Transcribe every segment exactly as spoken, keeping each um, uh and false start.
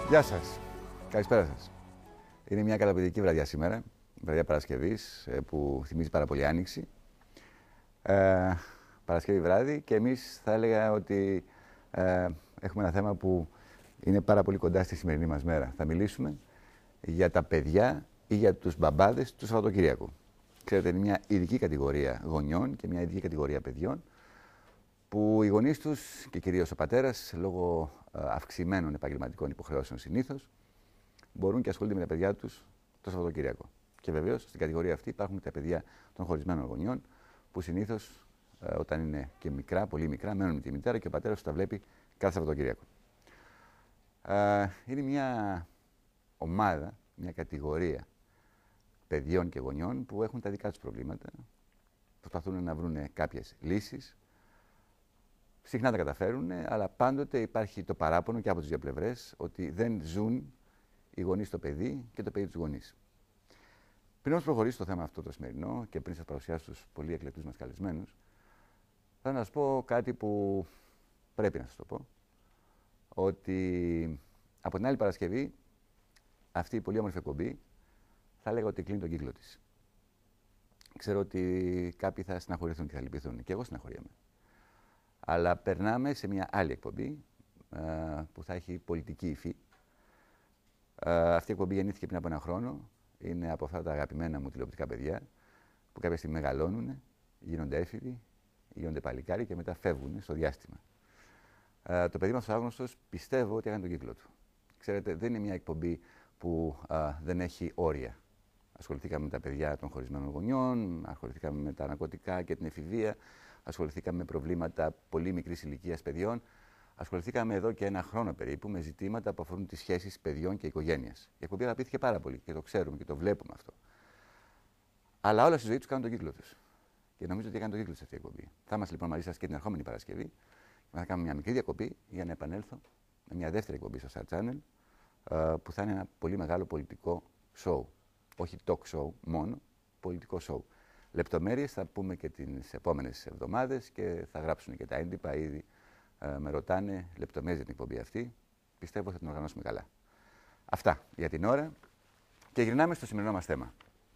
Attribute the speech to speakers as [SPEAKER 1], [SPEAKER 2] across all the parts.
[SPEAKER 1] Γεια σας. Καλησπέρα σας. Είναι μια καταπληκτική βραδιά σήμερα, βραδιά Παρασκευής, που θυμίζει πάρα πολύ Άνοιξη. Ε, Παρασκευή βράδυ και εμείς θα έλεγα ότι ε, έχουμε ένα θέμα που είναι πάρα πολύ κοντά στη σημερινή μας μέρα. Θα μιλήσουμε για τα παιδιά ή για τους μπαμπάδες του Σαββατοκυριακού. Ξέρετε, είναι μια ειδική κατηγορία γονιών και μια ειδική κατηγορία παιδιών που οι γονείς τους και κυρίως ο πατέρας, λόγω αυξημένων επαγγελματικών υποχρεώσεων συνήθως, μπορούν και ασχολούνται με τα παιδιά τους το Σαββατοκυριακό. Και βεβαίως στην κατηγορία αυτή υπάρχουν τα παιδιά των χωρισμένων γονιών, που συνήθως όταν είναι και μικρά, πολύ μικρά, μένουν με τη μητέρα και ο πατέρας τους τα βλέπει κάθε Σαββατοκυριακό. Είναι μια ομάδα, μια κατηγορία παιδιών και γονιών που έχουν τα δικά τους προβλήματα, προσπαθούν να βρουν κάποιες λύσεις. Συχνά τα καταφέρουν, αλλά πάντοτε υπάρχει το παράπονο και από τις δύο πλευρές ότι δεν ζουν οι γονείς το παιδί και το παιδί τους γονείς. Πριν όμως προχωρήσει το θέμα αυτό το σημερινό και πριν σας παρουσιάσω τους πολύ εκλεκτούς μας καλεσμένους, θα να σας πω κάτι που πρέπει να σας το πω. Ότι από την άλλη Παρασκευή αυτή η πολύ όμορφη εκπομπή θα λέγω ότι κλείνει τον κύκλο της. Ξέρω ότι κάποιοι θα συναχωρηθούν και θα λυπηθούν. Και εγώ συναχωριέμαι. Αλλά περνάμε σε μια άλλη εκπομπή uh, που θα έχει πολιτική υφή. Uh, αυτή η εκπομπή γεννήθηκε πριν από ένα χρόνο. Είναι από αυτά τα αγαπημένα μου τηλεοπτικά παιδιά που κάποια στιγμή μεγαλώνουν, γίνονται έφηβοι, γίνονται παλικάρι και μετά φεύγουν στο διάστημα. Uh, το παιδί μας ο άγνωστος πιστεύω ότι έκανε τον κύκλο του. Ξέρετε, δεν είναι μια εκπομπή που uh, δεν έχει όρια. Ασχοληθήκαμε με τα παιδιά των χωρισμένων γονιών, ασχοληθήκαμε με τα ναρκωτικά και την εφηβεία. Ασχοληθήκαμε με προβλήματα πολύ μικρής ηλικίας παιδιών. Ασχοληθήκαμε εδώ και ένα χρόνο περίπου με ζητήματα που αφορούν τις σχέσεις παιδιών και οικογένειας. Η εκπομπή αγαπήθηκε πάρα πολύ και το ξέρουμε και το βλέπουμε αυτό. Αλλά όλα στη ζωή τους κάνουν τον κύκλο τους. Και νομίζω ότι έκανε τον κύκλο τους αυτή η εκπομπή. Θα είμαστε λοιπόν μαζί σας και την ερχόμενη Παρασκευή. Και θα κάνουμε μια μικρή διακοπή για να επανέλθω με μια δεύτερη εκπομπή στο Star Channel που θα είναι ένα πολύ μεγάλο πολιτικό show. Όχι talk show μόνο, πολιτικό show. Λεπτομέρειες θα πούμε και τις επόμενες εβδομάδες και θα γράψουν και τα έντυπα. Ήδη ε, με ρωτάνε λεπτομέρειες για την εκπομπή αυτή. Πιστεύω θα την οργανώσουμε καλά. Αυτά για την ώρα. Και γυρνάμε στο σημερινό μας θέμα.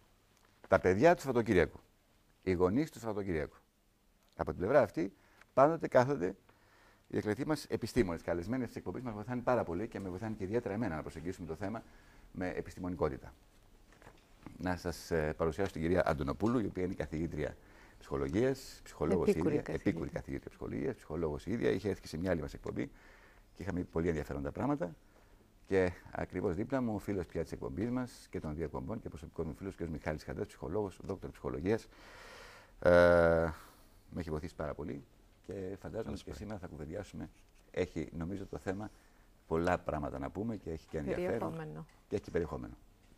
[SPEAKER 1] Τα παιδιά του Σαββατοκυριακού. Οι γονείς του Σαββατοκυριακού. Από την πλευρά αυτή πάντοτε κάθονται οι εκλεκτοί μας επιστήμονες. Καλεσμένοι στις εκπομπές μας βοηθάνε πάρα πολύ και με βοηθάνε και ιδιαίτερα εμένα να προσεγγίσουμε το θέμα με επιστημονικότητα. Να σας ε, παρουσιάσω την κυρία Αντωνοπούλου, η οποία είναι καθηγήτρια ψυχολογίας, ψυχολόγος
[SPEAKER 2] επίκουρη
[SPEAKER 1] ίδια,
[SPEAKER 2] καθηγήτρια.
[SPEAKER 1] επίκουρη καθηγήτρια ψυχολογίας, ψυχολόγος ίδια. Είχε έρθει και σε μια άλλη μας εκπομπή και είχαμε πολύ ενδιαφέροντα πράγματα. Και ακριβώς δίπλα μου, ο φίλος πια της εκπομπής μας και των δύο εκπομπών και προσωπικός μου φίλος, ο κ. Μιχάλης Χαντάς, ψυχολόγος, δόκτωρ ψυχολογίας. Ε, με έχει βοηθήσει πάρα πολύ και φαντάζομαι ότι και σήμερα θα κουβεντιάσουμε. Έχει, νομίζω, το θέμα πολλά πράγματα να πούμε και έχει και ενδιαφέρον και έχει και περιεχόμενο.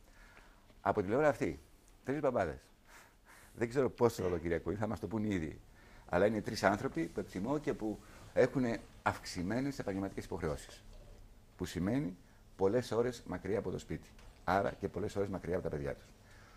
[SPEAKER 1] Από την πλευρά αυτή, τρεις μπαμπάδες. Δεν ξέρω πόσο Σαββατοκυριακό είναι, θα μας το πούν ήδη. Αλλά είναι τρεις άνθρωποι που εκτιμώ και που έχουν αυξημένες επαγγελματικές υποχρεώσεις. Που σημαίνει πολλές ώρες μακριά από το σπίτι. Άρα και πολλές ώρες μακριά από τα παιδιά τους.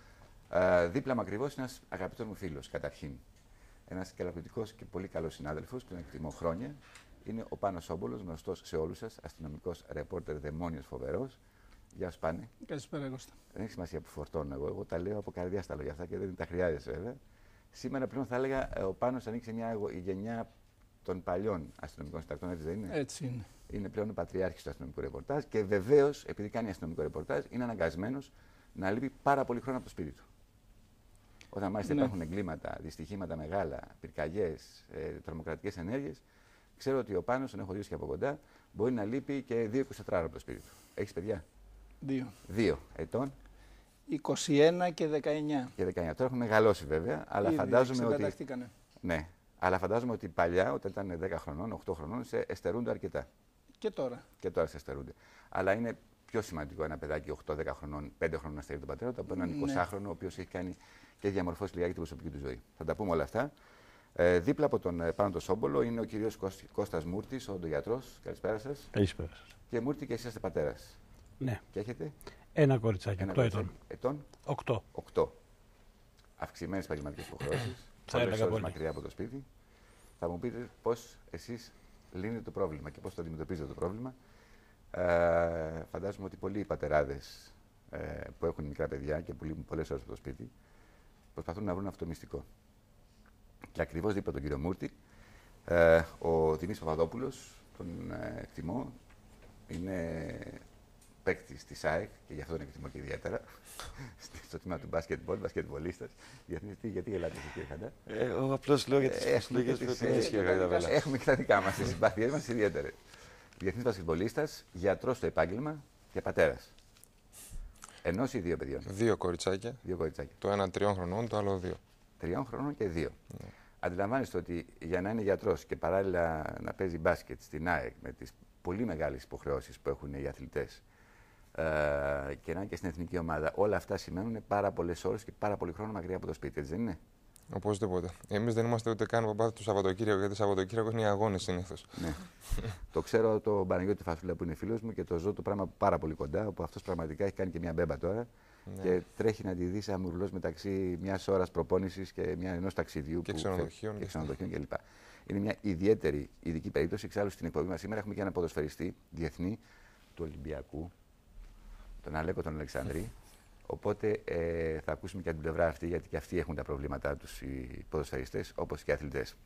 [SPEAKER 1] Ε, δίπλα μου ακριβώς είναι ένας αγαπητός μου φίλος, καταρχήν. Ένας καταπληκτικός και πολύ καλός συνάδελφος που τον εκτιμώ χρόνια. Είναι ο Πάνος Όμπολος, γνωστός σε όλους σας, αστυνομικός ρεπόρτερ, δαιμόνιος, φοβερός. Γεια σου, Πάνη.
[SPEAKER 3] Καλησπέρα, Κώστα.
[SPEAKER 1] Δεν έχει σημασία που φορτώνω εγώ. Εγώ τα λέω από καρδιά στα λόγια αυτά και δεν τα χρειάζεσαι, βέβαια. Σήμερα πριν θα έλεγα ο Πάνος ανοίξει μια γενιά των παλιών αστυνομικών συντακτών, έτσι δεν είναι?
[SPEAKER 3] Έτσι είναι.
[SPEAKER 1] Είναι πλέον ο πατριάρχης του αστυνομικού ρεπορτάζ και βεβαίως, επειδή κάνει αστυνομικό ρεπορτάζ, είναι αναγκασμένος να λείπει πάρα πολύ χρόνο από το σπίτι του. Όταν μάλιστα ναι. υπάρχουν εγκλήματα, δυστυχήματα μεγάλα, πυρκαγιές, ε, τρομοκρατικές ενέργειες, ξέρω ότι ο Πάνος, τον έχω δει και από κοντά, μπορεί να λείπει και δύο εικοσιτέσσερις ώρα από το σπίτι του. Έχεις παιδιά?
[SPEAKER 3] Δύο.
[SPEAKER 1] Δύο ετών.
[SPEAKER 3] είκοσι ένα και δεκαεννιά.
[SPEAKER 1] Και δεκαεννιά. Τώρα έχουν μεγαλώσει βέβαια, αλλά
[SPEAKER 3] Ήδη,
[SPEAKER 1] φαντάζομαι ότι.
[SPEAKER 3] Ναι,
[SPEAKER 1] αλλά φαντάζομαι ότι παλιά, όταν ήταν δέκα χρονών, οκτώ χρονών, σε εστερούνται αρκετά.
[SPEAKER 3] Και τώρα.
[SPEAKER 1] Και τώρα σε εστερούνται. Αλλά είναι πιο σημαντικό ένα παιδάκι οκτώ δέκα χρονών, πέντε χρονών να στερεί τον πατέρα του από έναν εικοσάχρονο, ο οποίος έχει κάνει και διαμορφώσει λιγάκι την προσωπική του ζωή. Θα τα πούμε όλα αυτά. Ε, δίπλα από τον Πάνο τον Σόμπολο είναι ο κύριος Κώστας Μούρτης, ο οντογιατρός. Καλησπέρα σας.
[SPEAKER 4] Καλησπέρα σας.
[SPEAKER 1] Και Μούρτη, και εσείς είστε πατέρας.
[SPEAKER 4] Ναι.
[SPEAKER 1] Και έχετε?
[SPEAKER 4] Ένα κοριτσάκι,
[SPEAKER 1] Ένα
[SPEAKER 4] οκτώ ετών.
[SPEAKER 1] Ετών?
[SPEAKER 4] Οκτώ.
[SPEAKER 1] Οκτώ. Αυξημένες επαγγελματικές υποχρεώσεις.
[SPEAKER 4] Θα έλεγα πολύ.
[SPEAKER 1] Μακριά από το σπίτι. Θα μου πείτε πώς εσείς λύνετε το πρόβλημα και πώς το αντιμετωπίζετε το πρόβλημα Ε, φαντάζομαι ότι πολλοί πατεράδες ε, που έχουν μικρά παιδιά και που λείπουν πολλές ώρες από το σπίτι προσπαθούν να βρουν αυτό το μυστικό. Και ακριβώς δίπλα τον κύριο Μούρτη, ε, ο Δημήτρης Παπαδόπουλος, τον ε, εκτιμώ, είναι παίκτης της ΑΕΚ και γι' αυτό τον εκτιμώ και ιδιαίτερα. Στο τμήμα του μπάσκετμπολ, μπασκετμπολίστας. Γιατί, γιατί γελάτε εσείς, κύριε Χαντά?
[SPEAKER 2] Εγώ απλώς λέω για τις προσωπικές προτιμήσεις, κύριε Χαριταβέλλα.
[SPEAKER 1] Έχουμε και τα δικά μας, τις συμπάθειές μας ιδιαίτερες. Διεθνής μπασκετμπολίστας, γιατρός στο επάγγελμα και πατέρας. Ενός ή δύο παιδιών?
[SPEAKER 2] Δύο κοριτσάκια.
[SPEAKER 1] Δύο κοριτσάκια.
[SPEAKER 2] Το ένα τριών χρονών, το άλλο δύο.
[SPEAKER 1] Τριών χρονών και δύο.
[SPEAKER 2] Ναι.
[SPEAKER 1] Αντιλαμβάνεστε ότι για να είναι γιατρός και παράλληλα να παίζει μπάσκετ στην ΑΕΚ με τις πολύ μεγάλες υποχρεώσεις που έχουν οι αθλητές ε, και να είναι και στην εθνική ομάδα, όλα αυτά σημαίνουν πάρα πολλές ώρες και πάρα πολύ χρόνο μακριά από το σπίτι, έτσι δεν είναι?
[SPEAKER 2] Οπωσδήποτε. Εμείς δεν είμαστε ούτε καν παπάδες του Σαββατοκύριακου, γιατί το Σαββατοκύριακο είναι οι αγώνες συνήθως. Ναι.
[SPEAKER 1] Το ξέρω τον Παναγιώτη Φασούλα που είναι φίλος μου και το ζω το πράγμα πάρα πολύ κοντά, όπου αυτός πραγματικά έχει κάνει και μια μπέμπα τώρα. Ναι. Και τρέχει να τη δει σαν μουρλός μεταξύ μιας ώρας προπόνησης και μια, ενός ταξιδιού
[SPEAKER 2] και
[SPEAKER 1] που
[SPEAKER 2] ξενοδοχείων
[SPEAKER 1] και ξενοδοχείων κλπ. Είναι μια ιδιαίτερη ειδική περίπτωση. Εξάλλου στην εκπομπή μας σήμερα έχουμε και έναν ποδοσφαιριστή διεθνή του Ολυμπιακού, τον Αλέκο τον Αλεξανδρή. Οπότε ε, θα ακούσουμε και από την πλευρά αυτή, γιατί και αυτοί έχουν τα προβλήματά τους οι ποδοσφαιριστές, όπως και οι αθλητές.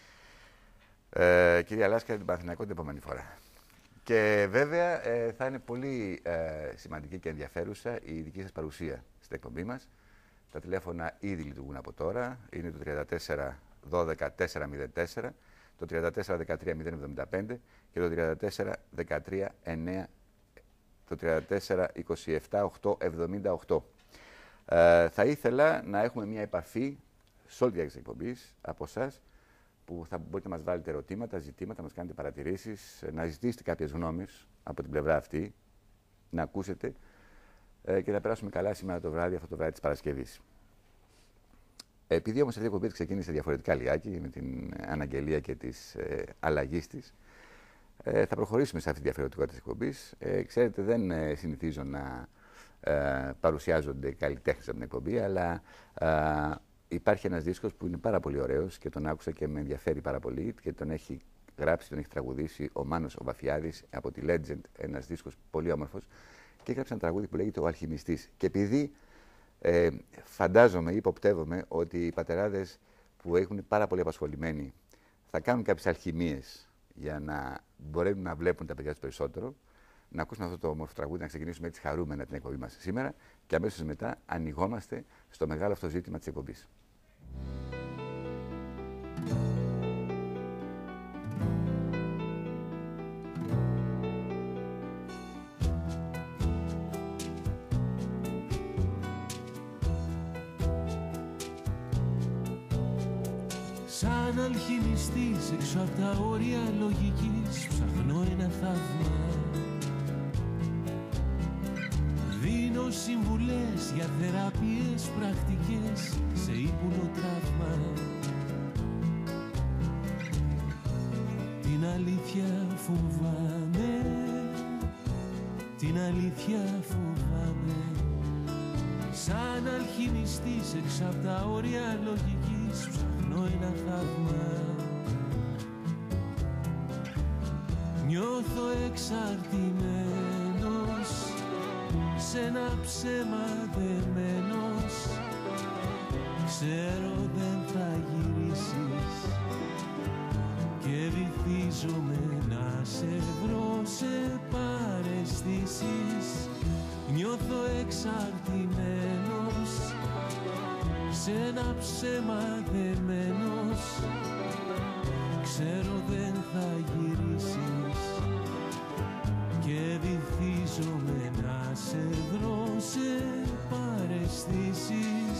[SPEAKER 1] Ε, κυρία Λάσκα, την Παναθηναϊκό την επόμενη φορά. Και βέβαια ε, θα είναι πολύ ε, σημαντική και ενδιαφέρουσα η δική σας παρουσία στην εκπομπή μας. Τα τηλέφωνα ήδη λειτουργούν από τώρα. Είναι το τριάντα τέσσερα δώδεκα τετρακόσια τέσσερα, το τριάντα τέσσερα δεκατρία μηδέν εβδομήντα πέντε και το τριάντα τέσσερα δεκατρία εννέα, το τριάντα τέσσερα είκοσι επτά οκτώ εβδομήντα οκτώ. Ε, θα ήθελα να έχουμε μια επαφή σε όλη τη διάρκεια της εκπομπής από εσάς, που θα μπορείτε να μας βάλετε ερωτήματα, ζητήματα, να μας κάνετε παρατηρήσεις, να ζητήσετε κάποιες γνώμες από την πλευρά αυτή, να ακούσετε ε, και να περάσουμε καλά σήμερα το βράδυ, αυτό το βράδυ της Παρασκευής. Επειδή όμως αυτή η εκπομπή ξεκίνησε διαφορετικά λιγάκι, με την αναγγελία και της ε, αλλαγής της, ε, θα προχωρήσουμε σε αυτή τη διαφορετικότητα της εκπομπής. Ε, ξέρετε, δεν ε, συνηθίζω να ε, παρουσιάζονται καλλιτέχνες από την εκπομπή, αλλά ε, υπάρχει ένας δίσκος που είναι πάρα πολύ ωραίος και τον άκουσα και με ενδιαφέρει πάρα πολύ και τον έχει γράψει, τον έχει τραγουδήσει ο Μάνος ο Βαφιάδης από τη Legend, ένας δίσκος πολύ όμορφος, και έγραψε ένα τραγούδι που λέγεται «Ο Αλχημιστής». Και επειδή ε, φαντάζομαι ή υποπτεύομαι ότι οι πατεράδες που έχουν πάρα πολύ απασχολημένοι θα κάνουν κάποιες αλχημίες για να μπορέσουν να βλέπουν τα παιδιά τους περισσότερο, να ακούσουμε αυτό το όμορφο τραγούδι, να ξεκινήσουμε έτσι χαρούμενα την εκπομπή μας σήμερα και αμέσως μετά ανοιγόμαστε στο μεγάλο αυτό ζήτημα της εκπομπής.
[SPEAKER 4] Σαν αλχημιστής έξω απ' τα όρια λογικής ψάχνω ένα θαύμα. Δίνω συμβουλές για θεραπείες πρακτικές σε ύπουλο τραύμα. Την αλήθεια φοβάμαι, την αλήθεια φοβάμαι. Σαν αλχημιστής έξω απ' τα όρια λογικής ψάχνω ένα θαύμα. Νιώθω εξαρτημένος, σε ένα ψέμα δεμένος. Ξέρω δεν θα γυρίσεις και βυθίζομαι να σε βρω σε παραισθήσεις. Νιώθω εξαρτημένος, σε ένα ψέμα δεμένος. Ξέρω δεν θα γυρίσεις και βυθίζομαι να σε βρω σε παραισθήσεις.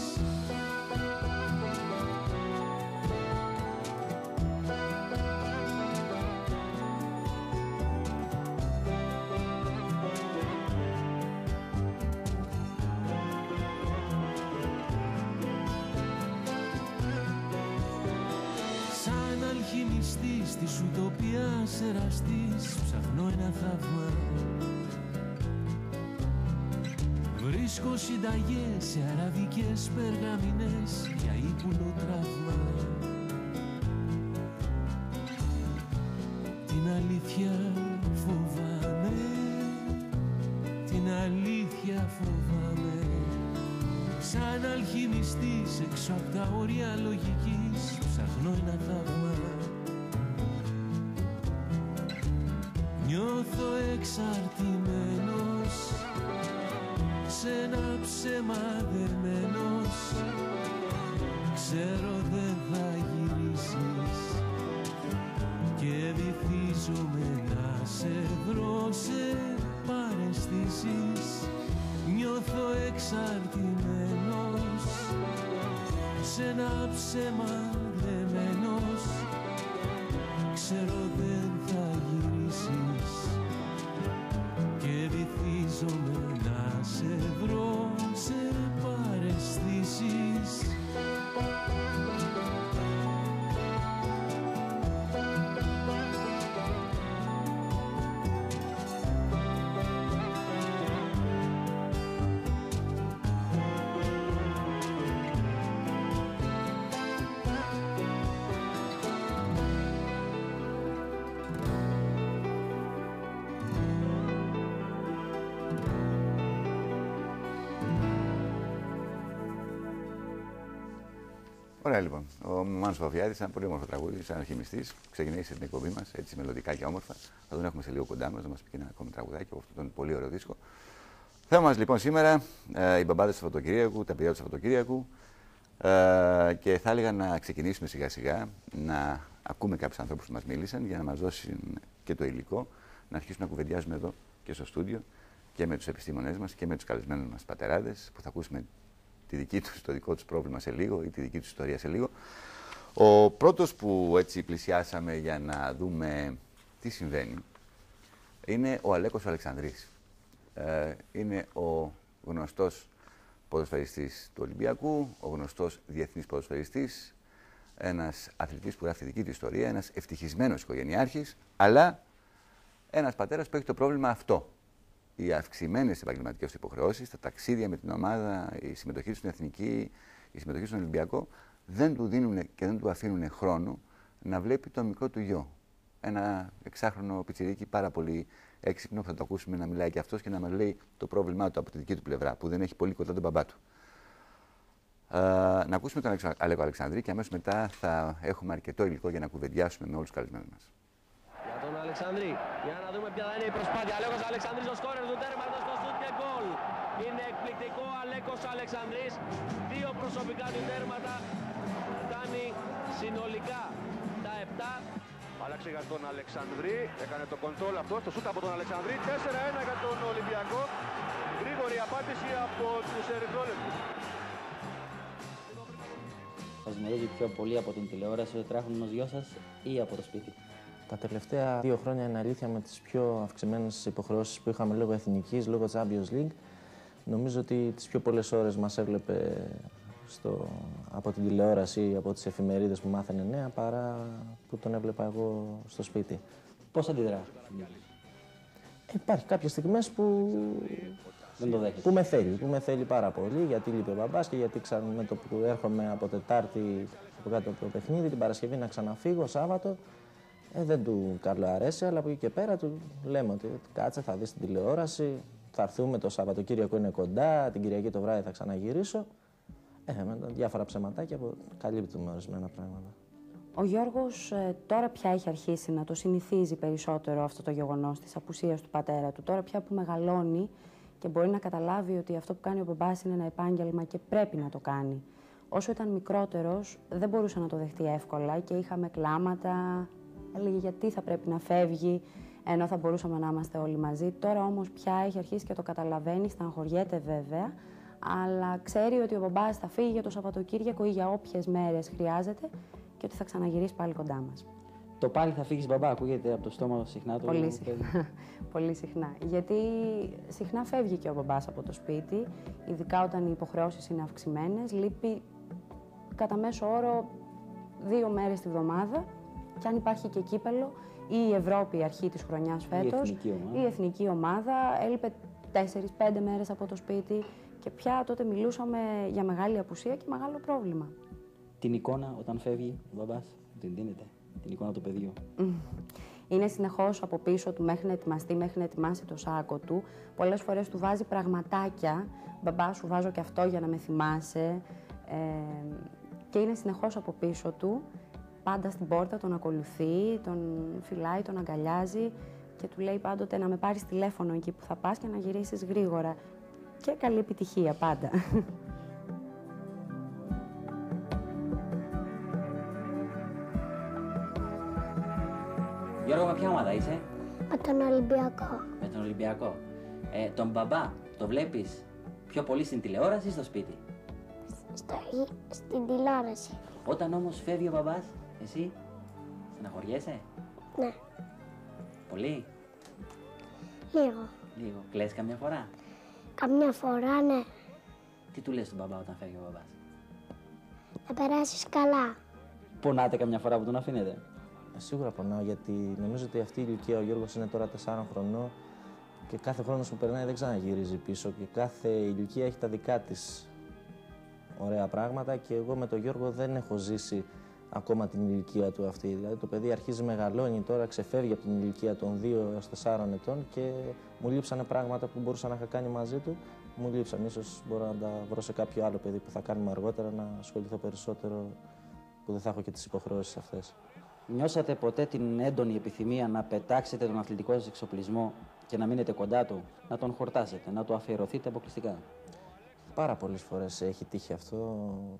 [SPEAKER 4] Αλχημιστής της ουτοπίας εραστής ψάχνω ένα θαύμα. Βρίσκω συνταγές σε αραβικές περγαμηνές για ύπουλο τραύμα. Την αλήθεια φοβάμαι, αλήθεια φοβάμαι. Σαν αλχημιστής έξω απ' τα όρια λογικής ψάχνω ένα θαύμα. Νιώθω εξαρτημένος, σε ένα ψέμα δερμένος. Ξέρω δεν θα γυρίσεις και βυθίζομαι να σε βρω σε παραισθήσεις. Νιώθω εξαρτημένος, σε ένα ψέμα δεμένος. Ξέρω δεν θα γυρίσεις και βυθίζομαι να σε βρω σε παραισθήσεις.
[SPEAKER 1] Ωραία, λοιπόν. Ο Μάνος Παπαφιάδης, ένα πολύ όμορφο τραγούδι, σαν αλχημιστής. Ξεκινήσει την εκπομπή μας, έτσι μελλοντικά και όμορφα. Θα τον έχουμε σε λίγο κοντά μας, να μας πει και ένα ακόμη τραγουδάκι από αυτόν τον πολύ ωραίο δίσκο. Θέμα μας λοιπόν σήμερα, ε, οι μπαμπάδες του Σαββατοκύριακου, τα παιδιά του Σαββατοκύριακου. Ε, και θα έλεγα να ξεκινήσουμε σιγά σιγά, να ακούμε κάποιους ανθρώπους που μας μίλησαν για να μας δώσουν και το υλικό, να αρχίσουμε να κουβεντιάζουμε εδώ και στο στούντιο και με τους επιστήμονές μας και με τους καλεσμένους μας πατεράδες, που θα ακούσουμε τη δική τους, το δικό τους πρόβλημα σε λίγο ή τη δική τους ιστορία σε λίγο. Ο πρώτος που έτσι πλησιάσαμε για να δούμε τι συμβαίνει είναι ο Αλέκος ο Αλεξανδρής. Ε, είναι ο γνωστός ποδοσφαιριστής του Ολυμπιακού, ο γνωστός διεθνής ποδοσφαιριστής, ένας αθλητής που γράφει τη δική του ιστορία, ένας ευτυχισμένος οικογενειάρχης, αλλά ένας πατέρας που έχει το πρόβλημα αυτό. Οι αυξημένες επαγγελματικές υποχρεώσεις, τα ταξίδια με την ομάδα, η συμμετοχή στην εθνική, η συμμετοχή στον Ολυμπιακό, δεν του δίνουν και δεν του αφήνουν χρόνο να βλέπει το μικρό του γιο. Ένα εξάχρονο πιτσιρίκι πάρα πολύ έξυπνο, που θα το ακούσουμε να μιλάει και αυτός και να μας λέει το πρόβλημά του από τη δική του πλευρά, που δεν έχει πολύ κοντά τον μπαμπά του. Ε, να ακούσουμε τον Αλέκο Αλεξανδρή και αμέσως μετά θα έχουμε αρκετό υλικό για να κουβεντιάσουμε με όλους τους καλεσμένους μας.
[SPEAKER 5] Για τον Αλεξανδρή, για να δούμε ποια θα είναι η προσπάθεια. Αλέκος Αλεξανδρής, ο σκόρερ του τέρματος στο σουτ και γκολ. Είναι εκπληκτικό Αλέκος Αλεξανδρής. Δύο προσωπικά του τέρματα. Φτάνει συνολικά τα επτά.
[SPEAKER 6] Άλλαξε για τον Αλεξανδρή, έκανε το κοντρόλ αυτό, το σούτ από τον Αλεξανδρή. τέσσερα ένα για τον Ολυμπιακό. Γρήγορη απάντηση από τους ερυθρόλεπτους.
[SPEAKER 7] Σας γνωρίζει πιο πολύ από την τηλεόραση ότι τρέχουν ενός γιο σας ή από το σπίτι?
[SPEAKER 8] Τα τελευταία δύο χρόνια είναι αλήθεια με τις πιο αυξημένες υποχρεώσεις που είχαμε λόγω εθνικής, λόγω Champions League. Νομίζω ότι τις πιο πολλές ώρες μας έβλεπε στο, από την τηλεόραση ή από τις εφημερίδες που μάθαινε νέα παρά που τον έβλεπα εγώ στο σπίτι.
[SPEAKER 7] Πώς αντιδρά?
[SPEAKER 8] Υπάρχει κάποιες στιγμές που,
[SPEAKER 7] δεν το
[SPEAKER 8] που με θέλει, που με θέλει πάρα πολύ, γιατί λείπει ο μπαμπάς και γιατί ξανά με το που έρχομαι από Τετάρτη από κάτω από το παιχνίδι, την Παρασκευή να ξαναφύγω, Σάββατο. Ε, δεν του καλό αρέσει, αλλά από εκεί και πέρα του λέμε ότι κάτσε, θα δεις την τηλεόραση, θα έρθουμε το Σαββατοκύριακο είναι κοντά, την Κυριακή το βράδυ θα ξαναγυρίσω. Ε, με διάφορα ψεματάκια που καλύπτουμε ορισμένα πράγματα.
[SPEAKER 9] Ο Γιώργος ε, τώρα πια έχει αρχίσει να το συνηθίζει περισσότερο αυτό το γεγονός της απουσίας του πατέρα του. Τώρα πια που μεγαλώνει και μπορεί να καταλάβει ότι αυτό που κάνει ο μπαμπάς είναι ένα επάγγελμα και πρέπει να το κάνει. Όσο ήταν μικρότερος δεν μπορούσε να το δεχτεί εύκολα και είχαμε κλάματα. Έλεγε γιατί θα πρέπει να φεύγει, ενώ θα μπορούσαμε να είμαστε όλοι μαζί. Τώρα όμως πια έχει αρχίσει και το καταλαβαίνει, στεναχωριέται βέβαια, αλλά ξέρει ότι ο μπαμπάς θα φύγει για το Σαββατοκύριακο ή για όποιες μέρες χρειάζεται και ότι θα ξαναγυρίσει πάλι κοντά μας.
[SPEAKER 7] Το πάλι θα φύγεις μπαμπά, ακούγεται από το στόμα συχνά το
[SPEAKER 9] Πολύ συχνά. Πολύ συχνά. Γιατί συχνά φεύγει και ο μπαμπάς από το σπίτι, ειδικά όταν οι υποχρεώσεις είναι αυξημένες, λείπει κατά μέσο όρο δύο μέρες τη βδομάδα. Και αν υπάρχει και κύπελο ή η Ευρώπη αρχή της χρονιάς φέτος,
[SPEAKER 7] η εθνική ομάδα,
[SPEAKER 9] η εθνική ομάδα έλειπε τέσσερις πέντε μέρες από το σπίτι και πια τότε μιλούσαμε για μεγάλη απουσία και μεγάλο πρόβλημα.
[SPEAKER 7] Την εικόνα όταν φεύγει ο μπαμπάς, την δίνετε, την εικόνα του παιδιού?
[SPEAKER 9] Mm. Η Είναι συνεχώς από πίσω του μέχρι να ετοιμαστεί, μέχρι να ετοιμάσει το σάκο του. Πολλές φορές του βάζει πραγματάκια. Μπαμπά, σου βάζω και αυτό για να με θυμάσαι. Ε, και είναι συνεχώς από πίσω του. Πάντα στην πόρτα τον ακολουθεί, τον φυλάει, τον αγκαλιάζει και του λέει πάντοτε να με πάρεις τηλέφωνο εκεί που θα πας και να γυρίσεις γρήγορα. Και καλή επιτυχία πάντα.
[SPEAKER 7] Γιώργο, με ποια ομάδα είσαι?
[SPEAKER 10] Με τον Ολυμπιακό.
[SPEAKER 7] Με τον Ολυμπιακό. Ε, τον μπαμπά το βλέπεις πιο πολύ στην τηλεόραση ή στο σπίτι?
[SPEAKER 10] Στο, στην τηλεόραση.
[SPEAKER 7] Όταν όμως φεύγει ο μπαμπάς, εσύ στεναχωριέσαι?
[SPEAKER 10] Ναι.
[SPEAKER 7] Πολύ?
[SPEAKER 10] Λίγο.
[SPEAKER 7] Λίγο. Κλαις καμιά φορά?
[SPEAKER 10] Καμιά φορά, ναι.
[SPEAKER 7] Τι του λες στον μπαμπά όταν φεύγει ο μπαμπάς?
[SPEAKER 10] Να περάσεις καλά.
[SPEAKER 7] Πονάτε καμιά φορά που τον αφήνετε?
[SPEAKER 8] Ε, σίγουρα πονάω, γιατί νομίζω ότι αυτή η ηλικία, ο Γιώργος είναι τώρα τεσσάρων χρονών και κάθε χρόνος που περνάει δεν ξαναγυρίζει πίσω και κάθε ηλικία έχει τα δικά της ωραία πράγματα και εγώ με τον Γιώργο δεν έχω ζήσει ακόμα την ηλικία του αυτή. Δηλαδή το παιδί αρχίζει μεγαλώνει τώρα, ξεφεύγει από την ηλικία των δύο έως τεσσάρων ετών και μου λείψανε πράγματα που μπορούσα να είχα κάνει μαζί του. Μου λείψαν, ίσως μπορώ να τα βρω σε κάποιο άλλο παιδί που θα κάνουμε αργότερα, να ασχοληθώ περισσότερο, που δεν θα έχω και τις υποχρεώσεις αυτές.
[SPEAKER 7] Νιώσατε ποτέ την έντονη επιθυμία να πετάξετε τον αθλητικό σας εξοπλισμό και να μείνετε κοντά του, να τον χορτάσετε, να του αφιερωθείτε αποκλειστικά?
[SPEAKER 8] Πάρα πολλές φορές έχει τύχει αυτό,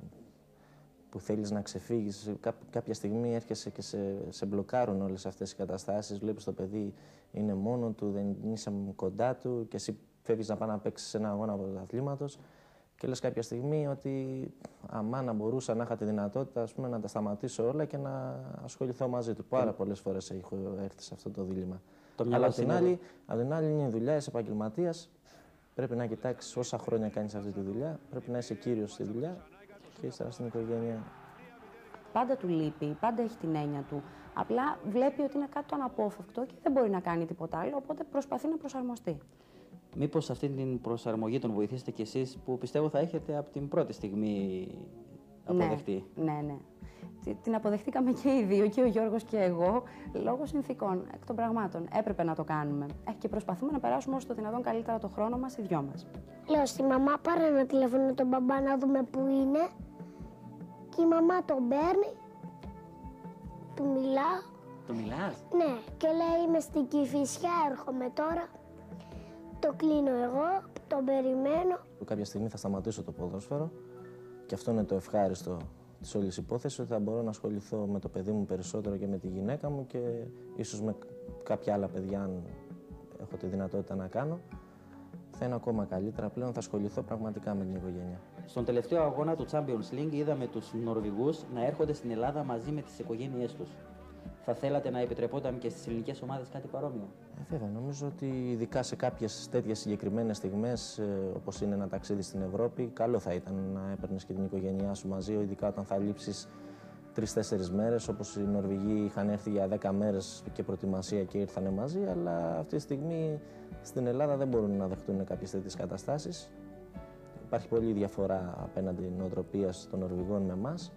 [SPEAKER 8] που θέλεις να ξεφύγεις. Κά, κάποια στιγμή έρχεσαι και σε, σε μπλοκάρουν όλες αυτές οι καταστάσεις. Βλέπεις το παιδί είναι μόνο του, δεν είσαι κοντά του και εσύ φεύγεις να πάει να παίξεις ένα αγώνα πρωταθλήματος και λες κάποια στιγμή ότι αμά να μπορούσα να είχα τη δυνατότητα, ας πούμε, να τα σταματήσω όλα και να ασχοληθώ μαζί του. Πάρα πολλές φορές έχω έρθει σε αυτό το δίλημμα. Το Αλλά απ' την, άλλη, απ' την άλλη είναι η δουλειά, είσαι επαγγελματίας. Πρέπει να κοιτάξεις όσα χρόνια κάνεις αυτή τη δουλειά, πρέπει να είσαι κύριος στη δουλειά και ύστερα στην οικογένεια.
[SPEAKER 9] Πάντα του λείπει, πάντα έχει την έννοια του. Απλά βλέπει ότι είναι κάτι το αναπόφευκτο και δεν μπορεί να κάνει τίποτα άλλο, οπότε προσπαθεί να προσαρμοστεί.
[SPEAKER 7] Μήπως αυτή την προσαρμογή τον βοηθήσετε κι εσείς, που πιστεύω θα έχετε από την πρώτη στιγμή αποδεχτεί?
[SPEAKER 9] Ναι, ναι, ναι. Την αποδεχτήκαμε και οι δύο, και ο Γιώργος και εγώ, λόγω συνθήκων, εκ των πραγμάτων. Έπρεπε να το κάνουμε. Ε, και προσπαθούμε να περάσουμε όσο το δυνατόν καλύτερα το χρόνο μας οι δυο μας.
[SPEAKER 10] Λέω στη μαμά, πάρε ένα τηλέφωνο τον μπαμπά να δούμε που είναι. Και η μαμά τον παίρνει, του μιλάω.
[SPEAKER 7] Του μιλάς?
[SPEAKER 10] Ναι, και λέει είμαι στην Κηφισιά, έρχομαι τώρα. Το κλείνω εγώ, τον περιμένω.
[SPEAKER 8] Κάποια στιγμή θα σταματήσω το ποδόσφαιρο και αυτό είναι το ευχάριστο της όλης υπόθεσης, ότι θα μπορώ να ασχοληθώ με το παιδί μου περισσότερο και με τη γυναίκα μου και ίσως με κάποια άλλα παιδιά, αν έχω τη δυνατότητα να κάνω. Θα είναι ακόμα καλύτερα, πλέον θα ασχοληθώ πραγματικά με την οικογένεια.
[SPEAKER 7] Στον τελευταίο αγώνα του Champions League είδαμε τους Νορβηγούς να έρχονται στην Ελλάδα μαζί με τις οικογένειές τους. Θα θέλατε να επιτρεπόταν και στις ελληνικές ομάδες κάτι παρόμοιο?
[SPEAKER 8] Ε, βέβαια, νομίζω ότι ειδικά σε κάποιες τέτοιες συγκεκριμένες στιγμές, ε, όπως είναι ένα ταξίδι στην Ευρώπη, καλό θα ήταν να έπαιρνες και την οικογένειά σου μαζί, ειδικά όταν θα λείψεις τρεις-τέσσερις μέρες, όπως οι Νορβηγοί είχαν έρθει για δέκα μέρες και προετοιμασία και ήρθανε μαζί, αλλά αυτή τη στιγμή στην Ελλάδα δεν μπορούν να δεχτούν κάποιες τέτοιες καταστάσεις. Υπάρχει πολλή διαφορά απέναντι νοοτροπίας των Νορβηγών με εμάς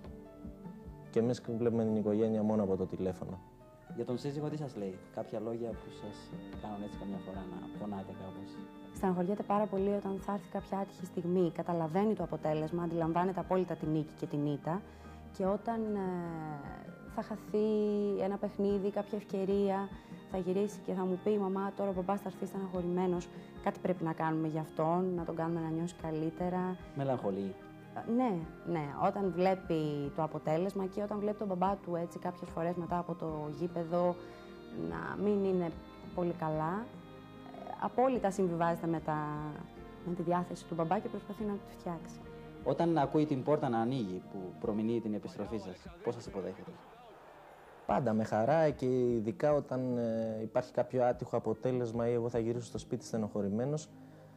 [SPEAKER 8] και εμείς βλέπουμε την οικογένεια μόνο από το τηλέφωνο.
[SPEAKER 7] Για τον σύζυγο τι σας λέει, κάποια λόγια που σας κάνουν έτσι καμιά φορά να πονάτε κάπως?
[SPEAKER 9] Στεναχωριέται πάρα πολύ όταν θα έρθει κάποια άτυχη στιγμή, καταλαβαίνει το αποτέλεσμα, αντιλαμβάνεται απόλυτα την νίκη και την ήττα και όταν ε, θα χαθεί ένα παιχνίδι, κάποια ευκαιρία, θα γυρίσει και θα μου πει η μαμά, τώρα ο μπαμπάς θα έρθει στεναχωρημένος, κάτι πρέπει να κάνουμε για αυτόν, να τον κάνουμε να νιώσει καλύτερα.
[SPEAKER 7] Μελαγχολεί?
[SPEAKER 9] Ναι, ναι. Όταν βλέπει το αποτέλεσμα και όταν βλέπει τον μπαμπά του έτσι κάποιες φορές μετά από το γήπεδο να μην είναι πολύ καλά, απόλυτα συμβιβάζεται με, τα, με τη διάθεση του μπαμπά και προσπαθεί να τη φτιάξει.
[SPEAKER 7] Όταν ακούει την πόρτα να ανοίγει που προμηνύει την επιστροφή σας, πώς σας υποδέχεται?
[SPEAKER 8] Πάντα με χαρά και ειδικά όταν ε, υπάρχει κάποιο άτυχο αποτέλεσμα ή εγώ θα γυρίσω στο σπίτι στενοχωρημένος,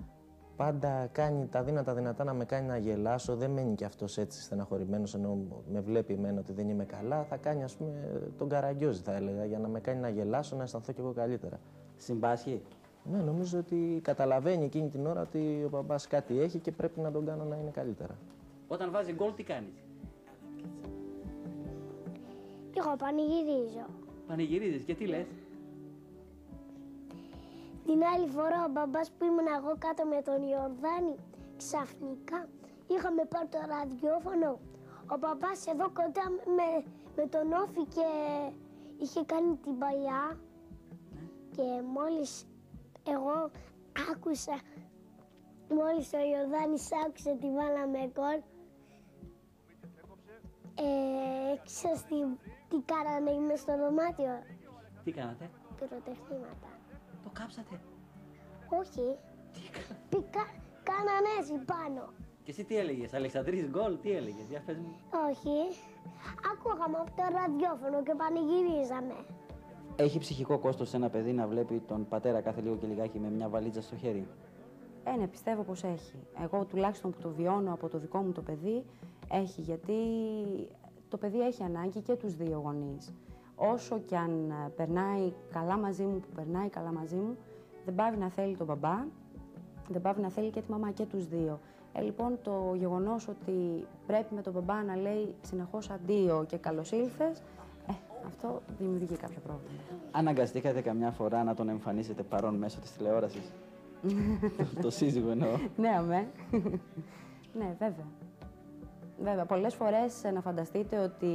[SPEAKER 8] πάντα κάνει τα δύνατα δυνατά να με κάνει να γελάσω. Δεν μένει κι αυτός έτσι στεναχωρημένος, ενώ με βλέπει εμένα ότι δεν είμαι καλά. Θα κάνει, ας πούμε, τον καραγκιόζη, θα έλεγα, για να με κάνει να γελάσω, να αισθανθώ κι εγώ καλύτερα.
[SPEAKER 7] Συμπάσχει?
[SPEAKER 8] Ναι, νομίζω ότι καταλαβαίνει εκείνη την ώρα ότι ο μπαμπάς κάτι έχει και πρέπει να τον κάνω να είναι καλύτερα.
[SPEAKER 7] Όταν βάζει γκολ, τι κάνεις?
[SPEAKER 10] Εγώ πανηγυρίζω.
[SPEAKER 7] Πανηγυρίζεις και τι λες?
[SPEAKER 10] Την άλλη φορά ο μπαμπάς που ήμουν εγώ κάτω με τον Ιορδάνη, ξαφνικά είχαμε πάρει το ραδιόφωνο. Ο μπαμπάς εδώ κοντά με, με τον Όφη και είχε κάνει την παλιά και μόλις εγώ άκουσα, μόλις ο Ιορδάνης άκουσε τι βάλαμε γκολ, ε, ξέρεις τι, τι κάνανε μες στο δωμάτιο.
[SPEAKER 7] Τι κάνατε?
[SPEAKER 10] Πυροτεχνήματα.
[SPEAKER 7] Το κάψατε?
[SPEAKER 10] Όχι. Πήκα, κάνανε έτσι πάνω.
[SPEAKER 7] Και εσύ τι έλεγες, Αλεξανδρής γκολ, τι έλεγες, για πες μου.
[SPEAKER 10] Όχι. Ακούγαμε από το ραδιόφωνο και πανηγυρίζαμε.
[SPEAKER 7] Έχει ψυχικό κόστος ένα παιδί να βλέπει τον πατέρα κάθε λίγο και λιγάκι με μια βαλίτσα στο χέρι?
[SPEAKER 9] Ε, ναι, πιστεύω πως έχει. Εγώ τουλάχιστον που το βιώνω από το δικό μου το παιδί, έχει, γιατί το παιδί έχει ανάγκη και τους δύο γονείς. Όσο κι αν περνάει καλά μαζί μου, που περνάει καλά μαζί μου, δεν πάβει να θέλει τον μπαμπά, δεν πάβει να θέλει και τη μαμά και τους δύο. Ε, λοιπόν, το γεγονός ότι πρέπει με τον μπαμπά να λέει συνεχώς αντίο και καλώς ήλθες, ε, αυτό δημιουργεί κάποιο πρόβλημα.
[SPEAKER 7] Αναγκαστήκατε καμιά φορά να τον εμφανίσετε παρόν μέσω της τηλεόρασης? Το σύζυγο εννοώ.
[SPEAKER 9] Ναι, αμέ. Ναι, βέβαια. Βέβαια, πολλές φορές να φανταστείτε ότι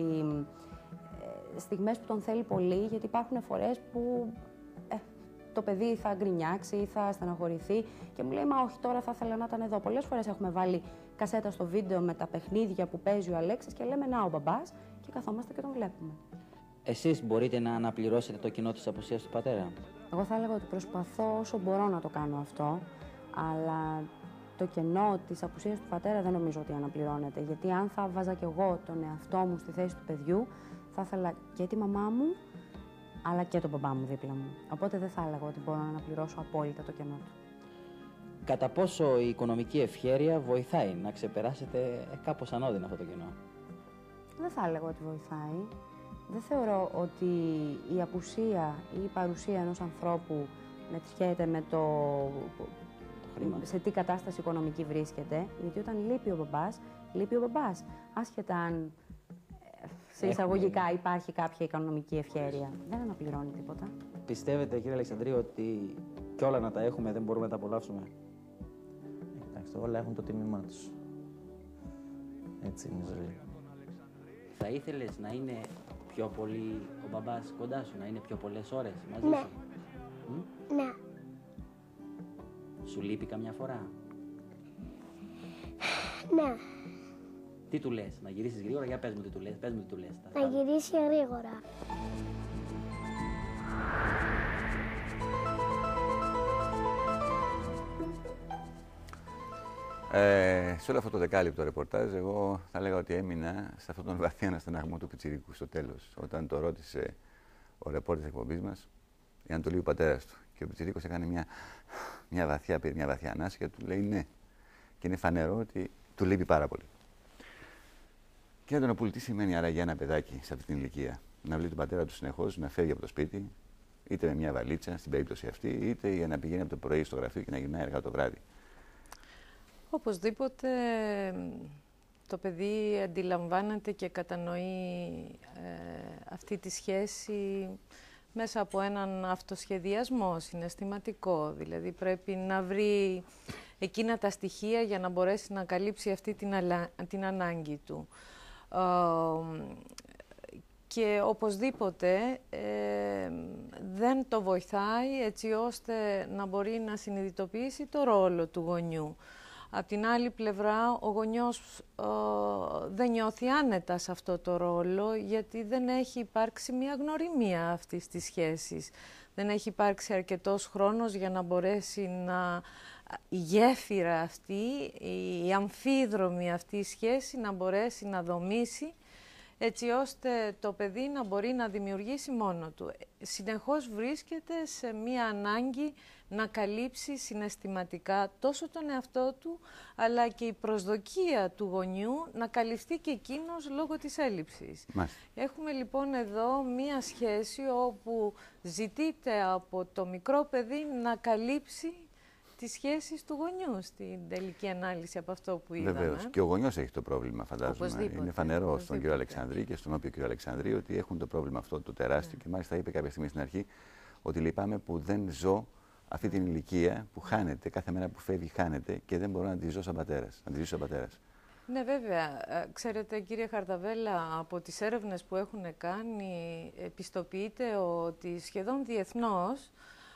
[SPEAKER 9] ε, στιγμές που τον θέλει πολύ, γιατί υπάρχουν φορές που ε, το παιδί θα γκρινιάξει, θα στεναχωρηθεί και μου λέει «Μα όχι, τώρα θα ήθελα να ήταν εδώ». Πολλές φορές έχουμε βάλει κασέτα στο βίντεο με τα παιχνίδια που παίζει ο Αλέξης και λέμε «Να, ο μπαμπάς» και καθόμαστε και τον βλέπουμε.
[SPEAKER 7] Εσείς μπορείτε να αναπληρώσετε το κοινό της απουσίας του πατέρα?
[SPEAKER 9] Εγώ θα έλεγα ότι προσπαθώ όσο μπορώ να το κάνω αυτό, αλλά το κενό της απουσίας του πατέρα δεν νομίζω ότι αναπληρώνεται. Γιατί αν θα βάζα κι εγώ τον εαυτό μου στη θέση του παιδιού, θα ήθελα και τη μαμά μου, αλλά και τον μπαμπά μου δίπλα μου. Οπότε δεν θα έλεγα ότι μπορώ να αναπληρώσω απόλυτα το κενό του.
[SPEAKER 7] Κατά πόσο η οικονομική ευχέρεια βοηθάει να ξεπεράσετε κάπως ανώδυνα αυτό το κενό?
[SPEAKER 9] Δεν θα έλεγα ότι βοηθάει. Δεν θεωρώ ότι η απουσία ή η παρουσία ενός ανθρώπου μετριέται με το, το σε τι κατάσταση οικονομική βρίσκεται. Γιατί όταν λείπει ο μπαμπάς, λείπει ο μπαμπάς. Άσχετα αν σε εισαγωγικά Έχουμε... υπάρχει κάποια οικονομική ευχέρεια. Δεν αναπληρώνει τίποτα.
[SPEAKER 7] Πιστεύετε, κύριε Αλεξανδρή, ότι κι όλα να τα έχουμε δεν μπορούμε να τα απολαύσουμε?
[SPEAKER 8] Εντάξει, όλα έχουν το τίμημά τους. Έτσι είναι η ζωή.
[SPEAKER 7] Θα ήθελες να είναι πιο πολύ ο μπαμπάς κοντά σου, να είναι πιο πολλές ώρες μαζί
[SPEAKER 10] ναι.
[SPEAKER 7] σου? Μ?
[SPEAKER 10] Ναι.
[SPEAKER 7] Σου λείπει καμιά φορά?
[SPEAKER 10] Ναι.
[SPEAKER 7] Τι του λες, να γυρίσεις γρήγορα? Για πες μου τι του λες, πες μου τι του λες.
[SPEAKER 10] Να γυρίσει γρήγορα.
[SPEAKER 1] Ε, σε όλο αυτό το δεκάλεπτο ρεπορτάζ, εγώ θα έλεγα ότι έμεινα σε αυτόν τον βαθύ αναστεναγμό του πιτσιρίκου στο τέλος. Όταν το ρώτησε ο ρεπόρτερ της εκπομπής μας, για να το λέει ο πατέρας του. Και ο πιτσιρίκος έκανε μια, μια βαθιά, μια βαθιά ανάσα και του λέει ναι. Και είναι φανερό ότι του λείπει πάρα πολύ. Και να τον απολύτει τι σημαίνει άρα για ένα παιδάκι σε αυτή την ηλικία? Να βλέπει τον πατέρα του συνεχώς να φεύγει από το σπίτι, είτε με μια βαλίτσα στην περίπτωση αυτή, είτε για να πηγαίνει από το πρωί στο γραφείο και να γυρνάει αργά το βράδυ.
[SPEAKER 11] Οπωσδήποτε το παιδί αντιλαμβάνεται και κατανοεί ε, αυτή τη σχέση μέσα από έναν αυτοσχεδιασμό συναισθηματικό. Δηλαδή πρέπει να βρει εκείνα τα στοιχεία για να μπορέσει να καλύψει αυτή την, αλα... την ανάγκη του. Ε, και οπωσδήποτε ε, δεν το βοηθάει έτσι ώστε να μπορεί να συνειδητοποιήσει το ρόλο του γονιού. Απ' την άλλη πλευρά, ο γονιός ε, δεν νιώθει άνετα σε αυτό το ρόλο, γιατί δεν έχει υπάρξει μια γνωριμία αυτής της σχέσης. Δεν έχει υπάρξει αρκετός χρόνος για να μπορέσει να η γέφυρα αυτή, η αμφίδρομη αυτή η σχέση να μπορέσει να δομήσει, έτσι ώστε το παιδί να μπορεί να δημιουργήσει μόνο του. Συνεχώς βρίσκεται σε μία ανάγκη να καλύψει συναισθηματικά τόσο τον εαυτό του, αλλά και η προσδοκία του γονιού να καλυφθεί και εκείνος λόγω της έλλειψης. Μάλιστα. Έχουμε λοιπόν εδώ μία σχέση όπου ζητείται από το μικρό παιδί να καλύψει τις σχέσεις του γονιού στην τελική ανάλυση από αυτό που είδαμε.
[SPEAKER 1] Βεβαίως. Και ο γονιός έχει το πρόβλημα, φαντάζομαι.
[SPEAKER 11] Οπωσδήποτε.
[SPEAKER 1] Είναι φανερό στον κύριο Αλεξανδρή και στον όποιο κύριο Αλεξανδρή ότι έχουν το πρόβλημα αυτό το τεράστιο. Ναι. Και μάλιστα είπε κάποια στιγμή στην αρχή ότι λυπάμαι που δεν ζω αυτή την ηλικία που χάνεται, κάθε μέρα που φεύγει χάνεται και δεν μπορώ να τη ζω σαν πατέρας, να τη ζήσω σαν πατέρας.
[SPEAKER 11] Ναι, βέβαια. Ξέρετε, κύριε Χαρταβέλα, από τις έρευνες που έχουν κάνει, επιστοποιείται ότι σχεδόν διεθνώς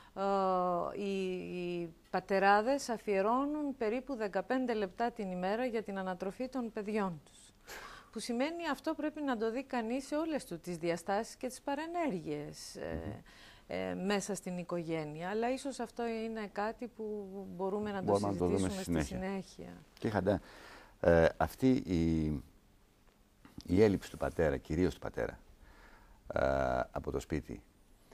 [SPEAKER 11] ε, οι, οι πατεράδες αφιερώνουν περίπου δεκαπέντε λεπτά την ημέρα για την ανατροφή των παιδιών τους. Που σημαίνει αυτό πρέπει να το δει κανείς σε όλες του τις διαστάσεις και τις παρενέργειες ε, ε, μέσα στην οικογένεια. Αλλά ίσως αυτό είναι κάτι που μπορούμε να μπορούμε το συζητήσουμε να το στη συνέχεια. συνέχεια.
[SPEAKER 1] Και Χαντά, ε, αυτή η, η έλλειψη του πατέρα, κυρίως του πατέρα, ε, από το σπίτι,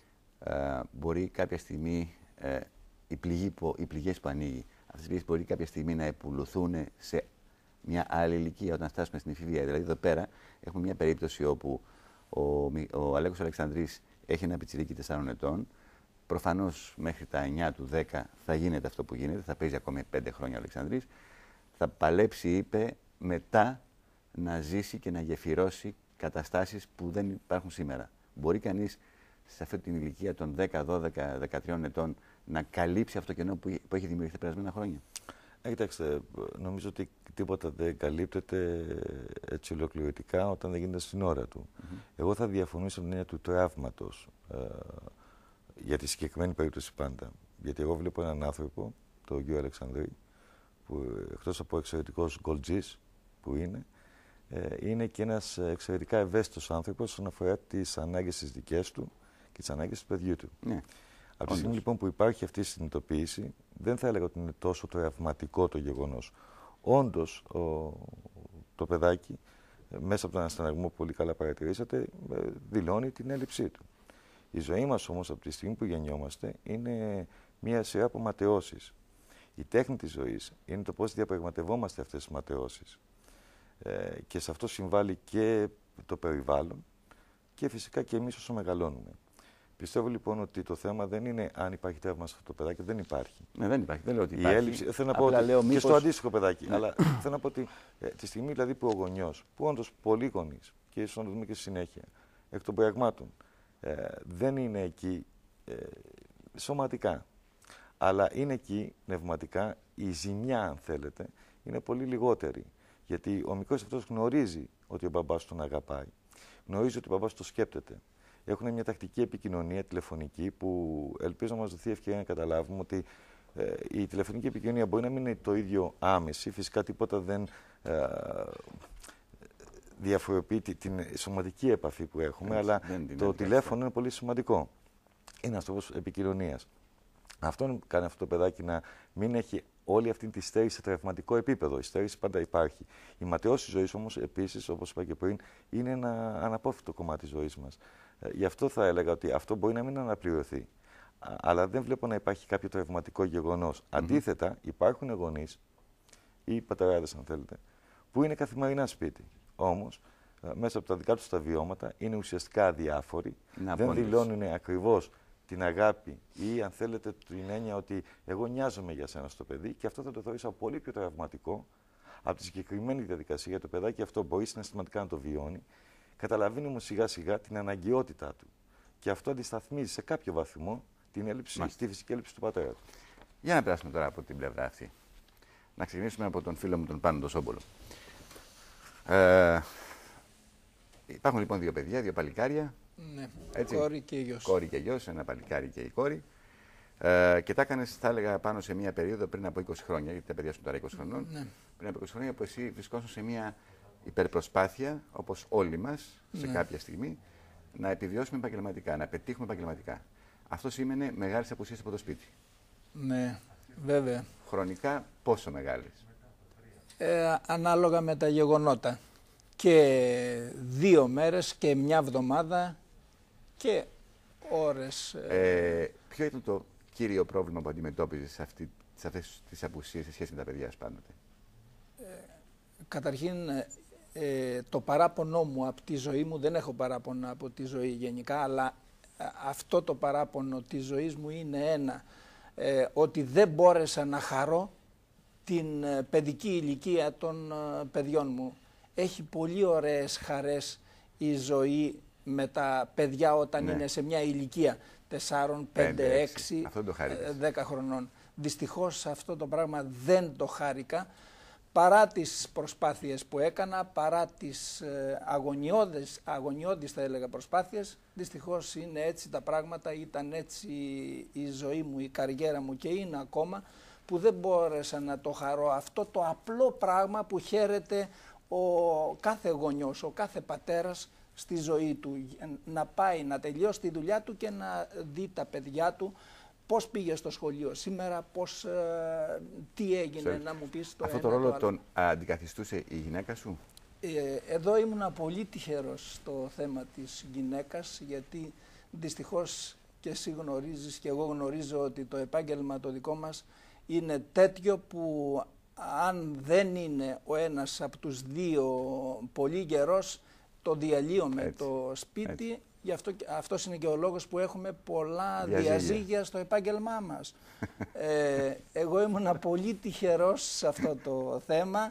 [SPEAKER 1] ε, μπορεί κάποια στιγμή, ε, οι, πληγή που, οι πληγές που ανοίγει, αυτές οι πληγές μπορεί κάποια στιγμή να επουλωθούν σε μια άλλη ηλικία όταν φτάσουμε στην εφηβεία. Δηλαδή, εδώ πέρα έχουμε μια περίπτωση όπου ο, ο Αλέκος Αλεξανδρής έχει ένα πιτσιρίκι τεσσάρων ετών. Προφανώς μέχρι τα εννιά του δέκα θα γίνεται αυτό που γίνεται, θα παίζει ακόμη πέντε χρόνια ο Αλεξανδρής. Θα παλέψει, είπε, μετά να ζήσει και να γεφυρώσει καταστάσεις που δεν υπάρχουν σήμερα. Μπορεί κανείς σε αυτή την ηλικία των δέκα, δώδεκα, δεκατρία ετών να καλύψει αυτό το κενό που έχει δημιουργηθεί τα περασμένα χρόνια?
[SPEAKER 12] Ε, κοιτάξτε, νομίζω ότι τίποτα δεν καλύπτεται έτσι ολοκληρωτικά όταν δεν γίνεται στην ώρα του. Mm-hmm. Εγώ θα διαφωνήσω με την έννοια του τραύματος ε, για τη συγκεκριμένη περίπτωση πάντα. Γιατί εγώ βλέπω έναν άνθρωπο, τον κύριο Αλεξανδρή, που εκτός από εξαιρετικός γκολτζής που είναι, ε, είναι και ένας εξαιρετικά ευαίσθητος άνθρωπος όσον αφορά τις ανάγκες τις δικές του και τις ανάγκες του παιδιού του. Ναι. Από τη στιγμή λοιπόν που υπάρχει αυτή η συνειδητοποίηση, δεν θα έλεγα ότι είναι τόσο τραυματικό το γεγονός. Όντως, ο, το παιδάκι, μέσα από τον αστεναγμό που πολύ καλά παρατηρήσατε, δηλώνει την έλλειψή του. Η ζωή μας όμως, από τη στιγμή που γεννιόμαστε, είναι μία σειρά από ματαιώσεις. Η τέχνη της ζωής είναι το πώς διαπραγματευόμαστε αυτές τις ματαιώσεις. Ε, και σε αυτό συμβάλλει και το περιβάλλον και φυσικά και εμείς όσο μεγαλώνουμε. Πιστεύω λοιπόν ότι το θέμα δεν είναι αν υπάρχει τραύμα σε αυτό το παιδάκι, δεν υπάρχει.
[SPEAKER 1] Ναι, δεν υπάρχει. Δεν λέω ότι υπάρχει.
[SPEAKER 12] Η έλλειψη, θέλω να πω ότι, λέω, μήπως... και στο αντίστοιχο παιδάκι. Ναι. Αλλά θέλω να πω ότι ε, τη στιγμή δηλαδή που ο γονιός, που όντως πολλοί γονείς, και ίσως να το δούμε και στη συνέχεια, εκ των πραγμάτων, ε, δεν είναι εκεί ε, σωματικά, αλλά είναι εκεί πνευματικά, η ζημιά, αν θέλετε, είναι πολύ λιγότερη. Γιατί ο μικρός αυτός γνωρίζει ότι ο μπαμπάς τον αγαπάει, γνωρίζει ότι ο μπαμπάς το σκέπτεται. Έχουν μια τακτική επικοινωνία τηλεφωνική που ελπίζω να μας δοθεί ευκαιρία να καταλάβουμε ότι ε, η τηλεφωνική επικοινωνία μπορεί να μην είναι το ίδιο άμεση. Φυσικά τίποτα δεν ε, διαφοροποιεί την σωματική επαφή που έχουμε, έτσι, αλλά το τηλέφωνο είναι πολύ σημαντικό. Είναι ένας τρόπος επικοινωνίας. Αυτό κάνει αυτό το παιδάκι να μην έχει όλη αυτή τη στέρηση σε τραυματικό επίπεδο. Η στέρηση πάντα υπάρχει. Η ματαιώση ζωής όμως, επίσης, όπως είπα και πριν, είναι ένα αναπόφευκτο κομμάτι της ζωής μας. Ε, γι' αυτό θα έλεγα ότι αυτό μπορεί να μην αναπληρωθεί. Α, αλλά δεν βλέπω να υπάρχει κάποιο τραυματικό γεγονός. Mm-hmm. Αντίθετα, υπάρχουν γονείς ή πατεράδες, αν θέλετε, που είναι καθημερινά σπίτι. Όμως, ε, μέσα από τα δικά τους τα βιώματα, είναι ουσιαστικά αδιάφοροι. Να δεν πόντες. Δηλώνουν ακριβώς την αγάπη ή, αν θέλετε, την έννοια ότι εγώ νοιάζομαι για σένα στο παιδί, και αυτό θα το θεωρήσω πολύ πιο τραυματικό από τη συγκεκριμένη διαδικασία για το παιδάκι. Αυτό μπορεί συναισθηματικά να το βιώνει. Καταλαβαίνει όμως σιγά σιγά την αναγκαιότητά του. Και αυτό αντισταθμίζει σε κάποιο βαθμό την έλλειψη, τη φυσική έλλειψη του πατέρα του.
[SPEAKER 1] Για να περάσουμε τώρα από την πλευρά αυτή. Να ξεκινήσουμε από τον φίλο μου τον Πάνο τον Σόμπολο. Ε, υπάρχουν λοιπόν δύο παιδιά, δύο παλικάρια.
[SPEAKER 3] Ναι,
[SPEAKER 1] έτσι,
[SPEAKER 3] κόρη και γιος.
[SPEAKER 1] Κόρη και γιος, ένα παλικάρι και η κόρη. Ε, και τα έκανες, θα έλεγα, πάνω σε μία περίοδο πριν από είκοσι χρόνια, γιατί τα παιδιά σου τώρα είκοσι χρονών. Ναι. Πριν από είκοσι χρόνια που εσύ βρισκόσουν σε μία υπερπροσπάθεια, όπως όλοι μας, σε ναι. κάποια στιγμή, να επιβιώσουμε επαγγελματικά, να πετύχουμε επαγγελματικά. Αυτό σήμαινε μεγάλες απουσίες από το σπίτι.
[SPEAKER 3] Ναι, βέβαια.
[SPEAKER 1] Χρονικά πόσο μεγάλες?
[SPEAKER 3] Ε, ανάλογα με τα γεγονότα. Και δύο μέρες και μια εβδομάδα και ώρες.
[SPEAKER 1] Ε, ποιο ήταν το κύριο πρόβλημα που αντιμετώπιζες σε, αυτή, σε αυτές τις απουσίες σε σχέση με τα παιδιά σου πάντοτε?
[SPEAKER 3] Ε, καταρχήν, ε, το παράπονο μου από τη ζωή μου, δεν έχω παράπονο από τη ζωή γενικά, αλλά αυτό το παράπονο της ζωής μου είναι ένα, ε, ότι δεν μπόρεσα να χαρώ την ε, παιδική ηλικία των ε, παιδιών μου. Έχει πολύ ωραίες χαρές η ζωή με τα παιδιά όταν ναι. είναι σε μια ηλικία. τεσσάρων, πέντε, έξι,
[SPEAKER 1] ε,
[SPEAKER 3] δέκα χρονών. Δυστυχώς αυτό το πράγμα δεν το χάρηκα. Παρά τις προσπάθειες που έκανα, παρά τις ε, αγωνιώδες, αγωνιώδεις θα έλεγα προσπάθειες, δυστυχώς είναι έτσι τα πράγματα, ήταν έτσι η ζωή μου, η καριέρα μου και είναι ακόμα, που δεν μπόρεσα να το χαρώ αυτό το απλό πράγμα που χαίρεται ο κάθε γονιός, ο κάθε πατέρας στη ζωή του, να πάει να τελειώσει τη δουλειά του και να δει τα παιδιά του πώς πήγε στο σχολείο σήμερα, πώς, ε, τι έγινε, Ξέρετε. να μου πεις το
[SPEAKER 1] Αυτό
[SPEAKER 3] ένα,
[SPEAKER 1] το ρόλο
[SPEAKER 3] το
[SPEAKER 1] τον αντικαθιστούσε η γυναίκα σου?
[SPEAKER 3] Ε, εδώ ήμουνα πολύ τυχερός στο θέμα της γυναίκας, γιατί δυστυχώς και εσύ γνωρίζεις και εγώ γνωρίζω ότι το επάγγελμα το δικό μας είναι τέτοιο που αν δεν είναι ο ένας από τους δύο πολύ γερός, το διαλύουμε Έτσι. το σπίτι. Έτσι. Γι' αυτό, αυτός είναι και ο λόγος που έχουμε πολλά διαζύγια, διαζύγια στο επάγγελμά μας. ε, εγώ ήμουνα πολύ τυχερός σε αυτό το θέμα.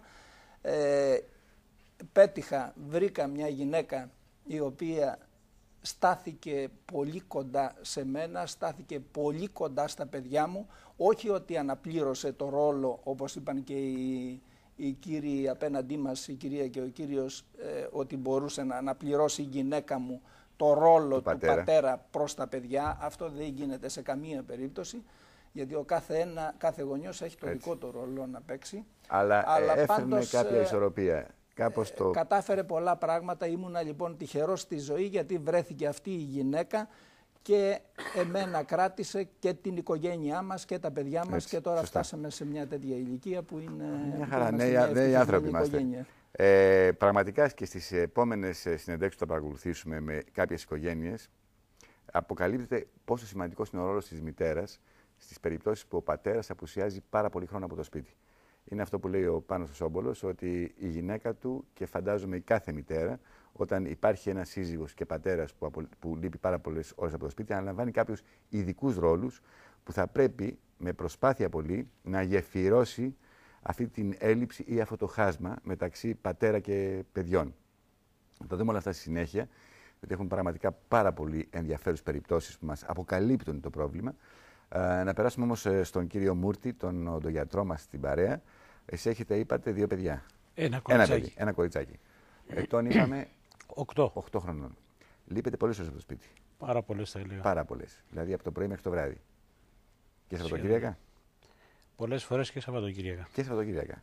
[SPEAKER 3] Ε, πέτυχα, βρήκα μια γυναίκα η οποία στάθηκε πολύ κοντά σε μένα, στάθηκε πολύ κοντά στα παιδιά μου. Όχι ότι αναπλήρωσε το ρόλο, όπως είπαν και οι, οι κύριοι απέναντί μας, η κυρία και ο κύριος, ε, ότι μπορούσε να αναπληρώσει η γυναίκα μου το ρόλο του, του πατέρα. πατέρα προς τα παιδιά. Αυτό δεν γίνεται σε καμία περίπτωση, γιατί ο κάθε, ένα, κάθε γονιός έχει το Έτσι. δικό του ρόλο να παίξει.
[SPEAKER 1] Αλλά, Αλλά έφερνε
[SPEAKER 3] πάντως,
[SPEAKER 1] κάποια ισορροπία. Κάπως το...
[SPEAKER 3] Κατάφερε πολλά πράγματα. Ήμουνα λοιπόν τυχερός στη ζωή, γιατί βρέθηκε αυτή η γυναίκα και εμένα κράτησε και την οικογένειά μας και τα παιδιά μας. Έτσι, και τώρα σωστά. φτάσαμε σε μια τέτοια ηλικία που είναι...
[SPEAKER 1] Μια χαρά, νέοι άνθρωποι είμαστε. Ε, πραγματικά και στις επόμενες συνεντεύξεις που θα παρακολουθήσουμε με κάποιες οικογένειες, αποκαλύπτεται πόσο σημαντικός είναι ο ρόλος της μητέρας στις περιπτώσεις που ο πατέρας απουσιάζει πάρα πολύ χρόνο από το σπίτι. Είναι αυτό που λέει ο Πάνος ο Σόμπολος, ότι η γυναίκα του, και φαντάζομαι η κάθε μητέρα, όταν υπάρχει ένας σύζυγος και πατέρας που, απο, που λείπει πάρα πολλές ώρες από το σπίτι, αναλαμβάνει κάποιους ειδικούς ρόλους που θα πρέπει με προσπάθεια πολύ να γεφυρώσει αυτή την έλλειψη ή αυτό το χάσμα μεταξύ πατέρα και παιδιών. Θα το δούμε όλα αυτά στη συνέχεια, γιατί έχουν πραγματικά πάρα πολύ ενδιαφέρουσες περιπτώσεις που μας αποκαλύπτουν το πρόβλημα. Ε, να περάσουμε όμως στον κύριο Μούρτη, τον οδοντογιατρό μας στην παρέα. Εσείς έχετε, είπατε, δύο παιδιά.
[SPEAKER 13] Ένα κοριτσάκι.
[SPEAKER 1] Ένα, παιδί, ένα κοριτσάκι. Ετών είπαμε
[SPEAKER 13] οκτώ.
[SPEAKER 1] οκτώ χρονών. Λείπετε πολλές ώρες από το σπίτι.
[SPEAKER 13] Πάρα πολλές θα έλεγα.
[SPEAKER 1] Πάρα πολλές. Δηλαδή από το πρωί μέχρι το βράδυ. Και Σαββατοκύριακα.
[SPEAKER 13] Πολλές φορές και Σαββατοκύριακα.
[SPEAKER 1] Και Σαββατοκύριακα.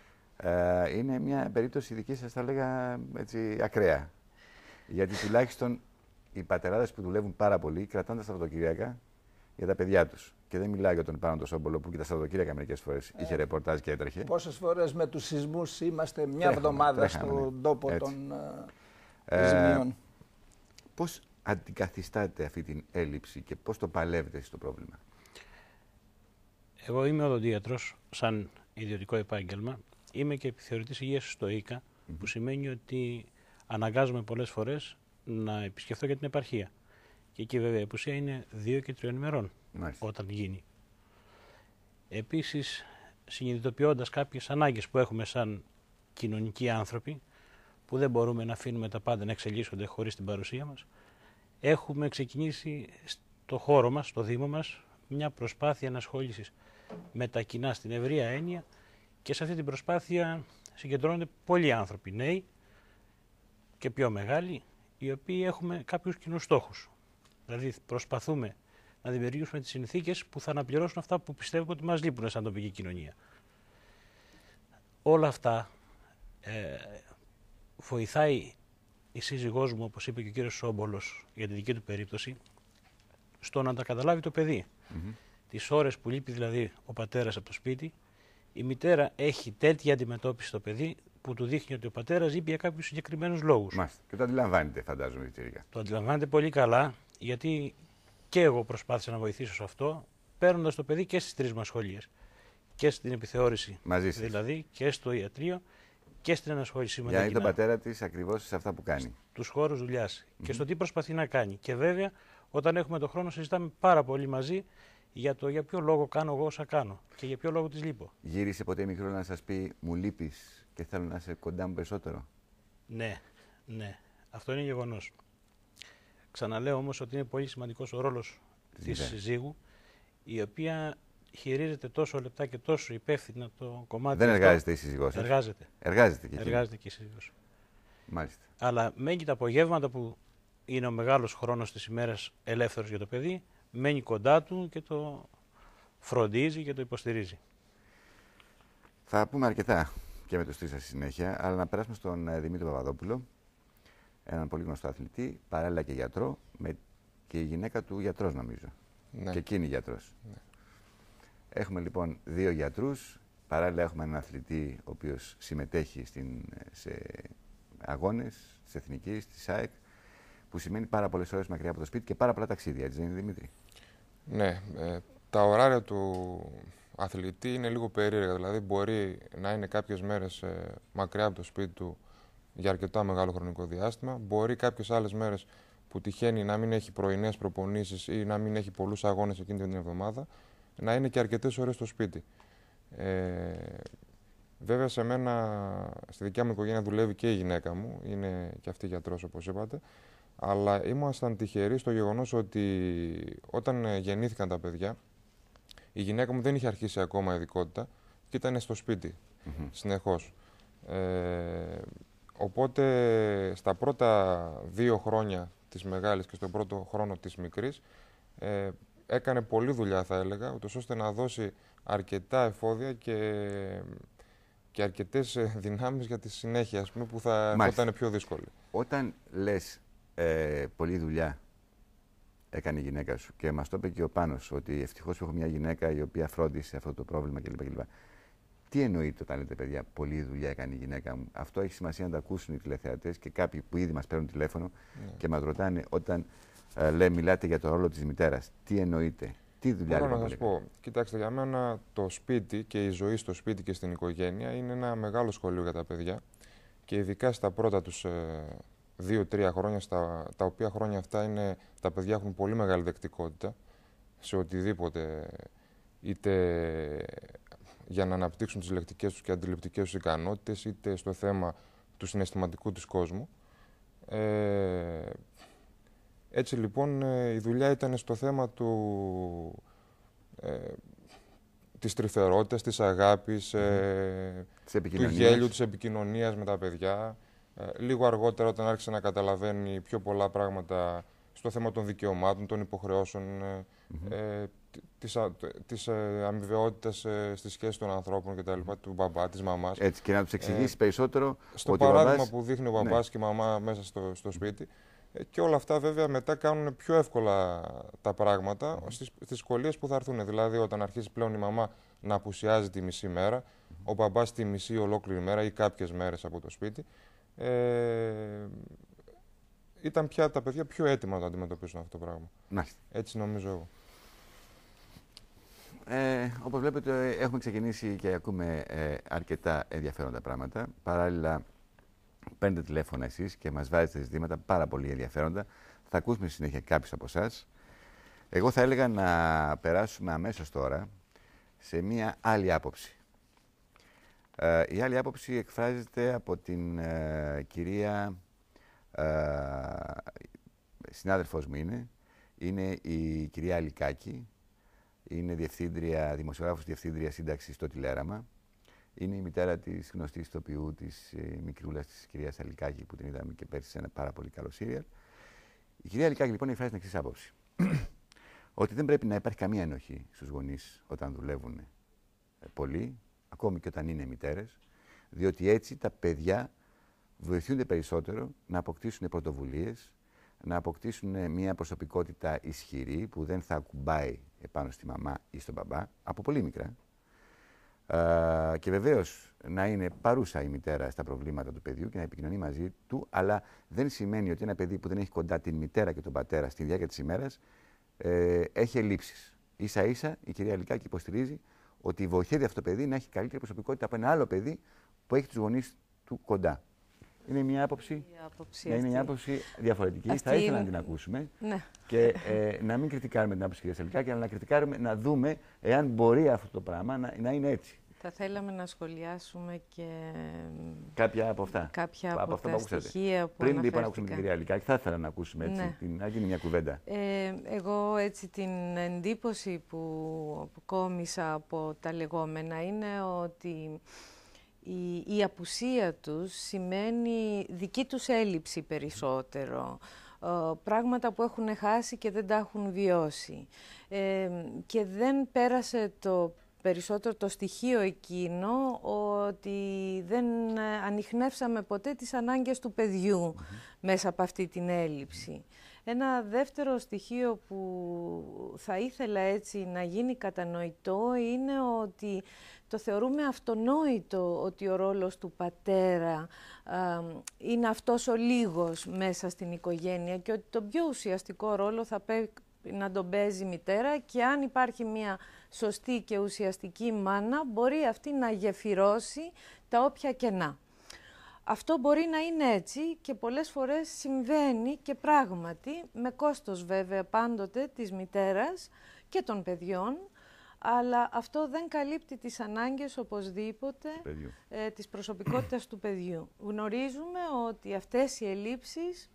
[SPEAKER 1] Ε, είναι μια περίπτωση δική σας, θα έλεγα, έτσι, ακραία. Γιατί τουλάχιστον οι πατεράδες που δουλεύουν πάρα πολύ κρατάνε τα Σαββατοκύριακα για τα παιδιά τους. Και δεν μιλάω για τον Πάνο τον Σόμπολο που και τα Σαββατοκύριακα μερικές φορές ε, είχε ρεπορτάζ και έτρεχε.
[SPEAKER 3] Πόσες φορές με τους σεισμούς είμαστε μια εβδομάδα στον ναι. τόπο Έτσι. των ε, ζημιών.
[SPEAKER 1] Πώς αντικαθιστάτε αυτή την έλλειψη και πώς το παλεύετε στο πρόβλημα?
[SPEAKER 13] Εγώ είμαι οδοντίατρος σαν ιδιωτικό επάγγελμα. Είμαι και επιθεωρητής υγείας στο ΙΚΑ, mm-hmm. που σημαίνει ότι αναγκάζομαι πολλές φορές να επισκεφθώ και την επαρχία. Και εκεί βέβαια η απουσία είναι δύο και τριών ημερών Μάλιστα. όταν γίνει. Επίσης, συνειδητοποιώντας κάποιες ανάγκες που έχουμε σαν κοινωνικοί άνθρωποι, που δεν μπορούμε να αφήνουμε τα πάντα να εξελίσσονται χωρίς την παρουσία μας, έχουμε ξεκινήσει στο χώρο μας, στο Δήμο μας, μια προσπάθεια ενασχόλησης με τα κοινά στην ευρεία έννοια, και σε αυτή την προσπάθεια συγκεντρώνονται πολλοί άνθρωποι, νέοι και πιο μεγάλοι, οι οποίοι έχουμε κάποιους κοινούς στόχους. Δηλαδή προσπαθούμε να δημιουργήσουμε τις συνθήκες που θα αναπληρώσουν αυτά που πιστεύουμε ότι μας λείπουν σαν τοπική κοινωνία. Όλα αυτά ε, βοηθάει η σύζυγός μου, όπως είπε και ο κύριος Σόμπολος για τη δική του περίπτωση, στο να τα καταλάβει το παιδί. Mm-hmm. Τις ώρες που λείπει δηλαδή ο πατέρας από το σπίτι, η μητέρα έχει τέτοια αντιμετώπιση στο παιδί που του δείχνει ότι ο πατέρας λείπει για κάποιους συγκεκριμένους λόγους.
[SPEAKER 1] Μάλιστα. Και το αντιλαμβάνεται, φαντάζομαι, τελικά.
[SPEAKER 13] Το αντιλαμβάνεται πολύ καλά, γιατί και εγώ προσπάθησα να βοηθήσω σε αυτό, παίρνοντας το παιδί και στις τρεις μας σχολείες. Και στην επιθεώρηση,
[SPEAKER 1] Μαζί σας.
[SPEAKER 13] δηλαδή, και στο ιατρείο και στην ενασχόλησή με τα κοινά.
[SPEAKER 1] Για τον πατέρα της ακριβώς σε αυτά που κάνει.
[SPEAKER 13] Τους χώρους δουλειάς mm-hmm. και στο τι προσπαθεί να κάνει. Και βέβαια, όταν έχουμε τον χρόνο, συζητάμε πάρα πολύ μαζί για το για ποιο λόγο κάνω εγώ όσα κάνω και για ποιο λόγο της λείπω.
[SPEAKER 1] Γύρισε ποτέ μικρό να σας πει «Μου λείπεις και θέλω να είσαι κοντά μου περισσότερο»?
[SPEAKER 13] Ναι, ναι. Αυτό είναι γεγονός. Ξαναλέω όμως ότι είναι πολύ σημαντικός ο ρόλος της συζύγου, η οποία χειρίζεται τόσο λεπτά και τόσο υπεύθυνα το κομμάτι.
[SPEAKER 1] Δεν
[SPEAKER 13] αυτό.
[SPEAKER 1] εργάζεται η σύζυγός σας?
[SPEAKER 13] Εργάζεται.
[SPEAKER 1] Εργάζεται και,
[SPEAKER 13] εργάζεται και η σύζυγός.
[SPEAKER 1] Μάλιστα.
[SPEAKER 13] Αλλά μένει τα απογεύματα που είναι ο μεγάλος χρόνος της ημέρας ελεύθερος για το παιδί, μένει κοντά του και το φροντίζει και το υποστηρίζει.
[SPEAKER 1] Θα πούμε αρκετά και με το στήσα στη συνέχεια, αλλά να περάσουμε στον ε, Δημήτρη Παπαδόπουλο, έναν πολύ γνωστό αθλητή, παράλληλα και γιατρό, με και η γυναίκα του γιατρός νομίζω.
[SPEAKER 2] Ναι.
[SPEAKER 1] Και εκείνη γιατρός.
[SPEAKER 2] Ναι.
[SPEAKER 1] Έχουμε λοιπόν δύο γιατρούς, παράλληλα έχουμε έναν αθλητή ο οποίος συμμετέχει στην, σε αγώνες, της Εθνικής, της ΑΕΚ, που σημαίνει πάρα πολλές ώρες μακριά από το σπίτι και πάρα πολλά ταξίδια, έτσι δεν είναι, Δημήτρη?
[SPEAKER 2] Ναι, ε, τα ωράρια του αθλητή είναι λίγο περίεργα, δηλαδή μπορεί να είναι κάποιες μέρες ε, μακριά από το σπίτι του για αρκετά μεγάλο χρονικό διάστημα, μπορεί κάποιες άλλες μέρες που τυχαίνει να μην έχει πρωινές προπονήσεις ή να μην έχει πολλούς αγώνες εκείνη την εβδομάδα, να είναι και αρκετές ώρες στο σπίτι. Ε, βέβαια σε μένα, στη δικιά μου οικογένεια δουλεύει και η γυναίκα μου, είναι και αυτή γιατρός όπως είπατε, αλλά ήμασταν τυχεροί στο γεγονός ότι όταν γεννήθηκαν τα παιδιά, η γυναίκα μου δεν είχε αρχίσει ακόμα ειδικότητα και ήταν στο σπίτι mm-hmm. συνεχώς. Ε, οπότε στα πρώτα δύο χρόνια της μεγάλης και στον πρώτο χρόνο της μικρής ε, έκανε πολλή δουλειά θα έλεγα, ούτως ώστε να δώσει αρκετά εφόδια και, και αρκετές δυνάμεις για τη συνέχεια ας πούμε, που θα ήταν πιο δύσκολη.
[SPEAKER 1] Όταν λες ε, πολλή δουλειά έκανε η γυναίκα σου και μας το είπε και ο Πάνος ότι ευτυχώς έχω μια γυναίκα η οποία φρόντισε αυτό το πρόβλημα κλπ. κλπ. Τι εννοείται όταν λέτε παιδιά, πολλή δουλειά έκανε η γυναίκα μου? Αυτό έχει σημασία να το ακούσουν οι τηλεθεατές και κάποιοι που ήδη μας παίρνουν τηλέφωνο yeah. και μας ρωτάνε όταν ε, λέει, μιλάτε για το ρόλο της μητέρας. Τι εννοείται, τι δουλειά
[SPEAKER 2] Μπορώ να σας πω, κοιτάξτε, για μένα το σπίτι και η ζωή στο σπίτι και στην οικογένεια είναι ένα μεγάλο σχολείο για τα παιδιά και ειδικά στα πρώτα τους ε, δύο-τρία χρόνια, στα, τα οποία χρόνια αυτά είναι, τα παιδιά έχουν πολύ μεγάλη δεκτικότητα σε οτιδήποτε, είτε για να αναπτύξουν τις λεκτικές τους και αντιληπτικές τους ικανότητες, είτε στο θέμα του συναισθηματικού τους κόσμου. Ε, έτσι λοιπόν η δουλειά ήταν στο θέμα του, ε, της τρυφερότητας, της αγάπης, ε, του γέλιου, της επικοινωνίας με τα παιδιά. Ε, λίγο αργότερα όταν άρχισε να καταλαβαίνει πιο πολλά πράγματα στο θέμα των δικαιωμάτων, των υποχρεώσεων, mm-hmm. ε, της, της ε, αμοιβαιότητας ε, στη σχέση των ανθρώπων κτλ. Του μπαμπά, της μαμάς.
[SPEAKER 1] Έτσι, και να τους εξηγήσει ε, περισσότερο
[SPEAKER 2] στο
[SPEAKER 1] ότι
[SPEAKER 2] παράδειγμα
[SPEAKER 1] ο μπαμπάς...
[SPEAKER 2] που δείχνει ο μπαμπάς ναι. και η μαμά μέσα στο, στο σπίτι. Ε, και όλα αυτά βέβαια μετά κάνουν πιο εύκολα τα πράγματα mm-hmm. στις, στις σχολείες που θα έρθουν. Δηλαδή όταν αρχίσει πλέον η μαμά να απουσιάζει τη μισή μέρα, mm-hmm. ο μπαμπάς τη μισή ολόκληρη μέρα ή κάποιες μέρες από το σπίτι, ε, ήταν πια τα παιδιά πιο έτοιμα να το αντιμετωπίσουν αυτό το πράγμα.
[SPEAKER 1] Μάλιστα.
[SPEAKER 2] Έτσι νομίζω εγώ.
[SPEAKER 1] Ε, όπως βλέπετε έχουμε ξεκινήσει και ακούμε ε, αρκετά ενδιαφέροντα πράγματα. Παράλληλα παίρνετε τηλέφωνα εσείς και μας βάζετε ζητήματα πάρα πολύ ενδιαφέροντα. Θα ακούσουμε στη συνέχεια κάποιους από εσάς. Εγώ θα έλεγα να περάσουμε αμέσως τώρα σε μία άλλη άποψη. Ε, η άλλη άποψη εκφράζεται από την ε, κυρία, ε, συνάδελφός μου είναι, είναι η κυρία Αλικάκη, είναι διευθύντρια, δημοσιογράφος διευθύντρια σύνταξης στο Τηλέραμα. Είναι η μητέρα της γνωστής ηθοποιού της ε, μικρούλας της κυρίας Αλικάκη που την είδαμε και πέρσι σε ένα πάρα πολύ καλό σύριαλ. Η κυρία Αλικάκη λοιπόν εκφράζει την εξής άποψη. Ότι δεν πρέπει να υπάρχει καμία ενοχή στους γονείς όταν δουλεύουν ε, πολύ, ακόμη και όταν είναι μητέρες, διότι έτσι τα παιδιά βοηθούνται περισσότερο να αποκτήσουν πρωτοβουλίες, να αποκτήσουν μια προσωπικότητα ισχυρή που δεν θα ακουμπάει επάνω στη μαμά ή στον μπαμπά, από πολύ μικρά. Uh, και βεβαίως να είναι παρούσα η μητέρα στα προβλήματα του παιδιού και να επικοινωνεί μαζί του, αλλά δεν σημαίνει ότι ένα παιδί που δεν έχει κοντά την μητέρα και τον πατέρα στη διάρκεια της ημέρας ε, έχει ελλείψεις. Ίσα ίσα η κυρία Αλικάκη υποστηρίζει ότι βοηθάει αυτό το παιδί να έχει καλύτερη προσωπικότητα από ένα άλλο παιδί που έχει τους γονείς του κοντά. Είναι μια άποψη,
[SPEAKER 11] άποψη
[SPEAKER 1] ναι, είναι μια άποψη διαφορετική.
[SPEAKER 11] Αυτή
[SPEAKER 1] θα ήθελα
[SPEAKER 11] είναι...
[SPEAKER 1] να την ακούσουμε.
[SPEAKER 11] Ναι.
[SPEAKER 1] Και ε, να μην κριτικάρουμε την άποψη της κυρίας Αλικάκη, αλλά να κριτικάρουμε, να δούμε εάν μπορεί αυτό το πράγμα να, να είναι έτσι.
[SPEAKER 11] Θα θέλαμε να σχολιάσουμε και
[SPEAKER 1] κάποια από αυτά.
[SPEAKER 11] Κάποια
[SPEAKER 1] από,
[SPEAKER 11] από
[SPEAKER 1] αυτά
[SPEAKER 11] τα
[SPEAKER 1] που
[SPEAKER 11] στοιχεία που
[SPEAKER 1] Πριν λοιπόν να ακούσουμε την κυρία Λικάκη, θα ήθελα να ακούσουμε έτσι,
[SPEAKER 11] ναι.
[SPEAKER 1] την, να γίνει μια κουβέντα.
[SPEAKER 11] Ε, εγώ έτσι την εντύπωση που αποκόμισα από τα λεγόμενα είναι ότι η, η απουσία τους σημαίνει δική τους έλλειψη περισσότερο. Πράγματα που έχουν χάσει και δεν τα έχουν βιώσει. Ε, και δεν πέρασε το περισσότερο το στοιχείο εκείνο ότι δεν ανιχνεύσαμε ποτέ τις ανάγκες του παιδιού mm-hmm. μέσα από αυτή την έλλειψη. Ένα δεύτερο στοιχείο που θα ήθελα έτσι να γίνει κατανοητό είναι ότι το θεωρούμε αυτονόητο ότι ο ρόλος του πατέρα α, είναι αυτός ο λίγος μέσα στην οικογένεια και ότι τον πιο ουσιαστικό ρόλο θα πρέπει να τον παίζει η μητέρα και αν υπάρχει μια σωστή και ουσιαστική μάνα μπορεί αυτή να γεφυρώσει τα όποια κενά. Αυτό μπορεί να είναι έτσι και πολλές φορές συμβαίνει και πράγματι με κόστος βέβαια πάντοτε της μητέρας και των παιδιών, αλλά αυτό δεν καλύπτει τις ανάγκες οπωσδήποτε ε, της προσωπικότητας του παιδιού. Γνωρίζουμε ότι αυτές οι ελλείψεις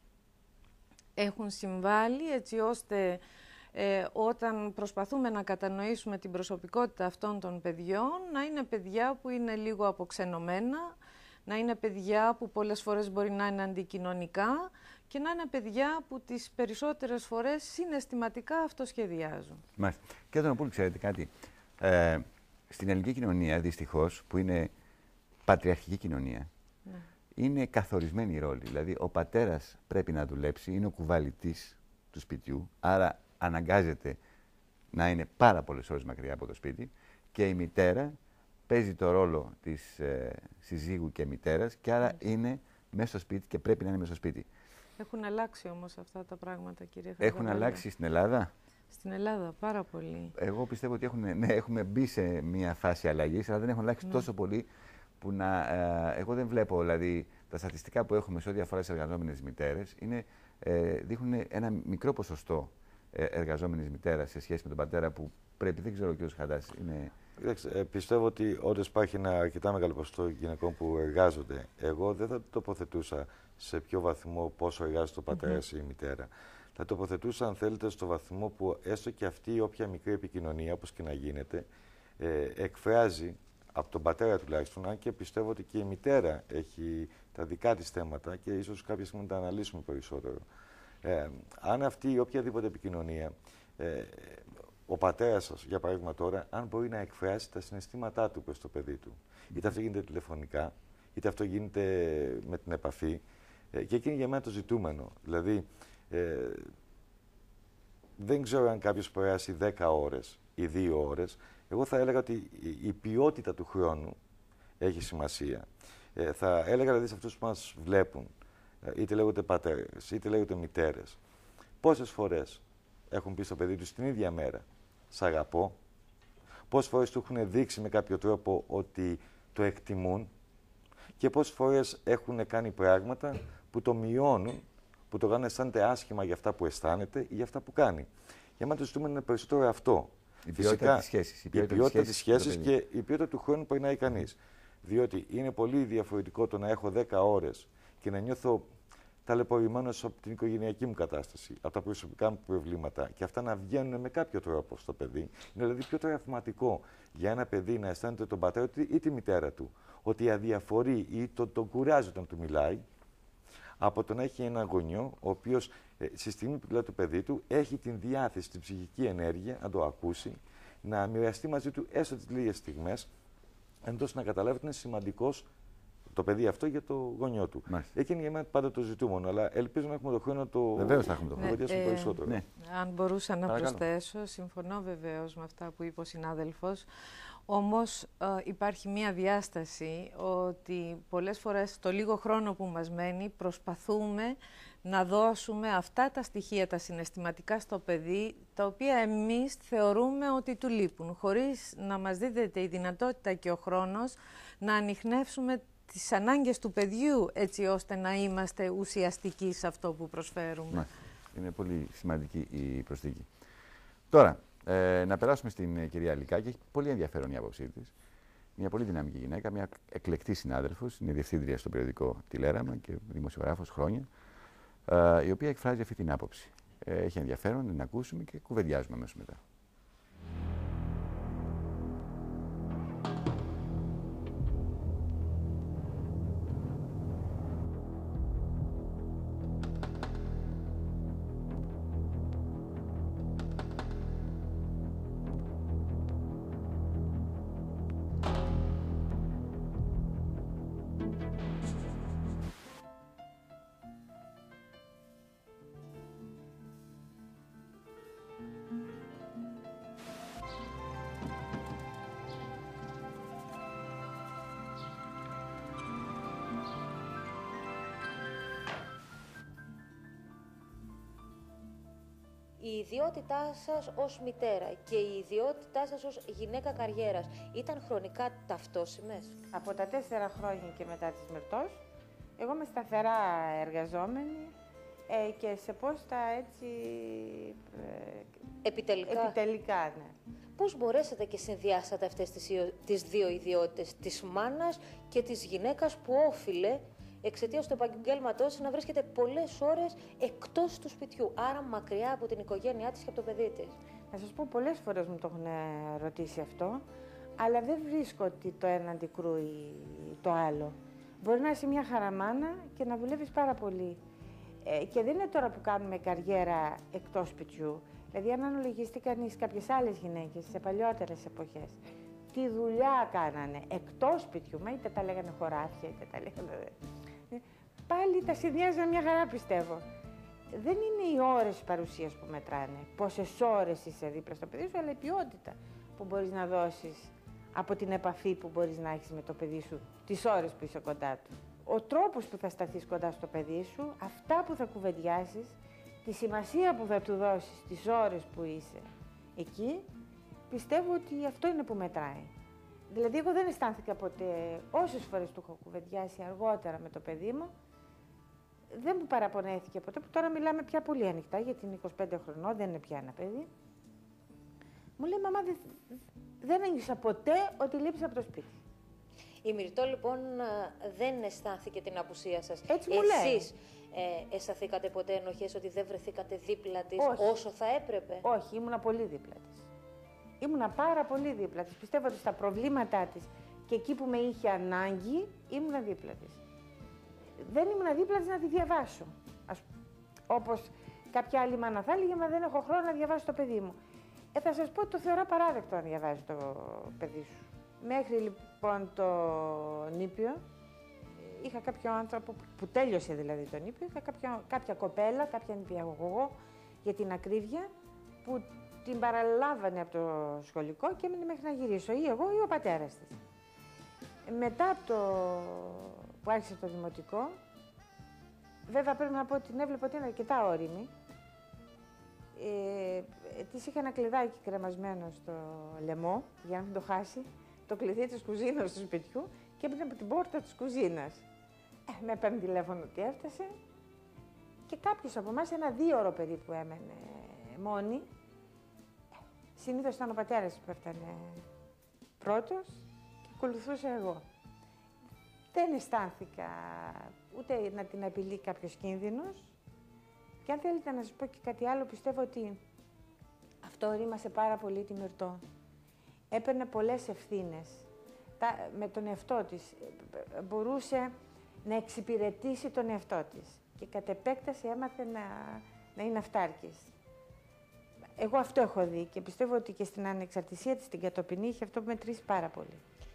[SPEAKER 11] έχουν συμβάλει έτσι ώστε ε, όταν προσπαθούμε να κατανοήσουμε την προσωπικότητα αυτών των παιδιών να είναι παιδιά που είναι λίγο αποξενωμένα, να είναι παιδιά που πολλές φορές μπορεί να είναι αντικοινωνικά και να είναι παιδιά που τις περισσότερες φορές συναισθηματικά αυτοσχεδιάζουν.
[SPEAKER 1] Μάλιστα. Και να πω, ξέρετε κάτι, ε, στην ελληνική κοινωνία, δυστυχώς, που είναι πατριαρχική κοινωνία, ναι. είναι καθορισμένη η ρόλη. Δηλαδή, ο πατέρας πρέπει να δουλέψει, είναι ο κουβαλητής του σπιτιού, άρα αναγκάζεται να είναι πάρα πολλές ώρες μακριά από το σπίτι και η μητέρα παίζει το ρόλο της ε, συζύγου και μητέρας και άρα mm. είναι μέσα στο σπίτι και πρέπει να είναι μέσα στο σπίτι.
[SPEAKER 11] Έχουν αλλάξει όμως αυτά τα πράγματα, κύριε
[SPEAKER 1] Έχουν
[SPEAKER 11] Χαρδαβέλα.
[SPEAKER 1] αλλάξει στην Ελλάδα.
[SPEAKER 11] Στην Ελλάδα, πάρα πολύ.
[SPEAKER 1] Εγώ πιστεύω ότι έχουν, ναι, έχουμε μπει σε μια φάση αλλαγής, αλλά δεν έχουν αλλάξει ναι. τόσο πολύ που να... Ε, εγώ δεν βλέπω, δηλαδή, τα στατιστικά που έχουμε σε ό,τι αφορά τις εργαζόμενες μητέρες είναι, ε, δείχνουν ένα μικρό ποσοστό ε, εργαζόμενης μητέρας σε σχέση με τον πατέρα που πρέπει, δεν ξέρω ο κ. Χαντάς, είναι...
[SPEAKER 12] Ε, πιστεύω ότι όντως υπάρχει ένα αρκετά μεγάλο ποσοστό γυναικών που εργάζονται. Εγώ δεν θα τοποθετούσα σε ποιο βαθμό πόσο εργάζεται ο πατέρας mm-hmm. ή η μητέρα. Θα τοποθετούσα, αν θέλετε, στο βαθμό που έστω και αυτή η όποια μικρή επικοινωνία, όπως και να γίνεται, ε, εκφράζει από τον πατέρα τουλάχιστον, αν και πιστεύω ότι και η μητέρα έχει τα δικά της θέματα και ίσως κάποια στιγμή να τα αναλύσουμε περισσότερο. Ε, αν αυτή η οποιαδήποτε επικοινωνία, ε, ο πατέρας σας, για παράδειγμα τώρα, αν μπορεί να εκφράσει τα συναισθήματά του προς το παιδί του, είτε αυτό γίνεται τηλεφωνικά, είτε αυτό γίνεται με την επαφή, ε, και εκείνη για μένα το ζητούμενο. Δηλαδή, ε, δεν ξέρω αν κάποιος περάσει δέκα ώρες ή δύο ώρες. Εγώ θα έλεγα ότι η ποιότητα του χρόνου έχει σημασία. Ε, θα έλεγα δηλαδή σε αυτούς που μας βλέπουν, είτε λέγονται πατέρες, είτε λέγονται μητέρες, πόσες φορές έχουν πει στο παιδί του την ίδια μέρα «Σ' αγαπώ», πόσες φορές του έχουν δείξει με κάποιο τρόπο ότι το εκτιμούν και πόσες φορές έχουν κάνει πράγματα που το μειώνουν, που το κάνουν αισθάνεται άσχημα για αυτά που αισθάνεται ή για αυτά που κάνει. Για μένα το ζητούμενο είναι περισσότερο αυτό.
[SPEAKER 1] Η ποιότητα της σχέσης.
[SPEAKER 12] Η ποιότητα της σχέσης και η ποιότητα του χρόνου που περνάει κανείς. Διότι είναι πολύ διαφορετικό το να έχω δέκα ώρες και να νιώθω ταλαιπωρημένος από την οικογενειακή μου κατάσταση, από τα προσωπικά μου προβλήματα και αυτά να βγαίνουν με κάποιο τρόπο στο παιδί. Είναι δηλαδή πιο τραυματικό για ένα παιδί να αισθάνεται τον πατέρα του ή τη μητέρα του ότι αδιαφορεί ή τον το κουράζει όταν του μιλάει, από το να έχει έναν γονιό, ο οποίος ε, στη στιγμή που μιλάει το παιδί του έχει την διάθεση, την ψυχική ενέργεια να το ακούσει, να μοιραστεί μαζί του έστω τις λίγες στιγμές, εντός να καταλάβει ότι είναι σημαντικός το παιδί αυτό για το γονιό του. Εκεί είναι για μένα πάντα το ζητούμενο, αλλά ελπίζω να έχουμε το χρόνο να το κουβεντιάσουμε ναι, περισσότερο.
[SPEAKER 11] Ναι. Αν μπορούσα να Παρακαλώ. προσθέσω, συμφωνώ βεβαίως με αυτά που είπε ο συνάδελφος. Όμως ε, υπάρχει μία διάσταση ότι πολλές φορές το λίγο χρόνο που μας μένει προσπαθούμε να δώσουμε αυτά τα στοιχεία, τα συναισθηματικά στο παιδί, τα οποία εμείς θεωρούμε ότι του λείπουν, χωρίς να μας δίδεται η δυνατότητα και ο χρόνος να ανιχνεύσουμε τις ανάγκες του παιδιού, έτσι ώστε να είμαστε ουσιαστικοί σε αυτό που προσφέρουμε.
[SPEAKER 1] Ναι, είναι πολύ σημαντική η προσθήκη. Τώρα, ε, να περάσουμε στην κυρία Λικάκη. Έχει πολύ ενδιαφέρον η άποψή της. Μια πολύ δυναμική γυναίκα, μια εκλεκτή συνάδελφος, είναι διευθύντρια στο περιοδικό Τηλέραμα και δημοσιογράφος χρόνια, ε, η οποία εκφράζει αυτή την άποψη. Ε, έχει ενδιαφέρον να την ακούσουμε και κουβεντιάζουμε αμέσως μετά.
[SPEAKER 14] Η ιδιότητά σας ως μητέρα και η ιδιότητά σας ως γυναίκα καριέρας ήταν χρονικά ταυτόσιμες?
[SPEAKER 15] Από τα τέσσερα χρόνια και μετά της Μυρτός, εγώ είμαι σταθερά εργαζόμενη ε, και σε πόστα έτσι... Ε,
[SPEAKER 14] επιτελικά.
[SPEAKER 15] Επιτελικά, ναι.
[SPEAKER 14] Πώς μπορέσατε και συνδυάσατε αυτές τις, τις δύο ιδιότητες, της μάνας και της γυναίκας που όφιλε εξαιτίας του επαγγέλματός να βρίσκεται πολλές ώρες εκτός του σπιτιού, άρα μακριά από την οικογένειά της και από το παιδί της?
[SPEAKER 15] Να σας πω, πολλές φορές μου το έχουν ρωτήσει αυτό, αλλά δεν βρίσκω ότι το ένα αντικρούει το άλλο. Μπορεί να είσαι μια χαραμάνα και να δουλεύεις πάρα πολύ. Ε, και δεν είναι τώρα που κάνουμε καριέρα εκτός σπιτιού. Δηλαδή, αν αναλογιστεί κανείς κάποιες άλλες γυναίκες σε παλιότερες εποχές, τι δουλειά κάνανε εκτός σπιτιού, μα είτε τα λέγανε χωράφια, είτε τα λέγανε... Πάλι τα συνδυάζανε μια χαρά, πιστεύω. Δεν είναι οι ώρες παρουσίας που μετράνε, πόσες ώρες είσαι δίπλα στο παιδί σου, αλλά η ποιότητα που μπορείς να δώσεις από την επαφή που μπορείς να έχεις με το παιδί σου, τις ώρες που είσαι κοντά του. Ο τρόπος που θα σταθείς κοντά στο παιδί σου, αυτά που θα κουβεντιάσεις, τη σημασία που θα του δώσεις, τις ώρες που είσαι εκεί, πιστεύω ότι αυτό είναι που μετράει. Δηλαδή, εγώ δεν αισθάνθηκα ποτέ, όσες φορές του έχω κουβεντιάσει αργότερα με το παιδί μου, δεν μου παραπονέθηκε ποτέ, που τώρα μιλάμε πια πολύ ανοιχτά, γιατί είναι είκοσι πέντε χρονών, δεν είναι πια ένα παιδί. Μου λέει, μαμά, δεν, δεν ένιωσα ποτέ ότι λείψα από το σπίτι.
[SPEAKER 14] Η Μυρτώ, λοιπόν, δεν αισθάνθηκε την απουσία σας.
[SPEAKER 15] Έτσι μου λέει.
[SPEAKER 14] Εσείς ε, αισθανθήκατε ποτέ ενοχές ότι δεν βρεθήκατε δίπλα της όσο θα έπρεπε?
[SPEAKER 15] Όχι, ήμουνα πολύ δίπλα της. Ήμουνα πάρα πολύ δίπλα της. Πιστεύω ότι στα προβλήματά της και εκεί που με είχε ανάγκη, ήμουνα δίπλα της. Δεν ήμουνα δίπλα της να τη διαβάσω. Ας, όπως κάποια άλλη μάνα θα έλεγε, μα δεν έχω χρόνο να διαβάσω το παιδί μου. Ε, θα σας πω ότι το θεωρώ παράδεκτο να διαβάζει το παιδί σου. Μέχρι λοιπόν το νήπιο, είχα κάποιο άνθρωπο που τέλειωσε δηλαδή το νήπιο, είχα κάποιο, κάποια κοπέλα, κάποια νηπιαγωγό για την ακρίβεια, που την παραλάβανε από το σχολικό και έμεινε μέχρι να γυρίσω, ή εγώ ή ο πατέρας της. Μετά από το που άρχισε το δημοτικό, βέβαια πρέπει να πω ότι την έβλεπα ότι είναι αρκετά όρημη. Ε, της είχε ένα κλειδάκι κρεμασμένο στο λαιμό, για να μην το χάσει, το κλειδί της κουζίνας του σπιτιού, και έπαιρνε από την πόρτα της κουζίνας. Ε, με παίρνει τηλέφωνο ότι έφτασε και κάποιος από εμάς, ένα δύο ώρο περίπου έμενε μόνη. Συνήθως ήταν ο πατέρας που έφτανε πρώτος και ακολουθούσα εγώ. Δεν αισθάνθηκα ούτε να την απειλεί κάποιος κίνδυνος. Και αν θέλετε να σας πω και κάτι άλλο, πιστεύω ότι αυτό ρήμασε πάρα πολύ τη Μυρτώ. Έπαιρνε πολλές ευθύνες με τον εαυτό της. Μπορούσε να εξυπηρετήσει τον εαυτό της. Και κατ' επέκταση έμαθε να, να είναι αυτάρκης. Εγώ αυτό έχω δει και πιστεύω ότι και στην ανεξαρτησία της, στην κατοπινή, είχε αυτό που μετρήσει πάρα πολύ.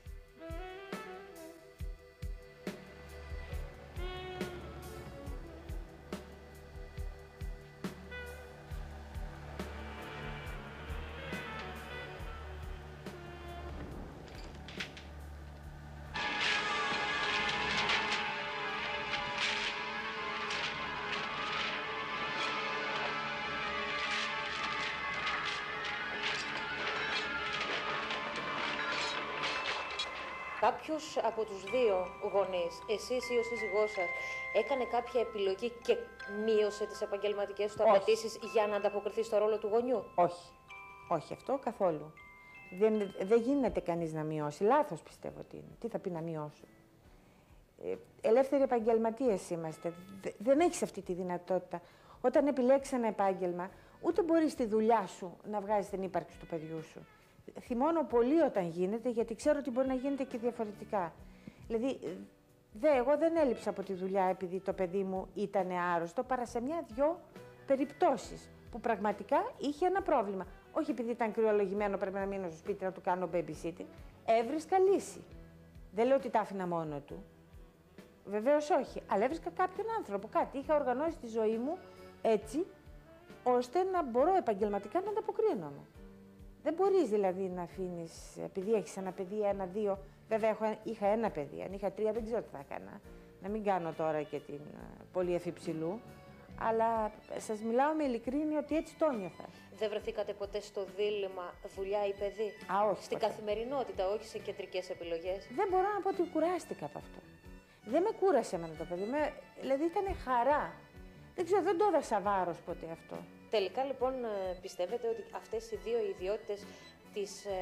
[SPEAKER 14] Κάποιος από τους δύο γονείς, εσείς ή ο σύζυγός σας, έκανε κάποια επιλογή και μείωσε τις επαγγελματικές του απαιτήσεις για να ανταποκριθεί στο ρόλο του γονιού?
[SPEAKER 15] Όχι. Όχι αυτό καθόλου. Δεν, δεν γίνεται κανείς να μειώσει. Λάθος πιστεύω ότι είναι. Τι θα πει να μειώσω. Ε, ελεύθεροι επαγγελματίες είμαστε. Δε, δεν έχεις αυτή τη δυνατότητα. Όταν επιλέξεις ένα επάγγελμα, ούτε μπορείς στη δουλειά σου να βγάζεις την ύπαρξη του παιδιού σου. Θυμώνω πολύ όταν γίνεται, γιατί ξέρω ότι μπορεί να γίνεται και διαφορετικά. Δηλαδή, δε, εγώ δεν έλειψα από τη δουλειά επειδή το παιδί μου ήταν άρρωστο, παρά σε μια-δυο περιπτώσεις που πραγματικά είχε ένα πρόβλημα. Όχι επειδή ήταν κρυολογημένο, πρέπει να μείνω στο σπίτι να του κάνω babysitting. Έβρισκα λύση. Δεν λέω ότι τα άφηνα μόνο του. Βεβαίως όχι. Αλλά έβρισκα κάποιον άνθρωπο, κάτι. Είχα οργανώσει τη ζωή μου έτσι, ώστε να μπορώ επαγγελματικά να ανταποκρίνομαι. Δεν μπορείς δηλαδή να αφήνεις, επειδή έχεις ένα παιδί, ένα-δύο. Βέβαια, έχω, είχα ένα παιδί. Αν είχα τρία, δεν ξέρω τι θα έκανα. Να μην κάνω τώρα και την πολύ εφηψηλού. Αλλά σας μιλάω με ειλικρίνη ότι έτσι το νιώθα.
[SPEAKER 14] Δεν βρεθήκατε ποτέ στο δίλημμα δουλειά ή παιδί?
[SPEAKER 15] Α, όχι.
[SPEAKER 14] Στην ποτέ. Καθημερινότητα, όχι σε κεντρικές επιλογές.
[SPEAKER 15] Δεν μπορώ να πω ότι κουράστηκα από αυτό. Δεν με κούρασε εμένα το παιδί. Με, δηλαδή ήταν χαρά. Δεν ξέρω, δεν το έδωσα βάρος ποτέ αυτό.
[SPEAKER 14] Τελικά λοιπόν πιστεύετε ότι αυτές οι δύο ιδιότητες της ε,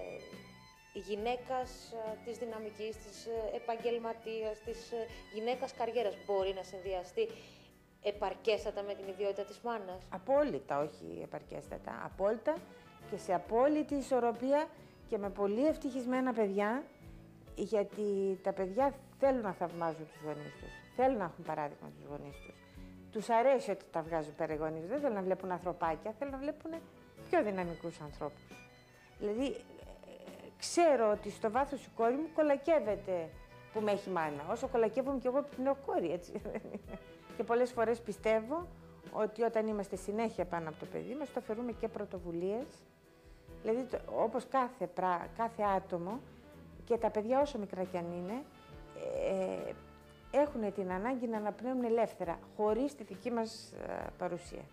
[SPEAKER 14] γυναίκας, της δυναμικής, της επαγγελματίας, της ε, γυναίκας καριέρας μπορεί να συνδυαστεί επαρκέστατα με την ιδιότητα της μάνας?
[SPEAKER 15] Απόλυτα, όχι επαρκέστατα. Απόλυτα και σε απόλυτη ισορροπία και με πολύ ευτυχισμένα παιδιά, γιατί τα παιδιά θέλουν να θαυμάζουν τους γονείς τους. Θέλουν να έχουν παράδειγμα τους γονείς τους. Τους αρέσει ότι τα βγάζουν πέρα οι γονείς. Δεν θέλουν να βλέπουν ανθρωπάκια, θέλουν να βλέπουν πιο δυναμικούς ανθρώπους. Δηλαδή, ξέρω ότι στο βάθος η κόρη μου κολακεύεται που με έχει μάνα. Όσο κολακεύομαι κι εγώ που την έχω κόρη, έτσι. Και πολλές φορές πιστεύω ότι όταν είμαστε συνέχεια πάνω από το παιδί μας, το αφαιρούμε και πρωτοβουλίες. Δηλαδή, όπως κάθε, πρά, κάθε άτομο, και τα παιδιά όσο μικρά κι αν είναι, ε, έχουν την ανάγκη να αναπνέουν ελεύθερα, χωρίς τη δική μας ε, παρουσία.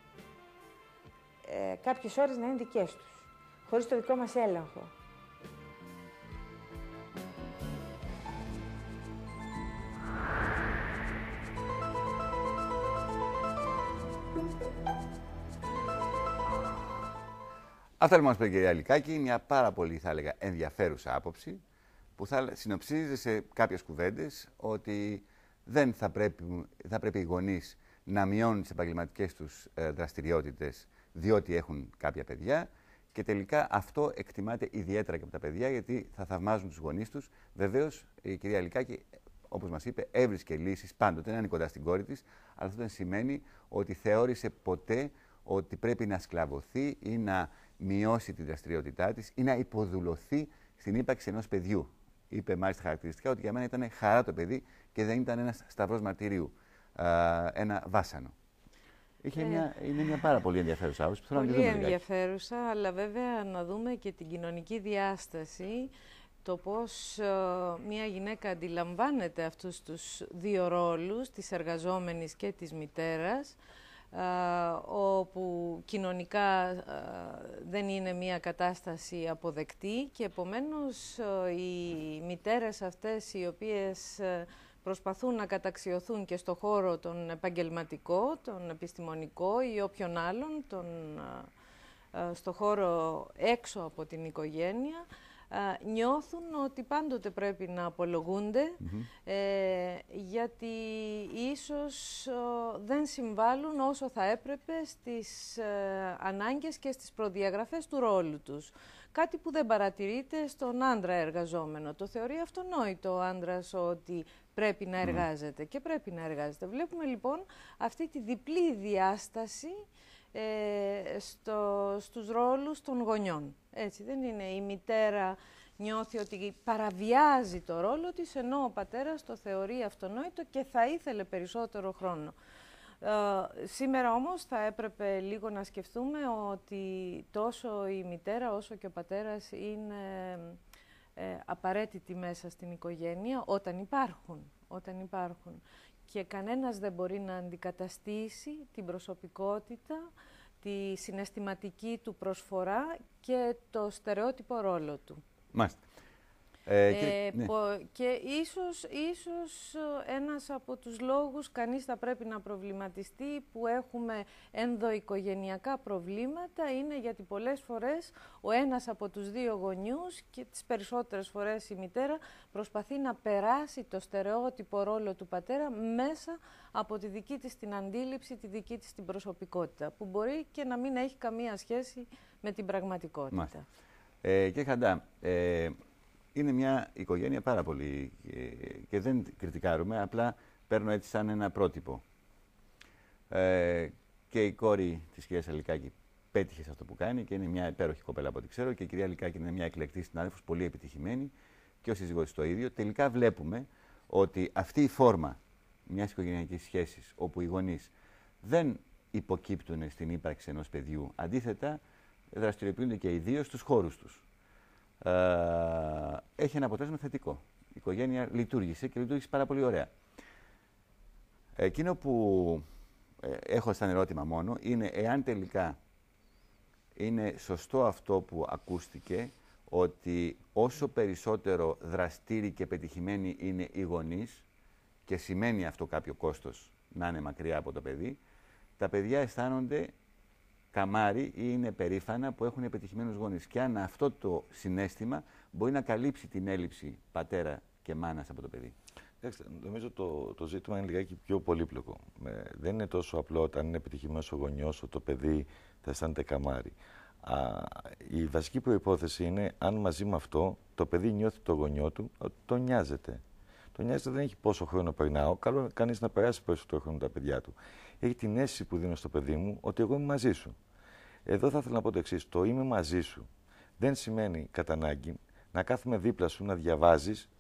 [SPEAKER 15] Ε, κάποιες ώρες να είναι δικές τους, χωρίς το δικό μας έλεγχο.
[SPEAKER 1] Αυτά λοιπόν μας πει η κυρία Λικάκη, μια πάρα πολύ θα έλεγα ενδιαφέρουσα άποψη, που θα συνοψίζεται σε κάποιες κουβέντες ότι δεν θα πρέπει, θα πρέπει οι γονείς να μειώνουν τις επαγγελματικές τους ε, δραστηριότητες διότι έχουν κάποια παιδιά και τελικά αυτό εκτιμάται ιδιαίτερα και από τα παιδιά γιατί θα θαυμάζουν τους γονείς τους. Βεβαίως η κυρία Λικάκη, όπως μας είπε, έβρισκε λύσεις πάντοτε, να είναι κοντά στην κόρη της, αλλά αυτό δεν σημαίνει ότι θεώρησε ποτέ ότι πρέπει να σκλαβωθεί ή να μειώσει τη δραστηριότητά της ή να υποδουλωθεί στην ύπαρξη ενός παιδιού. Είπε μάλιστα χαρακτηριστικά ότι για μένα ήταν χαρά το παιδί και δεν ήταν ένας σταυρός μαρτυρίου, α, ένα βάσανο. Είχε ε, μια, είναι μια πάρα πολύ ενδιαφέρουσα άποψη.
[SPEAKER 11] Πολύ ενδιαφέρουσα, αλλά βέβαια να δούμε και την κοινωνική διάσταση, το πώς uh, μια γυναίκα αντιλαμβάνεται αυτούς τους δύο ρόλους, της εργαζόμενης και της μητέρας, Uh, όπου κοινωνικά uh, δεν είναι μια κατάσταση αποδεκτή και επομένως uh, οι μητέρες αυτές οι οποίες uh, προσπαθούν να καταξιωθούν και στο χώρο τον επαγγελματικό, τον επιστημονικό ή όποιον άλλον, τον, uh, uh, στο χώρο έξω από την οικογένεια, Uh, νιώθουν ότι πάντοτε πρέπει να απολογούνται, mm-hmm. ε, γιατί ίσως uh, δεν συμβάλλουν όσο θα έπρεπε στις uh, ανάγκες και στις προδιαγραφές του ρόλου τους. Κάτι που δεν παρατηρείται στον άντρα εργαζόμενο. Το θεωρεί αυτονόητο ο άντρας ότι πρέπει να εργάζεται mm. και πρέπει να εργάζεται. Βλέπουμε λοιπόν αυτή τη διπλή διάσταση Ε, στο, στους ρόλους των γονιών. Έτσι, δεν είναι η μητέρα νιώθει ότι παραβιάζει το ρόλο της, ενώ ο πατέρας το θεωρεί αυτονόητο και θα ήθελε περισσότερο χρόνο. Ε, σήμερα όμως θα έπρεπε λίγο να σκεφτούμε ότι τόσο η μητέρα όσο και ο πατέρας είναι ε, απαραίτητοι μέσα στην οικογένεια όταν υπάρχουν. Όταν υπάρχουν. Και κανένας δεν μπορεί να αντικαταστήσει την προσωπικότητα, τη συναισθηματική του προσφορά και το στερεότυπο ρόλο του.
[SPEAKER 1] Μάλιστα. Ε, και,
[SPEAKER 11] ε,
[SPEAKER 1] ναι.
[SPEAKER 11] και ίσως, ίσως ένας από τους λόγους κανείς θα πρέπει να προβληματιστεί που έχουμε ενδοοικογενειακά προβλήματα είναι γιατί πολλές φορές ο ένας από τους δύο γονιούς και τις περισσότερες φορές η μητέρα προσπαθεί να περάσει το στερεότυπο ρόλο του πατέρα μέσα από τη δική της την αντίληψη, τη δική της την προσωπικότητα που μπορεί και να μην έχει καμία σχέση με την πραγματικότητα.
[SPEAKER 1] Μάλιστα. Ε, κύριε Χαντά, ε, είναι μια οικογένεια πάρα πολύ ε, και δεν κριτικάρουμε, απλά παίρνω έτσι σαν ένα πρότυπο. Ε, και η κόρη της κυρίας Αλικάκη πέτυχε σε αυτό που κάνει και είναι μια υπέροχη κοπέλα από ό,τι ξέρω και η κυρία Αλικάκη είναι μια εκλεκτή συνάδελφος, πολύ επιτυχημένη και ο σύζυγός το ίδιο. Τελικά βλέπουμε ότι αυτή η φόρμα μιας οικογενειακής σχέσης όπου οι γονείς δεν υποκύπτουν στην ύπαρξη ενός παιδιού, αντίθετα δραστηριοποιούνται και οι δύο στους χώρους τους. Ε, έχει ένα αποτέλεσμα θετικό. Η οικογένεια λειτουργήσε και λειτουργήσε πάρα πολύ ωραία. Εκείνο που ε, έχω σαν ερώτημα μόνο είναι εάν τελικά είναι σωστό αυτό που ακούστηκε ότι όσο περισσότερο δραστήριοι και πετυχημένοι είναι οι γονείς και σημαίνει αυτό κάποιο κόστος να είναι μακριά από το παιδί, τα παιδιά αισθάνονται καμάρι ή είναι περήφανα που έχουν πετυχημένους γονείς. Και αν αυτό το συναίσθημα μπορεί να καλύψει την έλλειψη πατέρα και μάνας από το παιδί.
[SPEAKER 12] Νομίζω το, το ζήτημα είναι λιγάκι πιο πολύπλοκο. Ε, δεν είναι τόσο απλό όταν είναι επιτυχημένος ο γονιός ότι το παιδί θα αισθάνεται καμάρι. Α, η βασική προϋπόθεση είναι αν μαζί με αυτό το παιδί νιώθει το γονιό του ότι το νοιάζεται. Το νοιάζεται δεν έχει πόσο χρόνο περνάω. Καλό κανείς να περάσει περισσότερο χρόνο με τα παιδιά του. Έχει την αίσθηση που δίνω στο παιδί μου ότι εγώ είμαι μαζί σου. Εδώ θα ήθελα να πω το εξής. Το είμαι μαζί σου δεν σημαίνει κατά ανάγκη να κάθομαι δίπλα σου να διαβάζεις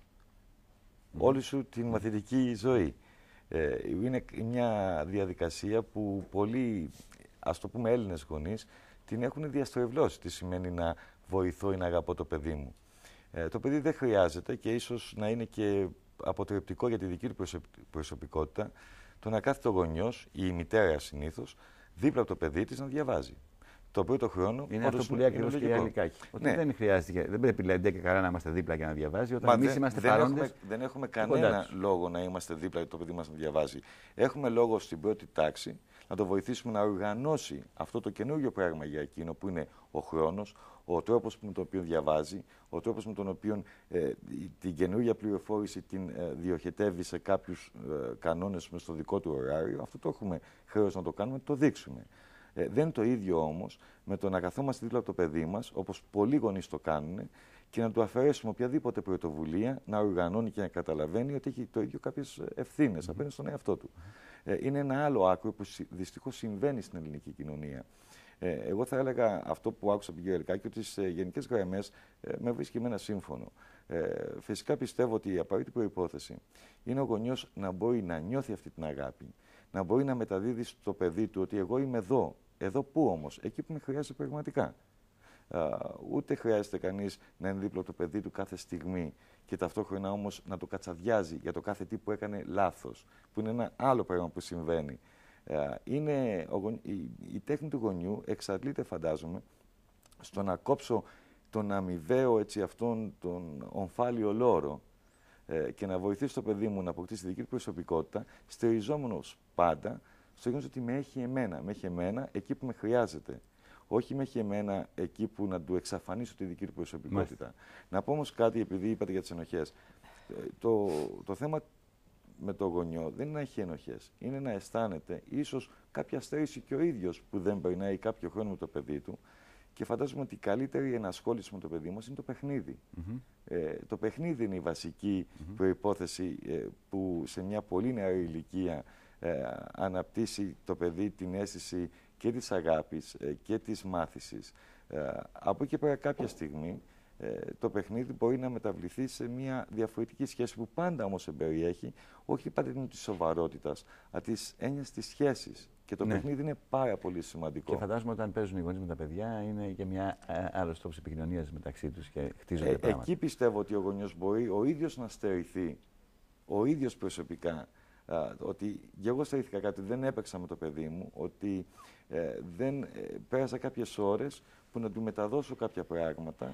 [SPEAKER 12] mm. όλη σου την μαθητική ζωή. Ε, είναι μια διαδικασία που πολλοί, ας το πούμε Έλληνες γονείς, την έχουν διαστρεβλώσει. Τι σημαίνει να βοηθώ ή να αγαπώ το παιδί μου. Ε, το παιδί δεν χρειάζεται και ίσως να είναι και αποτρεπτικό για τη δική του προσωπικότητα το να κάθεται ο γονιός ή η μητέρα συνήθως δίπλα από το παιδί της να διαβάζει. Το πρώτο χρόνο.
[SPEAKER 1] Είναι αυτό που λέει ακριβώς και η Αλικάκη. Ότι ναι. δεν χρειάζεται, δεν πρέπει δηλαδή και καλά να είμαστε δίπλα για να διαβάζει. Όταν εμείς είμαστε
[SPEAKER 12] δεν
[SPEAKER 1] παρόντες.
[SPEAKER 12] Έχουμε, δεν έχουμε κανένα λόγο να είμαστε δίπλα για το παιδί μας να διαβάζει. Έχουμε λόγο στην πρώτη τάξη να το βοηθήσουμε να οργανώσει αυτό το καινούριο πράγμα για εκείνο που είναι ο χρόνος, ο τρόπος με τον οποίο διαβάζει, ο τρόπος με τον οποίο ε, την καινούργια πληροφόρηση την ε, διοχετεύει σε κάποιους ε, κανόνες μες στο δικό του ωράριο. Αυτό το έχουμε χρέος να το κάνουμε, να το δείξουμε. Ε, δεν είναι το ίδιο όμως με το να καθόμαστε δίπλα από το παιδί μας, όπως πολλοί γονείς το κάνουν, και να του αφαιρέσουμε οποιαδήποτε πρωτοβουλία να οργανώνει και να καταλαβαίνει ότι έχει το ίδιο κάποιες ευθύνες mm-hmm. απέναντι στον εαυτό του. Ε, είναι ένα άλλο άκρο που δυστυχώς συμβαίνει στην ελληνική κοινωνία. Ε, εγώ θα έλεγα αυτό που άκουσα από τον κύριο Αλικάκη, ότι σε γενικές γραμμές ε, με βρίσκει εμένα σύμφωνο. Ε, φυσικά πιστεύω ότι η απαραίτητη προϋπόθεση είναι ο γονιός να μπορεί να νιώθει αυτή την αγάπη, να μπορεί να μεταδίδει στο παιδί του ότι εγώ είμαι εδώ. Εδώ πού όμως? Εκεί που με χρειάζεται πραγματικά. Uh, ούτε χρειάζεται κανείς να είναι δίπλα το παιδί του κάθε στιγμή και ταυτόχρονα όμως να το κατσαδιάζει για το κάθε τι που έκανε λάθος, που είναι ένα άλλο πράγμα που συμβαίνει. Uh, είναι, ο, η, η τέχνη του γονιού εξαντλείται, φαντάζομαι, στο να κόψω τον αμοιβαίο έτσι, αυτόν τον ομφάλιο λόρο ε, και να βοηθήσω το παιδί μου να αποκτήσει τη δική του προσωπικότητα, στηριζόμενος πάντα στο γεγονός ότι με έχει εμένα, με έχει εμένα εκεί που με χρειάζεται. Όχι με έχει εμένα εκεί που να του εξαφανίσω τη δική του προσωπικότητα. Μάλιστα. Να πω όμως κάτι, επειδή είπατε για τις ενοχές. Το, το θέμα με το γονιό δεν είναι να έχει ενοχές. Είναι να αισθάνεται ίσως κάποια στέρηση και ο ίδιος που δεν περνάει κάποιο χρόνο με το παιδί του. Και φαντάζομαι ότι η καλύτερη ενασχόληση με το παιδί μας είναι το παιχνίδι. Mm-hmm. ε, το παιχνίδι είναι η βασική mm-hmm. προϋπόθεση ε, που σε μια πολύ νεαρή ηλικία ε, αναπτύσσει το παιδί την αίσθηση και της αγάπης ε, και της μάθησης. Ε, από εκεί πέρα κάποια στιγμή ε, το παιχνίδι μπορεί να μεταβληθεί σε μια διαφορετική σχέση που πάντα όμως εμπεριέχει, όχι πάντα την της σοβαρότητας, αλλά της έννοιας της σχέσης. Και το ναι. παιχνίδι είναι πάρα πολύ σημαντικό.
[SPEAKER 1] Και φαντάζομαι όταν παίζουν οι γονείς με τα παιδιά είναι και μια άλλο τρόπο επικοινωνίας μεταξύ τους και χτίζονται ε, πράγματα.
[SPEAKER 12] Εκεί πιστεύω ότι ο γονιός μπορεί ο ίδιος να στερηθεί, ο ίδιος προσωπικά, α, ότι και εγώ στερήθηκα κάτι, δεν έπαιξα με το παιδί μου, ότι ε, δεν ε, πέρασα κάποιες ώρες που να του μεταδώσω κάποια πράγματα και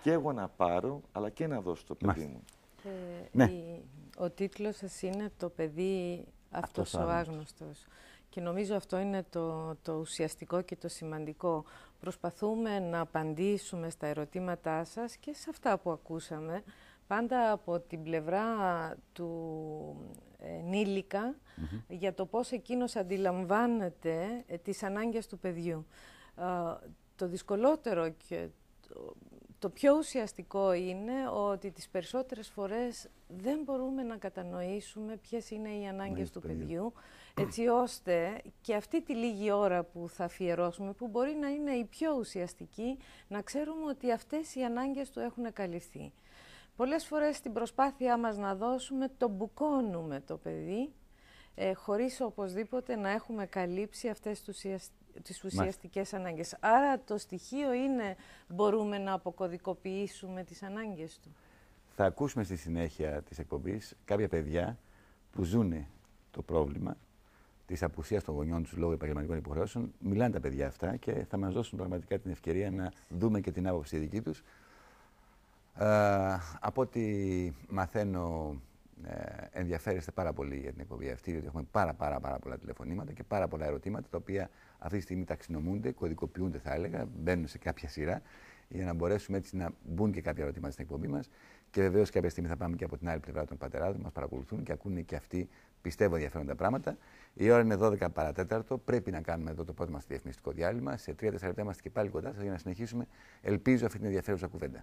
[SPEAKER 12] και εγώ να πάρω, αλλά και να δώσω το παιδί μου.
[SPEAKER 11] Ε,
[SPEAKER 1] ναι.
[SPEAKER 11] η, ο τίτλος σας είναι «Το παιδί αυτός ο άγνωστος». Και νομίζω αυτό είναι το, το ουσιαστικό και το σημαντικό. Προσπαθούμε να απαντήσουμε στα ερωτήματά σας και σε αυτά που ακούσαμε, πάντα από την πλευρά του ενήλικα, mm-hmm. για το πώς εκείνος αντιλαμβάνεται ε, τις ανάγκες του παιδιού. Ε, το δυσκολότερο και το, το πιο ουσιαστικό είναι ότι τις περισσότερες φορές δεν μπορούμε να κατανοήσουμε ποιες είναι οι ανάγκες του παιδιού, έτσι ώστε και αυτή τη λίγη ώρα που θα αφιερώσουμε, που μπορεί να είναι η πιο ουσιαστική, να ξέρουμε ότι αυτές οι ανάγκες του έχουν καλυφθεί. Πολλές φορές στην προσπάθειά μας να δώσουμε, το μπουκώνουμε το παιδί, ε, χωρίς οπωσδήποτε να έχουμε καλύψει αυτές τις ουσιαστικές τις ουσιαστικές ανάγκες. Άρα το στοιχείο είναι, μπορούμε να αποκωδικοποιήσουμε τις ανάγκες του.
[SPEAKER 1] Θα ακούσουμε στη συνέχεια της εκπομπής κάποια παιδιά που ζουν το πρόβλημα της απουσίας των γονιών τους λόγω επαγγελματικών υποχρεώσεων. Μιλάνε τα παιδιά αυτά και θα μας δώσουν πραγματικά την ευκαιρία να δούμε και την άποψη δική τους. Ε, από ό,τι μαθαίνω, ε, ενδιαφέρεστε πάρα πολύ για την εκπομπή αυτή, διότι έχουμε πάρα, πάρα, πάρα πολλά τηλεφωνήματα και πάρα πολλά ερωτήματα, τα οποία αυτή τη στιγμή ταξινομούνται, κωδικοποιούνται, θα έλεγα, μπαίνουν σε κάποια σειρά, για να μπορέσουμε έτσι να μπουν και κάποια ερωτήματα στην εκπομπή μας. Και βεβαίως κάποια στιγμή θα πάμε και από την άλλη πλευρά των πατεράδων, μας παρακολουθούν και ακούνε και αυτοί, πιστεύω, ενδιαφέροντα πράγματα. Η ώρα είναι δώδεκα παρατέταρτο. Πρέπει να κάνουμε εδώ το πρώτο μας διαφημιστικό διάλειμμα. Σε τρία τέσσερα λεπτά είμαστε και πάλι κοντά σας για να συνεχίσουμε, ελπίζω, αυτή την ενδιαφέρουσα κουβέντα.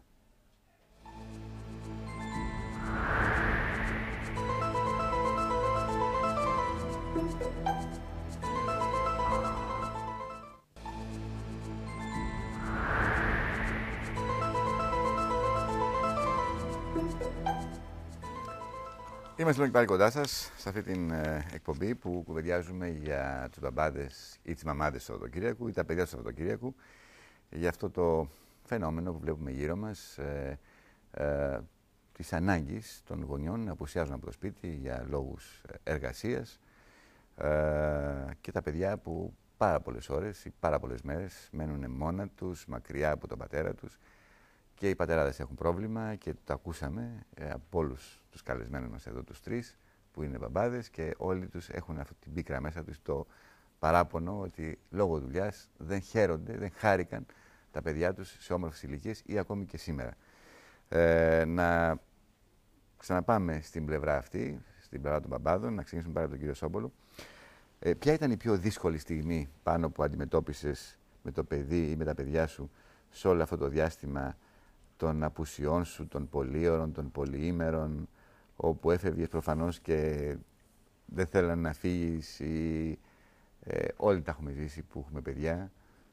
[SPEAKER 1] Είμαστε λοιπόν πάλι κοντά σας σε αυτή την ε, εκπομπή που κουβεντιάζουμε για τους μπαμπάδες ή τις μαμάδες του Σαββατοκύριακου ή τα παιδιά του Σαββατοκύριακου, για αυτό το φαινόμενο που βλέπουμε γύρω μας, ε, ε, της ανάγκης των γονιών να απουσιάζουν από το σπίτι για λόγους εργασίας, ε, και τα παιδιά που πάρα πολλές ώρες ή πάρα πολλές μέρες μένουν μόνα τους, μακριά από τον πατέρα τους. Και οι πατεράδες έχουν πρόβλημα και το ακούσαμε ε, από όλους τους καλεσμένους μας εδώ, τους τρεις, που είναι μπαμπάδες, και όλοι τους έχουν αυτή την πίκρα μέσα τους, το παράπονο ότι λόγω δουλειάς δεν χαίρονται, δεν χάρηκαν τα παιδιά τους σε όμορφες ηλικίες ή ακόμη και σήμερα. Ε, να ξαναπάμε στην πλευρά αυτή, στην πλευρά των μπαμπάδων, να ξεκινήσουμε πάρα από τον κύριο Σόμπολο. Ε, ποια ήταν η πιο δύσκολη στιγμή πάνω που αντιμετώπισες με το παιδί ή με τα παιδιά σου σε όλο αυτό το διάστημα των απουσιών σου, των πολύωρων, των πολυήμερων, όπου έφευγες προφανώς και δεν θέλανε να φύγεις ή ε, όλοι τα έχουμε ζήσει που έχουμε παιδιά.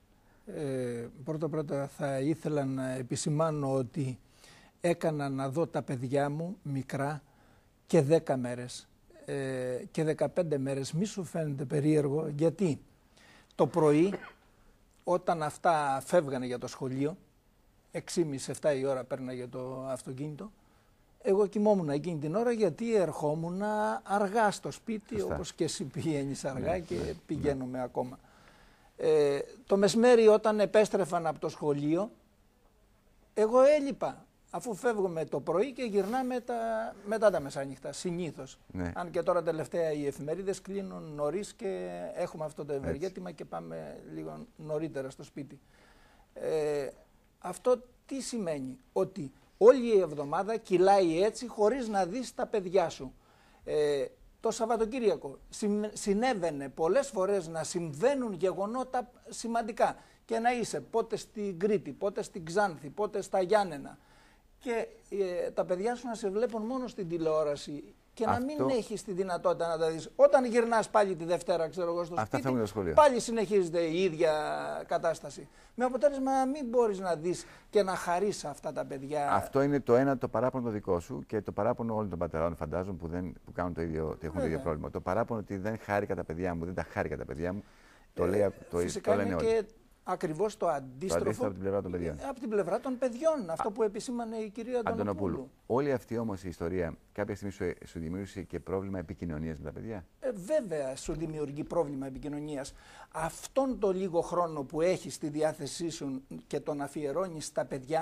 [SPEAKER 3] Ε, πρώτα πρώτα θα ήθελα να επισημάνω ότι έκανα να δω τα παιδιά μου μικρά και δέκα μέρες ε, και δεκαπέντε μέρες. Μη σου φαίνεται περίεργο, γιατί το πρωί όταν αυτά φεύγανε για το σχολείο, έξι και μισή επτά η ώρα πέρναγε το αυτοκίνητο, εγώ κοιμόμουν εκείνη την ώρα, γιατί ερχόμουν αργά στο σπίτι, Φωστά. όπως και εσύ πηγαίνεις αργά, ναι, και ναι, πηγαίνουμε ναι. ακόμα. Ε, το μεσημέρι όταν επέστρεφαν από το σχολείο, εγώ έλειπα, αφού φεύγουμε το πρωί και γυρνάμε τα, μετά τα μεσάνυχτα, συνήθως. Ναι. Αν και τώρα τελευταία οι εφημερίδες κλείνουν νωρίς και έχουμε αυτό το ευεργέτημα και πάμε λίγο νωρίτερα στο σπίτι. Ε, αυτό τι σημαίνει? Ότι όλη η εβδομάδα κυλάει έτσι χωρίς να δεις τα παιδιά σου. Ε, το Σαββατοκύριακο συνέβαινε πολλές φορές να συμβαίνουν γεγονότα σημαντικά και να είσαι πότε στην Κρήτη, πότε στην Ξάνθη, πότε στα Γιάννενα, και ε, τα παιδιά σου να σε βλέπουν μόνο στην τηλεόραση και αυτό... να μην έχεις τη δυνατότητα να τα δεις. Όταν γυρνάς πάλι τη Δευτέρα, ξέρω εγώ, στο
[SPEAKER 1] Αυτά
[SPEAKER 3] σπίτι, πάλι συνεχίζεται η ίδια κατάσταση. Με αποτέλεσμα να μην μπορείς να δεις και να χαρείς αυτά τα παιδιά.
[SPEAKER 1] Αυτό είναι το ένα, το παράπονο δικό σου, και το παράπονο όλων των πατερών, φαντάζομαι, που, δεν, που κάνουν το ίδιο, έχουν το ίδιο πρόβλημα. Το παράπονο ότι δεν χάρηκα τα παιδιά μου, δεν τα χάρηκα τα παιδιά μου, το, ε, λέει, το,
[SPEAKER 3] φυσικά
[SPEAKER 1] το λένε
[SPEAKER 3] είναι
[SPEAKER 1] όλοι.
[SPEAKER 3] Και ακριβώς το αντίστροφο,
[SPEAKER 1] το αντίστροφο από την πλευρά των παιδιών.
[SPEAKER 3] Από την πλευρά των παιδιών, αυτό που επισήμανε η κυρία Αντωνοπούλου.
[SPEAKER 1] Όλη αυτή όμως η ιστορία κάποια στιγμή σου, σου δημιούργησε και πρόβλημα επικοινωνίας με τα παιδιά?
[SPEAKER 3] Ε, βέβαια σου δημιουργεί πρόβλημα επικοινωνίας. Αυτόν το λίγο χρόνο που έχεις στη διάθεσή σου και τον αφιερώνεις στα παιδιά,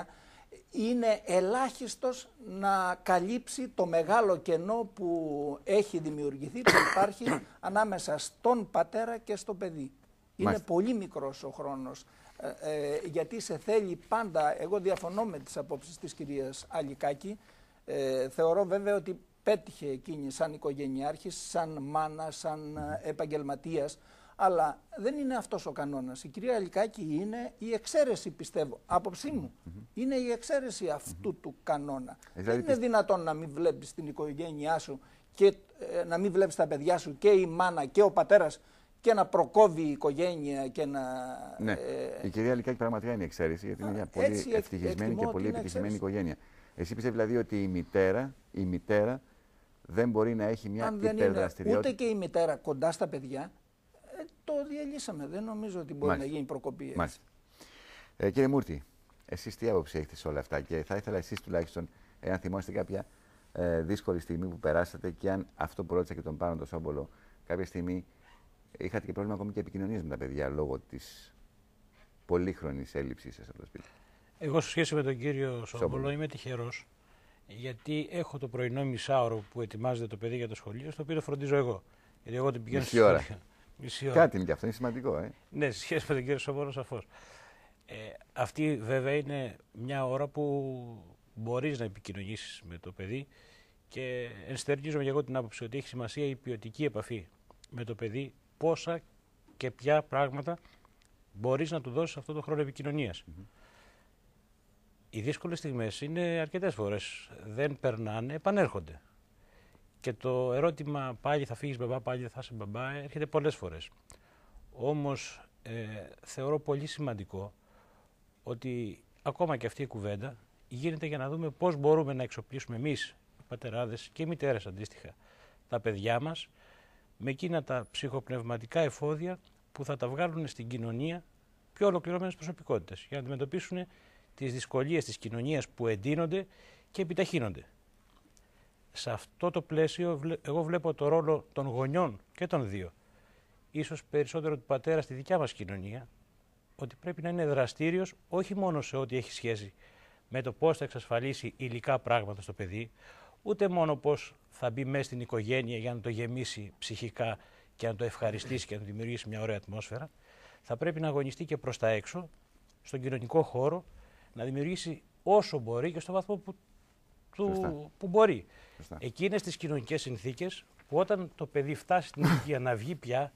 [SPEAKER 3] είναι ελάχιστος να καλύψει το μεγάλο κενό που έχει δημιουργηθεί, που υπάρχει ανάμεσα στον πατέρα και στο παιδί. Είναι
[SPEAKER 1] Μάλιστα.
[SPEAKER 3] πολύ μικρός ο χρόνος, ε, ε, γιατί σε θέλει πάντα, εγώ διαφωνώ με τις απόψεις της κυρίας Αλικάκη, ε, θεωρώ βέβαια ότι πέτυχε εκείνη σαν οικογενειάρχης, σαν μάνα, σαν ε, επαγγελματίας, αλλά δεν είναι αυτός ο κανόνας. Η κυρία Αλικάκη είναι η εξαίρεση, πιστεύω, άποψή μου. Mm-hmm. Είναι η εξαίρεση αυτού mm-hmm. του κανόνα. Ε, δεν είναι δυνατόν να μην βλέπεις την οικογένειά σου και ε, να μην βλέπεις τα παιδιά σου και η μάνα και ο πατέρας και να προκόβει η οικογένεια και να...
[SPEAKER 1] Ναι, ε, η κυρία Αλικάκη πραγματικά είναι η εξαίρεση, γιατί είναι μια πολύ
[SPEAKER 3] έτσι,
[SPEAKER 1] ευτυχισμένη και πολύ επιτυχημένη οικογένεια. Εσύ πιστεύεις δηλαδή ότι η μητέρα, η μητέρα δεν μπορεί να έχει μια υπερδραστηριότητα?
[SPEAKER 3] Ούτε και η μητέρα κοντά στα παιδιά. Το διαλύσαμε. Δεν νομίζω ότι μπορεί Μάλιστα. να γίνει προκοπή.
[SPEAKER 1] Μάλιστα. Ε, κύριε Μούρτη, εσείς τι άποψη έχετε σε όλα αυτά και θα ήθελα εσείς τουλάχιστον, εάν θυμόσαστε κάποια ε, δύσκολη στιγμή που περάσατε και αν αυτό που ρώτησα και τον Πάνο τον Σόμπολο, κάποια στιγμή είχατε και πρόβλημα ακόμη και επικοινωνίας με τα παιδιά λόγω της πολύχρονης έλλειψής σας από το σπίτι.
[SPEAKER 13] Εγώ σε σχέση με τον κύριο Σόμπολο είμαι τυχερός, γιατί έχω το πρωινό μισάωρο που ετοιμάζεται το παιδί για το σχολείο, στο οποίο το φροντίζω εγώ. Γιατί εγώ την πηγαίνω στη σχολείο.
[SPEAKER 1] Κάτι είναι και αυτό, είναι σημαντικό. Ε.
[SPEAKER 13] Ναι, σε σχέση με τον κύριο Σόμπολο, σαφώς. Ε, αυτή βέβαια είναι μια ώρα που μπορείς να επικοινωνήσεις με το παιδί και ενστερνίζομαι και εγώ την άποψη ότι έχει σημασία η ποιοτική επαφή με το παιδί, πόσα και ποια πράγματα μπορείς να του δώσεις αυτό το χρόνο επικοινωνίας. Mm-hmm. Οι δύσκολες στιγμές είναι αρκετές φορές, δεν περνάνε, επανέρχονται. Και το ερώτημα πάλι θα φύγεις μπαμπά, πάλι δεν θα είσαι μπαμπά, έρχεται πολλές φορές. Όμως ε, θεωρώ πολύ σημαντικό ότι ακόμα και αυτή η κουβέντα γίνεται για να δούμε πώς μπορούμε να εξοπλίσουμε εμείς, οι πατεράδες και οι μητέρες αντίστοιχα, τα παιδιά μας με εκείνα τα ψυχοπνευματικά εφόδια που θα τα βγάλουν στην κοινωνία πιο ολοκληρωμένες προσωπικότητες για να αντιμετωπίσουν τις δυσκολίες της κοινωνίας που εντείνονται και επιταχύνονται. Σε αυτό το πλαίσιο εγώ βλέπω το ρόλο των γονιών και των δύο, ίσως περισσότερο του πατέρα στη δικιά μας κοινωνία, ότι πρέπει να είναι δραστήριος όχι μόνο σε ό,τι έχει σχέση με το πώς θα εξασφαλίσει υλικά πράγματα στο παιδί, ούτε μόνο πώς θα μπει μέσα στην οικογένεια για να το γεμίσει ψυχικά και να το ευχαριστήσει και να δημιουργήσει μια ωραία ατμόσφαιρα, θα πρέπει να αγωνιστεί και προς τα έξω, στον κοινωνικό χώρο, να δημιουργήσει όσο μπορεί και στο βαθμό που, του, που μπορεί. Σωστά. Εκείνες τις κοινωνικές συνθήκες που όταν το παιδί φτάσει στην ηλικία να βγει πια,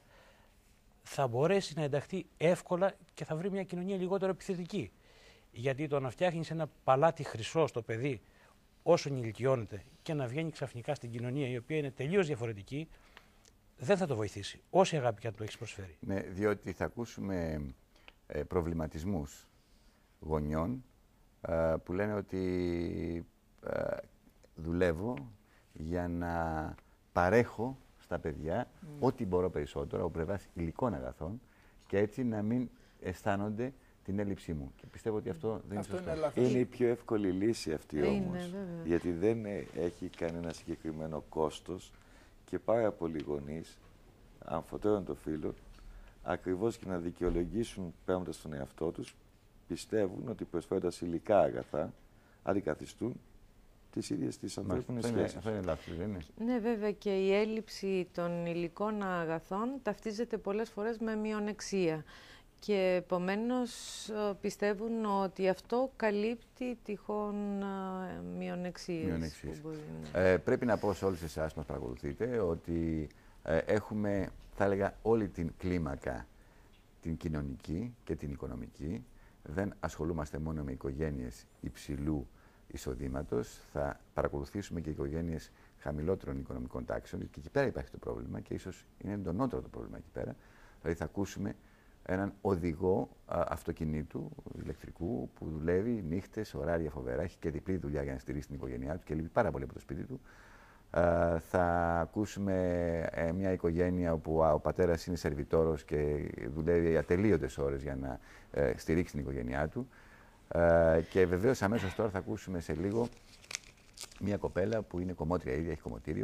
[SPEAKER 13] θα μπορέσει να ενταχθεί εύκολα και θα βρει μια κοινωνία λιγότερο επιθετική. Γιατί το να φτιάχνεις ένα παλάτι χρυσό στο παιδί όσο ηλικιώνεται και να βγαίνει ξαφνικά στην κοινωνία η οποία είναι τελείως διαφορετική, δεν θα το βοηθήσει, όση αγάπη και αν το έχεις προσφέρει.
[SPEAKER 1] Ναι, διότι θα ακούσουμε ε, προβληματισμούς γονιών ε, που λένε ότι ε, δουλεύω για να παρέχω στα παιδιά mm. ό,τι μπορώ περισσότερο από πλευράς υλικών αγαθών και έτσι να μην αισθάνονται την έλλειψή μου. Και πιστεύω ότι αυτό δεν αυτό είναι σωστό.
[SPEAKER 12] Είναι, είναι η πιο εύκολη λύση αυτή είναι, όμως, βέβαια. Γιατί δεν έχει κανένα συγκεκριμένο κόστος και πάρα πολλοί γονείς, αμφωτέρων των φίλων, ακριβώς και να δικαιολογήσουν πράγματα στον εαυτό τους, πιστεύουν ότι προσφέροντας υλικά αγαθά, αντικαθιστούν τις ίδιες τις ανθρώπινες σχέσεις.
[SPEAKER 1] Αυτό είναι λάθος, δεν είναι?
[SPEAKER 11] Ναι, βέβαια, και η έλλειψη των υλικών αγαθών ταυτίζεται πολλές φορές με μειονεξία. Και επομένως πιστεύουν ότι αυτό καλύπτει τυχόν μειονεξίες.
[SPEAKER 1] μειονεξίες. Μπορεί να... ε, πρέπει να πω σε όλους εσάς που μας παρακολουθείτε ότι ε, έχουμε, θα έλεγα, όλη την κλίμακα, την κοινωνική και την οικονομική. Δεν ασχολούμαστε μόνο με οικογένειες υψηλού εισοδήματος, θα παρακολουθήσουμε και οικογένειες χαμηλότερων οικονομικών τάξεων και εκεί πέρα υπάρχει το πρόβλημα και ίσως είναι εντονότερο το πρόβλημα εκεί πέρα. Δηλαδή θα ακούσουμε έναν οδηγό α, αυτοκινήτου ηλεκτρικού που δουλεύει νύχτες, ωράρια φοβερά, έχει και διπλή δουλειά για να στηρίξει την οικογένειά του και λείπει πάρα πολύ από το σπίτι του. Α, θα ακούσουμε ε, μια οικογένεια όπου α, ο πατέρας είναι σερβιτόρος και δουλεύει ατελείωτες ώρες για να ε, στηρίξει την οικογένειά του. Α, και βεβαίως αμέσως τώρα θα ακούσουμε σε λίγο μια κοπέλα που είναι κομμότρια ίδια, έχει κομμωτήριο,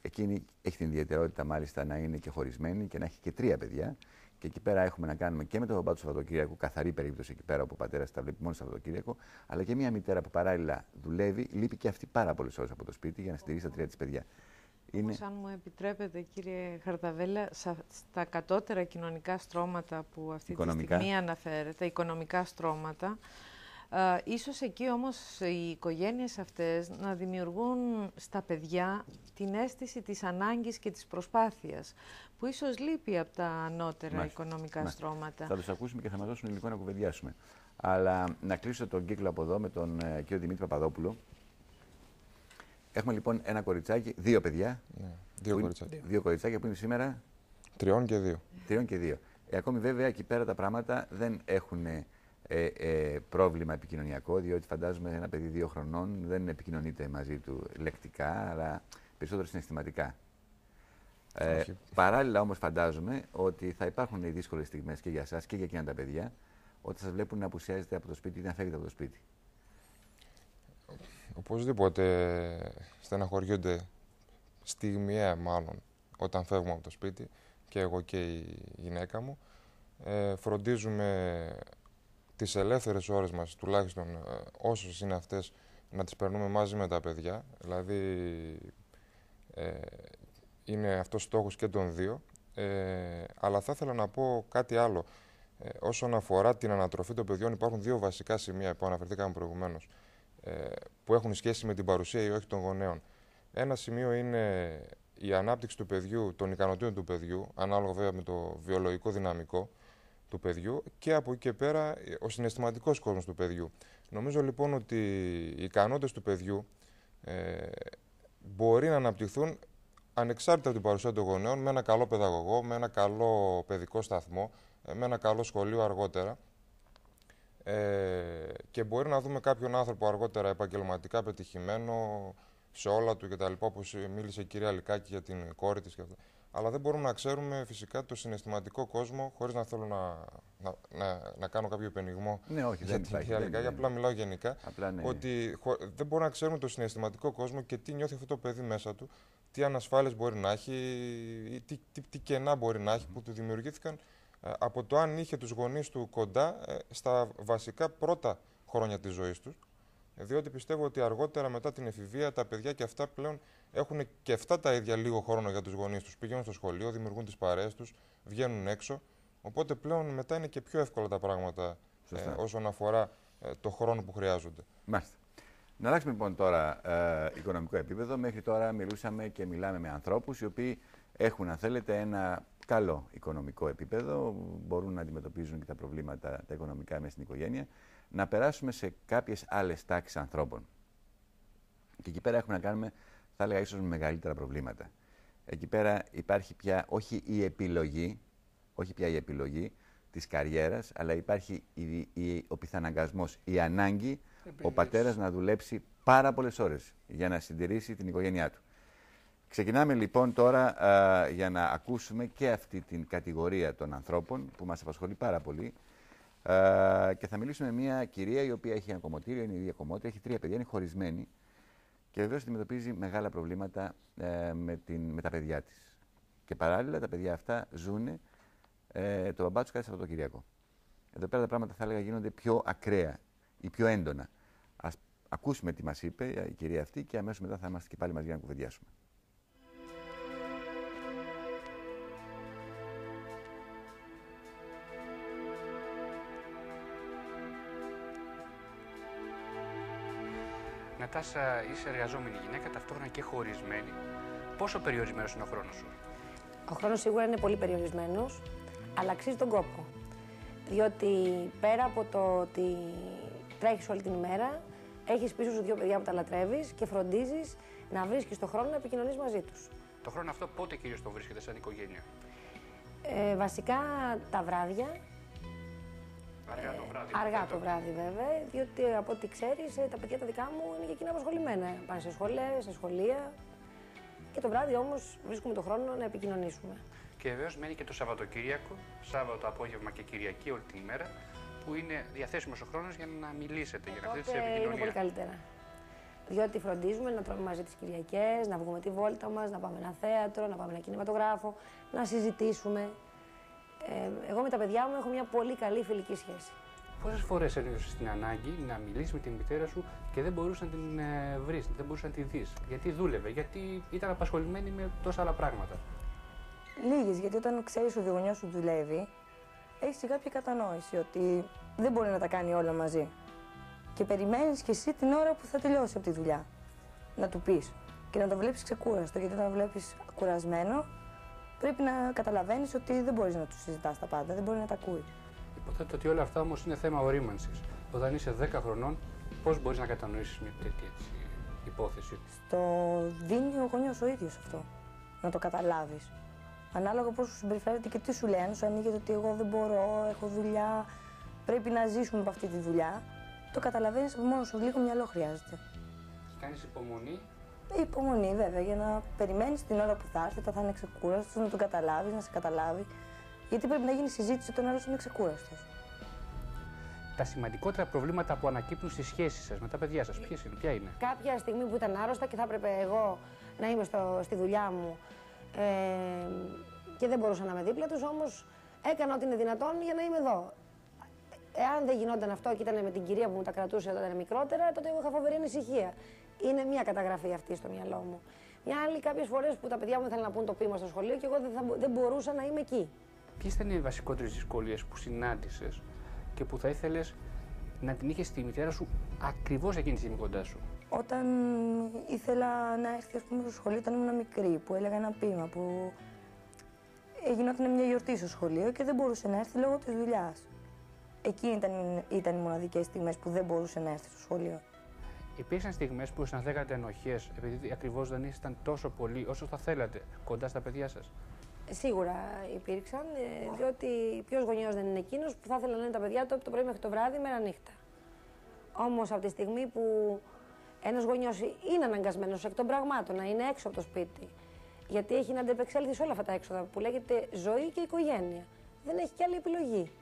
[SPEAKER 1] Εκείνη έχει την ιδιαιτερότητα μάλιστα να είναι και χωρισμένη και να έχει και τρία παιδιά. Και εκεί πέρα έχουμε να κάνουμε και με τον μπαμπά του Σαββατοκύριακο, καθαρή περίπτωση εκεί πέρα όπου ο πατέρας τα βλέπει μόνο το Σαββατοκύριακο, αλλά και μια μητέρα που παράλληλα δουλεύει, λείπει και αυτή πάρα πολλές ώρες από το σπίτι για να στηρίζει τα τρία της παιδιά. Είναι...
[SPEAKER 11] Όμως, αν μου επιτρέπετε, κύριε Χαρταβέλα, στα κατώτερα κοινωνικά στρώματα που αυτή οικονομικά. τη στιγμή αναφέρεται, οικονομικά στρώματα, Uh, ίσως εκεί όμως οι οικογένειες αυτές να δημιουργούν στα παιδιά την αίσθηση της ανάγκης και της προσπάθειας, που ίσως λείπει από τα ανώτερα Μάλιστα. οικονομικά Μάλιστα. στρώματα.
[SPEAKER 1] Θα τους ακούσουμε και θα μας δώσουν υλικό να κουβεντιάσουμε. Αλλά να κλείσω τον κύκλο από εδώ με τον uh, κύριο Δημήτρη Παπαδόπουλο. Έχουμε λοιπόν ένα κοριτσάκι, δύο παιδιά.
[SPEAKER 2] Ναι, δύο κοριτσάκια.
[SPEAKER 1] Είναι, δύο κοριτσάκια που είναι σήμερα.
[SPEAKER 2] Τριών και δύο.
[SPEAKER 1] Τριών και δύο. Ε, ακόμη βέβαια εκεί πέρα τα πράγματα δεν έχουν Ε, ε, πρόβλημα επικοινωνιακό, διότι φαντάζομαι ένα παιδί δύο χρονών δεν επικοινωνείται μαζί του λεκτικά, αλλά περισσότερο συναισθηματικά. Ε, παράλληλα όμως φαντάζομαι ότι θα υπάρχουν οι δύσκολες στιγμές και για εσάς και για εκείνα τα παιδιά, όταν σας βλέπουν να απουσιάζετε από το σπίτι ή να φεύγετε από το σπίτι.
[SPEAKER 2] Οπωσδήποτε στεναχωριούνται στιγμιαία μάλλον όταν φεύγουμε από το σπίτι, και εγώ και η γυναίκα μου. Ε, φροντίζουμε τις ελεύθερες ώρες μας, τουλάχιστον όσες είναι αυτές, να τις περνούμε μαζί με τα παιδιά. Δηλαδή, ε, είναι αυτός στόχος και των δύο. Ε, αλλά θα ήθελα να πω κάτι άλλο. Ε, όσον αφορά την ανατροφή των παιδιών, υπάρχουν δύο βασικά σημεία που αναφερθήκαμε προηγουμένως, ε, που έχουν σχέση με την παρουσία ή όχι των γονέων. Ένα σημείο είναι η ανάπτυξη του παιδιού, των ικανοτήτων του παιδιού, ανάλογα βέβαια με το βιολογικό δυναμικό του παιδιού, και από εκεί και πέρα ο συναισθηματικός κόσμος του παιδιού. Νομίζω λοιπόν ότι οι ικανότητες του παιδιού ε, μπορεί να αναπτυχθούν ανεξάρτητα από την παρουσία των γονέων, με ένα καλό παιδαγωγό, με ένα καλό παιδικό σταθμό, με ένα καλό σχολείο αργότερα. Ε, και μπορεί να δούμε κάποιον άνθρωπο αργότερα επαγγελματικά πετυχημένο σε όλα του κτλ. Όπως μίλησε η κυρία Λικάκη για την κόρη της. Αλλά δεν μπορούμε να ξέρουμε φυσικά το συναισθηματικό κόσμο, χωρίς να θέλω να, να, να, να κάνω κάποιο υπενιγμό.
[SPEAKER 1] Ναι, όχι, δεν υπάρχει.
[SPEAKER 2] Λικάκη, απλά μιλάω γενικά.
[SPEAKER 1] Απλά, ναι.
[SPEAKER 2] Ότι χω, δεν μπορούμε να ξέρουμε το συναισθηματικό κόσμο και τι νιώθει αυτό το παιδί μέσα του, τι ανασφάλειες μπορεί να έχει, ή τι, τι, τι κενά μπορεί να έχει, που του δημιουργήθηκαν ε, από το αν είχε τους γονείς του κοντά ε, στα βασικά πρώτα χρόνια της ζωής τους. Διότι πιστεύω ότι αργότερα, μετά την εφηβεία, τα παιδιά και αυτά πλέον έχουν και αυτά τα ίδια λίγο χρόνο για τους γονείς τους. Πηγαίνουν στο σχολείο, δημιουργούν τις παρέες τους, βγαίνουν έξω. Οπότε πλέον μετά είναι και πιο εύκολα τα πράγματα ε, όσον αφορά ε, το χρόνο που χρειάζονται.
[SPEAKER 1] Μάλιστα. Να αλλάξουμε λοιπόν τώρα ε, οικονομικό επίπεδο. Μέχρι τώρα μιλούσαμε και μιλάμε με ανθρώπους οι οποίοι έχουν, αν θέλετε, ένα καλό οικονομικό επίπεδο, μπορούν να αντιμετωπίζουν και τα προβλήματα τα οικονομικά μέσα στην οικογένεια. Να περάσουμε σε κάποιες άλλες τάξεις ανθρώπων. Και εκεί πέρα έχουμε να κάνουμε, θα έλεγα, ίσως με μεγαλύτερα προβλήματα. Εκεί πέρα υπάρχει πια όχι η επιλογή, όχι πια η επιλογή της καριέρας, αλλά υπάρχει η, η, ο πιθαναγκασμός, η ανάγκη Επιλογής. ο πατέρας να δουλέψει πάρα πολλές ώρες για να συντηρήσει την οικογένειά του. Ξεκινάμε λοιπόν τώρα α, για να ακούσουμε και αυτή την κατηγορία των ανθρώπων που μας απασχολεί πάρα πολύ. Uh, και θα μιλήσουμε με μια κυρία η οποία έχει ένα κομμωτήριο, είναι η ίδια κομμότρια, έχει τρία παιδιά, είναι χωρισμένη και βεβαίως αντιμετωπίζει μεγάλα προβλήματα uh, με, την, με τα παιδιά της. Και παράλληλα τα παιδιά αυτά ζουν uh, το μπαμπά τους κάθε Σαββατοκυριακό. Εδώ πέρα τα πράγματα θα έλεγα γίνονται πιο ακραία ή πιο έντονα. Ας ακούσουμε τι μας είπε η κυρία αυτή και αμέσως μετά θα είμαστε και πάλι μαζί για να κουβεντιάσουμε.
[SPEAKER 16] Νατάσα, είσαι εργαζόμενη γυναίκα, ταυτόχρονα και χωρισμένη. Πόσο περιορισμένος είναι ο χρόνος σου?
[SPEAKER 17] Ο χρόνος σίγουρα είναι πολύ περιορισμένος, αλλά αξίζει τον κόπο. Διότι πέρα από το ότι τρέχεις όλη την ημέρα, έχεις πίσω σου δύο παιδιά που τα λατρεύεις και φροντίζεις να βρίσκεις τον χρόνο να επικοινωνείς μαζί τους.
[SPEAKER 16] Το χρόνο αυτό πότε κυρίως το βρίσκεται σαν οικογένεια?
[SPEAKER 17] Ε, βασικά τα βράδια.
[SPEAKER 16] Αργά το βράδυ.
[SPEAKER 17] Αργά το βράδυ, βέβαια, διότι από ό,τι ξέρεις, τα παιδιά τα δικά μου είναι και εκείνα απασχολημένα. Πάνε σε σχολές, σε σχολεία. Και το βράδυ όμως βρίσκουμε τον χρόνο να επικοινωνήσουμε.
[SPEAKER 16] Και βεβαίως μένει και το Σαββατοκύριακο, Σάββατο απόγευμα και Κυριακή όλη την ημέρα, που είναι διαθέσιμος ο χρόνος για να μιλήσετε, για να
[SPEAKER 17] Τότε
[SPEAKER 16] χτίσετε επικοινωνία.
[SPEAKER 17] Είναι πολύ καλύτερα. Διότι φροντίζουμε να τρώμε μαζί τις Κυριακές, να βγούμε τη βόλτα μας, να πάμε ένα θέατρο, να πάμε ένα κινηματογράφο, να συζητήσουμε. Ε, εγώ με τα παιδιά μου έχω μια πολύ καλή φιλική σχέση.
[SPEAKER 16] Πόσες φορές ένιωσες την ανάγκη να μιλήσεις με τη μητέρα σου και δεν μπορούσες να την ε, βρεις, δεν μπορούσες να τη δεις? Γιατί δούλευε, γιατί ήταν απασχολημένη με τόσα άλλα πράγματα?
[SPEAKER 17] Λίγες, γιατί όταν ξέρεις ότι ο γονιός σου δουλεύει, έχεις και κάποια κατανόηση ότι δεν μπορεί να τα κάνει όλα μαζί. Και περιμένεις κι εσύ την ώρα που θα τελειώσει από τη δουλειά. Να του πεις και να το βλέπεις ξεκούραστο, γιατί όταν το βλέπεις κουρασμένο, πρέπει να καταλαβαίνεις ότι δεν μπορείς να του συζητάς τα πάντα, δεν μπορεί να τα ακούει.
[SPEAKER 16] Υποθέτω ότι όλα αυτά όμως είναι θέμα ορίμανσης. Όταν είσαι δέκα χρονών, πώς μπορείς να κατανοήσεις μια τέτοια έτσι, υπόθεση?
[SPEAKER 17] Στο δίνει ο γονιός ο ίδιος αυτό, να το καταλάβεις. Ανάλογα πώς σου συμπεριφέρεται και τι σου λέει. Αν σου ανοίγεται ότι εγώ δεν μπορώ, έχω δουλειά, πρέπει να ζήσουμε από αυτή τη δουλειά, το καταλαβαίνεις από μόνο σου, λίγο μυαλό χρειάζεται.
[SPEAKER 16] Κάνεις υπομονή.
[SPEAKER 17] Υπομονή βέβαια, για να περιμένεις την ώρα που θα έρθει, θα είναι ξεκούραστος, να τον καταλάβεις, να σε καταλάβει. Γιατί πρέπει να γίνει συζήτηση όταν άλλος είναι ξεκούραστος.
[SPEAKER 16] Τα σημαντικότερα προβλήματα που ανακύπτουν στις σχέσεις σας με τα παιδιά σας, ποιες είναι, ποια είναι?
[SPEAKER 17] Κάποια στιγμή που ήταν άρρωστα και θα έπρεπε εγώ να είμαι στο, στη δουλειά μου ε, και δεν μπορούσα να είμαι δίπλα τους, όμως έκανα ό,τι είναι δυνατόν για να είμαι εδώ. Εάν δεν γινόταν αυτό και ήταν με την κυρία που μου τα κρατούσε όταν ήταν μικρότερα, τότε εγώ είχα φοβερή ανησυχία. Είναι μια καταγραφή αυτή στο μυαλό μου. Μια άλλη, κάποιες φορές που τα παιδιά μου ήθελαν να πούν το ποίημα στο σχολείο και εγώ δεν, θα, δεν μπορούσα να είμαι εκεί.
[SPEAKER 16] Ποιες ήταν οι βασικότερες δυσκολίες που συνάντησες και που θα ήθελες να την είχες στη μητέρα σου ακριβώς εκείνη τη στιγμή κοντά σου?
[SPEAKER 17] Όταν ήθελα να έρθει ας πούμε, στο σχολείο, όταν ήμουν μικρή, που έλεγα ένα ποίημα, που γινόταν μια γιορτή στο σχολείο και δεν μπορούσε να έρθει λόγω της δουλειάς. Εκείνη ήταν, ήταν οι μοναδικές στιγμές που δεν μπορούσε να έρθει στο σχολείο.
[SPEAKER 16] Υπήρξαν στιγμές που αισθανθήκατε ενοχές επειδή ακριβώς δεν ήσασταν τόσο πολύ όσο θα θέλατε κοντά στα παιδιά σας?
[SPEAKER 17] Σίγουρα υπήρξαν, διότι ποιος γονιός δεν είναι εκείνος που θα ήθελε να είναι τα παιδιά του από το πρωί μέχρι το βράδυ, μέρα νύχτα. Όμως από τη στιγμή που ένας γονιός είναι αναγκασμένος εκ των πραγμάτων να είναι έξω από το σπίτι, γιατί έχει να αντεπεξέλθει σε όλα αυτά τα έξοδα που λέγεται ζωή και οικογένεια, δεν έχει κι άλλη επιλογή.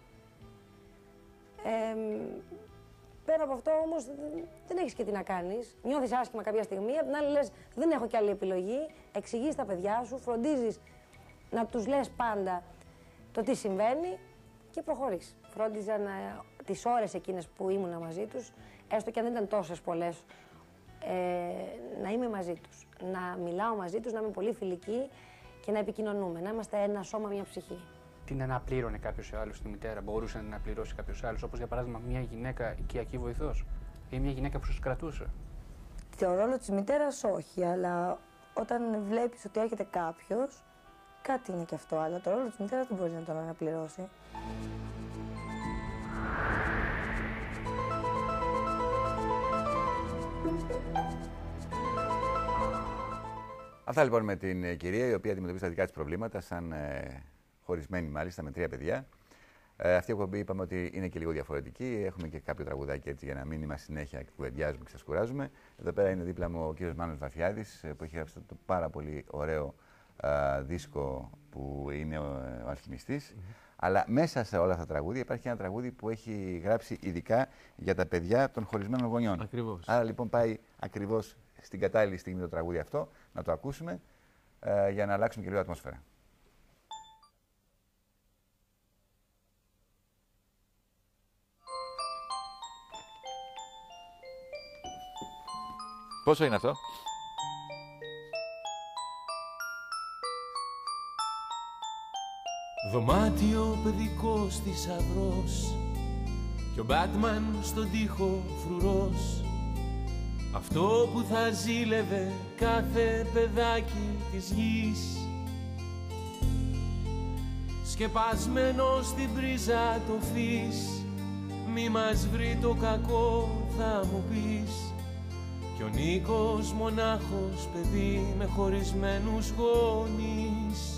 [SPEAKER 17] Ε, πέρα από αυτό όμως δεν έχεις και τι να κάνεις. Νιώθεις άσχημα κάποια στιγμή, απ' την άλλη λες δεν έχω κι άλλη επιλογή, εξηγείς τα παιδιά σου, φροντίζεις να τους λες πάντα το τι συμβαίνει και προχωρείς. Φρόντιζα να, τις ώρες εκείνες που ήμουνα μαζί τους, έστω και αν δεν ήταν τόσες πολλές, ε, να είμαι μαζί τους, να μιλάω μαζί τους, να είμαι πολύ φιλική και να επικοινωνούμε, να είμαστε ένα σώμα, μια ψυχή.
[SPEAKER 16] Την αναπλήρωνε κάποιος άλλος τη μητέρα, μπορούσε να την αναπληρώσει κάποιος άλλος, όπως για παράδειγμα μια γυναίκα οικιακή βοηθός ή μια γυναίκα που σας κρατούσε?
[SPEAKER 17] Το ρόλο της μητέρας όχι, αλλά όταν βλέπεις ότι έρχεται κάποιος, κάτι είναι και αυτό, αλλά το ρόλο της μητέρας δεν μπορεί να τον αναπληρώσει.
[SPEAKER 1] Αυτά λοιπόν με την κυρία, η οποία αντιμετωπίζει τα δικά της προβλήματα, σαν ε, χωρισμένη μάλιστα, με τρία παιδιά. Ε, αυτή η εκπομπή είπαμε ότι είναι και λίγο διαφορετική. Έχουμε και κάποιο τραγουδάκι έτσι για να μην είμαστε συνέχεια και κουβεντιάζουμε και σας κουράζουμε. Εδώ πέρα είναι δίπλα μου ο κύριος Μάνος Βαθιάδης, που έχει γράψει το πάρα πολύ ωραίο α, δίσκο που είναι ο, ο Αλχημιστής. Mm-hmm. Αλλά μέσα σε όλα αυτά τα τραγούδια υπάρχει ένα τραγούδι που έχει γράψει ειδικά για τα παιδιά των χωρισμένων γονιών.
[SPEAKER 18] Ακριβώς.
[SPEAKER 1] Άρα λοιπόν πάει ακριβώς στην κατάλληλη στιγμή το τραγούδι αυτό, να το ακούσουμε ε, για να αλλάξουμε και λίγο ατμόσφαιρα. Πόσο είναι αυτό?
[SPEAKER 4] Δωμάτιο παιδικός θησαυρός κι ο Μπάτμαν στον τοίχο φρουρός, αυτό που θα ζήλευε κάθε παιδάκι της γης, σκεπασμένο στην πρίζα το φύς, μη μας βρει το κακό θα μου πεις, κι ο Νίκος μονάχος παιδί με χωρισμένους γονείς,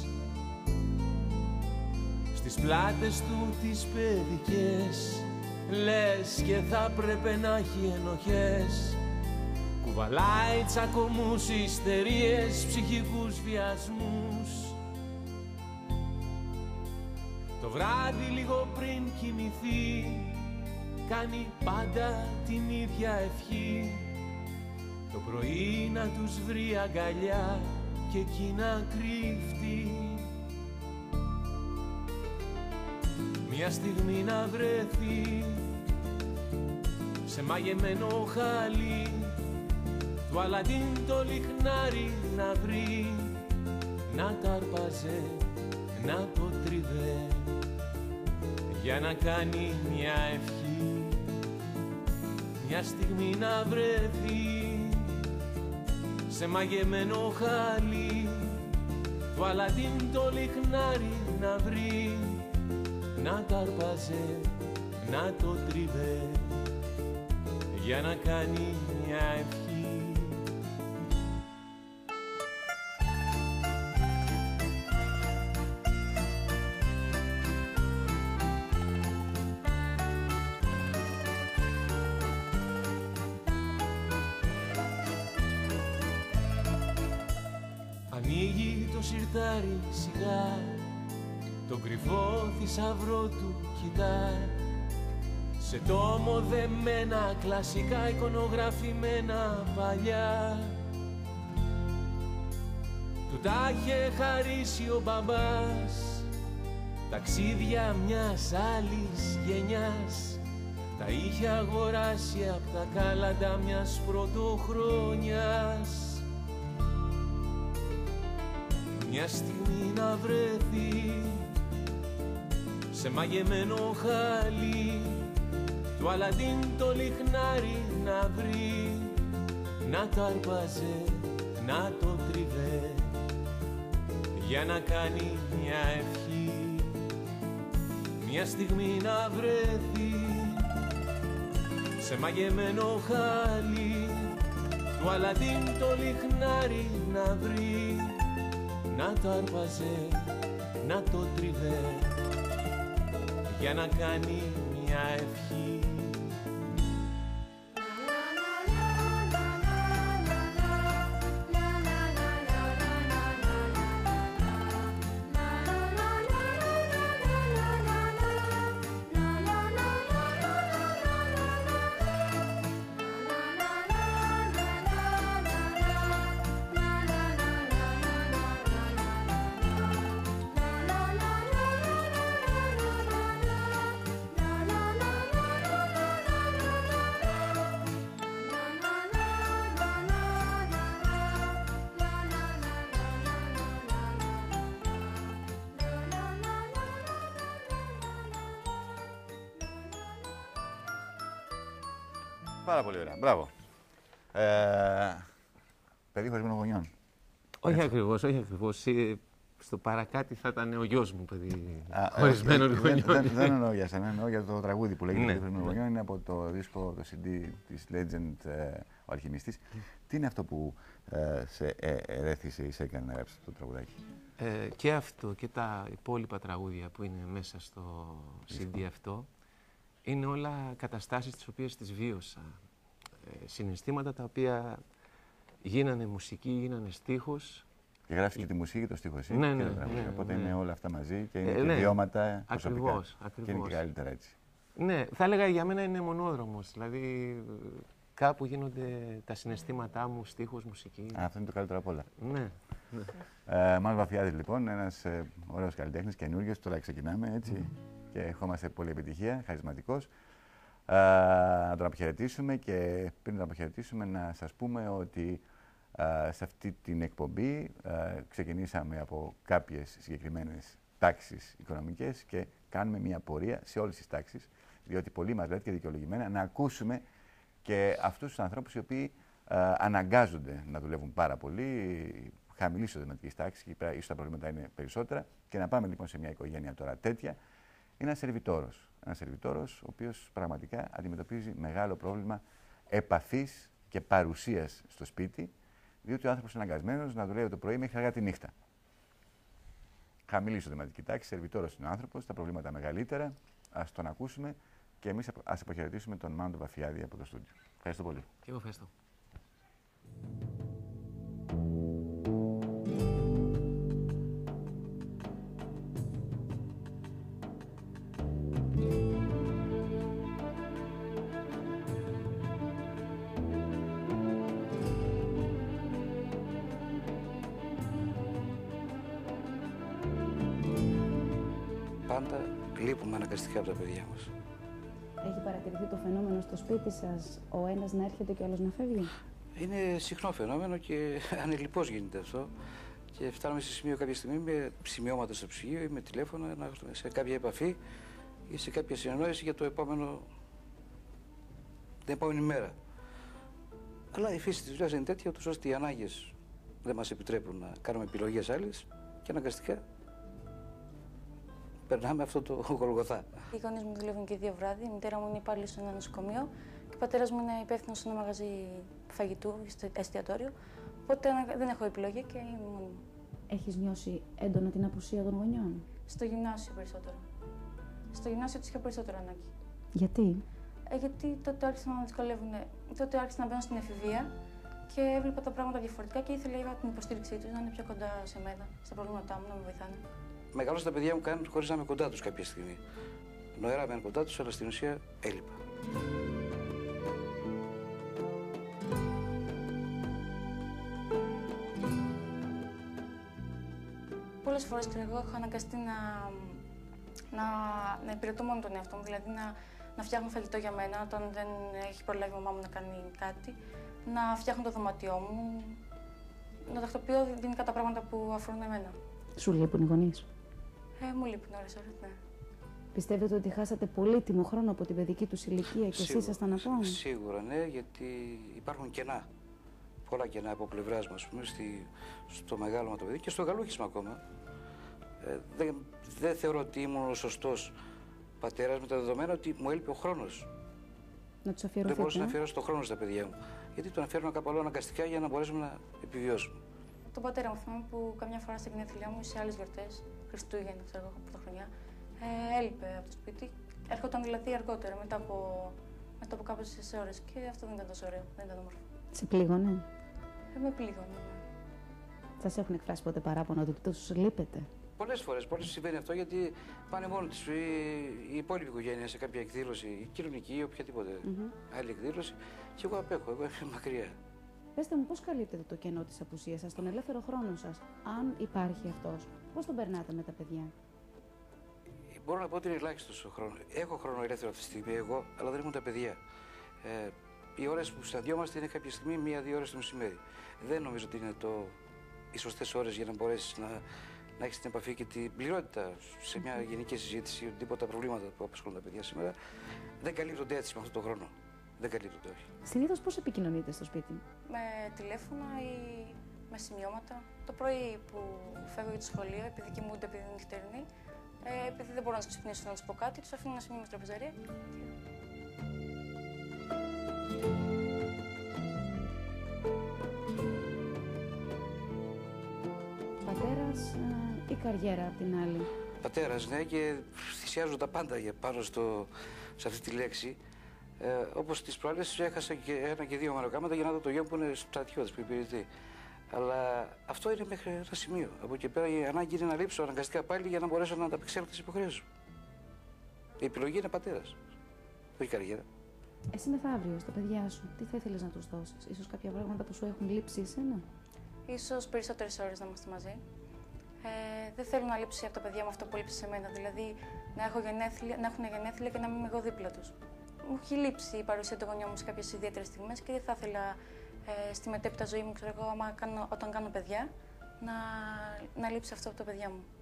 [SPEAKER 4] στις πλάτες του τις παιδικές λες και θα πρέπει να έχει ενοχές, κουβαλάει τσακωμούς, ιστερίες, ψυχικούς βιασμούς. Το βράδυ λίγο πριν κοιμηθεί κάνει πάντα την ίδια ευχή, το πρωί να τους βρει αγκαλιά και εκεί να κρύφτει. Μια στιγμή να βρεθεί σε μαγεμένο χαλί του Αλαντίν το λιχνάρι να βρει, να τ' άρπαζε, να το τριβέ για να κάνει μια ευχή. Μια στιγμή να βρεθεί σε μαγεμένο χαλί του Αλαντίν το λιχνάρι να βρει, να τ' άρπαζε, να το τριβέ για να κάνει μια ευχή. Ανοίγει το σιρτάρι σιγά, τον κρυφό θησαυρό του κοιτά, σε τόμο δεμένα, κλασικά εικονογραφημένα παλιά. Του τα είχε χαρίσει ο μπαμπάς, ταξίδια μιας άλλης γενιάς, τα είχε αγοράσει απ' τα κάλαντα μιας πρωτοχρονιάς. Μια στιγμή να βρεθεί σε μαγεμένο χαλί του Αλαντίν το λιχνάρι να βρει, να τ' άρπαζε, να το τριβέ για να κάνει μια ευχή. Μια στιγμή να βρεθεί σε μαγεμένο χαλί του Αλαντίν το λιχνάρι να βρει, να τ' άρπαζε, να το τριβέ για να κάνει μια ευχή.
[SPEAKER 1] Πάρα πολύ ωραία. Μπράβο. Ε, παιδί χωρισμένο γονιών.
[SPEAKER 18] Όχι ακριβώς, όχι ακριβώς. Στο παρακάτι θα ήταν ο γιος μου, παιδί χωρισμένο γονιών.
[SPEAKER 1] Δεν, δεν εννοώ για σένα, εννοώ για το τραγούδι που λέγεται «Παιδί χωρισμένο γονιών». Είναι από το δίσκο, το σι ντι της Legend, ε, ο Αλχημιστής. Τι είναι αυτό που ε, σε ε, ερέθησε ή σε έκανε να γράψεις το τραγουδάκι?
[SPEAKER 18] Ε, και αυτό και τα υπόλοιπα τραγούδια που είναι μέσα στο σι ντι αυτό είναι όλα καταστάσεις τις οποίες τις βίωσα. Ε, συναισθήματα τα οποία γίνανε μουσική, γίνανε στίχους.
[SPEAKER 1] Και γράφεις και τη μουσική και το στίχο εσύ.
[SPEAKER 18] Ναι, ναι,
[SPEAKER 1] και ναι, ναι, οπότε
[SPEAKER 18] ναι.
[SPEAKER 1] είναι όλα αυτά μαζί και είναι
[SPEAKER 18] ε,
[SPEAKER 1] και
[SPEAKER 18] ναι.
[SPEAKER 1] βιώματα προσωπικά.
[SPEAKER 18] Ακριβώς, ακριβώς.
[SPEAKER 1] Και είναι και καλύτερα έτσι.
[SPEAKER 18] Ναι, θα έλεγα για μένα είναι μονόδρομος. Δηλαδή κάπου γίνονται τα συναισθήματά μου, στίχος, μουσική.
[SPEAKER 1] Α, αυτό είναι το καλύτερο απ' όλα.
[SPEAKER 18] Ναι. ναι.
[SPEAKER 1] Ε, Μάνος Βαφιάδης λοιπόν, ένας ε, ωραίος καλλιτέχνης, καινούριος, τώρα ξεκινάμε έτσι. Mm. Και ευχόμαστε πολλή επιτυχία, χαρισματικός. Ε, να τον αποχαιρετήσουμε και πριν τον αποχαιρετήσουμε να σας πούμε ότι ε, σε αυτή την εκπομπή ε, ξεκινήσαμε από κάποιες συγκεκριμένες τάξεις οικονομικές και κάνουμε μια πορεία σε όλες τις τάξεις, διότι πολλοί μας λέτε και δικαιολογημένα να ακούσουμε και αυτούς τους ανθρώπους οι οποίοι ε, αναγκάζονται να δουλεύουν πάρα πολύ, χαμηλή εισοδηματική τάξη και ίσως τα προβλήματα είναι περισσότερα. Και να πάμε λοιπόν σε μια οικογένεια τώρα τέτοια. Είναι ένας σερβιτόρος. Ένας σερβιτόρος ο οποίος πραγματικά αντιμετωπίζει μεγάλο πρόβλημα επαφής και παρουσίας στο σπίτι, διότι ο άνθρωπος είναι αναγκασμένος να δουλεύει το πρωί μέχρι αργά τη νύχτα. Χαμηλή εισοδηματική τάξη, σερβιτόρος είναι ο άνθρωπος, τα προβλήματα μεγαλύτερα. Ας τον ακούσουμε και εμείς ας αποχαιρετήσουμε τον Μάνο Βαφιάδη από το στούντιο. Ευχαριστώ πολύ.
[SPEAKER 18] Και εγώ ευχαριστώ.
[SPEAKER 19] πάντα λείπουμε αναγκαστικά από τα παιδιά μας.
[SPEAKER 9] Έχει παρατηρηθεί το φαινόμενο στο σπίτι σας, ο ένας να έρχεται και ο άλλος να φεύγει?
[SPEAKER 19] Είναι συχνό φαινόμενο και ανελιπώς γίνεται αυτό. Και φτάνουμε σε σημείο κάποια στιγμή με σημειώματα στο ψυγείο ή με τηλέφωνα να έρθουμε σε κάποια επαφή ή σε κάποια συνεννόηση για το επόμενο, την επόμενη μέρα. Αλλά η φύση της δουλειάς είναι τέτοια, ώστε οι ανάγκες δεν μας επιτρέπουν να κάνουμε επιλογές άλλες και αναγκαστικά περνάμε αυτό το γολγοθά.
[SPEAKER 20] Οι γονείς μου δουλεύουν και δύο βράδυ. Η μητέρα μου είναι υπάλληλος σε ένα νοσοκομείο και ο πατέρας μου είναι υπεύθυνος σε ένα μαγαζί φαγητού, στο εστιατόριο. Οπότε δεν έχω επιλογή και είμαι μόνη μου.
[SPEAKER 9] Έχεις νιώσει έντονα την απουσία των γονιών?
[SPEAKER 20] Στο γυμνάσιο περισσότερο. Στο γυμνάσιο τους είχα περισσότερο ανάγκη.
[SPEAKER 9] Γιατί?
[SPEAKER 20] Ε, γιατί τότε άρχισαν να δυσκολεύουν. Τότε άρχισαν να μπαίνουν στην εφηβεία και έβλεπα τα πράγματα διαφορετικά και ήθελα την υποστήριξή τους να είναι πιο κοντά σε μένα, στα προβλήματά μου, να με βοηθάνε.
[SPEAKER 19] Μεγαλώσα τα παιδιά μου κάνουν χωρίς να είμαι κοντά τους κάποια στιγμή. Νοερά μένω κοντά τους, αλλά στην ουσία έλειπα.
[SPEAKER 20] Πολλές φορές εγώ έχω αναγκαστεί να, να, να υπηρετώ μόνο τον εαυτό μου, δηλαδή να, να φτιάχνω φαγητό για μένα όταν δεν έχει προλάβει η μαμά μου να κάνει κάτι, να φτιάχνω το δωμάτιό μου, να τακτοποιώ γενικά τα πράγματα που αφορούν εμένα.
[SPEAKER 9] Σου λείπουν οι γονείς?
[SPEAKER 20] Ε, μου λείπουν ώρες ώρες, ναι.
[SPEAKER 9] Πιστεύετε ότι χάσατε πολύτιμο χρόνο από την παιδική τους ηλικία και εσείς ήσασταν απόν?
[SPEAKER 19] Σίγουρα, ναι, γιατί υπάρχουν κενά. Πολλά κενά από πλευράς μας, στη, στο μεγάλωμα το παιδί και στο γαλούχισμα ακόμα. Ε, δεν, δεν θεωρώ ότι ήμουν ο σωστός πατέρας με τα δεδομένα ότι μου έλειπε ο χρόνος.
[SPEAKER 9] Να τους αφιερωθείτε.
[SPEAKER 19] Δεν μπορούσα να αφιερώσω τον χρόνο στα παιδιά μου. Γιατί τον αφιέρωνα κάπου αλλού αναγκαστικά για να μπορέσουμε να επιβιώσουμε.
[SPEAKER 20] Τον πατέρα μου θυμάμαι που καμιά φορά στα γενέθλιά μου ή σε άλλες γιορτές, Χριστούγεννα, ξέρω εγώ, Πρωτοχρονιά, ε, έλειπε από το σπίτι. Έρχονταν δηλαδή αργότερα, μετά από, μετά από κάποιες ώρες. Και αυτό δεν ήταν τόσο ωραίο, δεν ήταν όμορφο.
[SPEAKER 9] Σε πλήγωνε?
[SPEAKER 20] Ε, με πλήγωνε, ναι.
[SPEAKER 9] Σας έχουν εκφράσει ποτέ παράπονο ότι τους λείπετε?
[SPEAKER 19] Πολλές φορές, πολλές συμβαίνει αυτό γιατί πάνε μόνοι τους η, η υπόλοιπη οικογένεια σε κάποια εκδήλωση, η κοινωνική ή οποιαδήποτε mm-hmm. άλλη εκδήλωση και εγώ απέχω, εγώ είμαι μακριά.
[SPEAKER 9] Πετε μου, πώς καλύπτετε το κενό της απουσίας σας, τον ελεύθερο χρόνο σας, αν υπάρχει αυτός, πώς τον περνάτε με τα παιδιά?
[SPEAKER 19] Μπορώ να πω ότι είναι ελάχιστος ο χρόνος. Έχω χρόνο ελεύθερο αυτή τη στιγμή εγώ, αλλά δεν έχουν τα παιδιά. Ε, οι ώρες που συναντιόμαστε είναι κάποια στιγμή μία-δύο ώρες το μεσημέρι. Δεν νομίζω ότι είναι το... οι σωστές ώρες για να μπορέσεις να, να έχεις την επαφή και την πληρότητα σε μια γενική συζήτηση ή οτιδήποτε προβλήματα που απασχολούν τα παιδιά σήμερα. Δεν καλύπτονται έτσι με αυτόν τον χρόνο. Δεν καλύπτονται, όχι.
[SPEAKER 9] Συνήθως πώς επικοινωνείτε στο σπίτι?
[SPEAKER 20] Με τηλέφωνα ή με σημειώματα. Το πρωί που φεύγω για το σχολείο, επειδή κοιμούνται, επειδή είναι νυχτερινή, ε, επειδή δεν μπορώ να τους ξυπνήσω να τους πω κάτι, τους αφήνω ένα σημείο με τραπεζαρία.
[SPEAKER 9] Πατέρας ή καριέρα απ' την άλλη?
[SPEAKER 19] Πατέρας, ναι, και θυσιάζω τα πάντα για πάνω στο, σε αυτή τη λέξη. Ε, όπως τις προάλλες έχασα και ένα και δύο μεροκάματα για να δω το γιο μου που είναι στρατιώτης, που υπηρετεί. Αλλά αυτό είναι μέχρι ένα σημείο. Από εκεί πέρα η ανάγκη είναι να λείψω αναγκαστικά πάλι για να μπορέσω να ανταπεξέλθω τις υποχρεώσεις μου. Η επιλογή είναι πατέρας, όχι καριέρα.
[SPEAKER 9] Εσύ μεθαύριο στα παιδιά σου, τι θα ήθελες να τους δώσεις? Ίσως κάποια πράγματα που σου έχουν λείψει εσένα?
[SPEAKER 20] Ίσως περισσότερες ώρες να είμαστε μαζί. Ε, δεν θέλω να λείψει από τα παιδιά μου αυτό που λείψει σε μένα. Δηλαδή να, έχω γενέθλια, να έχουν γενέθλια και να μην είμαι εγώ δίπλα τους. Μου έχει λείψει η παρουσία των γονιών μου σε κάποιες ιδιαίτερες στιγμές και δεν θα ήθελα ε, στη μετέπειτα ζωή μου, ξέρω εγώ, άμα κάνω, όταν κάνω παιδιά, να, να λείψει αυτό από τα παιδιά μου.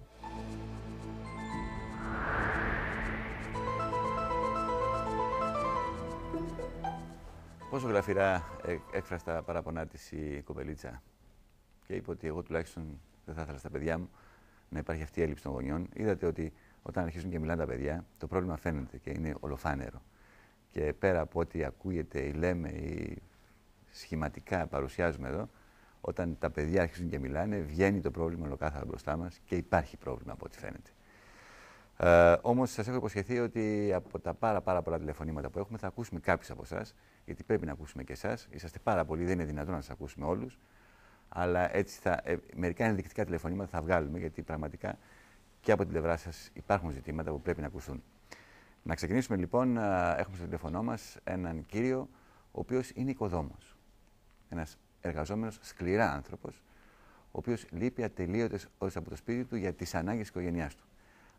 [SPEAKER 1] Πόσο γλαφυρά έκφρασε τα παράπονά της η κοπελίτσα και είπε ότι εγώ τουλάχιστον δεν θα ήθελα στα παιδιά μου να υπάρχει αυτή η έλλειψη των γονιών. Είδατε ότι όταν αρχίζουν και μιλάνε τα παιδιά, το πρόβλημα φαίνεται και είναι ολοφάνερο. Και πέρα από ό,τι ακούγεται ή λέμε ή σχηματικά παρουσιάζουμε εδώ, όταν τα παιδιά αρχίζουν και μιλάνε, βγαίνει το πρόβλημα ολοκάθαρα μπροστά μας και υπάρχει πρόβλημα από ό,τι φαίνεται. Ε, όμως σας έχω υποσχεθεί ότι από τα πάρα, πάρα πολλά τηλεφωνήματα που έχουμε θα ακούσουμε κάποιους από εσάς, γιατί πρέπει να ακούσουμε και εσάς. Είσαστε πάρα πολλοί, δεν είναι δυνατόν να σας ακούσουμε όλους. Αλλά έτσι θα, ε, μερικά ενδεικτικά τηλεφωνήματα θα βγάλουμε, γιατί πραγματικά και από την πλευρά σας υπάρχουν ζητήματα που πρέπει να ακουστούν. Να ξεκινήσουμε λοιπόν, έχουμε στο τηλεφωνό μας έναν κύριο, ο οποίος είναι οικοδόμος. Ένας εργαζόμενος, σκληρά άνθρωπος, ο οποίος λείπει ατελείωτες ώρες από το σπίτι του για τις ανάγκες της οικογένειάς του.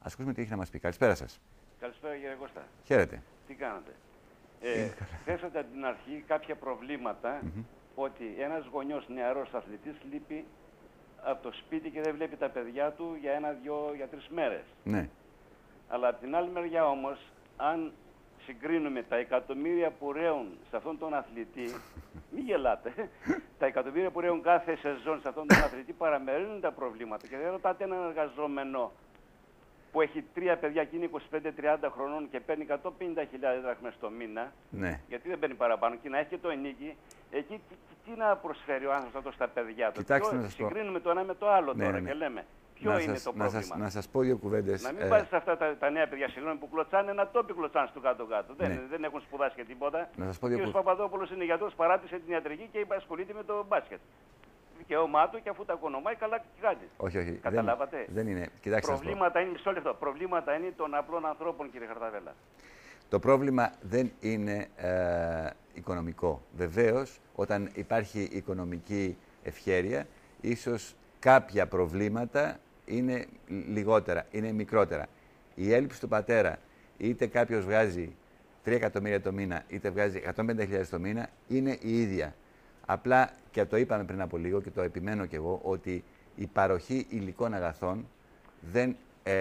[SPEAKER 1] Ας ακούσουμε τι έχει να μας πει. Καλησπέρα σας.
[SPEAKER 21] Καλησπέρα κύριε Κώστα.
[SPEAKER 1] Χαίρετε.
[SPEAKER 21] Τι κάνετε. Ε, θέσατε από την αρχή κάποια προβλήματα mm-hmm. ότι ένας γονιός νεαρός αθλητής λείπει από το σπίτι και δεν βλέπει τα παιδιά του για ένα, δυο, για τρεις μέρες.
[SPEAKER 1] Ναι.
[SPEAKER 21] Αλλά από την άλλη μεριά όμως, αν συγκρίνουμε τα εκατομμύρια που ρέουν σε αυτόν τον αθλητή, μην γελάτε, τα εκατομμύρια που ρέουν κάθε σεζόν σε αυτόν τον αθλητή παραμερίζουν τα προβλήματα. Και δεν ρωτάτε έναν εργαζόμενο που έχει τρία παιδιά και είναι είκοσι πέντε τριάντα χρονών και παίρνει εκατόν πενήντα χιλιάδες δραχμές το μήνα,
[SPEAKER 1] ναι.
[SPEAKER 21] γιατί δεν παίρνει παραπάνω, και να έχει και το ενίκη, εκεί τι, τι, τι να προσφέρει ο άνθρωπος αυτό στα παιδιά του.
[SPEAKER 1] Κοιτάξτε,
[SPEAKER 21] Ποιο,
[SPEAKER 1] να σας πω.
[SPEAKER 21] συγκρίνουμε το ένα με το άλλο
[SPEAKER 1] ναι,
[SPEAKER 21] τώρα
[SPEAKER 1] ναι.
[SPEAKER 21] και λέμε ποιο
[SPEAKER 1] να
[SPEAKER 21] είναι
[SPEAKER 1] σας,
[SPEAKER 21] το
[SPEAKER 1] να
[SPEAKER 21] πρόβλημα.
[SPEAKER 1] Σας, να σας πω δύο κουβέντες.
[SPEAKER 21] Να μην
[SPEAKER 1] ε...
[SPEAKER 21] πάρεις αυτά τα, τα νέα παιδιά, συγγνώμη, που κλωτσάνε ένα τόπι κλωτσάνε στο κάτω-κάτω.
[SPEAKER 1] Ναι.
[SPEAKER 21] Δεν, δεν έχουν σπουδάσει και τίποτα.
[SPEAKER 1] Να σας πω
[SPEAKER 21] Ο
[SPEAKER 1] δύο
[SPEAKER 21] κ.
[SPEAKER 1] κου...
[SPEAKER 21] Παπαδόπουλος είναι γιατρός, παράτησε την ιατρική και ασχολείται με το μπάσκετ. Δικαίωμά του και αφού τα οικονομάει, καλά και κάτι.
[SPEAKER 1] Όχι, όχι.
[SPEAKER 21] Καταλάβατε.
[SPEAKER 1] Δεν, δεν είναι. Κοιτάξτε,
[SPEAKER 21] προβλήματα είναι, μισό λεπτό. Προβλήματα είναι των απλών ανθρώπων, κύριε Χαρταβέλα.
[SPEAKER 1] Το πρόβλημα δεν είναι ε, οικονομικό. Βεβαίως, όταν υπάρχει οικονομική ευχέρεια, ίσως κάποια προβλήματα είναι λιγότερα, είναι μικρότερα. Η έλλειψη του πατέρα, είτε κάποιος βγάζει τρία εκατομμύρια το μήνα, είτε βγάζει εκατόν πενήντα χιλιάδες το μήνα, είναι η ίδια. Απλά, και το είπαμε πριν από λίγο και το επιμένω κι εγώ, ότι η παροχή υλικών αγαθών δεν ε,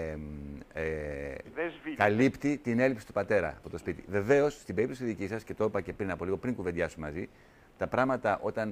[SPEAKER 1] ε, καλύπτει την έλλειψη του πατέρα από το σπίτι. Βεβαίως, στην περίπτωση δική σας, και το είπα και πριν από λίγο, πριν κουβεντιάσουμε μαζί, τα πράγματα όταν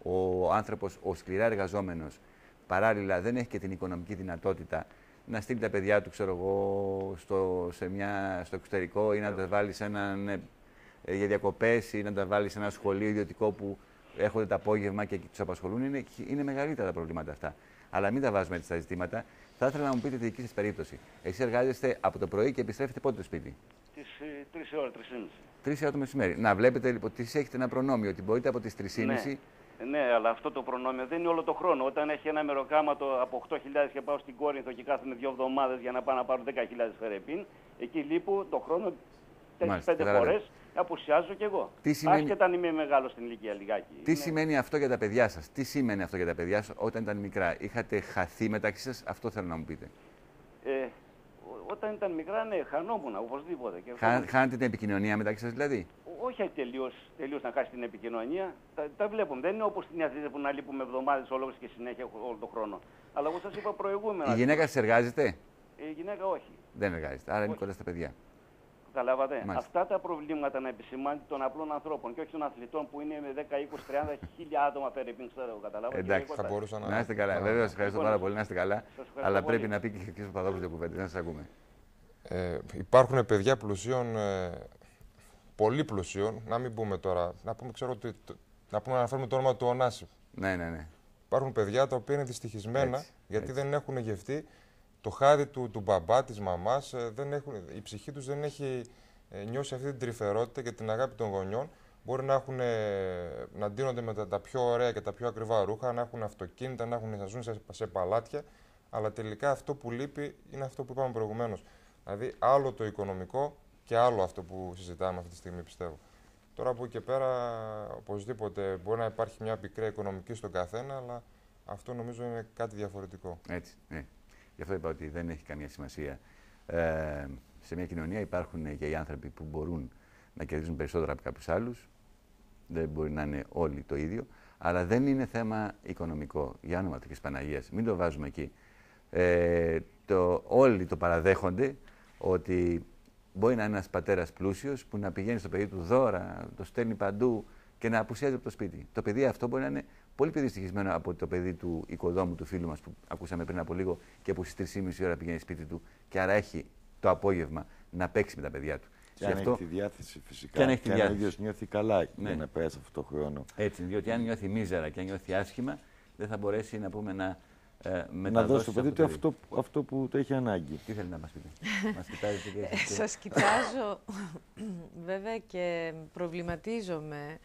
[SPEAKER 1] ο άνθρωπος, ο σκληρά εργαζόμενος, παράλληλα δεν έχει και την οικονομική δυνατότητα να στείλει τα παιδιά του, ξέρω εγώ, στο, σε μια, στο εξωτερικό ή να τα βάλει σε έναν, ε, για διακοπές ή να τα βάλει σε ένα σχολείο ιδιωτικό που έρχονται το απόγευμα και τους απασχολούν, είναι, είναι μεγαλύτερα τα προβλήματα αυτά. Αλλά μην τα βάζουμε έτσι τα ζητήματα. Θα ήθελα να μου πείτε τη δική σας περίπτωση. Εσείς εργάζεστε από το πρωί και επιστρέφετε πότε στο σπίτι?
[SPEAKER 21] Τις τρεις ώρες, τρεις και μισή.
[SPEAKER 1] Τρεις ώρες το μεσημέρι. Να βλέπετε λοιπόν ότι έχετε ένα προνόμιο, ότι μπορείτε από τις τρεις και μισή.
[SPEAKER 21] Ναι. ναι, αλλά αυτό το προνόμιο δεν είναι όλο το χρόνο. Όταν έχει ένα μεροκάματο από οκτώ χιλιάδες και πάω στην Κόρινθο και κάθομαι δύο εβδομάδες για να πάω να πάρω δέκα χιλιάδες φερρυπίν, εκεί λείπω το χρόνο τέσσερις πέντε φορές. Απουσιάζω κι εγώ.
[SPEAKER 1] Σημαίνει...
[SPEAKER 21] Άσχετα αν είμαι μεγάλο στην ηλικία λιγάκι.
[SPEAKER 1] Τι
[SPEAKER 21] είναι...
[SPEAKER 1] σημαίνει αυτό για τα παιδιά σας? Τι σημαίνει αυτό για τα παιδιά σας όταν ήταν μικρά? Είχατε χαθεί μεταξύ σας? Αυτό θέλω να μου πείτε.
[SPEAKER 21] Ε, όταν ήταν μικρά, ναι, χανόμουν οπωσδήποτε. Και
[SPEAKER 1] Χα, χάνετε την επικοινωνία μεταξύ σας δηλαδή?
[SPEAKER 21] Όχι τελείως, τελείως να χάσει την επικοινωνία. Τα, τα βλέπουμε. Δεν είναι όπως στην Αθήνα που να λείπουμε εβδομάδες ολόκληρες και συνέχεια όλο τον χρόνο. Αλλά εγώ σας είπα προηγούμενα.
[SPEAKER 1] Η γυναίκα σας εργάζεται?
[SPEAKER 21] Η γυναίκα όχι.
[SPEAKER 1] Δεν εργάζεται. Άρα όχι. Είναι κοντά στα παιδιά.
[SPEAKER 21] Καταλάβατε. Μάλιστα. Αυτά τα προβλήματα να επισημάνει των απλών ανθρώπων και όχι των αθλητών που είναι με δέκα, είκοσι, τριάντα χιλιάδες άτομα περίπου, ξέρω, καταλάβατε.
[SPEAKER 1] Εντάξει, θα μπορούσα να... να είστε καλά. Βέβαια, σας ευχαριστώ πάρα πολύ, να είστε καλά. Αλλά πρέπει πολύ. να πει και ο κ. Παπαδόπουλος δύο κουβέντες, να σας ακούμε.
[SPEAKER 2] Ε, υπάρχουν παιδιά πλουσίων, ε, πολύ πλουσίων, να μην πούμε τώρα, να πούμε, ξέρω, ότι, να πούμε να αναφέρουμε το όνομα του Ωνάση.
[SPEAKER 1] Ναι, ναι, ναι.
[SPEAKER 2] Υπάρχουν παιδιά τα οποία είναι δυστυχισμένα έτσι, γιατί έτσι. δεν έχουν γευτεί το χάδι του, του μπαμπά, της μαμάς, ε, δεν έχουν, η ψυχή τους δεν έχει ε, νιώσει αυτή την τρυφερότητα και την αγάπη των γονιών. Μπορεί να, έχουν, ε, να ντύνονται με τα, τα πιο ωραία και τα πιο ακριβά ρούχα, να έχουν αυτοκίνητα, να, έχουν, να ζουν σε, σε παλάτια, αλλά τελικά αυτό που λείπει είναι αυτό που είπαμε προηγουμένως. Δηλαδή, άλλο το οικονομικό και άλλο αυτό που συζητάμε αυτή τη στιγμή, πιστεύω. Τώρα από εκεί και πέρα, οπωσδήποτε μπορεί να υπάρχει μια πικρή οικονομική στον καθένα, αλλά αυτό νομίζω είναι κάτι διαφορετικό.
[SPEAKER 1] Έτσι, ναι. Γι' αυτό είπα ότι δεν έχει καμία σημασία. Ε, σε μια κοινωνία υπάρχουν και οι άνθρωποι που μπορούν να κερδίζουν περισσότερα από κάποιους άλλους. Δεν μπορεί να είναι όλοι το ίδιο. Αλλά δεν είναι θέμα οικονομικό. Για όνομα του και της Παναγίας. Μην το βάζουμε εκεί. Ε, το, όλοι το παραδέχονται ότι μπορεί να είναι ένας πατέρας πλούσιος που να πηγαίνει στο παιδί του δώρα, το στέλνει παντού και να απουσιάζει από το σπίτι. Το παιδί αυτό μπορεί να είναι πολύ πιο δυστυχισμένο από το παιδί του οικοδόμου, του φίλου μας που ακούσαμε πριν από λίγο και που στις τρεις και μισή ώρα πηγαίνει σπίτι του και άρα έχει το απόγευμα να παίξει με τα παιδιά του.
[SPEAKER 12] Και αν αυτό... έχει τη διάθεση φυσικά.
[SPEAKER 1] Και αν, έχει τη
[SPEAKER 12] και
[SPEAKER 1] διάθεση.
[SPEAKER 12] αν ο ίδιος νιώθει καλά
[SPEAKER 1] ναι.
[SPEAKER 12] για να περάσει αυτό το χρόνο.
[SPEAKER 1] Έτσι, διότι αν νιώθει μίζερα και αν νιώθει άσχημα, δεν θα μπορέσει να πούμε να. Ε,
[SPEAKER 12] να δώσει στο παιδί του αυτό, αυτό που το έχει ανάγκη.
[SPEAKER 1] Τι θέλει να μας πείτε? Μας κοιτάζετε και εσείς?
[SPEAKER 11] Σας κοιτάζω βέβαια και προβληματίζομαι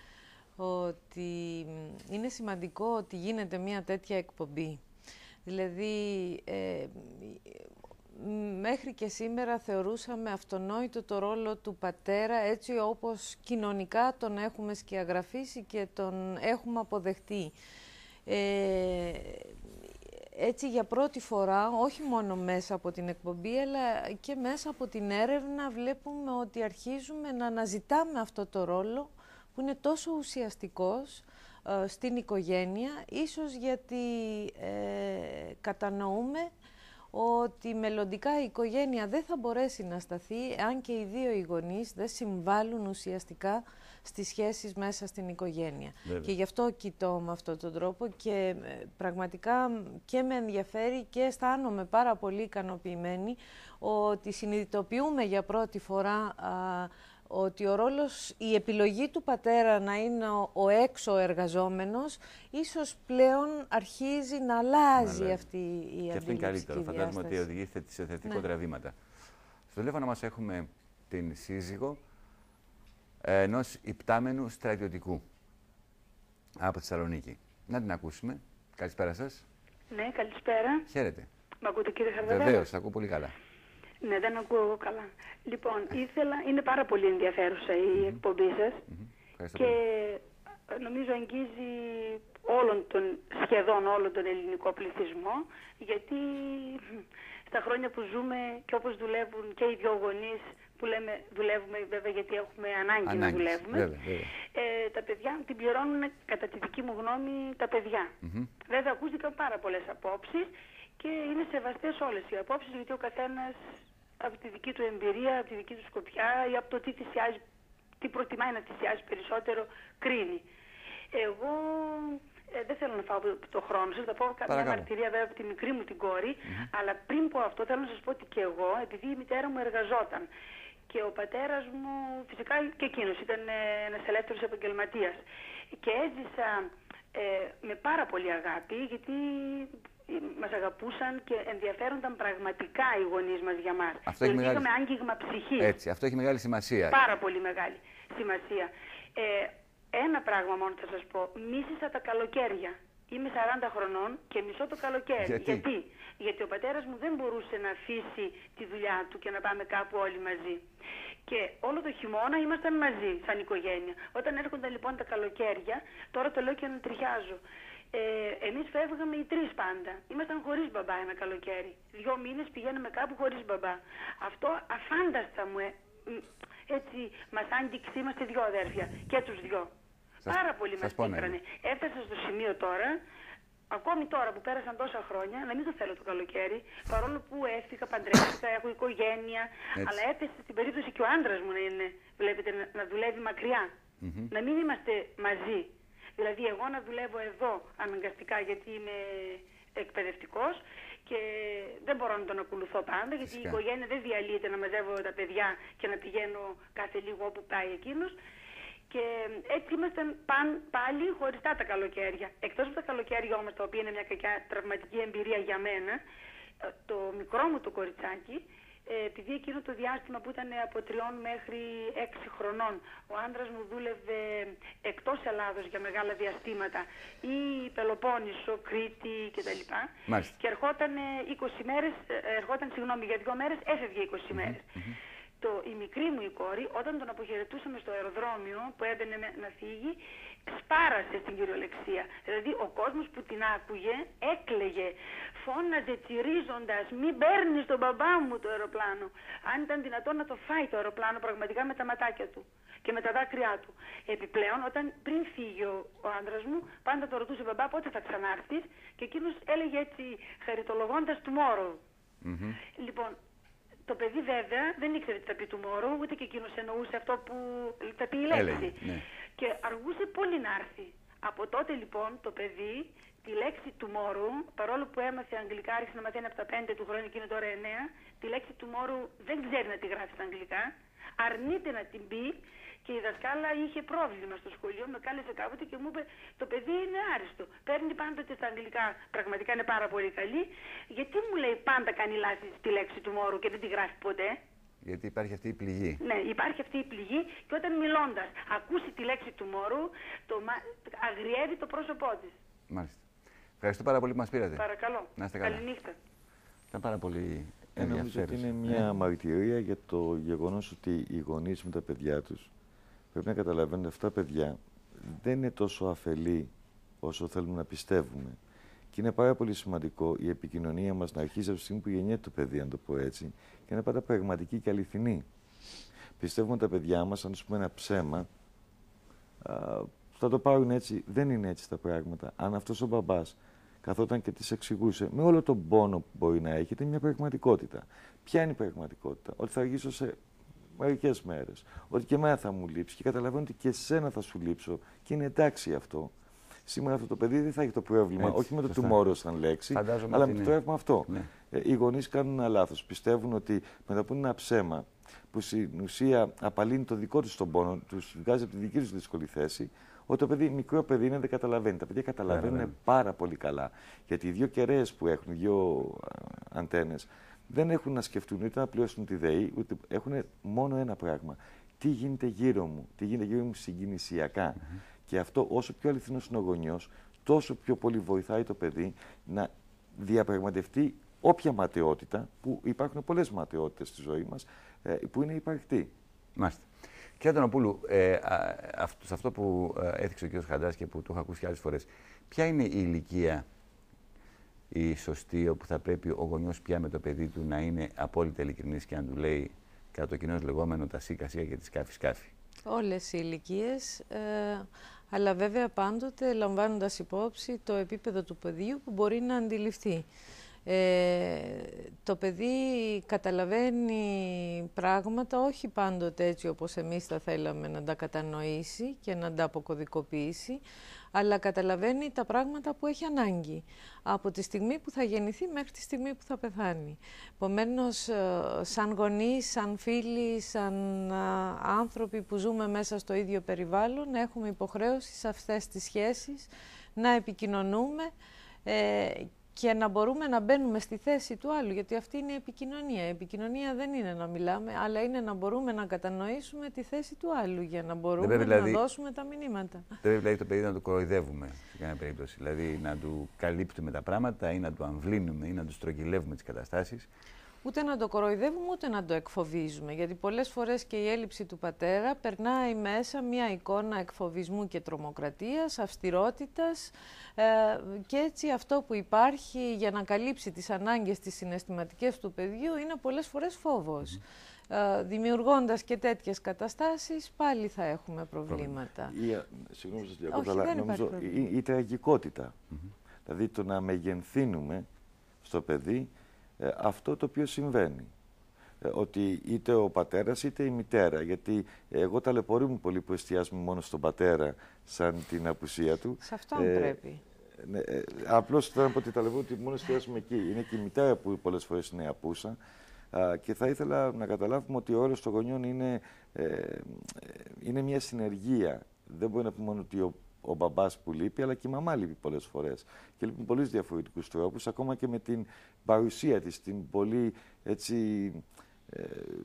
[SPEAKER 11] ότι είναι σημαντικό ότι γίνεται μια τέτοια εκπομπή. Δηλαδή, ε, μέχρι και σήμερα θεωρούσαμε αυτονόητο το ρόλο του πατέρα έτσι όπως κοινωνικά τον έχουμε σκιαγραφίσει και τον έχουμε αποδεχτεί. Ε, έτσι για πρώτη φορά, όχι μόνο μέσα από την εκπομπή, αλλά και μέσα από την έρευνα βλέπουμε ότι αρχίζουμε να αναζητάμε αυτό το ρόλο που είναι τόσο ουσιαστικός ε, στην οικογένεια, ίσως γιατί ε, κατανοούμε ότι μελλοντικά η οικογένεια δεν θα μπορέσει να σταθεί αν και οι δύο οι γονείς δεν συμβάλλουν ουσιαστικά στις σχέσεις μέσα στην οικογένεια. Βέβαια. Και γι' αυτό κοιτώ με αυτόν τον τρόπο και ε, πραγματικά και με ενδιαφέρει και αισθάνομαι πάρα πολύ ικανοποιημένη ότι συνειδητοποιούμε για πρώτη φορά α, ότι ο ρόλος, η επιλογή του πατέρα να είναι ο, ο έξω εργαζόμενος, ίσως πλέον αρχίζει να αλλάζει
[SPEAKER 1] Αλλά,
[SPEAKER 11] αυτή η αντίληψη.
[SPEAKER 1] Και αυτό είναι καλύτερο. Φαντάζομαι ότι οδηγεί σε θετικότερα
[SPEAKER 11] ναι.
[SPEAKER 1] βήματα. Στο τηλέφωνο μας έχουμε την σύζυγο ενός υπτάμενου στρατιωτικού από τη Θεσσαλονίκη. Να την ακούσουμε. Καλησπέρα σας.
[SPEAKER 5] Ναι, καλησπέρα.
[SPEAKER 1] Χαίρετε.
[SPEAKER 5] Μ' ακούτε, κύριε Χαρδαβέλα?
[SPEAKER 1] Βεβαίως, θα ακούω πολύ καλά.
[SPEAKER 5] Ναι, δεν ακούω καλά. Λοιπόν, ήθελα, είναι πάρα πολύ ενδιαφέρουσα η mm-hmm. εκπομπή σας
[SPEAKER 1] mm-hmm.
[SPEAKER 5] και πολύ. Νομίζω αγγίζει όλον τον, σχεδόν όλον τον ελληνικό πληθυσμό, γιατί στα χρόνια που ζούμε και όπως δουλεύουν και οι δυο γονείς, που λέμε δουλεύουμε βέβαια γιατί έχουμε ανάγκη Ανάγκης, να δουλεύουμε,
[SPEAKER 1] βέβαια, βέβαια.
[SPEAKER 5] Ε, τα παιδιά την πληρώνουν κατά τη δική μου γνώμη τα παιδιά. Mm-hmm. Βέβαια ακούστηκαν πάρα πολλές απόψεις και είναι σεβαστές όλες οι απόψεις, γιατί ο καθένας από τη δική του εμπειρία, από τη δική του σκοπιά ή από το τι θυσιάζει, τι προτιμάει να θυσιάζει περισσότερο, κρίνει. Εγώ ε, δεν θέλω να φάω το χρόνο σας, θα πω κάποια μαρτυρία βέβαια από τη μικρή μου την κόρη, mm-hmm. αλλά πριν πω αυτό θέλω να σας πω ότι και εγώ, επειδή η μητέρα μου εργαζόταν και ο πατέρας μου φυσικά και εκείνος ήταν ε, ένας ελεύθερος επαγγελματίας και έζησα ε, με πάρα πολύ αγάπη, γιατί μας αγαπούσαν και ενδιαφέρονταν πραγματικά οι γονείς μας για μας.
[SPEAKER 1] Αυτό έχει μεγάλη...
[SPEAKER 5] Είχαμε άγγιγμα ψυχής.
[SPEAKER 1] Έτσι, αυτό έχει μεγάλη σημασία.
[SPEAKER 5] Πάρα πολύ μεγάλη σημασία. Ε, ένα πράγμα μόνο θα σας πω. Μίσησα τα καλοκαίρια. Είμαι σαράντα χρονών και μισώ το καλοκαίρι.
[SPEAKER 1] Γιατί?
[SPEAKER 5] Γιατί? Γιατί ο πατέρας μου δεν μπορούσε να αφήσει τη δουλειά του και να πάμε κάπου όλοι μαζί. Και όλο το χειμώνα ήμασταν μαζί, σαν οικογένεια. Όταν έρχονταν λοιπόν τα καλοκαίρια, τώρα το λέω και να τριχιάζω. Ε, εμείς φεύγαμε οι τρεις πάντα. Ήμασταν χωρίς μπαμπά ένα καλοκαίρι. Δυο μήνες πηγαίναμε κάπου χωρίς μπαμπά. Αυτό αφάνταστα μου, ε, έτσι μας άγγιξε, είμαστε δυο αδέρφια και τους δυο. Σας, Πάρα πολύ μας πίκρανε. Έφτασα στο σημείο τώρα, ακόμη τώρα που πέρασαν τόσα χρόνια, να μην το θέλω το καλοκαίρι, παρόλο που έφυγα, παντρεύτηκα, έχω οικογένεια, έτσι. Αλλά έπεσε στην περίπτωση και ο άντρας μου να είναι, βλέπετε, να, να δουλεύει μακριά. Mm-hmm. Να μην είμαστε μαζί. Δηλαδή εγώ να δουλεύω εδώ αναγκαστικά γιατί είμαι εκπαιδευτικός και δεν μπορώ να τον ακολουθώ πάντα, γιατί Φυσικά. η οικογένεια δεν διαλύεται να μαζεύω τα παιδιά και να πηγαίνω κάθε λίγο όπου πάει εκείνος. Και έτσι ήμασταν παν, πάλι χωριστά τα καλοκαίρια. Εκτός από τα καλοκαίρια όμως, τα οποία είναι μια κακιά τραυματική εμπειρία για μένα, το μικρό μου το κοριτσάκι, επειδή εκείνο το διάστημα που ήταν από τριών μέχρι έξι χρονών, ο άντρας μου δούλευε εκτός Ελλάδος για μεγάλα διαστήματα, ή Πελοπόννησο, Κρήτη κτλ. Μάλιστα. Και ερχόταν είκοσι μέρες, ερχόταν συγγνώμη για δύο μέρες, έφευγε είκοσι μέρες. Mm-hmm. Το, η μικρή μου η κόρη, όταν τον αποχαιρετούσαμε στο αεροδρόμιο που έμπαινε να φύγει, σπάρασε στην κυριολεξία. Δηλαδή ο κόσμος που την άκουγε έκλαιγε, φώναζε τσιρίζοντας, μην παίρνεις τον μπαμπά μου το αεροπλάνο. Αν ήταν δυνατόν να το φάει το αεροπλάνο πραγματικά με τα ματάκια του και με τα δάκρυά του. Επιπλέον, όταν πριν φύγει ο, ο άντρας μου, πάντα το ρωτούσε μπαμπά πότε θα ξανάρθεις, και εκείνος έλεγε έτσι χαριτολογώντας tomorrow. Mm-hmm. Λοιπόν, το παιδί βέβαια δεν ήξερε τι θα πει tomorrow, ούτε και εκείνος εννοούσε αυτό που θα πει η λέξη. Ναι. Και αργούσε πολύ να έρθει. Από τότε λοιπόν το παιδί τη λέξη tomorrow, παρόλο που έμαθε αγγλικά, άρχισε να μαθαίνει από τα πέντε του χρόνου και είναι τώρα εννέα, τη λέξη tomorrow δεν ξέρει να τη γράφει στα αγγλικά, αρνείται να την πει. Και η δασκάλα είχε πρόβλημα στο σχολείο, με κάλεσε κάποτε και μου είπε το παιδί είναι άριστο. Παίρνει πάντοτε στα αγγλικά, πραγματικά είναι πάρα πολύ καλή. Γιατί μου λέει πάντα κάνει λάθη στη λέξη tomorrow και δεν τη γράφει ποτέ?
[SPEAKER 1] Γιατί υπάρχει αυτή η πληγή.
[SPEAKER 5] Ναι, υπάρχει αυτή η πληγή και όταν μιλώντας ακούσει τη λέξη tomorrow, το αγριεύει το πρόσωπό της.
[SPEAKER 1] Μάλιστα. Ευχαριστώ πάρα πολύ που μας πήρατε.
[SPEAKER 5] Παρακαλώ.
[SPEAKER 1] Να είστε καλά.
[SPEAKER 5] Καληνύχτα.
[SPEAKER 1] Ήταν πάρα πολύ
[SPEAKER 12] ενδιαφέρον. Νομίζω ότι είναι μια ε? μαρτυρία για το γεγονός ότι οι γονείς με τα παιδιά τους πρέπει να καταλαβαίνουν ότι αυτά τα παιδιά δεν είναι τόσο αφελή όσο θέλουμε να πιστεύουμε. Και είναι πάρα πολύ σημαντικό η επικοινωνία μας να αρχίσει από τη στιγμή που γεννιέται το παιδί, να το πω έτσι, και να είναι πάντα πραγματική και αληθινή. Πιστεύουμε τα παιδιά μας, αν τους πούμε ένα ψέμα, α, θα το πάρουν έτσι. Δεν είναι έτσι τα πράγματα. Αν αυτός ο μπαμπάς καθόταν και της εξηγούσε με όλο τον πόνο που μπορεί να έχετε, μια πραγματικότητα. Ποια είναι η πραγματικότητα? Ότι θα αργήσω σε μερικές μέρες. Ότι και εμένα θα μου λείψει. Και καταλαβαίνω ότι και εσένα θα σου λείψω. Και είναι εντάξει αυτό. Σήμερα αυτό το παιδί δεν θα έχει το πρόβλημα, έτσι, όχι με το tomorrow σαν λέξη,
[SPEAKER 1] Φαντάζομαι
[SPEAKER 12] αλλά
[SPEAKER 1] ότι
[SPEAKER 12] με το
[SPEAKER 1] είναι.
[SPEAKER 12] τραύμα αυτό.
[SPEAKER 1] Ναι.
[SPEAKER 12] Ε, οι γονείς κάνουν ένα λάθος. Πιστεύουν ότι με να πούνε ένα ψέμα που στην ουσία απαλύνει το δικό τους τον πόνο, τους βγάζει από τη δική τους δύσκολη θέση, ότι το παιδί, μικρό παιδί είναι, δεν καταλαβαίνει. Τα παιδιά καταλαβαίνουν
[SPEAKER 1] Άρα, ναι.
[SPEAKER 12] πάρα πολύ καλά. Γιατί οι δύο κεραίες που έχουν, οι δύο αντένες, δεν έχουν να σκεφτούν ούτε να πληρώσουν τη ΔΕΗ, ούτε έχουν μόνο ένα πράγμα. Τι γίνεται γύρω μου, τι γίνεται γύρω μου συγκινησιακά. Mm-hmm. Και αυτό, όσο πιο αληθινός είναι ο γονιός, τόσο πιο πολύ βοηθάει το παιδί να διαπραγματευτεί όποια ματαιότητα, που υπάρχουν πολλές ματαιότητες στη ζωή μας, που είναι υπαρκτή.
[SPEAKER 1] Μάλιστα. Κύριε Αντωνοπούλου, ε, σε αυτό που έθιξε ο κ. Χαντάς και που το έχω ακούσει και άλλες φορές, ποια είναι η ηλικία η σωστή όπου θα πρέπει ο γονιός πια με το παιδί του να είναι απόλυτα ειλικρινής και να του λέει κατά το κοινώς λεγόμενο τα σίκα σίκα και τη σκάφη σκάφη?
[SPEAKER 11] Όλες οι ηλικίες, ε, αλλά βέβαια πάντοτε λαμβάνοντας υπόψη το επίπεδο του παιδιού που μπορεί να αντιληφθεί. Ε, το παιδί καταλαβαίνει πράγματα όχι πάντοτε έτσι όπως εμείς θα θέλαμε να τα κατανοήσει και να τα αποκωδικοποιήσει, αλλά καταλαβαίνει τα πράγματα που έχει ανάγκη από τη στιγμή που θα γεννηθεί μέχρι τη στιγμή που θα πεθάνει. Επομένως, σαν γονείς, σαν φίλοι, σαν άνθρωποι που ζούμε μέσα στο ίδιο περιβάλλον, έχουμε υποχρέωση σε αυτές τις σχέσεις να επικοινωνούμε ε, και να μπορούμε να μπαίνουμε στη θέση του άλλου, γιατί αυτή είναι η επικοινωνία. Η επικοινωνία δεν είναι να μιλάμε, αλλά είναι να μπορούμε να κατανοήσουμε τη θέση του άλλου για να μπορούμε δηλαδή, να δώσουμε τα μηνύματα.
[SPEAKER 1] Δεν πρέπει δηλαδή το παιδί να το κοροϊδεύουμε σε κανένα περίπτωση, δηλαδή να του καλύπτουμε τα πράγματα ή να του αμβλύνουμε ή να του στρογγυλεύουμε τις καταστάσεις.
[SPEAKER 11] Ούτε να το κοροϊδεύουμε, ούτε να το εκφοβίζουμε, γιατί πολλές φορές και η έλλειψη του πατέρα περνάει μέσα μια εικόνα εκφοβισμού και τρομοκρατίας, αυστηρότητας ε, και έτσι αυτό που υπάρχει για να καλύψει τις ανάγκες τις συναισθηματικές του παιδιού είναι πολλές φορές φόβος. Mm. Ε, δημιουργώντας και τέτοιες καταστάσεις πάλι θα έχουμε προβλήματα.
[SPEAKER 12] Ή, συγγνώμη σας διακόπτω, αλλά νομίζω η, η τραγικότητα, mm-hmm. δηλαδή το να μεγενθύνουμε στο παιδί Ε, αυτό το οποίο συμβαίνει. Ε, ότι είτε ο πατέρας είτε η μητέρα, γιατί εγώ ταλαιπωρούμαι πολύ που εστιάζουμε μόνο στον πατέρα σαν την απουσία του.
[SPEAKER 11] Σε αυτόν ε, πρέπει.
[SPEAKER 12] Ναι, ε, απλώς θέλω να πω ότι ταλαιπωρούμε ότι μόνο εστιάζουμε εκεί. Είναι και η μητέρα που πολλές φορές είναι απούσα. Α, και θα ήθελα να καταλάβουμε ότι ο ρόλος των γονιών είναι, ε, είναι μια συνεργία. Δεν μπορεί να πούμε μόνο ότι ο ο μπαμπάς που λείπει, αλλά και η μαμά λείπει πολλές φορές. Και λείπει με πολλούς διαφορετικούς τρόπους, ακόμα και με την παρουσία της, την πολύ έτσι, ε,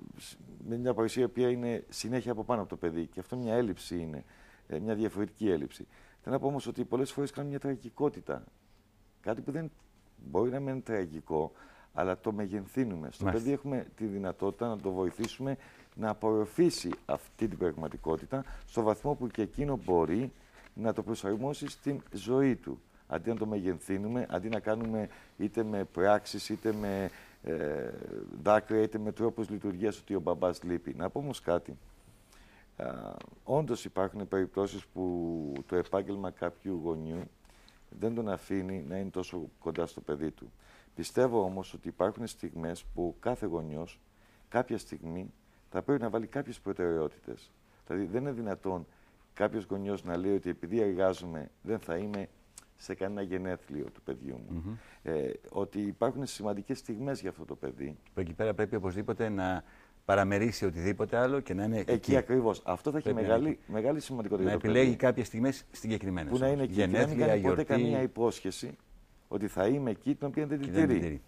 [SPEAKER 12] με μια παρουσία που είναι συνέχεια από πάνω από το παιδί. Και αυτό μια έλλειψη είναι, ε, μια διαφορετική έλλειψη. Θέλω να πω όμως ότι πολλές φορές κάνουν μια τραγικότητα. Κάτι που δεν μπορεί να μένει τραγικό, αλλά το μεγενθύνουμε. Στο παιδί έχουμε τη δυνατότητα να το βοηθήσουμε να απορροφήσει αυτή την πραγματικότητα στο βαθμό που και εκείνο μπορεί να το προσαρμόσει στην ζωή του. Αντί να το μεγενθύνουμε, αντί να κάνουμε είτε με πράξεις, είτε με ε, δάκρυα, είτε με τρόπους λειτουργίας ότι ο μπαμπάς λείπει. Να πω όμως κάτι. Α, όντως υπάρχουν περιπτώσεις που το επάγγελμα κάποιου γονιού δεν τον αφήνει να είναι τόσο κοντά στο παιδί του. Πιστεύω όμως ότι υπάρχουν στιγμές που κάθε γονιός κάποια στιγμή θα πρέπει να βάλει κάποιες προτεραιότητες. Δηλαδή δεν είναι δυνατόν κάποιος γονιός να λέει ότι επειδή εργάζομαι δεν θα είμαι σε κανένα γενέθλιο του παιδιού μου. Mm-hmm. ε, ότι υπάρχουν σημαντικές στιγμές για αυτό το παιδί.
[SPEAKER 1] Που εκεί πέρα πρέπει οπωσδήποτε να παραμερίσει οτιδήποτε άλλο και να είναι εκεί.
[SPEAKER 12] Εκεί ακριβώς. Αυτό θα έχει μεγάλη, μεγάλη σημαντικότητα.
[SPEAKER 1] Να επιλέγει κάποιες στιγμές συγκεκριμένες.
[SPEAKER 12] Που να είναι εκεί. Γενέθλια, και να μην κάνει ποτέ καμία υπόσχεση ότι θα είμαι εκεί, την οποία δεν την τηρεί.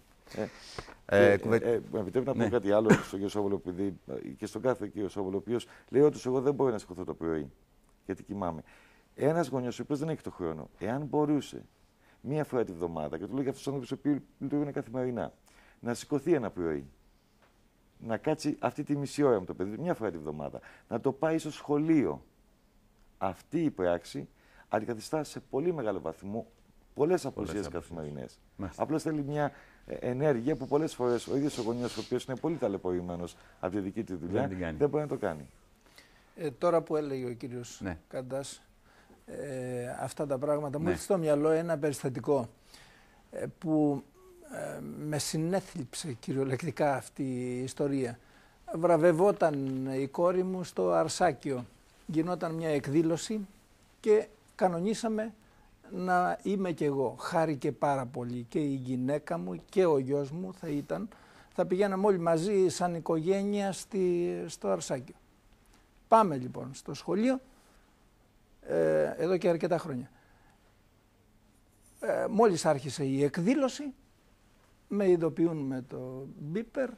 [SPEAKER 12] Ε, ε, κουβε... ε, ε, με επιτρέπει να πω ναι. κάτι άλλο στον κύριο Σόβολο, επειδή, και στον κάθε κύριο Σόβολο, ο οποίος λέει ότι εγώ δεν μπορώ να σηκωθώ το πρωί, γιατί κοιμάμαι. Ένας γονιός, ο οποίος δεν έχει το χρόνο, εάν μπορούσε μία φορά τη βδομάδα, και το λέω για αυτούς τους άνθρωπους που λειτουργούν καθημερινά, να σηκωθεί ένα πρωί, να κάτσει αυτή τη μισή ώρα με το παιδί, μία φορά τη βδομάδα, να το πάει στο σχολείο. Αυτή η πράξη αντικαθιστά σε πολύ μεγάλο βαθμό πολλές απουσίες καθημερινές. Απλώς θέλει μια ενέργεια που πολλές φορές ο ίδιος ο γονιός, ο οποίος είναι πολύ ταλαιπωρημένος από τη δική του δουλειά, δεν, δεν μπορεί να το κάνει.
[SPEAKER 3] Ε, τώρα που έλεγε ο κύριος ναι. Καντάς ε, αυτά τα πράγματα, ναι. μου ήρθε στο μυαλό ένα περιστατικό ε, που ε, με συνέθλιψε κυριολεκτικά αυτή η ιστορία. Βραβευόταν η κόρη μου στο Αρσάκιο. Γινόταν μια εκδήλωση και κανονίσαμε να είμαι κι εγώ. Χάρηκε πάρα πολύ και η γυναίκα μου και ο γιος μου θα ήταν. Θα πηγαίναμε όλοι μαζί σαν οικογένεια στη, στο Αρσάκιο. Πάμε λοιπόν στο σχολείο, ε, εδώ και αρκετά χρόνια. Ε, μόλις άρχισε η εκδήλωση, με ειδοποιούν με το μπίπερ,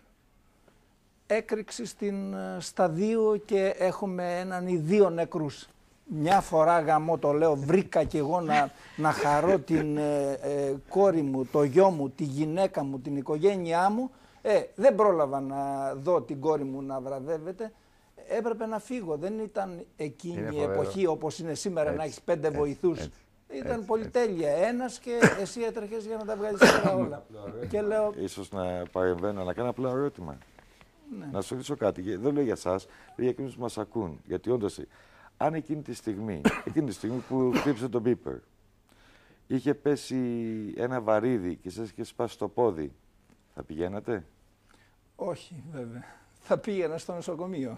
[SPEAKER 3] έκρηξη στην σταδίου και έχουμε έναν ή δύο νεκρούς. Μια φορά γαμό το λέω, βρήκα κι εγώ να, να χαρώ την ε, ε, κόρη μου, το γιο μου, τη γυναίκα μου, την οικογένειά μου. Ε, δεν πρόλαβα να δω την κόρη μου να βραβεύεται. Έπρεπε να φύγω. Δεν ήταν εκείνη η εποχή όπως είναι σήμερα, έτσι, να έχεις πέντε έτσι, βοηθούς. Έτσι, ήταν έτσι, πολυτέλεια. Έτσι. Ένας και εσύ έτρεχες για να τα βγάλεις όλα. Και λέω...
[SPEAKER 12] Ίσως να παρεμβαίνω, να κάνω απλό ερώτημα. Ναι. Να σου ρωτήσω κάτι. Δεν λέω για εσάς, λέω για εκείνους που μας ακούν. Γιατί όντως, αν εκείνη τη στιγμή, εκείνη τη στιγμή που χτύπησε τον μπίπερ, είχε πέσει ένα βαρύδι και σας είχε σπάσει το πόδι, θα πηγαίνατε?
[SPEAKER 3] Όχι, βέβαια. Θα πήγαινα στο νοσοκομείο.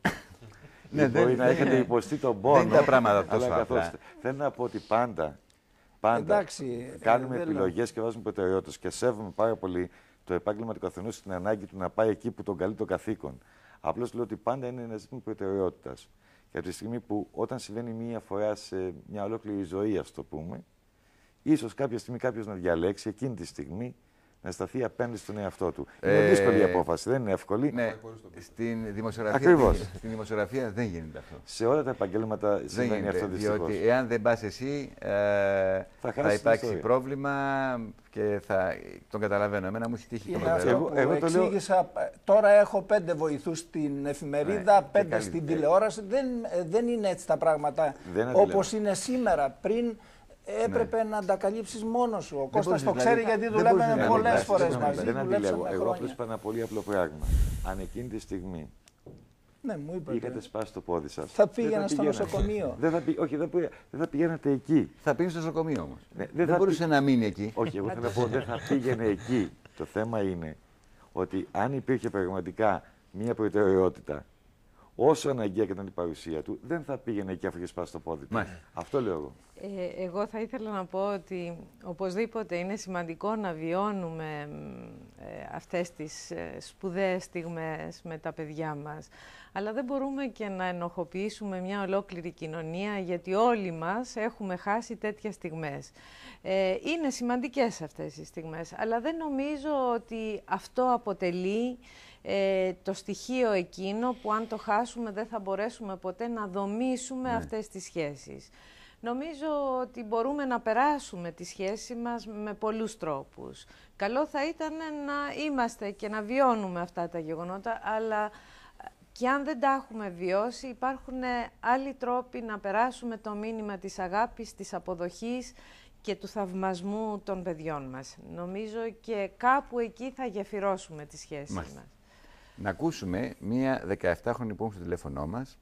[SPEAKER 12] Ναι, μπορεί δεν, να έχετε ναι. υποστεί τον πόνο.
[SPEAKER 1] Δεν είναι τα πράγματα τόσο απλά.
[SPEAKER 12] Θέλω να πω ότι πάντα, πάντα
[SPEAKER 3] εντάξει,
[SPEAKER 12] κάνουμε
[SPEAKER 3] ε,
[SPEAKER 12] επιλογές και βάζουμε προτεραιότητες και σέβομαι πάρα πολύ το επάγγελμα του καθενός στην ανάγκη του να πάει εκεί που τον καλεί το καθήκον. Απλώς λέω ότι πάντα είναι ένα ζήτημα προτεραιότητας. Και από τη στιγμή που όταν συμβαίνει μία φορά σε μια ολόκληρη ζωή, ας το πούμε, ίσως κάποια στιγμή κάποιος να διαλέξει εκείνη τη στιγμή να σταθεί απέναντι στον εαυτό του. Ε, είναι δύσκολη η απόφαση, δεν είναι εύκολη.
[SPEAKER 1] Ναι, στην δημοσιογραφία, δεν, στην δημοσιογραφία δεν γίνεται αυτό.
[SPEAKER 12] Σε όλα τα επαγγέλματα συμβαίνει γίνεται, αυτό δυστυχώς.
[SPEAKER 1] Διότι εάν δεν πας εσύ, ε, θα, θα υπάρξει πρόβλημα και θα τον καταλαβαίνω. Εμένα μου έχει τύχει και
[SPEAKER 3] αυτό εγώ, που εγώ εξήγησα, λέω... Τώρα έχω πέντε βοηθούς στην εφημερίδα, ναι, πέντε στην τηλεόραση. Δεν, δεν είναι έτσι τα πράγματα όπως είναι σήμερα. Πριν έπρεπε ναι. να τα καλύψεις μόνος σου. Ο Κώστας το ξέρει δηλαδή, γιατί δουλεύαμε πολλές φορές μαζί.
[SPEAKER 12] Δεν αντιλέγω. Εγώ απλώς είπα ένα πολύ απλό πράγμα. Αν εκείνη τη στιγμή
[SPEAKER 3] ναι, μου είπατε,
[SPEAKER 12] είχατε σπάσει το πόδι σας,
[SPEAKER 3] θα πήγαινα στο νοσοκομείο.
[SPEAKER 12] Δεν θα, πη... Όχι, δεν, δεν θα πηγαίνατε εκεί.
[SPEAKER 1] Θα πήγαινε στο νοσοκομείο όμως.
[SPEAKER 12] Ναι,
[SPEAKER 1] δεν δεν μπορούσε πη... να μείνει εκεί.
[SPEAKER 12] Όχι, εγώ θέλω να πω δεν θα πήγαινε εκεί. Το θέμα είναι ότι αν υπήρχε πραγματικά μία προτεραιότητα, όσο αναγκαία και ήταν η παρουσία του, δεν θα πήγαινε εκεί αφού είχε σπάσει το πόδι του. Αυτό λέω εγώ.
[SPEAKER 11] Ε, εγώ θα ήθελα να πω ότι οπωσδήποτε είναι σημαντικό να βιώνουμε ε, αυτές τις ε, σπουδαίες στιγμές με τα παιδιά μας. Αλλά δεν μπορούμε και να ενοχοποιήσουμε μια ολόκληρη κοινωνία, γιατί όλοι μας έχουμε χάσει τέτοιες στιγμές. Ε, είναι σημαντικές αυτές οι στιγμές, αλλά δεν νομίζω ότι αυτό αποτελεί Ε, το στοιχείο εκείνο που αν το χάσουμε δεν θα μπορέσουμε ποτέ να δομήσουμε ναι. αυτές τις σχέσεις. Νομίζω ότι μπορούμε να περάσουμε τη σχέση μας με πολλούς τρόπους. Καλό θα ήταν να είμαστε και να βιώνουμε αυτά τα γεγονότα, αλλά και αν δεν τα έχουμε βιώσει υπάρχουν άλλοι τρόποι να περάσουμε το μήνυμα της αγάπης, της αποδοχής και του θαυμασμού των παιδιών μας. Νομίζω και κάπου εκεί θα γεφυρώσουμε τη σχέση Μάλιστα. μας.
[SPEAKER 1] Να ακούσουμε μία δεκαεφτάχρονη που έχουμε στο τηλέφωνό μας,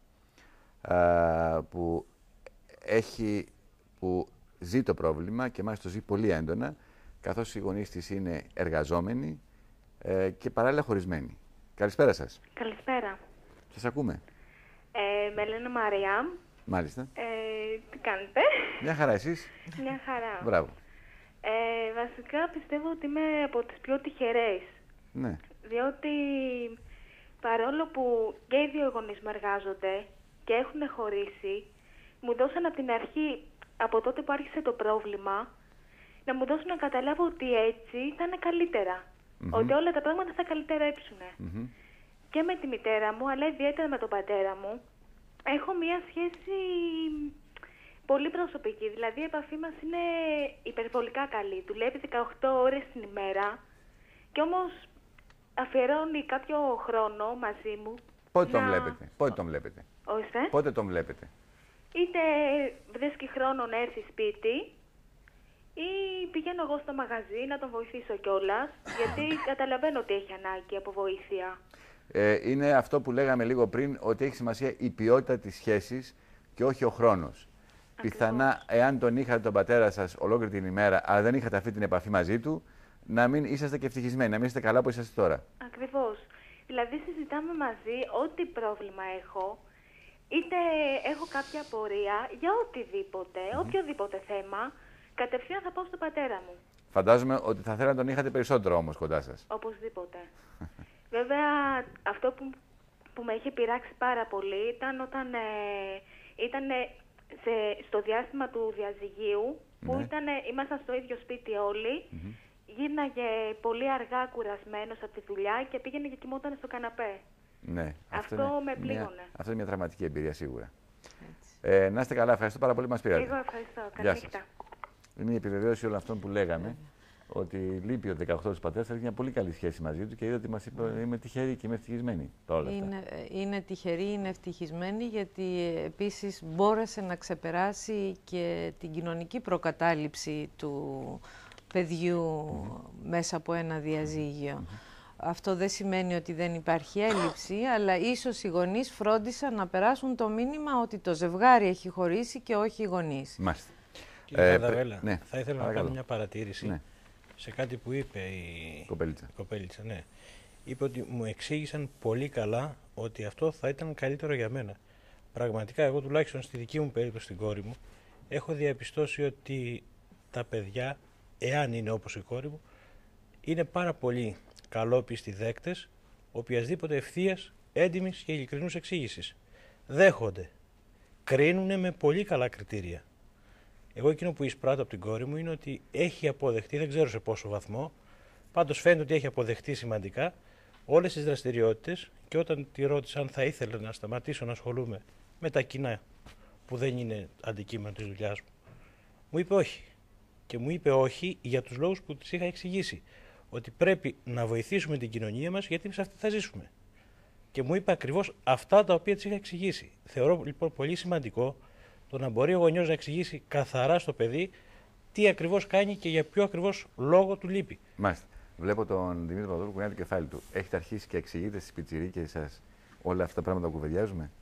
[SPEAKER 1] α, που, έχει, που ζει το πρόβλημα και μάλιστα το ζει πολύ έντονα, καθώς οι γονείς της είναι εργαζόμενοι ε, και παράλληλα χωρισμένοι. Καλησπέρα σας.
[SPEAKER 6] Καλησπέρα.
[SPEAKER 1] Σας ακούμε.
[SPEAKER 6] Ε, με λένε Μαρία.
[SPEAKER 1] Μάλιστα.
[SPEAKER 6] Ε, τι κάνετε?
[SPEAKER 1] Μια χαρά, εσείς?
[SPEAKER 6] Μια χαρά.
[SPEAKER 1] Μπράβο.
[SPEAKER 6] Ε, βασικά πιστεύω ότι είμαι από τις πιο τυχερές.
[SPEAKER 1] Ναι.
[SPEAKER 6] Διότι παρόλο που και οι δύο γονείς μου εργάζονται και έχουν χωρίσει, μου δώσαν από την αρχή, από τότε που άρχισε το πρόβλημα, να μου δώσουν να καταλάβω ότι έτσι θα είναι καλύτερα. Mm-hmm. Ότι όλα τα πράγματα θα καλυτερέψουν. Mm-hmm. Και με τη μητέρα μου, αλλά ιδιαίτερα με τον πατέρα μου, έχω μία σχέση πολύ προσωπική. Δηλαδή η επαφή μας είναι υπερβολικά καλή. Δουλεύει δεκαοκτώ ώρες την ημέρα και όμως αφιερώνει κάποιο χρόνο μαζί μου.
[SPEAKER 1] Πότε
[SPEAKER 6] να...
[SPEAKER 1] τον βλέπετε, πότε τον βλέπετε.
[SPEAKER 6] Ορίστε.
[SPEAKER 1] Πότε τον βλέπετε.
[SPEAKER 6] Είτε βρίσκει χρόνο να έρθει σπίτι, ή πηγαίνω εγώ στο μαγαζί να τον βοηθήσω κιόλας, γιατί καταλαβαίνω ότι έχει ανάγκη από βοήθεια.
[SPEAKER 1] Ε, είναι αυτό που λέγαμε λίγο πριν, ότι έχει σημασία η ποιότητα της σχέσης και όχι ο χρόνος. Πιθανά, εάν τον είχατε τον πατέρα σας ολόκληρη την ημέρα, αλλά δεν είχατε αυτή την επαφή μαζί του, να μην είσαστε και ευτυχισμένοι, να μην είστε καλά που είσαστε τώρα.
[SPEAKER 6] Ακριβώς. Δηλαδή συζητάμε μαζί ό,τι πρόβλημα έχω, είτε έχω κάποια απορία για οτιδήποτε, mm-hmm. οποιοδήποτε θέμα, κατευθείαν θα πάω στον πατέρα μου.
[SPEAKER 1] Φαντάζομαι ότι θα θέλατε να τον είχατε περισσότερο όμως κοντά σας.
[SPEAKER 6] Οπωσδήποτε. Βέβαια, αυτό που, που με είχε πειράξει πάρα πολύ ήταν όταν ε, ήταν σε, στο διάστημα του διαζυγίου, που ναι. ήταν, ήμασταν στο ίδιο σπίτι όλοι, mm-hmm. γύρναγε πολύ αργά κουρασμένος από τη δουλειά και πήγαινε και κοιμόταν στο καναπέ.
[SPEAKER 1] Ναι,
[SPEAKER 6] αυτό
[SPEAKER 1] αυτό
[SPEAKER 6] με πλήγωνε.
[SPEAKER 1] Μια, αυτό είναι μια τραυματική εμπειρία σίγουρα. Ε, να είστε καλά, ευχαριστώ πάρα πολύ που μας πήρατε.
[SPEAKER 6] Εγώ ευχαριστώ. Καλή νύχτα.
[SPEAKER 1] Είναι η επιβεβαίωση όλων αυτών που λέγαμε, ότι λείπει ο δεκαοκτώ του πατέρα, έχει μια πολύ καλή σχέση μαζί του και είδα ότι μας είπε: είμαι τυχερή και είμαι ευτυχισμένη. Όλα
[SPEAKER 11] είναι,
[SPEAKER 1] αυτά.
[SPEAKER 11] είναι τυχερή, είναι ευτυχισμένη, γιατί επίσης μπόρεσε να ξεπεράσει και την κοινωνική προκατάληψη του παιδιού mm-hmm. μέσα από ένα διαζύγιο. Mm-hmm. Αυτό δεν σημαίνει ότι δεν υπάρχει έλλειψη, αλλά ίσως οι γονείς φρόντισαν να περάσουν το μήνυμα ότι το ζευγάρι έχει χωρίσει και όχι οι γονείς.
[SPEAKER 1] Μάλιστα.
[SPEAKER 13] Κύριε Καδαβέλα,
[SPEAKER 1] ναι,
[SPEAKER 13] θα ήθελα παρακαλώ. να κάνω μια παρατήρηση ναι. σε κάτι που είπε η
[SPEAKER 1] Κοπέλιτσα.
[SPEAKER 13] Κοπέλιτσα ναι. Είπε ότι μου εξήγησαν πολύ καλά ότι αυτό θα ήταν καλύτερο για μένα. Πραγματικά, εγώ τουλάχιστον στη δική μου περίπτωση, στην κόρη μου, έχω διαπιστώσει ότι τα παιδιά, εάν είναι όπως η κόρη μου, είναι πάρα πολύ καλόπιστοι δέκτες οποιασδήποτε ευθείας, έντιμης και ειλικρινούς εξήγησης. Δέχονται. Κρίνουν με πολύ καλά κριτήρια. Εγώ εκείνο που εισπράττω από την κόρη μου είναι ότι έχει αποδεχτεί, δεν ξέρω σε πόσο βαθμό, πάντως φαίνεται ότι έχει αποδεχτεί σημαντικά όλες τις δραστηριότητες, και όταν τη ρώτησα αν θα ήθελε να σταματήσω να ασχολούμαι με τα κοινά που δεν είναι αντικείμενο της δουλειάς μου, μου είπε όχι. Και μου είπε όχι για τους λόγους που της είχα εξηγήσει. Ότι πρέπει να βοηθήσουμε την κοινωνία μας, γιατί σε αυτή θα ζήσουμε. Και μου είπε ακριβώς αυτά τα οποία της είχα εξηγήσει. Θεωρώ λοιπόν πολύ σημαντικό το να μπορεί ο γονιός να εξηγήσει καθαρά στο παιδί τι ακριβώς κάνει και για ποιο ακριβώς λόγο του λείπει.
[SPEAKER 1] Μάλιστα. Βλέπω τον Δημήτρη Παπαδόπουλο που κουνάει το κεφάλι του. Έχετε αρχίσει και εξηγείτε στις πιτσιρίκες σας όλα αυτά τα πράγματα που κουβεντιάζουμε?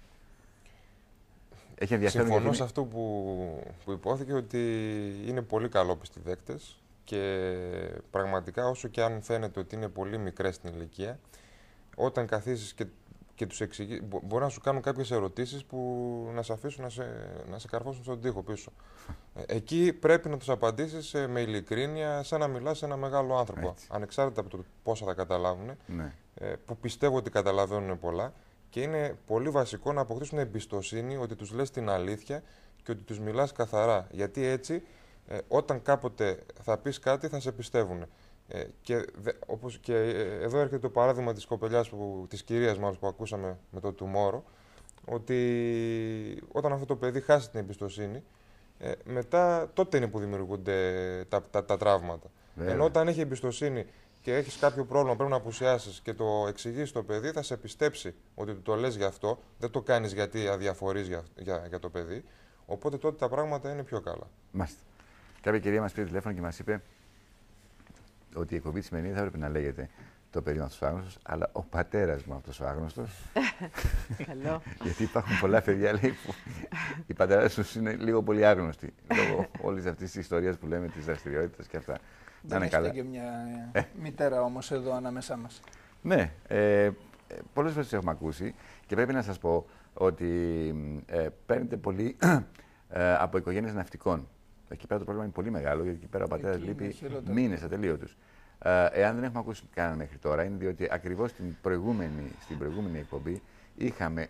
[SPEAKER 1] Έχει ενδιαφέρον?
[SPEAKER 2] Συμφωνώ
[SPEAKER 1] είναι...
[SPEAKER 2] σε αυτό που, που υπόθηκε, ότι είναι πολύ καλόπιστοι δέκτες και πραγματικά, όσο και αν φαίνεται ότι είναι πολύ μικρές στην ηλικία, όταν καθίσεις και, και τους εξηγείς, μπο, μπορεί να σου κάνουν κάποιες ερωτήσεις που να σε αφήσουν να σε, να σε καρφώσουν στον τοίχο πίσω. Εκεί πρέπει να τους απαντήσεις με ειλικρίνεια, σαν να μιλάς σε ένα μεγάλο άνθρωπο. Έτσι. Ανεξάρτητα από το πόσα θα καταλάβουν, ναι. που πιστεύω ότι καταλαβαίνουν πολλά. Και είναι πολύ βασικό να αποκτήσουν εμπιστοσύνη ότι τους λες την αλήθεια και ότι τους μιλάς καθαρά. Γιατί έτσι, ε, όταν κάποτε θα πεις κάτι, θα σε πιστεύουν. Ε, και, δε, όπως και ε, εδώ έρχεται το παράδειγμα της κοπελιάς, που, της κυρίας μάλλον, που ακούσαμε με το Tomorrow, ότι όταν αυτό το παιδί χάσει την εμπιστοσύνη, ε, μετά τότε είναι που δημιουργούνται τα, τα, τα τραύματα. Βέβαια. Ενώ όταν έχει εμπιστοσύνη και έχεις κάποιο πρόβλημα, πρέπει να απουσιάσεις και το εξηγείς στο παιδί, θα σε πιστέψει ότι του το λες γι' αυτό, δεν το κάνεις γιατί αδιαφορείς για, για, για το παιδί. Οπότε τότε τα πράγματα είναι πιο καλά.
[SPEAKER 1] Μάλιστα. Κάποια κυρία μας πήρε τηλέφωνο και μας είπε ότι η εκπομπή της σημερινή θα έπρεπε να λέγεται το παιδί μου αυτοσφάγνωστος, αλλά ο πατέρας μου αυτοσφάγνωστος.
[SPEAKER 11] Καλό.
[SPEAKER 1] Γιατί υπάρχουν πολλά παιδιά, λέει, που οι πατέρες τους είναι λίγο πολύ άγνωστοι λόγω όλης αυτής της ιστορίας που λέμε, της δραστηριότητας και αυτά.
[SPEAKER 3] Δεν έχετε και μια ε. μητέρα όμως εδώ ανάμεσά μας.
[SPEAKER 1] Ναι, ε, πολλές φορές τις έχουμε ακούσει και πρέπει να σας πω ότι ε, παίρνετε πολύ ε, από οικογένειες ναυτικών. Εκεί πέρα το πρόβλημα είναι πολύ μεγάλο, γιατί εκεί πέρα ο πατέρας λείπει μήνες ατελείωτους. Ε, εάν δεν έχουμε ακούσει κανένα μέχρι τώρα, είναι διότι ακριβώς στην προηγούμενη, στην προηγούμενη εκπομπή είχαμε,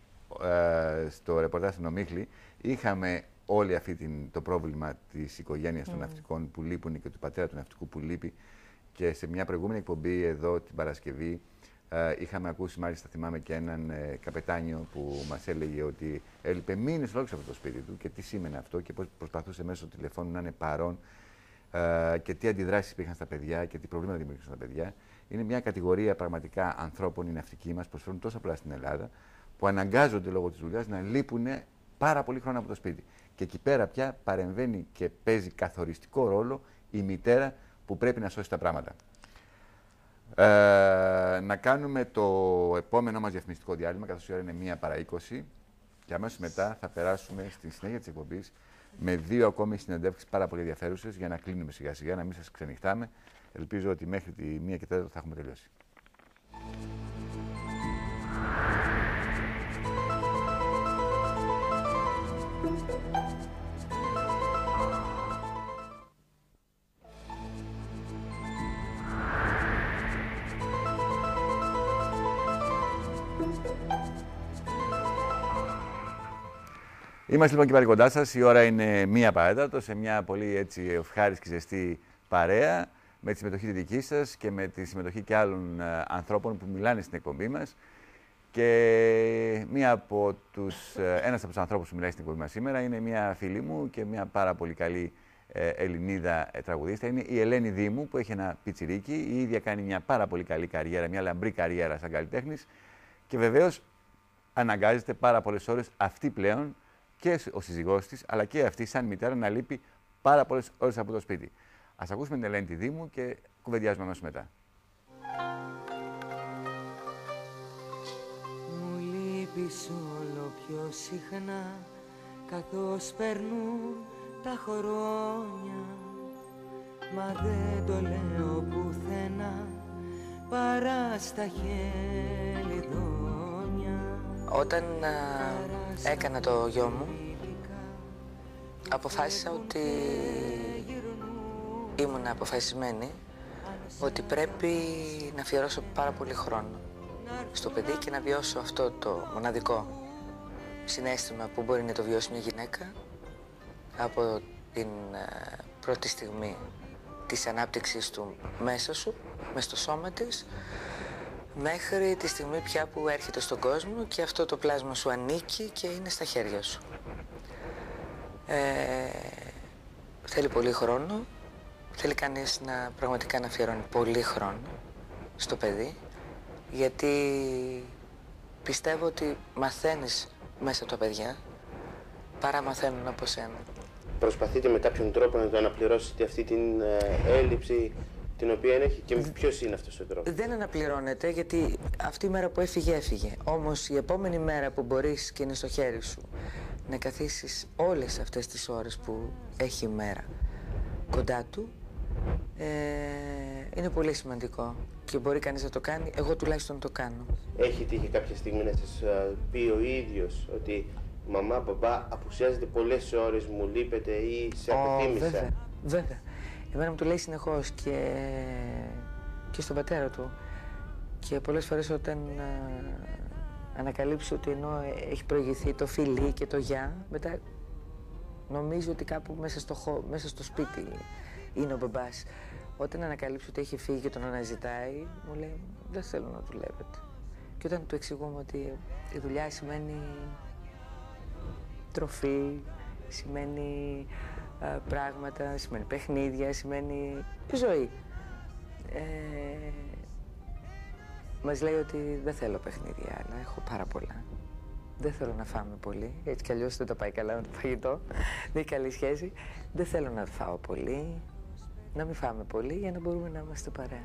[SPEAKER 1] ε, στο ρεπορτάζ στην Ομίχλη, είχαμε όλη αυτή την, το πρόβλημα της οικογένειας mm. των ναυτικών που λείπουν και του πατέρα του ναυτικού που λείπει. Και σε μια προηγούμενη εκπομπή εδώ την Παρασκευή ε, είχαμε ακούσει, μάλιστα θυμάμαι, και έναν ε, καπετάνιο που μας έλεγε ότι έλειπε μήνες ολόκληρους από το σπίτι του και τι σήμαινε αυτό και πώς προσπαθούσε μέσω του τηλεφώνου να είναι παρόν ε, και τι αντιδράσεις υπήρχαν στα παιδιά και τι προβλήματα δημιουργούσαν στα παιδιά. Είναι μια κατηγορία πραγματικά ανθρώπων, οι ναυτικοί μας, προσφέρουν τόσα πολλά στην Ελλάδα, που αναγκάζονται λόγω της δουλειάς να λείπουν πάρα πολύ χρόνο από το σπίτι. Και εκεί πέρα πια παρεμβαίνει και παίζει καθοριστικό ρόλο η μητέρα που πρέπει να σώσει τα πράγματα. Ε, να κάνουμε το επόμενο μας διαφημιστικό διάλειμμα, καθώς η ώρα είναι μία παρά είκοσι. Και αμέσως μετά θα περάσουμε στη συνέχεια της εκπομπής με δύο ακόμη συνεντεύξεις πάρα πολύ ενδιαφέρουσες για να κλείνουμε σιγά σιγά, να μην σας ξενυχτάμε. Ελπίζω ότι μέχρι τη μία και τέταρτο θα έχουμε τελειώσει. Είμαστε λοιπόν και πάλι κοντά σας. Η ώρα είναι μία παρέτατο, σε μια πολύ έτσι ευχάριστη και ζεστή παρέα, με τη συμμετοχή τη δική σας και με τη συμμετοχή και άλλων ε, ανθρώπων που μιλάνε στην εκπομπή μας. Και μία από τους, ε, ένας από τους ανθρώπους που μιλάει στην εκπομπή μας σήμερα είναι μία φίλη μου και μία πάρα πολύ καλή ε, Ελληνίδα ε, τραγουδίστρια. Είναι η Ελένη Δήμου, που έχει ένα πιτσιρίκι. Η ίδια κάνει μια πάρα πολύ καλή καριέρα, μια λαμπρή καριέρα σαν καλλιτέχνης. Και βεβαίως αναγκάζεται πάρα πολλές ώρες αυτή πλέον, και ο σύζυγός της, αλλά και αυτή σαν μητέρα, να λείπει πάρα πολλές ώρες από το σπίτι. Ας ακούσουμε την Ελένη τη Δήμου και κουβεντιάζουμε αμέσως μετά.
[SPEAKER 8] Μου λείπεις όλο πιο συχνά, καθώς περνούν τα χρόνια, μα δεν το λέω πουθενά, παρά στα χελιδόνια.
[SPEAKER 22] Όταν α, έκανα το γιο μου, αποφάσισα ότι ήμουν αποφασισμένη ότι πρέπει να αφιερώσω πάρα πολύ χρόνο στο παιδί και να βιώσω αυτό το μοναδικό συναίσθημα που μπορεί να το βιώσει μια γυναίκα από την πρώτη στιγμή της ανάπτυξης του μέσα σου, μέσα στο σώμα της, μέχρι τη στιγμή πια που έρχεται στον κόσμο και αυτό το πλάσμα σου ανήκει και είναι στα χέρια σου. Ε, θέλει πολύ χρόνο, θέλει κανείς να πραγματικά να αφιερώνει πολύ χρόνο στο παιδί, γιατί πιστεύω ότι μαθαίνεις μέσα από τα παιδιά παρά μαθαίνουν από σένα.
[SPEAKER 23] Προσπαθείτε με κάποιον τρόπο να το αναπληρώσετε αυτή την ε, έλλειψη την οποία έχει, και ποιος είναι αυτός ο τρόπος?
[SPEAKER 22] Δεν αναπληρώνεται, γιατί αυτή η μέρα που έφυγε, έφυγε. Όμως η επόμενη μέρα που μπορείς και είναι στο χέρι σου να καθίσεις όλες αυτές τις ώρες που έχει η μέρα κοντά του, ε, είναι πολύ σημαντικό και μπορεί κανείς να το κάνει. Εγώ τουλάχιστον το κάνω.
[SPEAKER 23] Έχει τύχει κάποια στιγμή να σας πει ο ίδιος ότι μαμά, μπαμπά, απουσιάζετε πολλές ώρες, μου λείπετε ή σε απεθύμησα?
[SPEAKER 22] Oh, βέβαια, βέβαια. Εμένα μου το λέει συνεχώς και, και στον πατέρα του. Και πολλές φορές όταν α, ανακαλύψει ότι ενώ έχει προηγηθεί το φιλί και το γεια, μετά νομίζει ότι κάπου μέσα στο, χω, μέσα στο σπίτι είναι ο μπαμπάς. Όταν ανακαλύψει ότι έχει φύγει και τον αναζητάει, μου λέει δεν θέλω να δουλεύετε. Και όταν του εξηγούμε ότι η δουλειά σημαίνει τροφή, σημαίνει α, πράγματα, σημαίνει παιχνίδια, σημαίνει ζωή. Ε, μας λέει ότι δεν θέλω παιχνίδια, αλλά έχω πάρα πολλά. Δεν θέλω να φάμε πολύ, έτσι κι αλλιώς δεν το πάει καλά με το φαγητό, δεν έχει καλή σχέση. Δεν θέλω να φάω πολύ, να μην φάμε πολύ για να μπορούμε να είμαστε παρέα.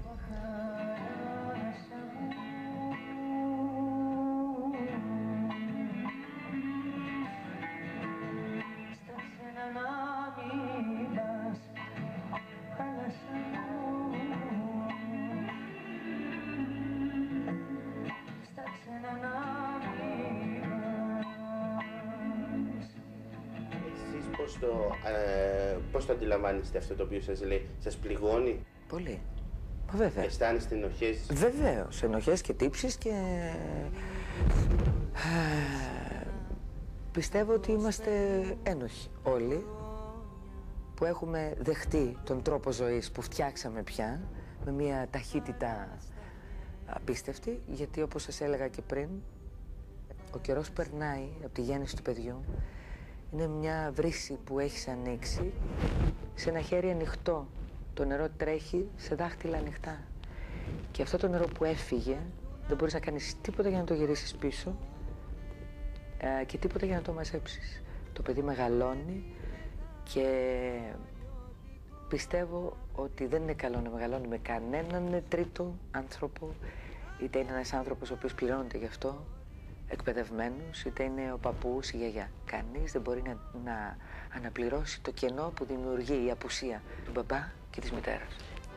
[SPEAKER 23] Πώς το, ε, πώς το αντιλαμβάνεστε αυτό το οποίο σας λέει, σας πληγώνει?
[SPEAKER 22] Πολύ. Βέβαια.
[SPEAKER 23] Αισθάνεστε ενοχές?
[SPEAKER 22] Βεβαίως, ενοχές και τύψεις και... Πιστεύω ότι είμαστε ένοχοι όλοι που έχουμε δεχτεί τον τρόπο ζωής που φτιάξαμε πια με μια ταχύτητα απίστευτη, γιατί όπως σας έλεγα και πριν, ο καιρός περνάει από τη γέννηση του παιδιού. Είναι μια βρύση που έχεις ανοίξει σε ένα χέρι ανοιχτό. Το νερό τρέχει σε δάχτυλα ανοιχτά. Και αυτό το νερό που έφυγε δεν μπορείς να κάνεις τίποτα για να το γυρίσεις πίσω ε, και τίποτα για να το μαζέψεις. Το παιδί μεγαλώνει και πιστεύω ότι δεν είναι καλό να μεγαλώνει με κανέναν τρίτο άνθρωπο, είτε είναι ένας άνθρωπος ο οποίος πληρώνεται γι' αυτό, εκπαιδευμένος, είτε είναι ο παππούς, η γιαγιά. Κανείς δεν μπορεί να, να αναπληρώσει το κενό που δημιουργεί η απουσία του μπαμπά και της μητέρας.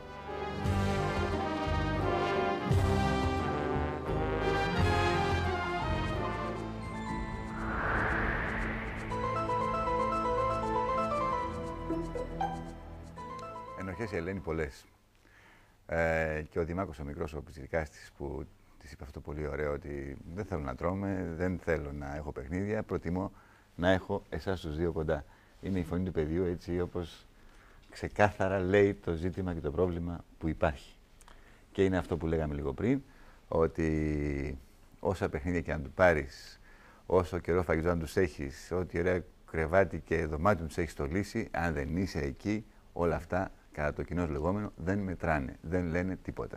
[SPEAKER 1] Ενοχές η Ελένη πολλές. Ε, και ο Δημάκος ο μικρός, ο πιτσιρικάς της, που της είπε αυτό πολύ ωραίο, ότι δεν θέλω να τρώμε, δεν θέλω να έχω παιχνίδια, προτιμώ να έχω εσάς τους δύο κοντά. Είναι η φωνή του παιδιού, έτσι όπως ξεκάθαρα λέει το ζήτημα και το πρόβλημα που υπάρχει. Και είναι αυτό που λέγαμε λίγο πριν, ότι όσα παιχνίδια και αν του πάρεις, όσο καιρό φαγητό αν τους έχεις, ό,τι ωραία κρεβάτι και δωμάτιο τους έχεις στολίσει, αν δεν είσαι εκεί, όλα αυτά, κατά το κοινό λεγόμενο, δεν μετράνε, δεν λένε τίποτα.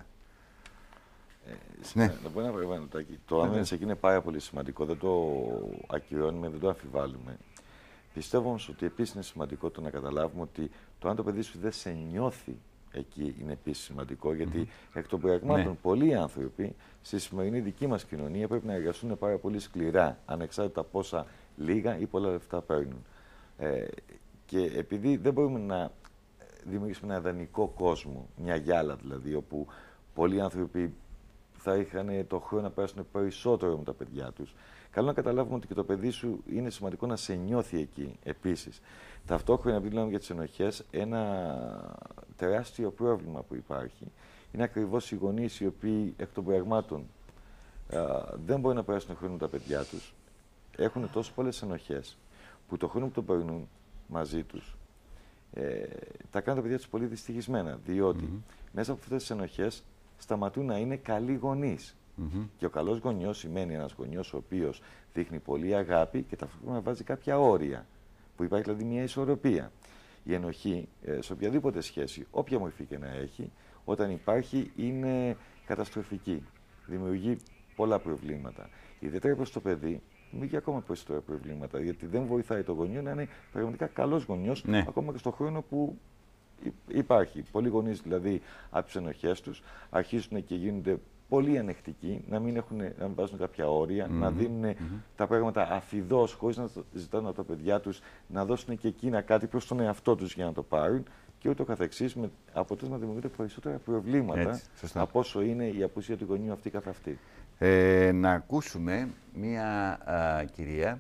[SPEAKER 12] Ε, ναι. Να πω ένα πράγμα, το αν δεν σε εκεί είναι πάρα πολύ σημαντικό, δεν το ακυρώνουμε, δεν το αμφιβάλλουμε. Πιστεύω όμως ότι επίσης είναι σημαντικό το να καταλάβουμε ότι το αν το παιδί σου δεν σε νιώθει εκεί είναι επίσης σημαντικό, γιατί mm-hmm. εκ των πραγμάτων ναι. πολλοί άνθρωποι στη σημερινή δική μας κοινωνία πρέπει να εργαστούν πάρα πολύ σκληρά, ανεξάρτητα πόσα λίγα ή πολλά λεφτά παίρνουν. Ε, και επειδή δεν μπορούμε να δημιουργήσουμε ένα ιδανικό κόσμο, μια γυάλα δηλαδή, όπου πολλοί άνθρωποι θα είχαν το χρόνο να περάσουν περισσότερο με τα παιδιά τους. Καλό να καταλάβουμε ότι και το παιδί σου είναι σημαντικό να σε νιώθει εκεί επίσης. Ταυτόχρονα, επειδή μιλάμε για τις ενοχές, ένα τεράστιο πρόβλημα που υπάρχει είναι ακριβώς οι γονείς οι οποίοι εκ των πραγμάτων α, δεν μπορούν να περάσουν χρόνο με τα παιδιά τους. Έχουν τόσο πολλές ενοχές που το χρόνο που το περνούν μαζί τους ε, τα κάνουν τα παιδιά τους πολύ δυστυχισμένα, διότι mm-hmm. μέσα από αυτές τις ενοχές σταματούν να είναι καλοί γονείς. Mm-hmm. Και ο καλός γονιός σημαίνει ένας γονιός ο οποίος δείχνει πολύ αγάπη και ταυτόχρονα βάζει κάποια όρια, που υπάρχει δηλαδή μια ισορροπία. Η ενοχή ε, σε οποιαδήποτε σχέση, όποια μορφή και να έχει, όταν υπάρχει είναι καταστροφική. Δημιουργεί πολλά προβλήματα. Ιδιαίτερα προς το παιδί, δημιουργεί ακόμα περισσότερα προβλήματα, γιατί δεν βοηθάει το γονιό να είναι πραγματικά καλός γονιός, ναι. ακόμα και στον χρόνο που υπάρχει. Πολλοί γονείς δηλαδή από τις ενοχές τους αρχίζουν και γίνονται πολύ ανεκτικοί, να μην, έχουν, να μην βάζουν κάποια όρια, mm-hmm. να δίνουν mm-hmm. τα πράγματα αφιδώς, χωρίς να ζητάνε από τα παιδιά τους να δώσουν και εκείνα κάτι προς τον εαυτό τους για να το πάρουν και ούτω καθεξής, με αποτέλεσμα να δημιουργούνται περισσότερα προβλήματα έτσι, από όσο είναι η απουσία του γονείου αυτή καθ' αυτή.
[SPEAKER 1] Ε, να ακούσουμε μία α, κυρία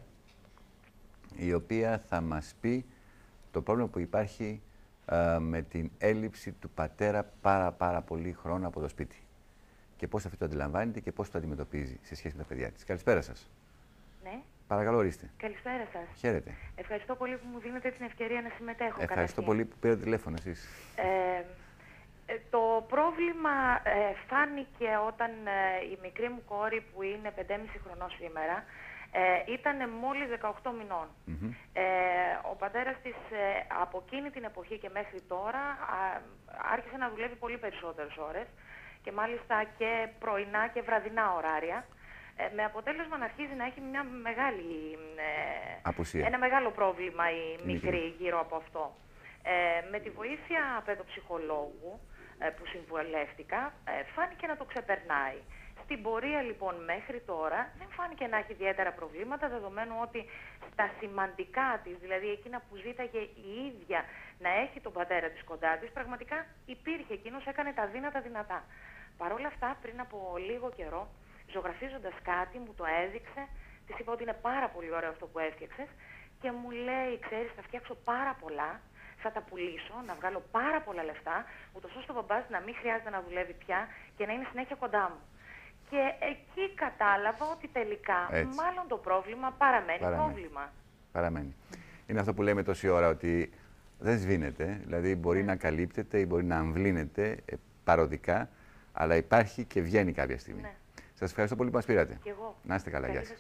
[SPEAKER 1] η οποία θα μας πει το πρόβλημα που υπάρχει α, με την έλλειψη του πατέρα πάρα πάρα πολύ χρόνο από το σπίτι. Και πώς αυτό το αντιλαμβάνεται και πώς το αντιμετωπίζει σε σχέση με τα παιδιά της. Καλησπέρα σας.
[SPEAKER 7] Ναι.
[SPEAKER 1] Παρακαλώ, ορίστε.
[SPEAKER 7] Καλησπέρα σας.
[SPEAKER 1] Χαίρετε.
[SPEAKER 7] Ευχαριστώ πολύ που μου δίνετε την ευκαιρία να συμμετέχω.
[SPEAKER 1] Ευχαριστώ
[SPEAKER 7] καταρχήν.
[SPEAKER 1] πολύ που πήρατε τηλέφωνο εσείς.
[SPEAKER 7] Ε, ε, το πρόβλημα ε, φάνηκε όταν ε, η μικρή μου κόρη που είναι πεντέμισι χρονών σήμερα ε, ήταν μόλις δεκαοκτώ μηνών. Mm-hmm. ε, ο πατέρας της ε, από εκείνη την εποχή και μέχρι τώρα α, άρχισε να δουλεύει πολύ περισσότερες ώρες και μάλιστα και πρωινά και βραδινά ωράρια, ε, με αποτέλεσμα να αρχίζει να έχει μια μεγάλη, ε, ένα μεγάλο πρόβλημα η μικρή γύρω από αυτό. Ε, με τη βοήθεια παιδοψυχολόγου ε, που συμβουλεύτηκα, ε, φάνηκε να το ξεπερνάει. Στην πορεία λοιπόν μέχρι τώρα δεν φάνηκε να έχει ιδιαίτερα προβλήματα, δεδομένου ότι στα σημαντικά της, δηλαδή εκείνα που ζήταγε η ίδια να έχει τον πατέρα της κοντά της, πραγματικά υπήρχε, εκείνος έκανε τα δύνατα δυνατά. Παρ' όλα αυτά, πριν από λίγο καιρό, ζωγραφίζοντας κάτι, μου το έδειξε, της είπα ότι είναι πάρα πολύ ωραίο αυτό που έφτιαξες και μου λέει, ξέρεις, θα φτιάξω πάρα πολλά, θα τα πουλήσω, να βγάλω πάρα πολλά λεφτά, ούτως ώστε ο μπαμπάς να μην χρειάζεται να δουλεύει πια και να είναι συνέχεια κοντά μου. Και εκεί κατάλαβα ότι τελικά έτσι. Μάλλον το πρόβλημα παραμένει, παραμένει. πρόβλημα. Παραμένει.
[SPEAKER 1] Είναι αυτό που λέμε τόση ώρα, ότι δεν σβήνεται, δηλαδή μπορεί ναι. να καλύπτεται ή μπορεί να αμβλύνεται ε, παροδικά, αλλά υπάρχει και βγαίνει κάποια στιγμή. Ναι. Σας ευχαριστώ πολύ που μας πήρατε.
[SPEAKER 7] Και εγώ.
[SPEAKER 1] Να είστε καλά, γεια σας.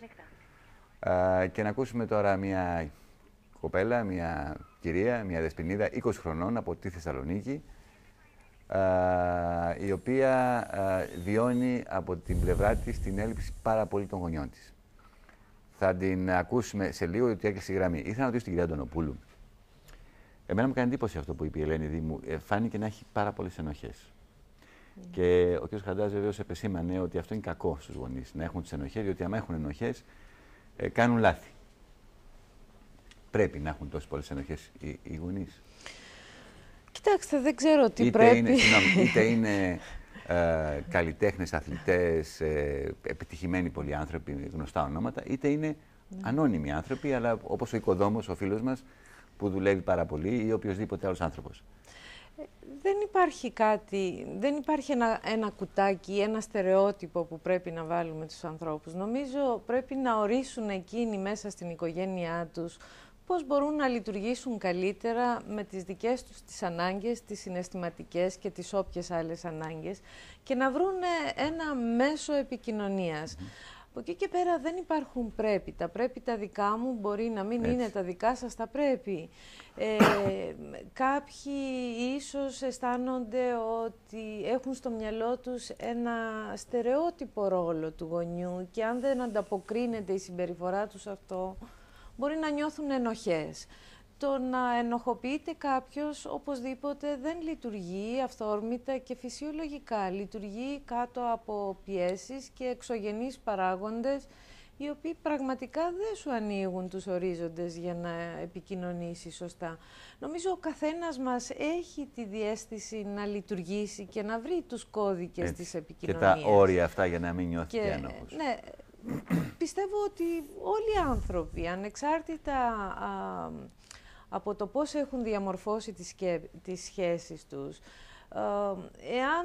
[SPEAKER 1] Α, και να ακούσουμε τώρα μια κοπέλα, μια κυρία, μια δεσποινίδα είκοσι χρονών από τη Θεσσαλονίκη, α, η οποία α, βιώνει από την πλευρά της την έλλειψη πάρα πολύ των γονιών της. Θα την ακούσουμε σε λίγο, γιατί έρχεται στη γραμμή. Ήθελα να ρωτήσω την κυρία Αντωνοπούλου. Εμένα μου κάνει εντύπωση αυτό που είπε η Ελένη Δήμου. Ε, φάνηκε να έχει πάρα πολλές ενοχές. Mm. Και ο κ. Χαντάς βεβαίως επεσήμανε ότι αυτό είναι κακό στους γονείς, να έχουν τις ενοχές, διότι άμα έχουν ενοχές, ε, κάνουν λάθη. Πρέπει να έχουν τόσες πολλές ενοχές οι, οι γονείς.
[SPEAKER 11] Κοιτάξτε, δεν ξέρω τι
[SPEAKER 1] είτε
[SPEAKER 11] πρέπει.
[SPEAKER 1] Είναι, συγνώμη, είτε είναι ε, καλλιτέχνες, αθλητές, ε, επιτυχημένοι πολλοί άνθρωποι, γνωστά ονόματα, είτε είναι mm. ανώνυμοι άνθρωποι, αλλά όπως ο οικοδόμος, ο φίλος μας, που δουλεύει πάρα πολύ, ή οποιοδήποτε άλλος άνθρωπος.
[SPEAKER 11] Δεν υπάρχει κάτι, δεν υπάρχει ένα, ένα κουτάκι, ένα στερεότυπο που πρέπει να βάλουμε τους ανθρώπους. Νομίζω πρέπει να ορίσουν εκείνοι μέσα στην οικογένειά τους πώς μπορούν να λειτουργήσουν καλύτερα με τις δικές τους τις ανάγκες, τις συναισθηματικές και τις όποιες άλλες ανάγκες και να βρουν ένα μέσο επικοινωνίας. Mm-hmm. Από εκεί και πέρα δεν υπάρχουν πρέπει. Τα πρέπει τα δικά μου μπορεί να μην Έτσι. είναι τα δικά σας τα πρέπει. Ε, κάποιοι ίσως αισθάνονται ότι έχουν στο μυαλό τους ένα στερεότυπο ρόλο του γονιού και αν δεν ανταποκρίνεται η συμπεριφορά τους αυτό, μπορεί να νιώθουν ενοχές. Το να ενοχοποιείται κάποιος οπωσδήποτε δεν λειτουργεί αυθόρμητα και φυσιολογικά. Λειτουργεί κάτω από πιέσεις και εξωγενείς παράγοντες οι οποίοι πραγματικά δεν σου ανοίγουν τους ορίζοντες για να επικοινωνήσει σωστά. Νομίζω ο καθένας μας έχει τη διαίσθηση να λειτουργήσει και να βρει τους κώδικες Έτσι. της επικοινωνίας.
[SPEAKER 1] Και τα όρια αυτά για να μην νιώθει και, και ένοχος.
[SPEAKER 11] Ναι, πιστεύω ότι όλοι οι άνθρωποι, ανεξάρτητα α, από το πώς έχουν διαμορφώσει τις, τις σχέσεις τους, εάν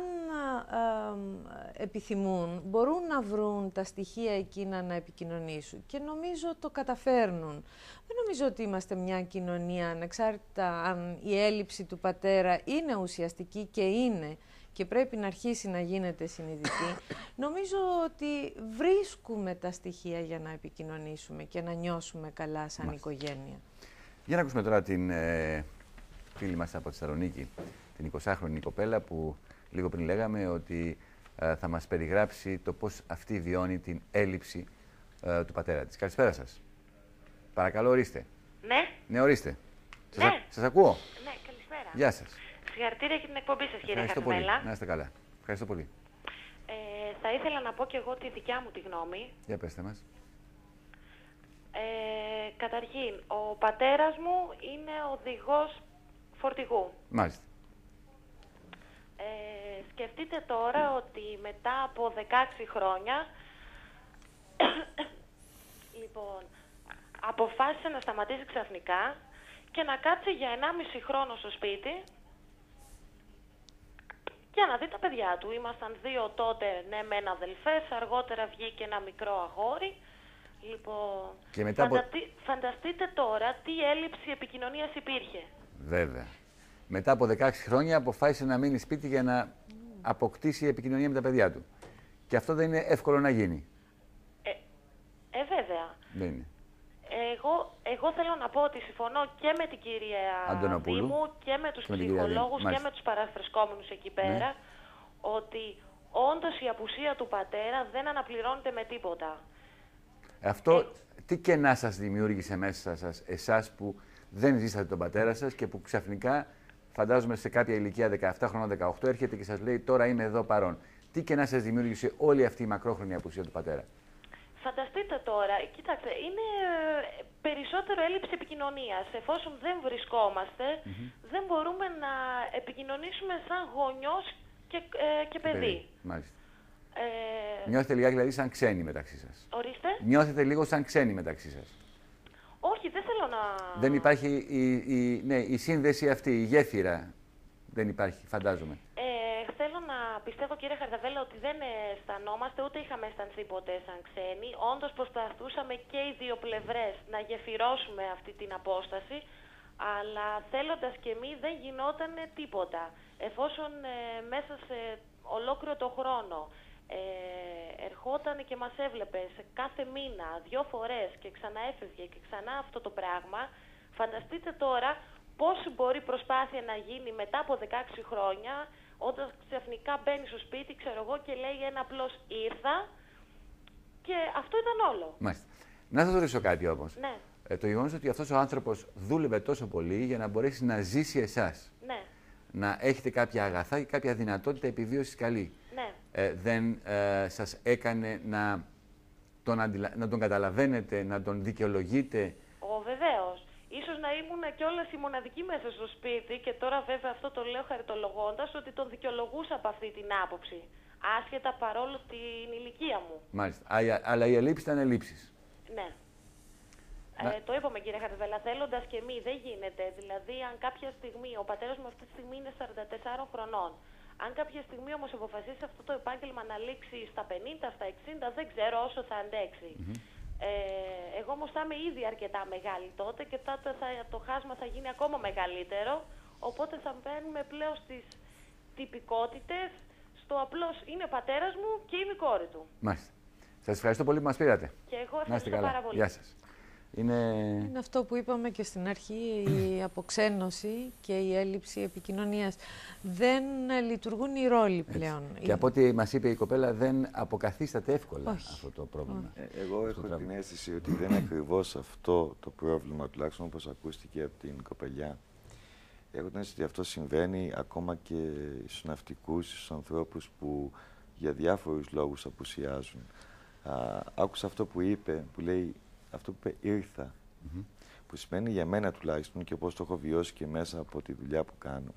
[SPEAKER 11] επιθυμούν, μπορούν να βρουν τα στοιχεία εκείνα να επικοινωνήσουν και νομίζω το καταφέρνουν. Δεν νομίζω ότι είμαστε μια κοινωνία, ανεξάρτητα αν η έλλειψη του πατέρα είναι ουσιαστική και είναι και πρέπει να αρχίσει να γίνεται συνειδητή. Νομίζω ότι βρίσκουμε τα στοιχεία για να επικοινωνήσουμε και να νιώσουμε καλά σαν Μάλιστα. οικογένεια.
[SPEAKER 1] Για να ακούσουμε τώρα την ε, φίλη μας από τη Θεσσαλονίκη, την εικοσάχρονη κοπέλα που λίγο πριν λέγαμε ότι ε, θα μας περιγράψει το πώς αυτή βιώνει την έλλειψη ε, του πατέρα της. Καλησπέρα σας. Παρακαλώ, ορίστε.
[SPEAKER 10] Ναι.
[SPEAKER 1] Ναι, ορίστε.
[SPEAKER 10] Ναι.
[SPEAKER 1] Σας, σας ακούω.
[SPEAKER 10] Ναι, καλησπέρα.
[SPEAKER 1] Γεια σας.
[SPEAKER 10] Συγχαρητήρια για την εκπομπή σας, κύριε
[SPEAKER 1] Ευχαριστώ
[SPEAKER 10] Χαρδέλα.
[SPEAKER 1] πολύ. Να είστε καλά. Ευχαριστώ πολύ.
[SPEAKER 10] Ε, θα ήθελα να πω και εγώ τη δικιά μου τη γνώμη.
[SPEAKER 1] Για πέστε μας.
[SPEAKER 10] Ε, καταρχήν, ο πατέρας μου είναι οδηγός φορτηγού.
[SPEAKER 1] Μάλιστα.
[SPEAKER 10] Ε, σκεφτείτε τώρα ότι μετά από δεκαέξι χρόνια, λοιπόν, αποφάσισε να σταματήσει ξαφνικά και να κάτσει για ενάμιση χρόνο στο σπίτι για να δει τα παιδιά του. Ήμασταν δύο τότε, ναι, με αδελφές, αργότερα βγήκε ένα μικρό αγόρι. Λοιπόν,
[SPEAKER 1] και μετά από...
[SPEAKER 10] φανταστείτε τώρα τι έλλειψη επικοινωνίας υπήρχε.
[SPEAKER 1] Βέβαια. Μετά από δεκαέξι χρόνια αποφάσισε να μείνει σπίτι για να αποκτήσει επικοινωνία με τα παιδιά του. Και αυτό δεν είναι εύκολο να γίνει.
[SPEAKER 10] Ε, ε βέβαια.
[SPEAKER 1] Δεν είναι.
[SPEAKER 10] Εγώ, εγώ θέλω να πω ότι συμφωνώ και με την κυρία Δήμου και με τους και ψυχολόγους και με τους παραφρεσκόμενους εκεί πέρα, ναι. ότι όντως η απουσία του πατέρα δεν αναπληρώνεται με τίποτα.
[SPEAKER 1] Αυτό ε... τι κενά σας δημιούργησε μέσα σας, εσάς που δεν ζήσατε τον πατέρα σας και που ξαφνικά, φαντάζομαι σε κάποια ηλικία δεκαεπτά χρονών, δεκαοκτώ, έρχεται και σας λέει τώρα είμαι εδώ παρόν. Τι κενά σας δημιούργησε όλη αυτή η μακρόχρονη απουσία του πατέρα.
[SPEAKER 10] Φανταστείτε τώρα, κοίταξε, είναι περισσότερο έλλειψη επικοινωνίας. Εφόσον δεν βρισκόμαστε, mm-hmm. δεν μπορούμε να επικοινωνήσουμε σαν γονιός και, ε, και παιδί. παιδί.
[SPEAKER 1] Μάλιστα.
[SPEAKER 10] Ε...
[SPEAKER 1] Νιώθετε λιγάκι δηλαδή σαν ξένοι μεταξύ σας.
[SPEAKER 10] Ορίστε.
[SPEAKER 1] Νιώθετε λίγο σαν ξένοι μεταξύ σας.
[SPEAKER 10] Όχι, δεν θέλω να...
[SPEAKER 1] Δεν υπάρχει η, η, ναι, η σύνδεση αυτή, η γέφυρα. Δεν υπάρχει, φαντάζομαι.
[SPEAKER 10] Ε, θέλω να πιστεύω, κύριε Χαρδαβέλα, ότι δεν αισθανόμαστε, ούτε είχαμε αισθανθεί ποτέ σαν ξένοι. Όντως προσπαθούσαμε και οι δύο πλευρές να γεφυρώσουμε αυτή την απόσταση, αλλά θέλοντας και εμείς δεν γινόταν τίποτα. Εφόσον ε, μέσα σε ολόκληρο το χρόνο ε, ερχόταν και μας έβλεπε σε κάθε μήνα, δύο φορές και ξαναέφευγε και ξανά αυτό το πράγμα, φανταστείτε τώρα πώς μπορεί προσπάθεια να γίνει μετά από δεκαέξι χρόνια, όταν ξαφνικά μπαίνει στο σπίτι, ξέρω εγώ, και λέει ένα απλώς ήρθα και αυτό ήταν όλο.
[SPEAKER 1] Μάλιστα. Να σας ρωτήσω κάτι όμως.
[SPEAKER 10] Ναι.
[SPEAKER 1] Ε, το γεγονός ότι αυτός ο άνθρωπος δούλευε τόσο πολύ για να μπορέσει να ζήσει εσάς.
[SPEAKER 10] Ναι.
[SPEAKER 1] Να έχετε κάποια αγαθά και κάποια δυνατότητα επιβίωσης καλή.
[SPEAKER 10] Ναι.
[SPEAKER 1] Ε, δεν ε, σας έκανε να τον, αντιλα... να τον καταλαβαίνετε, να τον δικαιολογείτε.
[SPEAKER 10] Ο, βεβαίως. Ίσως να ήμουν κιόλας η μοναδική μέσα στο σπίτι και τώρα βέβαια αυτό το λέω χαριτολογώντας ότι τον δικαιολογούσα από αυτή την άποψη. Άσχετα παρόλο την ηλικία μου.
[SPEAKER 1] Μάλιστα. Α, αλλά οι ελλείψεις ήταν ελλείψεις.
[SPEAKER 10] Ναι. Ε, το είπαμε κύριε Χαρδαβέλα, θέλοντας και μη δεν γίνεται. Δηλαδή αν κάποια στιγμή, ο πατέρας μου αυτή τη στιγμή είναι σαράντα τεσσάρων χρονών. Αν κάποια στιγμή όμως αποφασίσει αυτό το επάγγελμα να λήξει στα πενήντα, στα εξήντα, δεν ξέρω όσο θα αντέξει. Mm-hmm. ε, εγώ όμως θα είμαι ήδη αρκετά μεγάλη τότε και τότε θα, το χάσμα θα γίνει ακόμα μεγαλύτερο. Οπότε θα μπαίνουμε πλέον στις τυπικότητες, στο απλώς είναι πατέρας μου και είμαι η κόρη του.
[SPEAKER 1] Μάλιστα. Σας ευχαριστώ πολύ που μας πήρατε.
[SPEAKER 10] Και εγώ ευχαριστώ πάρα πολύ.
[SPEAKER 1] Γεια σας. Είναι...
[SPEAKER 11] είναι αυτό που είπαμε και στην αρχή, η αποξένωση και η έλλειψη επικοινωνίας. Δεν λειτουργούν οι ρόλοι πλέον.
[SPEAKER 1] Έτσι. Και από ό,τι μας είπε η κοπέλα, δεν αποκαθίσταται εύκολα
[SPEAKER 11] Όχι.
[SPEAKER 1] αυτό το πρόβλημα.
[SPEAKER 12] Ε, εγώ έχω την αίσθηση ότι δεν είναι ακριβώς αυτό το πρόβλημα, τουλάχιστον όπως ακούστηκε από την κοπελιά. Έχω την αίσθηση ότι αυτό συμβαίνει ακόμα και στους ναυτικούς, στους ανθρώπους που για διάφορους λόγους απουσιάζουν. Α, άκουσα αυτό που είπε, που λέει, αυτό που είπε ήρθα, mm-hmm. που σημαίνει για μένα τουλάχιστον και όπως το έχω βιώσει και μέσα από τη δουλειά που κάνω,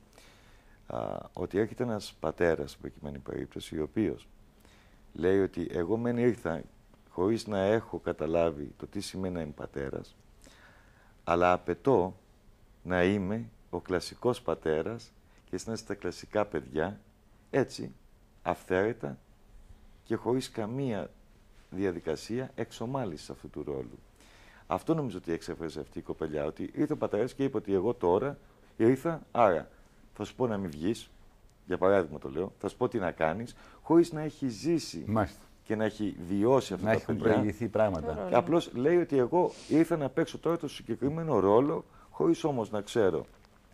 [SPEAKER 12] α, ότι έρχεται ένας πατέρας, σε προκειμένη περίπτωση, ο οποίος λέει ότι εγώ μεν ήρθα χωρίς να έχω καταλάβει το τι σημαίνει να είμαι πατέρας, αλλά απαιτώ να είμαι ο κλασικός πατέρας και να είστε τα κλασικά παιδιά, έτσι, αυθαίρετα και χωρίς καμία διαδικασία εξομάλυσης αυτού του ρόλου. Αυτό νομίζω ότι εξέφρασε αυτή η κοπελιά, ότι ήρθε ο πατέρας και είπε ότι εγώ τώρα ήρθα, άρα θα σου πω να μην βγεις, για παράδειγμα το λέω, θα σου πω τι να κάνεις, χωρίς να έχει ζήσει
[SPEAKER 1] Μάλιστα.
[SPEAKER 12] και να έχει βιώσει αυτά
[SPEAKER 1] να
[SPEAKER 12] τα
[SPEAKER 1] έχουν
[SPEAKER 12] παιδιά.
[SPEAKER 1] προηγηθεί πράγματα.
[SPEAKER 12] Και απλώς λέει ότι εγώ ήρθα να παίξω τώρα το συγκεκριμένο ρόλο, χωρίς όμως να ξέρω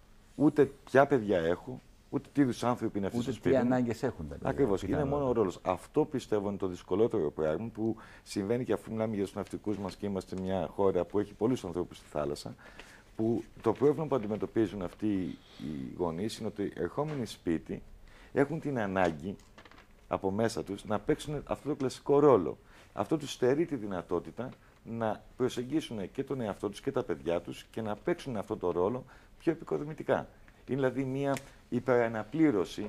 [SPEAKER 12] ούτε ποια παιδιά έχω, ούτε τι είδους άνθρωποι είναι αυτοί στο σπίτι.
[SPEAKER 1] Ούτε τι ανάγκες έχουν τα παιδιά.
[SPEAKER 12] Ακριβώς. Είναι μόνο ο ρόλος. Αυτό πιστεύω είναι το δυσκολότερο πράγμα που συμβαίνει και αφού μιλάμε για τους ναυτικούς μας και είμαστε μια χώρα που έχει πολλούς ανθρώπους στη θάλασσα. Που το πρόβλημα που αντιμετωπίζουν αυτοί οι γονείς είναι ότι ερχόμενοι σπίτι έχουν την ανάγκη από μέσα τους να παίξουν αυτό το κλασικό ρόλο. Αυτό τους στερεί τη δυνατότητα να προσεγγίσουν και τον εαυτό τους και τα παιδιά τους και να παίξουν αυτό το ρόλο πιο επικοδομητικά. Είναι δηλαδή μια υπεραναπλήρωση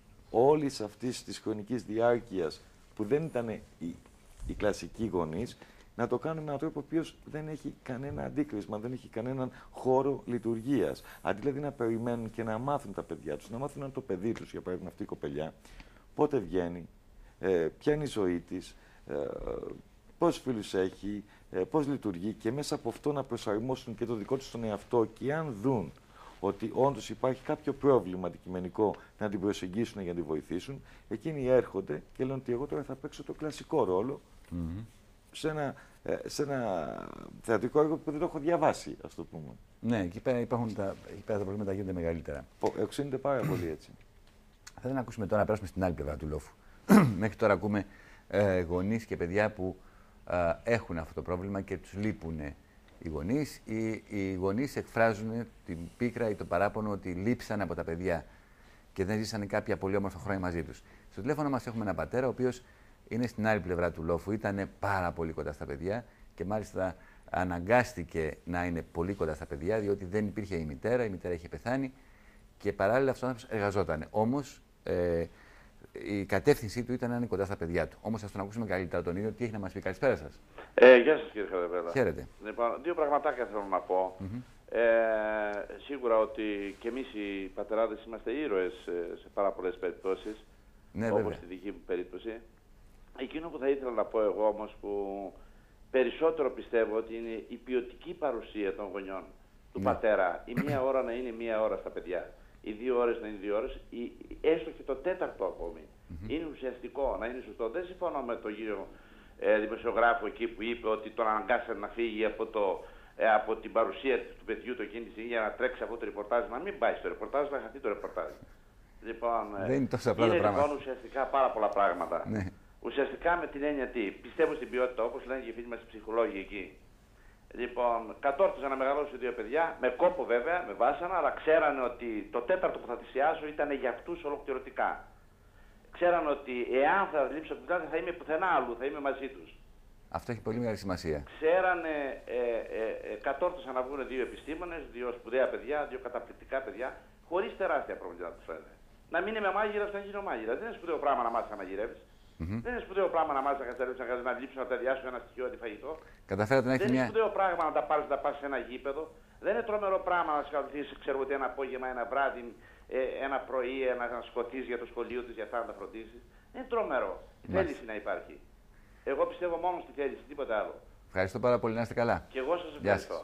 [SPEAKER 12] όλης αυτής της χρονικής διάρκειας που δεν ήταν οι, οι κλασικοί γονείς, να το κάνουν με έναν τρόπο ο οποίος δεν έχει κανένα αντίκρισμα, δεν έχει κανέναν χώρο λειτουργίας. Αντί δηλαδή να περιμένουν και να μάθουν τα παιδιά τους, να μάθουν το παιδί τους, για παράδειγμα αυτή η κοπελιά, πότε βγαίνει, ε, ποια είναι η ζωή της, ε, πόσους φίλους έχει, ε, πώς λειτουργεί και μέσα από αυτό να προσαρμόσουν και το δικό τους τον εαυτό και αν δουν ότι όντως υπάρχει κάποιο πρόβλημα αντικειμενικό να την προσεγγίσουν για να την βοηθήσουν, εκείνοι έρχονται και λένε ότι εγώ τώρα θα παίξω το κλασικό ρόλο mm-hmm. σε, ένα, σε ένα θεατρικό έργο που δεν το έχω διαβάσει, ας το πούμε.
[SPEAKER 1] Ναι, εκεί πέρα, υπάρχουν τα, εκεί πέρα τα προβλήματα γίνονται μεγαλύτερα.
[SPEAKER 12] Οξύνεται πάρα πολύ έτσι.
[SPEAKER 1] Θα ήθελα να ακούσουμε τώρα, να περάσουμε στην άλλη πλευρά του λόφου. Μέχρι τώρα ακούμε ε, γονείς και παιδιά που ε, έχουν αυτό το πρόβλημα και τους λείπουν οι γονείς. Οι, οι γονείς εκφράζουν την πίκρα ή το παράπονο ότι λείψαν από τα παιδιά και δεν ζήσανε κάποια πολύ όμορφα χρόνια μαζί τους. Στο τηλέφωνο μας έχουμε έναν πατέρα, ο οποίος είναι στην άλλη πλευρά του λόφου. Ήταν πάρα πολύ κοντά στα παιδιά και μάλιστα αναγκάστηκε να είναι πολύ κοντά στα παιδιά, διότι δεν υπήρχε η μητέρα, η μητέρα είχε πεθάνει και παράλληλα αυτός ο άνθρωπος εργαζόταν. Όμως ε, η κατεύθυνσή του ήταν να είναι κοντά στα παιδιά του. Όμως, ας τον ακούσουμε καλύτερα τον ίδιο, τι έχει να μας πει. Καλησπέρα σας.
[SPEAKER 14] Ε, γεια σας κύριε Χαρδαβέλα.
[SPEAKER 1] Χαίρετε.
[SPEAKER 14] Λοιπόν, δύο πραγματάκια θέλω να πω. Mm-hmm. ε, σίγουρα ότι και εμείς οι πατεράδες είμαστε ήρωες σε πάρα πολλές περιπτώσεις,
[SPEAKER 1] ναι,
[SPEAKER 14] όπως
[SPEAKER 1] βέβαια.
[SPEAKER 14] στη δική μου περίπτωση. Εκείνο που θα ήθελα να πω εγώ όμως που περισσότερο πιστεύω ότι είναι η ποιοτική παρουσία των γονιών του ναι. πατέρα. Η μία ώρα να είναι μία ώρα στα παιδιά. Οι δύο ώρες να είναι δύο ώρες, ή έστω και το τέταρτο ακόμη. Mm-hmm. Είναι ουσιαστικό, να είναι σωστό. Δεν συμφωνώ με τον κύριο ε, δημοσιογράφο εκεί που είπε ότι τον αναγκάσαν να φύγει από, το, ε, από την παρουσία του παιδιού το εκείνη τη στιγμή για να τρέξει αυτό το ρεπορτάζ. Να μην πάει στο ρεπορτάζ, να χαθεί το ρεπορτάζ. Λοιπόν, ε,
[SPEAKER 1] δεν είναι τόσο απλά
[SPEAKER 14] είναι
[SPEAKER 1] τα πράγματα.
[SPEAKER 14] Λοιπόν ουσιαστικά πάρα πολλά πράγματα.
[SPEAKER 1] Ναι.
[SPEAKER 14] Ουσιαστικά με την έννοια τι, πιστεύω στην ποιότητα, όπως λένε και οι φίλοι μας οι ψυχολόγοι εκεί. Λοιπόν, κατόρθωσαν να μεγαλώσουν δύο παιδιά, με κόπο βέβαια, με βάσανα, αλλά ξέρανε ότι το τέταρτο που θα θυσιάσω ήταν για αυτούς ολοκληρωτικά. Ξέρανε ότι εάν θα λείψω από την δουλειά δεν θα είμαι πουθενά αλλού, θα είμαι μαζί τους.
[SPEAKER 1] Αυτό έχει πολύ μεγάλη σημασία.
[SPEAKER 14] Ξέρανε, ε, ε, ε, κατόρθωσαν να βγουν δύο επιστήμονες, δύο σπουδαία παιδιά, δύο καταπληκτικά παιδιά, χωρίς τεράστια προβλήματα τους φαίνεται. Να μην είμαι μάγειρας, να γίνω μάγειρας. Δεν είναι σπουδαίο πράγμα να μάθεις να μαγειρεύεις. Mm-hmm. Δεν είναι σπουδαίο πράγμα να μάθεις να καθαρίσεις, να λείψεις, να ταιριάσεις ένα στοιχείο αντιφαγητό.
[SPEAKER 1] Καταφέρατε να έχετε
[SPEAKER 14] Δεν
[SPEAKER 1] μια...
[SPEAKER 14] είναι σπουδαίο πράγμα να τα πάρεις, να πας σε ένα γήπεδο. Δεν είναι τρομερό πράγμα να σκαλωθείς, ξέρω ότι ένα απόγευμα, ένα βράδυ, ε, ένα πρωί, ένα, να σκοτείς για το σχολείο της, για αυτά να τα φροντίσεις. Δεν είναι τρομερό. Η θέληση να υπάρχει. Εγώ πιστεύω μόνο στη θέληση, τίποτα άλλο.
[SPEAKER 1] Ευχαριστώ πάρα πολύ, να είστε καλά.
[SPEAKER 14] Και εγώ σας ευχαριστώ.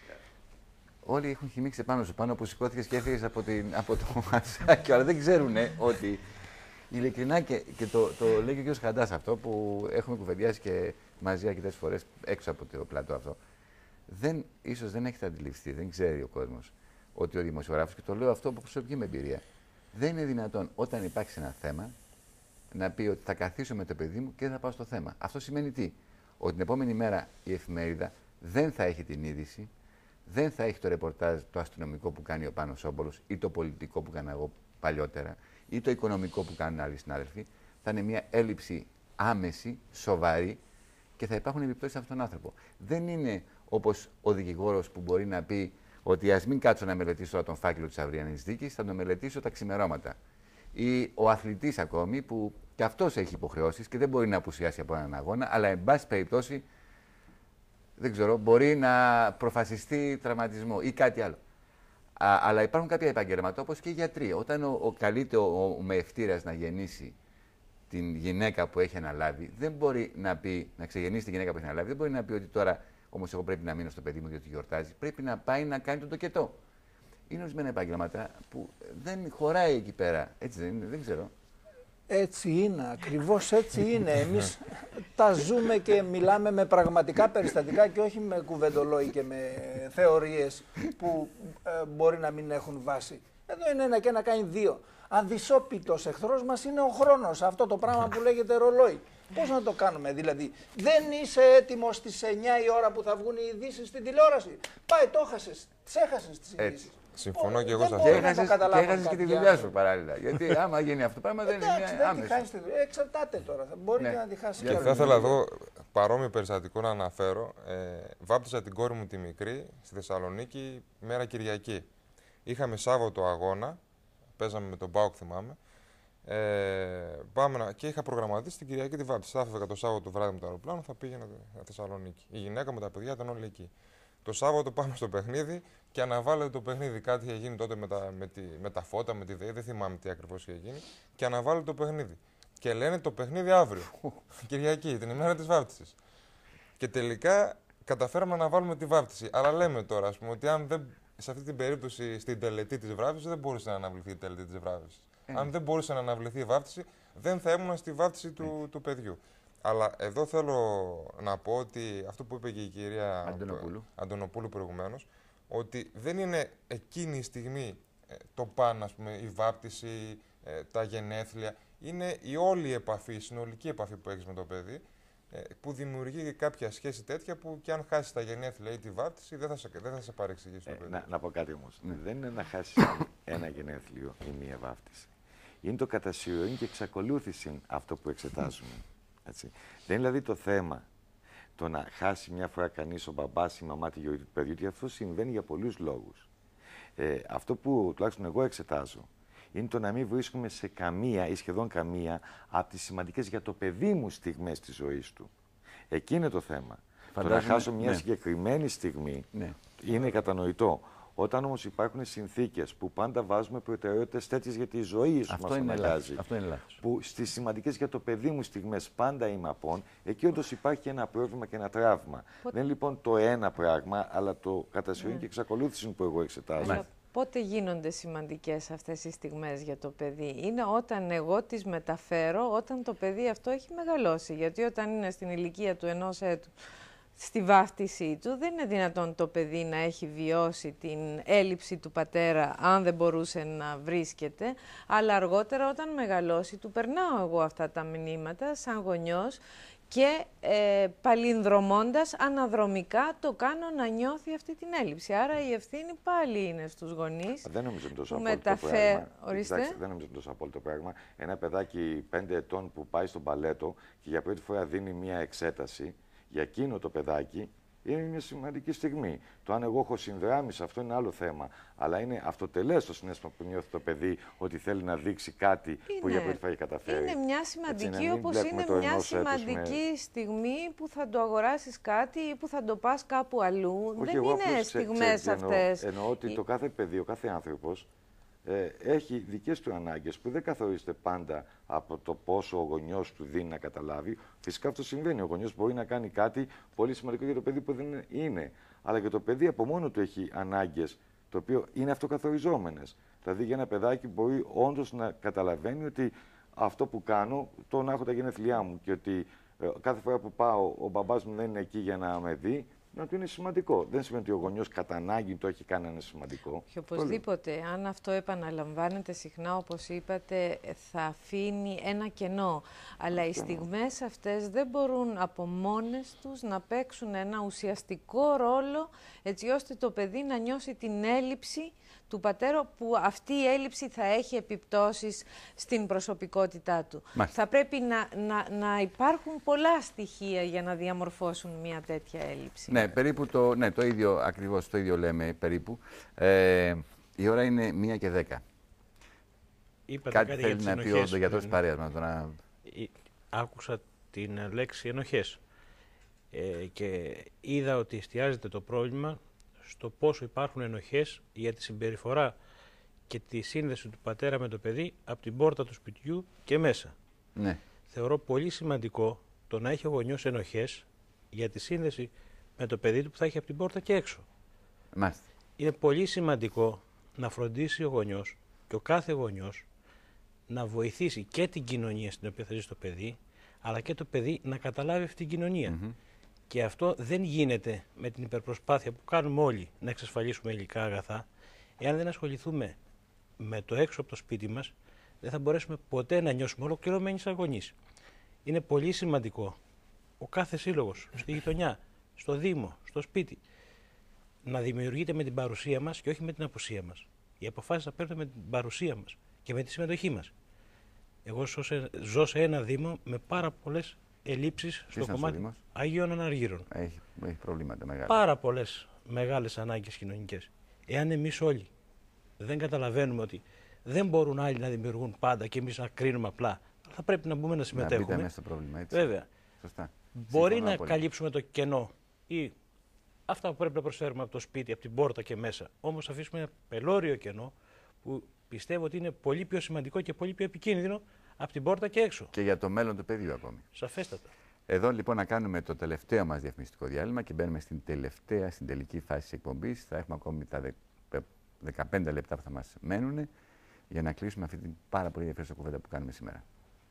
[SPEAKER 1] Όλοι έχουν χυμίξει πάνω σου, πάνω που σηκώθηκες και έφυγες από, την, από το μασάκι, αλλά δεν ξέρουν ότι ειλικρινά και, και το, το λέει και ο κ. Χαντάς αυτό που έχουμε κουβεντιάσει και μαζί αρκετές φορές έξω από το πλατό αυτό. Δεν, ίσως δεν έχετε αντιληφθεί, δεν ξέρει ο κόσμος ότι ο δημοσιογράφος, και το λέω αυτό από προσωπική μου εμπειρία, δεν είναι δυνατόν όταν υπάρξει ένα θέμα να πει ότι θα καθίσω με το παιδί μου και δεν θα πάω στο θέμα. Αυτό σημαίνει τι? Ότι την επόμενη μέρα η εφημερίδα δεν θα έχει την είδηση, δεν θα έχει το ρεπορτάζ το αστυνομικό που κάνει ο Πάνος Όμπολος ή το πολιτικό που έκανα εγώ παλιότερα ή το οικονομικό που κάνουν άλλοι συνάδελφοι. Θα είναι μια έλλειψη άμεση, σοβαρή και θα υπάρχουν επιπτώσεις σε αυτόν τον άνθρωπο. Δεν είναι όπως ο δικηγόρος που μπορεί να πει ότι ας μην κάτσω να μελετήσω τώρα τον φάκελο της αυριανής δίκης, θα τον μελετήσω τα ξημερώματα. Ή ο αθλητής ακόμη που και αυτός έχει υποχρεώσεις και δεν μπορεί να απουσιάσει από έναν αγώνα, αλλά εν πάση περιπτώσει δεν ξέρω, μπορεί να προφασιστεί τραυματισμό ή κάτι άλλο. Α, αλλά υπάρχουν κάποια επαγγέλματα όπως και οι γιατροί. Όταν ο, ο καλείται ο, ο μεευτήρας να γεννήσει την γυναίκα που έχει αναλάβει, δεν μπορεί να πει, να ξεγεννήσει τη γυναίκα που έχει αναλάβει, δεν μπορεί να πει ότι τώρα όμως εγώ πρέπει να μείνω στο παιδί μου διότι γιορτάζει. Πρέπει να πάει να κάνει τον τοκετό. Είναι ορισμένα επαγγέλματα που δεν χωράει εκεί πέρα. Έτσι δεν είναι, δεν ξέρω.
[SPEAKER 3] Έτσι είναι, ακριβώς έτσι είναι. Εμείς τα ζούμε και μιλάμε με πραγματικά περιστατικά και όχι με κουβεντολόι και με θεωρίες που ε, μπορεί να μην έχουν βάση. Εδώ είναι ένα και ένα κάνει δύο. Αδυσόπιτος εχθρός μας είναι ο χρόνος, αυτό το πράγμα που λέγεται ρολόι. Πώς να το κάνουμε, δηλαδή, δεν είσαι έτοιμος στις εννιά η ώρα που θα βγουν οι ειδήσεις στην τηλεόραση. Πάει, το έχασες, τις έχασες τις ειδήσεις.
[SPEAKER 2] Συμφωνώ και εγώ σε αυτό.
[SPEAKER 1] Και έχασες και τη δουλειά σου παράλληλα. Γιατί άμα γίνει αυτό το πράγμα δεν είναι άμεσο.
[SPEAKER 3] Εξαρτάται τώρα. Μπορεί και να τη χάσει.
[SPEAKER 2] Και θα ήθελα εδώ παρόμοιο περιστατικό να αναφέρω. Ε, βάπτισα την κόρη μου τη μικρή στη Θεσσαλονίκη μέρα Κυριακή. Είχαμε Σάββατο αγώνα. Παίζαμε με τον ΠΑΟΚ, θυμάμαι. Ε, πάμε να... Και είχα προγραμματίσει την Κυριακή τη βάπτιση. Θα έφευγα το Σάββατο το βράδυ με το αεροπλάνο, θα πήγαινα στη Θεσσαλονίκη. Η γυναίκα με τα παιδιά ήταν όλοι εκεί. Το Σάββατο πάμε στο παιχνίδι και αναβάλλεται το παιχνίδι. Κάτι είχε γίνει τότε με τα, με τη, με τα φώτα, με τη ΔΕΗ, δεν θυμάμαι τι ακριβώς είχε γίνει. Και αναβάλλεται το παιχνίδι. Και λένε το παιχνίδι αύριο, Κυριακή, την ημέρα της βάπτισης. Και τελικά καταφέραμε να βάλουμε τη βάπτιση. Αλλά λέμε τώρα, ας πούμε, ότι αν δεν, σε αυτή την περίπτωση στην τελετή της βράβευσης δεν μπορούσε να αναβληθεί η τελετή της βράβευσης. Mm. Αν δεν μπορούσε να αναβληθεί η βάπτιση, δεν θα ήμουν στη βάπτιση του, του παιδιού. Αλλά εδώ θέλω να πω ότι αυτό που είπε και η κυρία Αντωνοπούλου, Αντωνοπούλου προηγουμένως, ότι δεν είναι εκείνη η στιγμή το παν, ας πούμε, η βάπτιση, τα γενέθλια. Είναι η όλη επαφή, η συνολική επαφή που έχεις με το παιδί, που δημιουργεί κάποια σχέση τέτοια που και αν χάσεις τα γενέθλια ή τη βάπτιση δεν θα σε, δεν θα σε παρεξηγήσει το
[SPEAKER 12] ε,
[SPEAKER 2] παιδί.
[SPEAKER 12] Να, να πω κάτι όμως. Ναι. Δεν είναι να χάσεις ένα γενέθλιο ή μία βάπτιση. Είναι το κατά συρροή και εξακολούθηση αυτό που εξετάζουμε. Έτσι. Δεν είναι δηλαδή το θέμα το να χάσει μια φορά κανείς ο μπαμπάς ή η μαμά τη γιορτή του παιδιού, γιατί αυτό συμβαίνει για πολλούς λόγους. Ε, αυτό που τουλάχιστον εγώ εξετάζω είναι το να μην βρίσκομαι σε καμία ή σχεδόν καμία από τις σημαντικές για το παιδί μου στιγμές της ζωής του. Εκεί είναι το θέμα. Φαντάζομαι, το να χάσω μια ναι. συγκεκριμένη στιγμή ναι. είναι κατανοητό. Όταν όμως υπάρχουν συνθήκες που πάντα βάζουμε προτεραιότητες τέτοιες για τη ζωή σου, μας αναγκάζει, που στις σημαντικές για το παιδί μου στιγμές πάντα είμαι απόν, εκεί όντως υπάρχει ένα πρόβλημα και ένα τραύμα. Πότε... Δεν είναι λοιπόν το ένα πράγμα, αλλά το κατά συρροή ναι. και εξακολούθηση που εγώ εξετάζω.
[SPEAKER 11] Αλλά πότε γίνονται σημαντικές αυτές οι στιγμές για το παιδί? Είναι όταν εγώ τις μεταφέρω, όταν το παιδί αυτό έχει μεγαλώσει. Γιατί όταν είναι στην ηλικία του ενός έτου, στη βάφτισή του, δεν είναι δυνατόν το παιδί να έχει βιώσει την έλλειψη του πατέρα αν δεν μπορούσε να βρίσκεται, αλλά αργότερα όταν μεγαλώσει του περνάω εγώ αυτά τα μηνύματα σαν γονιός και ε, παλινδρομώντας αναδρομικά το κάνω να νιώθει αυτή την έλλειψη. Άρα η ευθύνη πάλι είναι στους γονείς.
[SPEAKER 12] Δεν νομίζω είναι τόσο
[SPEAKER 11] που
[SPEAKER 12] απόλυτο
[SPEAKER 11] μεταφε...
[SPEAKER 12] πράγμα.
[SPEAKER 11] Ορίστε.
[SPEAKER 12] Κοιτάξτε, δεν νομίζω είναι τόσο απόλυτο πράγμα. Ένα παιδάκι πέντε ετών που πάει στο μπαλέτο και για πρώτη φορά δίνει μια εξέταση, για εκείνο το παιδάκι είναι μια σημαντική στιγμή. Το αν εγώ έχω συνδράμει, αυτό είναι άλλο θέμα. Αλλά είναι αυτοτελές το συναίσθημα που νιώθει το παιδί ότι θέλει να δείξει κάτι είναι, που για πρώτη φορά έχει καταφέρει.
[SPEAKER 11] Είναι μια σημαντική,
[SPEAKER 12] έτσι,
[SPEAKER 11] όπως είναι μια σημαντική με... στιγμή που θα το αγοράσεις κάτι ή που θα το πας κάπου αλλού.
[SPEAKER 12] Όχι,
[SPEAKER 11] δεν είναι στιγμές αυτές.
[SPEAKER 12] Εννοώ, εννοώ ότι το κάθε παιδί, ο κάθε άνθρωπος ε, έχει δικές του ανάγκες που δεν καθορίζεται πάντα από το πόσο ο γονιός του δίνει να καταλάβει. Φυσικά αυτό συμβαίνει. Ο γονιός μπορεί να κάνει κάτι πολύ σημαντικό για το παιδί που δεν είναι. Αλλά και το παιδί από μόνο του έχει ανάγκες, το οποίο είναι αυτοκαθοριζόμενες. Δηλαδή για ένα παιδάκι μπορεί όντως να καταλαβαίνει ότι αυτό που κάνω, το να έχω τα γενέθλιά μου και ότι ε, κάθε φορά που πάω ο μπαμπάς μου δεν είναι εκεί για να με δει, να του είναι σημαντικό. Δεν σημαίνει ότι ο γονιός κατά ανάγκη το έχει κάνει να είναι σημαντικό.
[SPEAKER 11] Και οπωσδήποτε, αν αυτό επαναλαμβάνεται συχνά, όπως είπατε, θα αφήνει ένα κενό. Αλλά οι στιγμές αυτές δεν μπορούν από μόνες τους να παίξουν ένα ουσιαστικό ρόλο, έτσι ώστε το παιδί να νιώσει την έλλειψη του πατέρα, που αυτή η έλλειψη θα έχει επιπτώσεις στην προσωπικότητά του. Μάλιστα. Θα πρέπει να, να, να υπάρχουν πολλά στοιχεία για να διαμορφώσουν μια τέτοια έλλειψη.
[SPEAKER 1] Ναι, περίπου το, ναι, το ίδιο, ακριβώς το ίδιο λέμε περίπου. Ε, η ώρα είναι μία και δέκα.
[SPEAKER 13] Είπατε
[SPEAKER 1] κάτι,
[SPEAKER 13] κάτι
[SPEAKER 1] θέλει
[SPEAKER 13] για
[SPEAKER 1] να πει ο γιατρός της παρέας μας. Να...
[SPEAKER 13] Άκουσα την λέξη ενοχές ε, και είδα ότι εστιάζεται το πρόβλημα στο πόσο υπάρχουν ενοχές για τη συμπεριφορά και τη σύνδεση του πατέρα με το παιδί από την πόρτα του σπιτιού και μέσα.
[SPEAKER 1] Ναι.
[SPEAKER 13] Θεωρώ πολύ σημαντικό το να έχει ο γονιός ενοχές για τη σύνδεση με το παιδί του που θα έχει από την πόρτα και έξω.
[SPEAKER 1] Μάλιστα.
[SPEAKER 13] Είναι πολύ σημαντικό να φροντίσει ο γονιός και ο κάθε γονιός να βοηθήσει και την κοινωνία στην οποία θα ζει το παιδί, αλλά και το παιδί να καταλάβει αυτή την κοινωνία. Mm-hmm. Και αυτό δεν γίνεται με την υπερπροσπάθεια που κάνουμε όλοι να εξασφαλίσουμε υλικά αγαθά. Εάν δεν ασχοληθούμε με το έξω από το σπίτι μας, δεν θα μπορέσουμε ποτέ να νιώσουμε ολοκληρωμένοι σαν γονείς. Είναι πολύ σημαντικό ο κάθε σύλλογος, στη γειτονιά, στο Δήμο, στο σπίτι, να δημιουργείται με την παρουσία μας και όχι με την απουσία μας. Οι αποφάσεις θα παίρνουν με την παρουσία μας και με τη συμμετοχή μας. Εγώ ζω σε ένα Δήμο με πάρα πολλές ελλείψεις στο κομμάτι Αγίων Αναργύρων.
[SPEAKER 1] Έχει, έχει προβλήματα μεγάλα.
[SPEAKER 13] Πάρα πολλές μεγάλες ανάγκες κοινωνικές. Εάν εμείς όλοι δεν καταλαβαίνουμε ότι δεν μπορούν άλλοι να δημιουργούν πάντα και εμείς να κρίνουμε απλά, θα πρέπει να μπούμε να συμμετέχουμε.
[SPEAKER 1] Να μπείτε μέσα στο πρόβλημα, έτσι.
[SPEAKER 13] Βέβαια.
[SPEAKER 1] Σωστά.
[SPEAKER 13] Μπορεί
[SPEAKER 1] Συμφωνώ
[SPEAKER 13] να
[SPEAKER 1] πολύ.
[SPEAKER 13] καλύψουμε το κενό ή αυτά που πρέπει να προσφέρουμε από το σπίτι, από την πόρτα και μέσα. Όμως αφήσουμε ένα πελώριο κενό που πιστεύω ότι είναι πολύ πιο σημαντικό και πολύ πιο επικίνδυνο από την πόρτα και έξω.
[SPEAKER 1] Και για το μέλλον του παιδιού ακόμη.
[SPEAKER 13] Σαφέστατα.
[SPEAKER 1] Εδώ λοιπόν να κάνουμε το τελευταίο μας διαφημιστικό διάλειμμα και μπαίνουμε στην τελευταία, στην τελική φάση της εκπομπής. Θα έχουμε ακόμη τα δεκαπέντε λεπτά που θα μας μένουν για να κλείσουμε αυτή την πάρα πολύ ενδιαφέρουσα κουβέντα που κάνουμε σήμερα.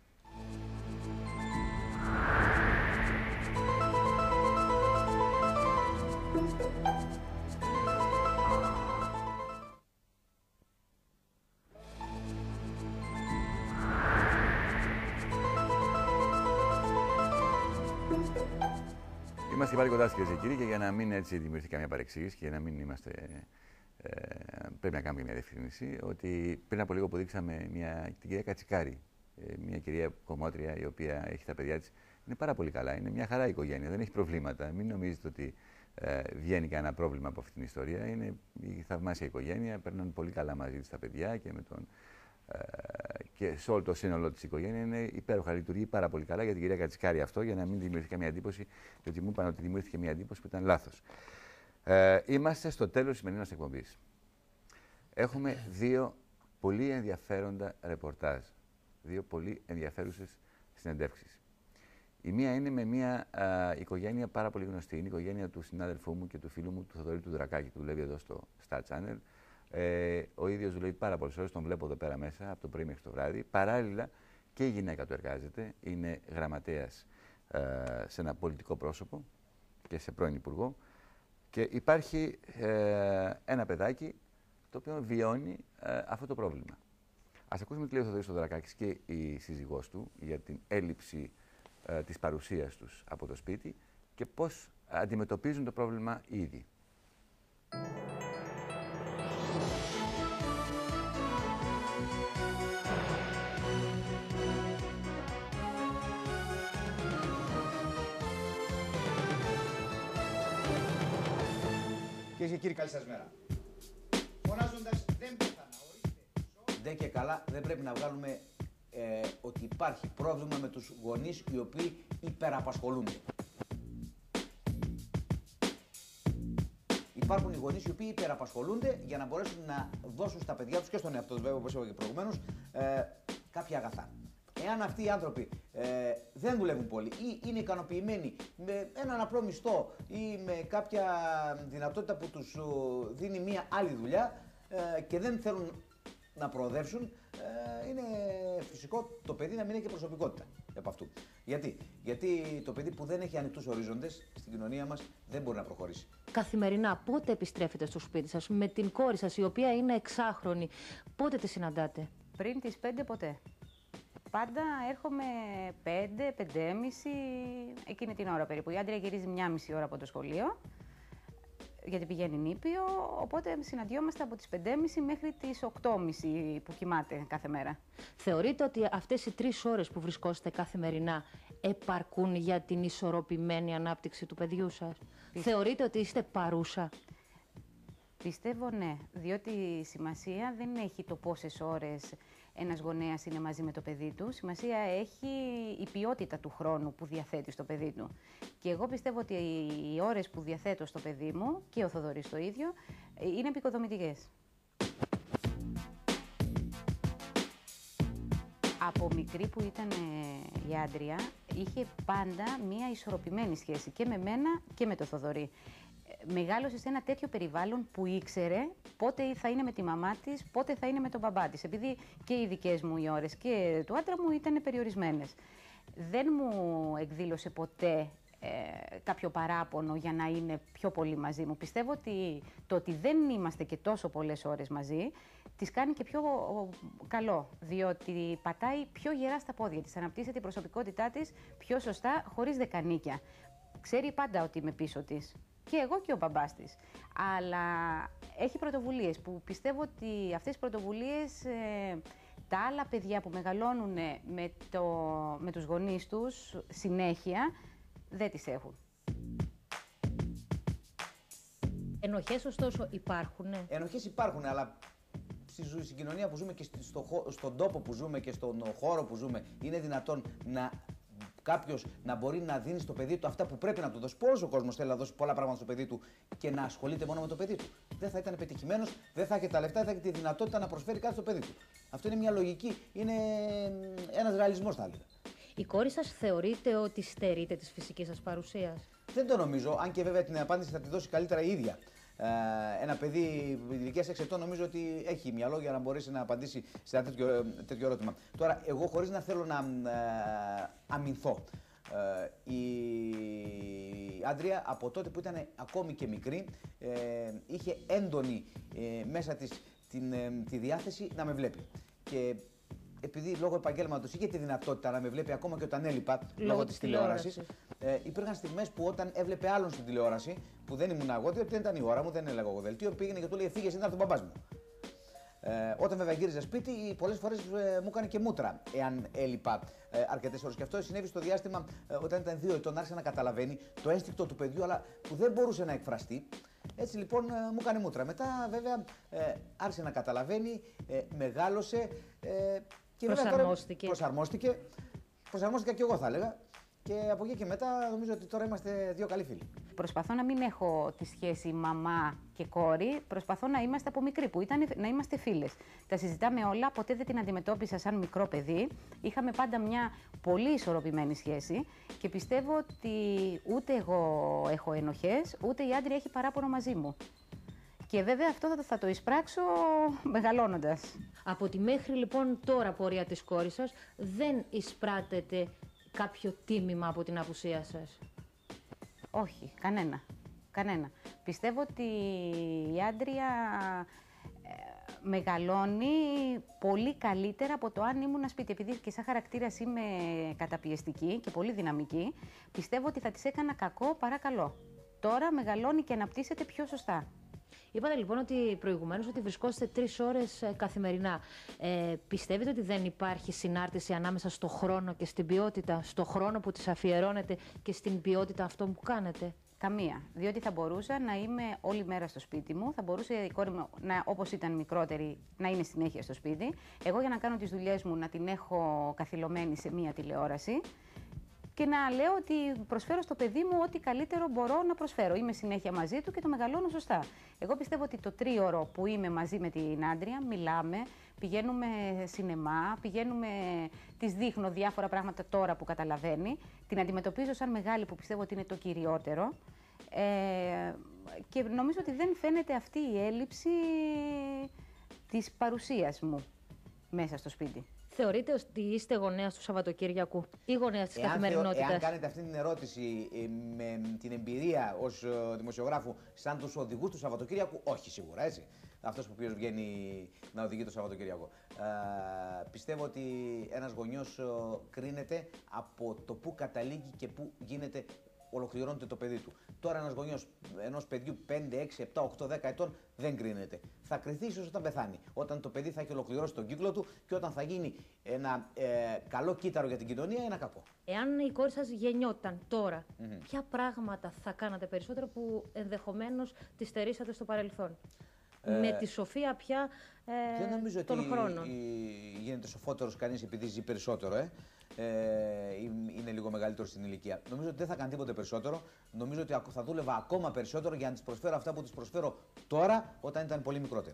[SPEAKER 1] Είμαστε πάλι κοντά σας, κυρίες και κύριοι, και για να μην έτσι δημιουργηθεί καμία παρεξήγηση και για να μην είμαστε. Ε, πρέπει να κάνουμε μια διευκρίνηση ότι πριν από λίγο αποδείξαμε μια, την κυρία Κατσικάρη, ε, μια κυρία κομμότρια η οποία έχει τα παιδιά της. Είναι πάρα πολύ καλά. Είναι μια χαρά η οικογένεια, δεν έχει προβλήματα. Μην νομίζετε ότι ε, βγαίνει κανένα πρόβλημα από αυτή την ιστορία. Είναι η θαυμάσια οικογένεια, περνάνε πολύ καλά μαζί της τα παιδιά και με τον. Και σε όλο το σύνολο της οικογένειας είναι υπέροχα. Λειτουργεί πάρα πολύ καλά για την κυρία Κατσικάρη αυτό, για να μην δημιουργηθεί καμία εντύπωση, διότι μου είπαν ότι δημιουργήθηκε μια εντύπωση που ήταν λάθος. Ε, είμαστε στο τέλος της σημερινής εκπομπής. Έχουμε δύο πολύ ενδιαφέροντα ρεπορτάζ, δύο πολύ ενδιαφέρουσες συνεντεύξεις. Η μία είναι με μια α, οικογένεια πάρα πολύ γνωστή. Είναι η οικογένεια του συνάδελφού μου και του φίλου μου, του Θοδωρή του Δρακάκη, που δουλεύει εδώ στο Star Channel. Ε, ο ίδιος δουλεύει πάρα πολλές ώρες, τον βλέπω εδώ πέρα μέσα, από το πρωί μέχρι το βράδυ. Παράλληλα και η γυναίκα του εργάζεται, είναι γραμματέας ε, σε ένα πολιτικό πρόσωπο και σε πρώην υπουργό. Και υπάρχει ε, ένα παιδάκι το οποίο βιώνει ε, αυτό το πρόβλημα. Ας ακούσουμε τι λέει ο Θοδωρής Θοδωρακάκης και η σύζυγός του για την έλλειψη ε, της παρουσίας τους από το σπίτι και πώς αντιμετωπίζουν το πρόβλημα ήδη.
[SPEAKER 15] Κυρίες και κύριοι, καλή σας μέρα. Φωνάζοντας δεν πέθανα, ορίστε. Δεν και καλά, δεν πρέπει να βγάλουμε ε, ότι υπάρχει πρόβλημα με τους γονείς οι οποίοι υπεραπασχολούνται. Υπάρχουν οι γονείς οι οποίοι υπεραπασχολούνται για να μπορέσουν να δώσουν στα παιδιά τους και στον εαυτό τους, βέβαια, όπως είπα και προηγουμένως, ε, κάποια αγαθά. Εάν αυτοί οι άνθρωποι ε, δεν δουλεύουν πολύ ή είναι ικανοποιημένοι με έναν απλό μισθό ή με κάποια δυνατότητα που τους δίνει μία άλλη δουλειά ε, και δεν θέλουν να προοδεύσουν, ε, είναι φυσικό το παιδί να μην έχει και προσωπικότητα από αυτού. Γιατί? Γιατί το παιδί που δεν έχει ανοιχτούς ορίζοντες στην κοινωνία μας δεν μπορεί να προχωρήσει.
[SPEAKER 16] Καθημερινά, πότε επιστρέφετε στο σπίτι σας με την κόρη σας, η οποία είναι εξάχρονη, πότε τη συναντάτε?
[SPEAKER 17] Πριν τις πέντε ποτέ. Πάντα έρχομαι πέντε, πεντέμιση, εκείνη την ώρα περίπου. Η Άντρια γυρίζει μια μισή ώρα από το σχολείο, γιατί πηγαίνει νήπιο, οπότε συναντιόμαστε από τις πεντέμιση μέχρι τις οκτώμιση που κοιμάται κάθε μέρα.
[SPEAKER 16] Θεωρείτε ότι αυτές οι τρεις ώρες που βρισκόσαστε καθημερινά επαρκούν για την ισορροπημένη ανάπτυξη του παιδιού σας? Πιστε... Θεωρείτε ότι είστε παρούσα?
[SPEAKER 17] Πιστεύω ναι, διότι η σημασία δεν έχει το πόσες ώρες ένας γονέας είναι μαζί με το παιδί του. Σημασία έχει η ποιότητα του χρόνου που διαθέτει στο παιδί του. Και εγώ πιστεύω ότι οι ώρες που διαθέτω στο παιδί μου, και ο Θοδωρής το ίδιο, είναι επικοδομητικές. Από μικρή που ήταν η Άντρια, είχε πάντα μία ισορροπημένη σχέση και με μένα και με το Θοδωρή. Μεγάλωσε σε ένα τέτοιο περιβάλλον που ήξερε πότε θα είναι με τη μαμά της, πότε θα είναι με τον μπαμπά της. Επειδή και οι δικές μου οι ώρες και του άντρα μου ήταν περιορισμένες. Δεν μου εκδήλωσε ποτέ ε, κάποιο παράπονο για να είναι πιο πολύ μαζί μου. Πιστεύω ότι το ότι δεν είμαστε και τόσο πολλές ώρες μαζί, της κάνει και πιο καλό, διότι πατάει πιο γερά στα πόδια της, αναπτύσσεται η προσωπικότητά της πιο σωστά, χωρίς δεκανίκια. Ξέρει πάντα ότι είμαι πίσω της. Και εγώ και ο μπαμπάς της. Αλλά έχει πρωτοβουλίες που πιστεύω ότι αυτές οι πρωτοβουλίες ε, τα άλλα παιδιά που μεγαλώνουν με, το, με τους γονείς τους συνέχεια δεν τις έχουν.
[SPEAKER 16] Ενοχές ωστόσο υπάρχουν?
[SPEAKER 15] Ενοχές υπάρχουν, αλλά στην κοινωνία που ζούμε και στο, στον τόπο που ζούμε και στον χώρο που ζούμε, είναι δυνατόν να κάποιος να μπορεί να δίνει στο παιδί του αυτά που πρέπει να του δώσει? Πολλός ο κόσμος θέλει να δώσει πολλά πράγματα στο παιδί του και να ασχολείται μόνο με το παιδί του. Δεν θα ήταν πετυχημένος, δεν θα έχει τα λεφτά, δεν θα έχει τη δυνατότητα να προσφέρει κάτι στο παιδί του. Αυτό είναι μια λογική, είναι ένας ρεαλισμός, θα έλεγα.
[SPEAKER 16] Η κόρη σας θεωρείτε ότι στερείται της φυσικής σας παρουσίας?
[SPEAKER 15] Δεν το νομίζω, αν και βέβαια την απάντηση θα τη δώσει καλύτερα η ίδια. Ε, ένα παιδί ηλικίας έξι ετών νομίζω ότι έχει μυαλό για να μπορέσει να απαντήσει σε ένα τέτοιο, τέτοιο ερώτημα. Τώρα, εγώ χωρίς να θέλω να ε, αμυνθώ, ε, η Άντρια από τότε που ήταν ακόμη και μικρή ε, είχε έντονη ε, μέσα της την, ε, τη διάθεση να με βλέπει. Και επειδή λόγω επαγγέλματος είχε τη δυνατότητα να με βλέπει ακόμα και όταν έλειπα λόγω, λόγω της τηλεόρασης, ε, υπήρχαν στιγμές που όταν έβλεπε άλλον στην τηλεόραση, που δεν ήμουν εγώ, διότι δεν ήταν η ώρα μου, δεν έλεγα εγώ δελτίο, πήγαινε και του έλεγε φύγε, είναι έρθει ο μπαμπάς μου. Ε, όταν βέβαια γύριζα σπίτι, πολλές φορές ε, μου έκανε και μούτρα εάν έλειπα ε, αρκετές ώρες. Και αυτό συνέβη στο διάστημα ε, όταν ήταν δύο ετών, άρχισε να καταλαβαίνει το ένστικτο του παιδιού, αλλά που δεν μπορούσε να εκφραστεί. Έτσι λοιπόν ε, μου έκανε μούτρα. Μετά βέβαια ε, άρχισε να καταλαβαίνει, ε, μεγάλωσε. Ε, Και
[SPEAKER 16] προσαρμόστηκε.
[SPEAKER 15] Τώρα προσαρμόστηκε. Προσαρμόστηκα και εγώ, θα έλεγα. Και από εκεί και μετά νομίζω ότι τώρα είμαστε δύο καλοί φίλοι.
[SPEAKER 17] Προσπαθώ να μην έχω τη σχέση μαμά και κόρη. Προσπαθώ να είμαστε από μικρή, που ήταν να είμαστε φίλες. Τα συζητάμε όλα. Ποτέ δεν την αντιμετώπισα σαν μικρό παιδί. Είχαμε πάντα μια πολύ ισορροπημένη σχέση. Και πιστεύω ότι ούτε εγώ έχω ενοχές, ούτε η Άντρια έχει παράπονο μαζί μου. Και βέβαια αυτό θα, θα το εισπράξω μεγαλώνοντας.
[SPEAKER 16] Από τη μέχρι λοιπόν τώρα πορεία της κόρης σας δεν εισπράτεται κάποιο τίμημα από την απουσία σας?
[SPEAKER 17] Όχι, κανένα. Κανένα. Πιστεύω ότι η Άντρια ε, μεγαλώνει πολύ καλύτερα από το αν ήμουν σπίτι. Επειδή και σαν χαρακτήρας είμαι καταπιεστική και πολύ δυναμική, πιστεύω ότι θα της έκανα κακό παρά καλό. Τώρα μεγαλώνει και αναπτύσσεται πιο σωστά.
[SPEAKER 16] Είπατε λοιπόν ότι προηγουμένως ότι βρισκόσαστε τρεις ώρες ε, καθημερινά. Ε, πιστεύετε ότι δεν υπάρχει συνάρτηση ανάμεσα στο χρόνο και στην ποιότητα, στο χρόνο που τις αφιερώνετε και στην ποιότητα αυτών που κάνετε?
[SPEAKER 17] Καμία. Διότι θα μπορούσα να είμαι όλη μέρα στο σπίτι μου, θα μπορούσε η κόρη μου, να, όπως ήταν μικρότερη, να είναι συνέχεια στο σπίτι. Εγώ για να κάνω τις δουλειές μου να την έχω καθυλωμένη σε μία τηλεόραση και να λέω ότι προσφέρω στο παιδί μου ό,τι καλύτερο μπορώ να προσφέρω. Είμαι συνέχεια μαζί του και το μεγαλώνω σωστά. Εγώ πιστεύω ότι το τρίωρο που είμαι μαζί με την Άντρια, μιλάμε, πηγαίνουμε σινεμά, πηγαίνουμε, της δείχνω διάφορα πράγματα τώρα που καταλαβαίνει, την αντιμετωπίζω σαν μεγάλη που πιστεύω ότι είναι το κυριότερο ε, και νομίζω ότι δεν φαίνεται αυτή η έλλειψη της παρουσίας μου μέσα στο σπίτι.
[SPEAKER 16] Θεωρείτε ότι είστε γονέας του Σαββατοκύριακου ή γονέας της καθημερινότητας?
[SPEAKER 15] Εάν κάνετε αυτή την ερώτηση ε, με την εμπειρία ως ε, δημοσιογράφου σαν τους οδηγούς του Σαββατοκύριακου, όχι σίγουρα, έτσι. Αυτός που οποίος βγαίνει να οδηγεί το Σαββατοκύριακο. Ε, πιστεύω ότι ένας γονιός ε, κρίνεται από το πού καταλήγει και πού γίνεται, ολοκληρώνεται το παιδί του. Τώρα ένας γονιός ενός παιδιού πέντε, έξι, επτά, οκτώ, δέκα ετών δεν κρίνεται. Θα κριθεί ίσως όταν πεθάνει. Όταν το παιδί θα έχει ολοκληρώσει τον κύκλο του και όταν θα γίνει ένα ε, καλό κύτταρο για την κοινωνία ή ένα κακό.
[SPEAKER 16] Εάν η κόρη σας γεννιόταν τώρα,
[SPEAKER 15] Mm-hmm.
[SPEAKER 16] ποια πράγματα θα κάνατε περισσότερο που ενδεχομένως τη στερήσατε στο παρελθόν?
[SPEAKER 15] Ε,
[SPEAKER 16] με τη σοφία πια ε,
[SPEAKER 15] δεν νομίζω
[SPEAKER 16] των
[SPEAKER 15] ότι
[SPEAKER 16] χρόνων.
[SPEAKER 15] η, γίνεται σοφότερος κανείς επειδή ζει περισσότερο, ε. Ε, είναι λίγο μεγαλύτερο στην ηλικία. Νομίζω ότι δεν θα κάνει τίποτε περισσότερο. Νομίζω ότι θα δούλευα ακόμα περισσότερο για να της προσφέρω αυτά που της προσφέρω τώρα, όταν ήταν πολύ μικρότερη.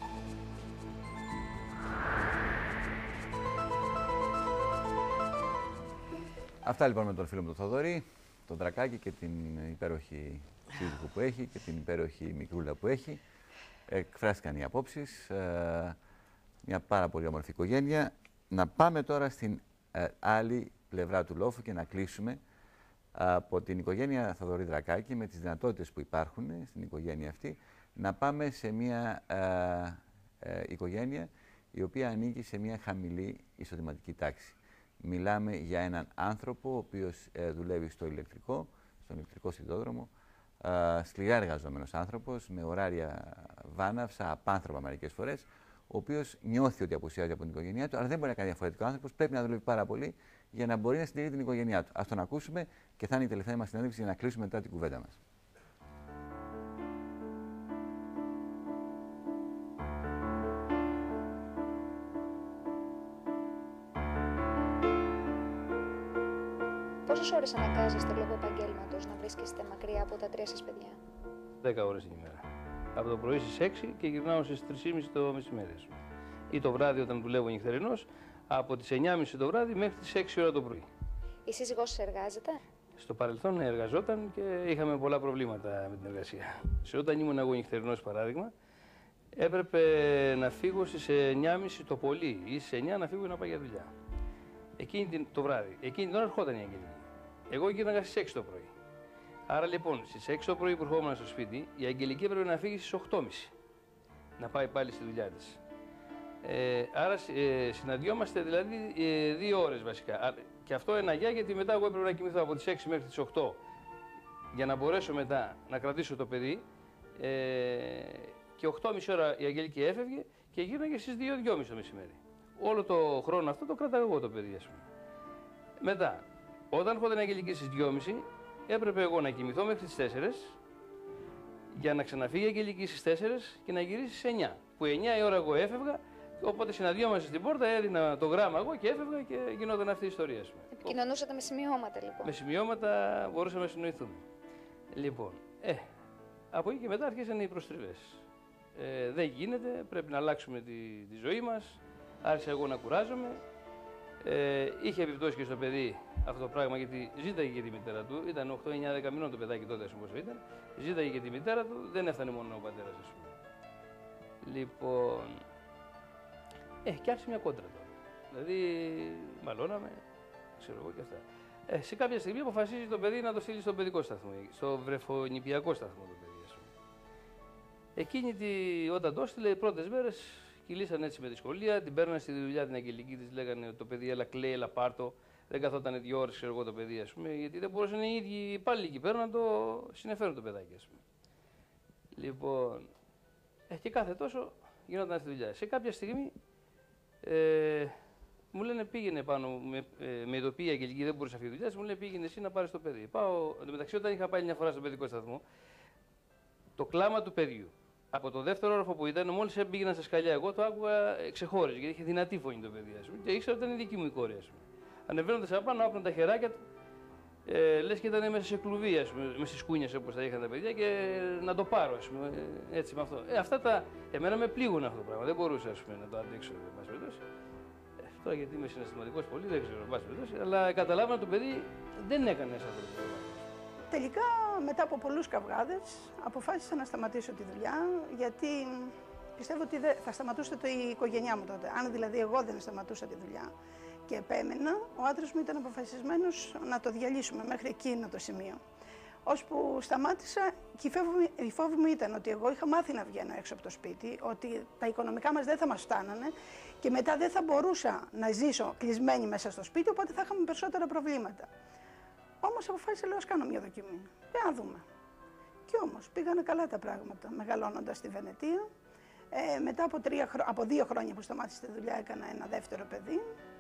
[SPEAKER 1] Αυτά λοιπόν με τον φίλο μου τον Θοδωρή, τον Δρακάκη και την υπέροχη σύζυγο που έχει και την υπέροχη μικρούλα που έχει. Εκφράστηκαν οι απόψεις. Ε, μια πάρα πολύ όμορφη οικογένεια. Να πάμε τώρα στην ε, άλλη πλευρά του λόφου και να κλείσουμε από την οικογένεια Θοδωρή Δρακάκη με τις δυνατότητες που υπάρχουν στην οικογένεια αυτή, να πάμε σε μια ε, ε, οικογένεια η οποία ανήκει σε μια χαμηλή εισοδηματική τάξη. Μιλάμε για έναν άνθρωπο ο οποίος ε, δουλεύει στο ηλεκτρικό, στον ηλεκτρικό σιδηρόδρομο, ε, σκληρά εργαζόμενος άνθρωπος, με ωράρια βάναυσα, απάνθρωπα μερικές φορές, ο οποίος νιώθει ότι απουσιάζει από την οικογένειά του, αλλά δεν μπορεί να κάνει διαφορετικό άνθρωπος, πρέπει να δουλεύει πάρα πολύ για να μπορεί να συντηρεί την οικογένειά του. Ας τον ακούσουμε και θα είναι η τελευταία μας συνέντευξη για να κλείσουμε μετά την κουβέντα μας.
[SPEAKER 4] Πόσες ώρες αναγκάζεστε λόγω επαγγέλματος να βρίσκεστε μακριά από τα τρία σας παιδιά?
[SPEAKER 18] δέκα ώρες την ημέρα. Από το πρωί στις έξι και γυρνάω στις τρεις και μισή το μεσημέρι. Ή το βράδυ όταν δουλεύω νυχτερινός, από τις εννιά και μισή το βράδυ μέχρι τις έξι ώρα το πρωί.
[SPEAKER 4] Η σύζυγός σας εργάζεται?
[SPEAKER 18] Στο παρελθόν εργαζόταν και είχαμε πολλά προβλήματα με την εργασία. Σε όταν ήμουν εγώ νυχτερινός, παράδειγμα, έπρεπε να φύγω στις εννιά και μισή το πολύ ή στις εννιά να φύγω να πάω για δουλειά. Εκείνη την, το βράδυ. Εκείνη την ώρα ερχόταν η Αγγελική. Εγώ γύρναγα στις έξι το πρωί. Άρα λοιπόν στις έξι το πρωί που ερχόμουν στο σπίτι, η Αγγελική έπρεπε να φύγει στις οκτώ και μισή. Να πάει πάλι στη δουλειά της. Ε, άρα ε, συναντιόμαστε δηλαδή ε, δύο ώρες βασικά. Και αυτό ένα γεια, γιατί μετά εγώ έπρεπε να κοιμηθώ από τις έξι μέχρι τις οκτώ για να μπορέσω μετά να κρατήσω το παιδί. Ε, και οκτώ και μισή ώρα η Αγγελική έφευγε και γύρναγε στις δύο και δυόμισι το μεσημέρι. Όλο το χρόνο αυτό το κράταγα εγώ το παιδί, ας πούμε. Μετά, όταν έρχονταν η Αγγελική στις δύο και μισή, έπρεπε εγώ να κοιμηθώ μέχρι τις τέσσερις για να ξαναφύγει η Αγγελική στις τέσσερις και να γυρίσει στις εννιά. Που εννιά η ώρα εγώ έφευγα, οπότε συναντιόμαστε στην πόρτα, έδινα το γράμμα εγώ και έφευγα και γινόταν αυτή η ιστορία, ας πούμε.
[SPEAKER 4] Επικοινωνούσατε με σημειώματα λοιπόν?
[SPEAKER 18] Με σημειώματα μπορούσαμε να συνοηθούμε. Λοιπόν, ε, από εκεί και μετά αρχίσαν οι προστριβές. Ε, δεν γίνεται, πρέπει να αλλάξουμε τη, τη ζωή μας. Άρχισα εγώ να κουράζομαι. Ε, είχε επιπτώσει και στο παιδί αυτό το πράγμα, γιατί ζήταγε και τη μητέρα του. Ήταν οκτώ, εννιά, δέκα μηνών το παιδάκι τότε, όσο ήταν. Ζήταγε και τη μητέρα του, δεν έφτανε μόνο ο πατέρας, ας πούμε. Λοιπόν. Ε, και άρχισε μια κόντρα τώρα. Δηλαδή, μαλώναμε, ξέρω εγώ και αυτά. Ε, σε κάποια στιγμή αποφασίζει το παιδί να το στείλει στον παιδικό σταθμό, στο βρεφονιπιακό σταθμό το παιδί, ας πούμε. Εκείνη τη, όταν το έστειλε, οι πρώτες μέρες κυλήσαν έτσι με δυσκολία. Την παίρνανε στη δουλειά την Αγγελική, τη λέγανε το παιδί, έλα κλαίει, έλα πάρτο. Δεν καθόταν δύο ώρες, ξέρω εγώ, το παιδί, ας πούμε, γιατί δεν μπορούσαν οι ίδιοι πάλι εκεί πέρα να το συνεφέρουν το παιδάκι, ας πούμε. Λοιπόν, ε, και κάθε τόσο γινόταν στη δουλειά. Σε κάποια στιγμή ε, μου λένε πήγαινε πάνω, με, ε, με ειδοποίη η Αγγελική, δεν μπορούσε αυτή τη δουλειά, μου λένε πήγαινε εσύ να πάρεις το παιδί. Πάω, εν τω μεταξύ, όταν είχα πάει μια φορά στον παιδικό σταθμό, το κλάμα του παιδιού. Από το δεύτερο όροφο που ήταν, μόλις πήγαινα στα σκαλιά, εγώ το άκουγα εξεχώριζε, γιατί είχε δυνατή φωνή το παιδί, ας πούμε, και ήξερα ότι ήταν η δική μου η κόρη, ας πούμε. Ανεβαίνοντας από πάνω, άπλωνε τα χεράκια του, ε, λες και ήταν μέσα σε κλουβί, ας πούμε, μέσα στις κούνιες όπως τα είχαν τα παιδιά, και να το πάρω, ας πούμε, έτσι με αυτό. Ε, αυτά τα, εμένα με πλήγουν αυτό το πράγμα, δεν μπορούσα, ας πούμε, να το αντέξω, εν πάση περιπτώσει. Ε, τώρα γιατί είμαι συναισθηματικός πολύ, δεν ξέρω, εν πάση περιπτώσει, αλλά καταλάβαινα το παιδί δεν έκανε σαν αυτό το πράγμα.
[SPEAKER 9] Τελικά, μετά από πολλούς καυγάδες, αποφάσισα να σταματήσω τη δουλειά, γιατί πιστεύω ότι δεν θα σταματούσε το η οικογένειά μου τότε. Αν δηλαδή εγώ δεν σταματούσα τη δουλειά και επέμενα, ο άντρας μου ήταν αποφασισμένος να το διαλύσουμε μέχρι εκείνο το σημείο. Ώσπου σταμάτησα και η φόβη, η φόβη μου ήταν ότι εγώ είχα μάθει να βγαίνω έξω από το σπίτι, ότι τα οικονομικά μας δεν θα μας φτάνανε και μετά δεν θα μπορούσα να ζήσω κλεισμένη μέσα στο σπίτι, οπότε θα είχαμε περισσότερα προβλήματα. Όμως αποφάσισα, λέω, ας κάνω μια δοκιμή. Για να δούμε. Και όμως πήγανε καλά τα πράγματα, μεγαλώνοντας στη Βενετία. Ε, μετά από, τρία, από δύο χρόνια που σταμάτησε τη δουλειά, έκανα ένα δεύτερο παιδί.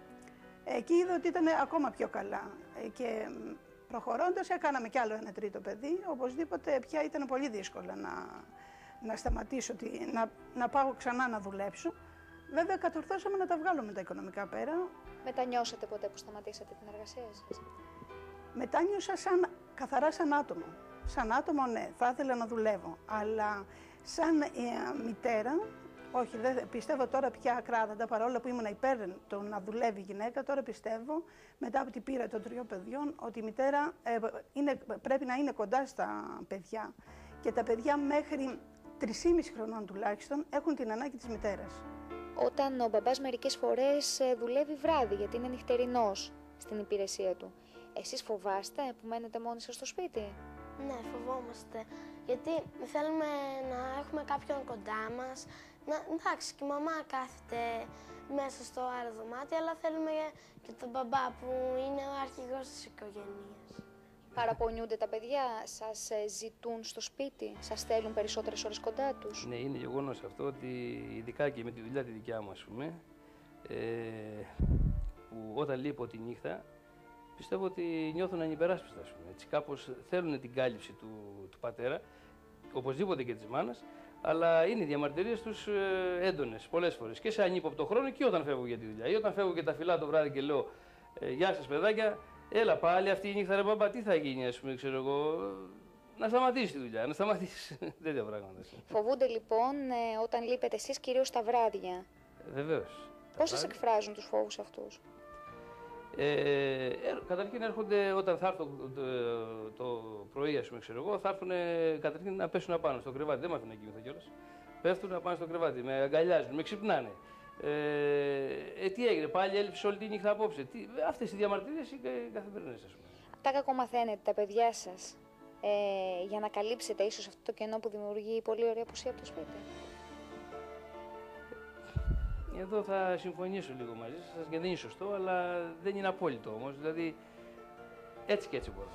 [SPEAKER 9] Εκεί είδα ότι ήταν ακόμα πιο καλά. Ε, και προχωρώντας, έκαναμε κι άλλο ένα τρίτο παιδί. Οπωσδήποτε πια ήταν πολύ δύσκολο να, να σταματήσω, τη, να, να πάω ξανά να δουλέψω. Βέβαια, κατορθώσαμε να τα βγάλουμε τα οικονομικά πέρα.
[SPEAKER 4] Μετανιώσατε ποτέ που σταματήσατε την εργασία σας?
[SPEAKER 9] Μετάνιωσα σαν, καθαρά σαν άτομο. Σαν άτομο, ναι, θα ήθελα να δουλεύω. Αλλά σαν ε, μητέρα, όχι, δεν, πιστεύω τώρα πια ακράδαντα, παρόλο που ήμουν υπέρ το να δουλεύει η γυναίκα, τώρα πιστεύω, μετά από την πείρα των τριών παιδιών, ότι η μητέρα ε, είναι, πρέπει να είναι κοντά στα παιδιά. Και τα παιδιά μέχρι τρεισήμισι χρονών τουλάχιστον έχουν την ανάγκη της μητέρας.
[SPEAKER 4] Όταν ο μπαμπάς μερικές φορές δουλεύει βράδυ, γιατί είναι νυχτερινός στην υπηρεσία του, εσείς φοβάστε που μένετε μόνοι σας στο σπίτι?
[SPEAKER 19] Ναι, φοβόμαστε. Γιατί θέλουμε να έχουμε κάποιον κοντά μας. Να, εντάξει, και η μαμά κάθεται μέσα στο άλλο δωμάτιο, αλλά θέλουμε και τον μπαμπά που είναι ο αρχηγός της οικογένειας.
[SPEAKER 4] Παραπονιούνται τα παιδιά, σας ζητούν στο σπίτι, σας στέλνουν περισσότερες ώρες κοντά τους?
[SPEAKER 18] Ναι, είναι γεγονός αυτό ότι ειδικά και με τη δουλειά τη δικιά μου, ας πούμε, ε, που όταν λείπω τη νύχτα, πιστεύω ότι νιώθουν ανυπεράσπιστα, ας πούμε. Έτσι, κάπως θέλουν την κάλυψη του, του πατέρα, οπωσδήποτε και της μάνας, αλλά είναι οι διαμαρτυρίες τους ε, έντονες πολλές φορές και σε ανύποπτο χρόνο και όταν φεύγω για τη δουλειά. Ή όταν φεύγω και τα φυλά το βράδυ και λέω ε, γεια σας παιδάκια, έλα πάλι αυτή η νύχτα ρε μπαμπά, τι θα γίνει, ας πούμε, ξέρω εγώ. Να σταματήσει τη δουλειά, να σταματήσει τέτοια πράγματα.
[SPEAKER 4] Φοβούνται λοιπόν ε, όταν λείπετε εσείς κυρίως τα βράδια?
[SPEAKER 18] Βεβαίως.
[SPEAKER 4] Πώς σας εκφράζουν τους φόβους αυτούς?
[SPEAKER 18] Ε, ε, καταρχήν έρχονται όταν θα έρθω το, το, το πρωί, ας πούμε, ξέρω εγώ, θα έρθουν καταρχήν να πέσουν απάνω στο κρεβάτι. Δεν μ' αφήνουν να κοιμηθώ κιόλας. Πέφτουν απάνω στο κρεβάτι, με αγκαλιάζουν, με ξυπνάνε. Ε, ε, τι έγινε, πάλι έλειψε όλη τη νύχτα απόψε. Τι, αυτές οι διαμαρτυρίες είναι καθημερινές, ας πούμε.
[SPEAKER 4] Τα κακομαθαίνετε τα παιδιά σας ε, για να καλύψετε ίσως αυτό το κενό που δημιουργεί η πολύ ωραία απουσία από το σπίτι?
[SPEAKER 18] Εδώ θα συμφωνήσω λίγο μαζί σας και δεν είναι σωστό, αλλά δεν είναι απόλυτο όμως. Δηλαδή, έτσι και έτσι μπορεί.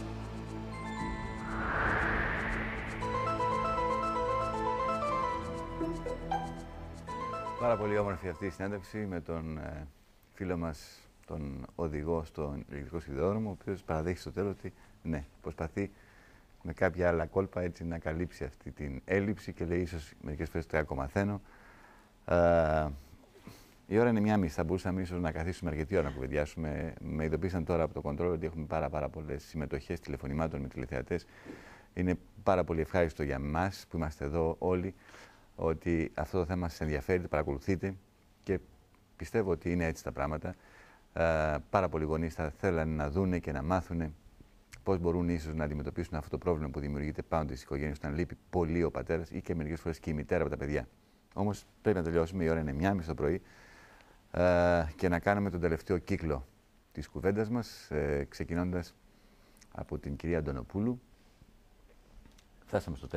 [SPEAKER 1] Πάρα πολύ όμορφη αυτή η συνέντευξη με τον ε, φίλο μας, τον οδηγό στον ηλεκτρικό σιδηρόδρομο, ο οποίος παραδέχει στο τέλος ότι ναι, προσπαθεί με κάποια άλλα κόλπα έτσι να καλύψει αυτή την έλλειψη και λέει ίσως μερικές φορές το κακομαθαίνω. Ε, η ώρα είναι μία μισή. Θα μπορούσαμε ίσως να καθίσουμε αρκετή ώρα να κουβεντιάσουμε. Με ειδοποίησαν τώρα από το κοντρόλ ότι έχουμε πάρα, πάρα πολλές συμμετοχές τηλεφωνημάτων με τηλεθεατές. Είναι πάρα πολύ ευχάριστο για εμάς που είμαστε εδώ όλοι ότι αυτό το θέμα σας ενδιαφέρει, το παρακολουθείτε και πιστεύω ότι είναι έτσι τα πράγματα. Ε, πάρα πολλοί γονείς θα θέλανε να δούνε και να μάθουν πώς μπορούν ίσως να αντιμετωπίσουν αυτό το πρόβλημα που δημιουργείται πάνω στις οικογένειες όταν λείπει πολύ ο πατέρας ή και μερικές φορές και η μητέρα από τα παιδιά. Όμως πρέπει να τελειώσουμε, η ώρα είναι μία μισή το πρωί ε, και να κάνουμε τον τελευταίο κύκλο της κουβέντας μας, ε, ξεκινώντας από την κυρία Αντωνοπούλου. Φτάσαμε στο τέλος.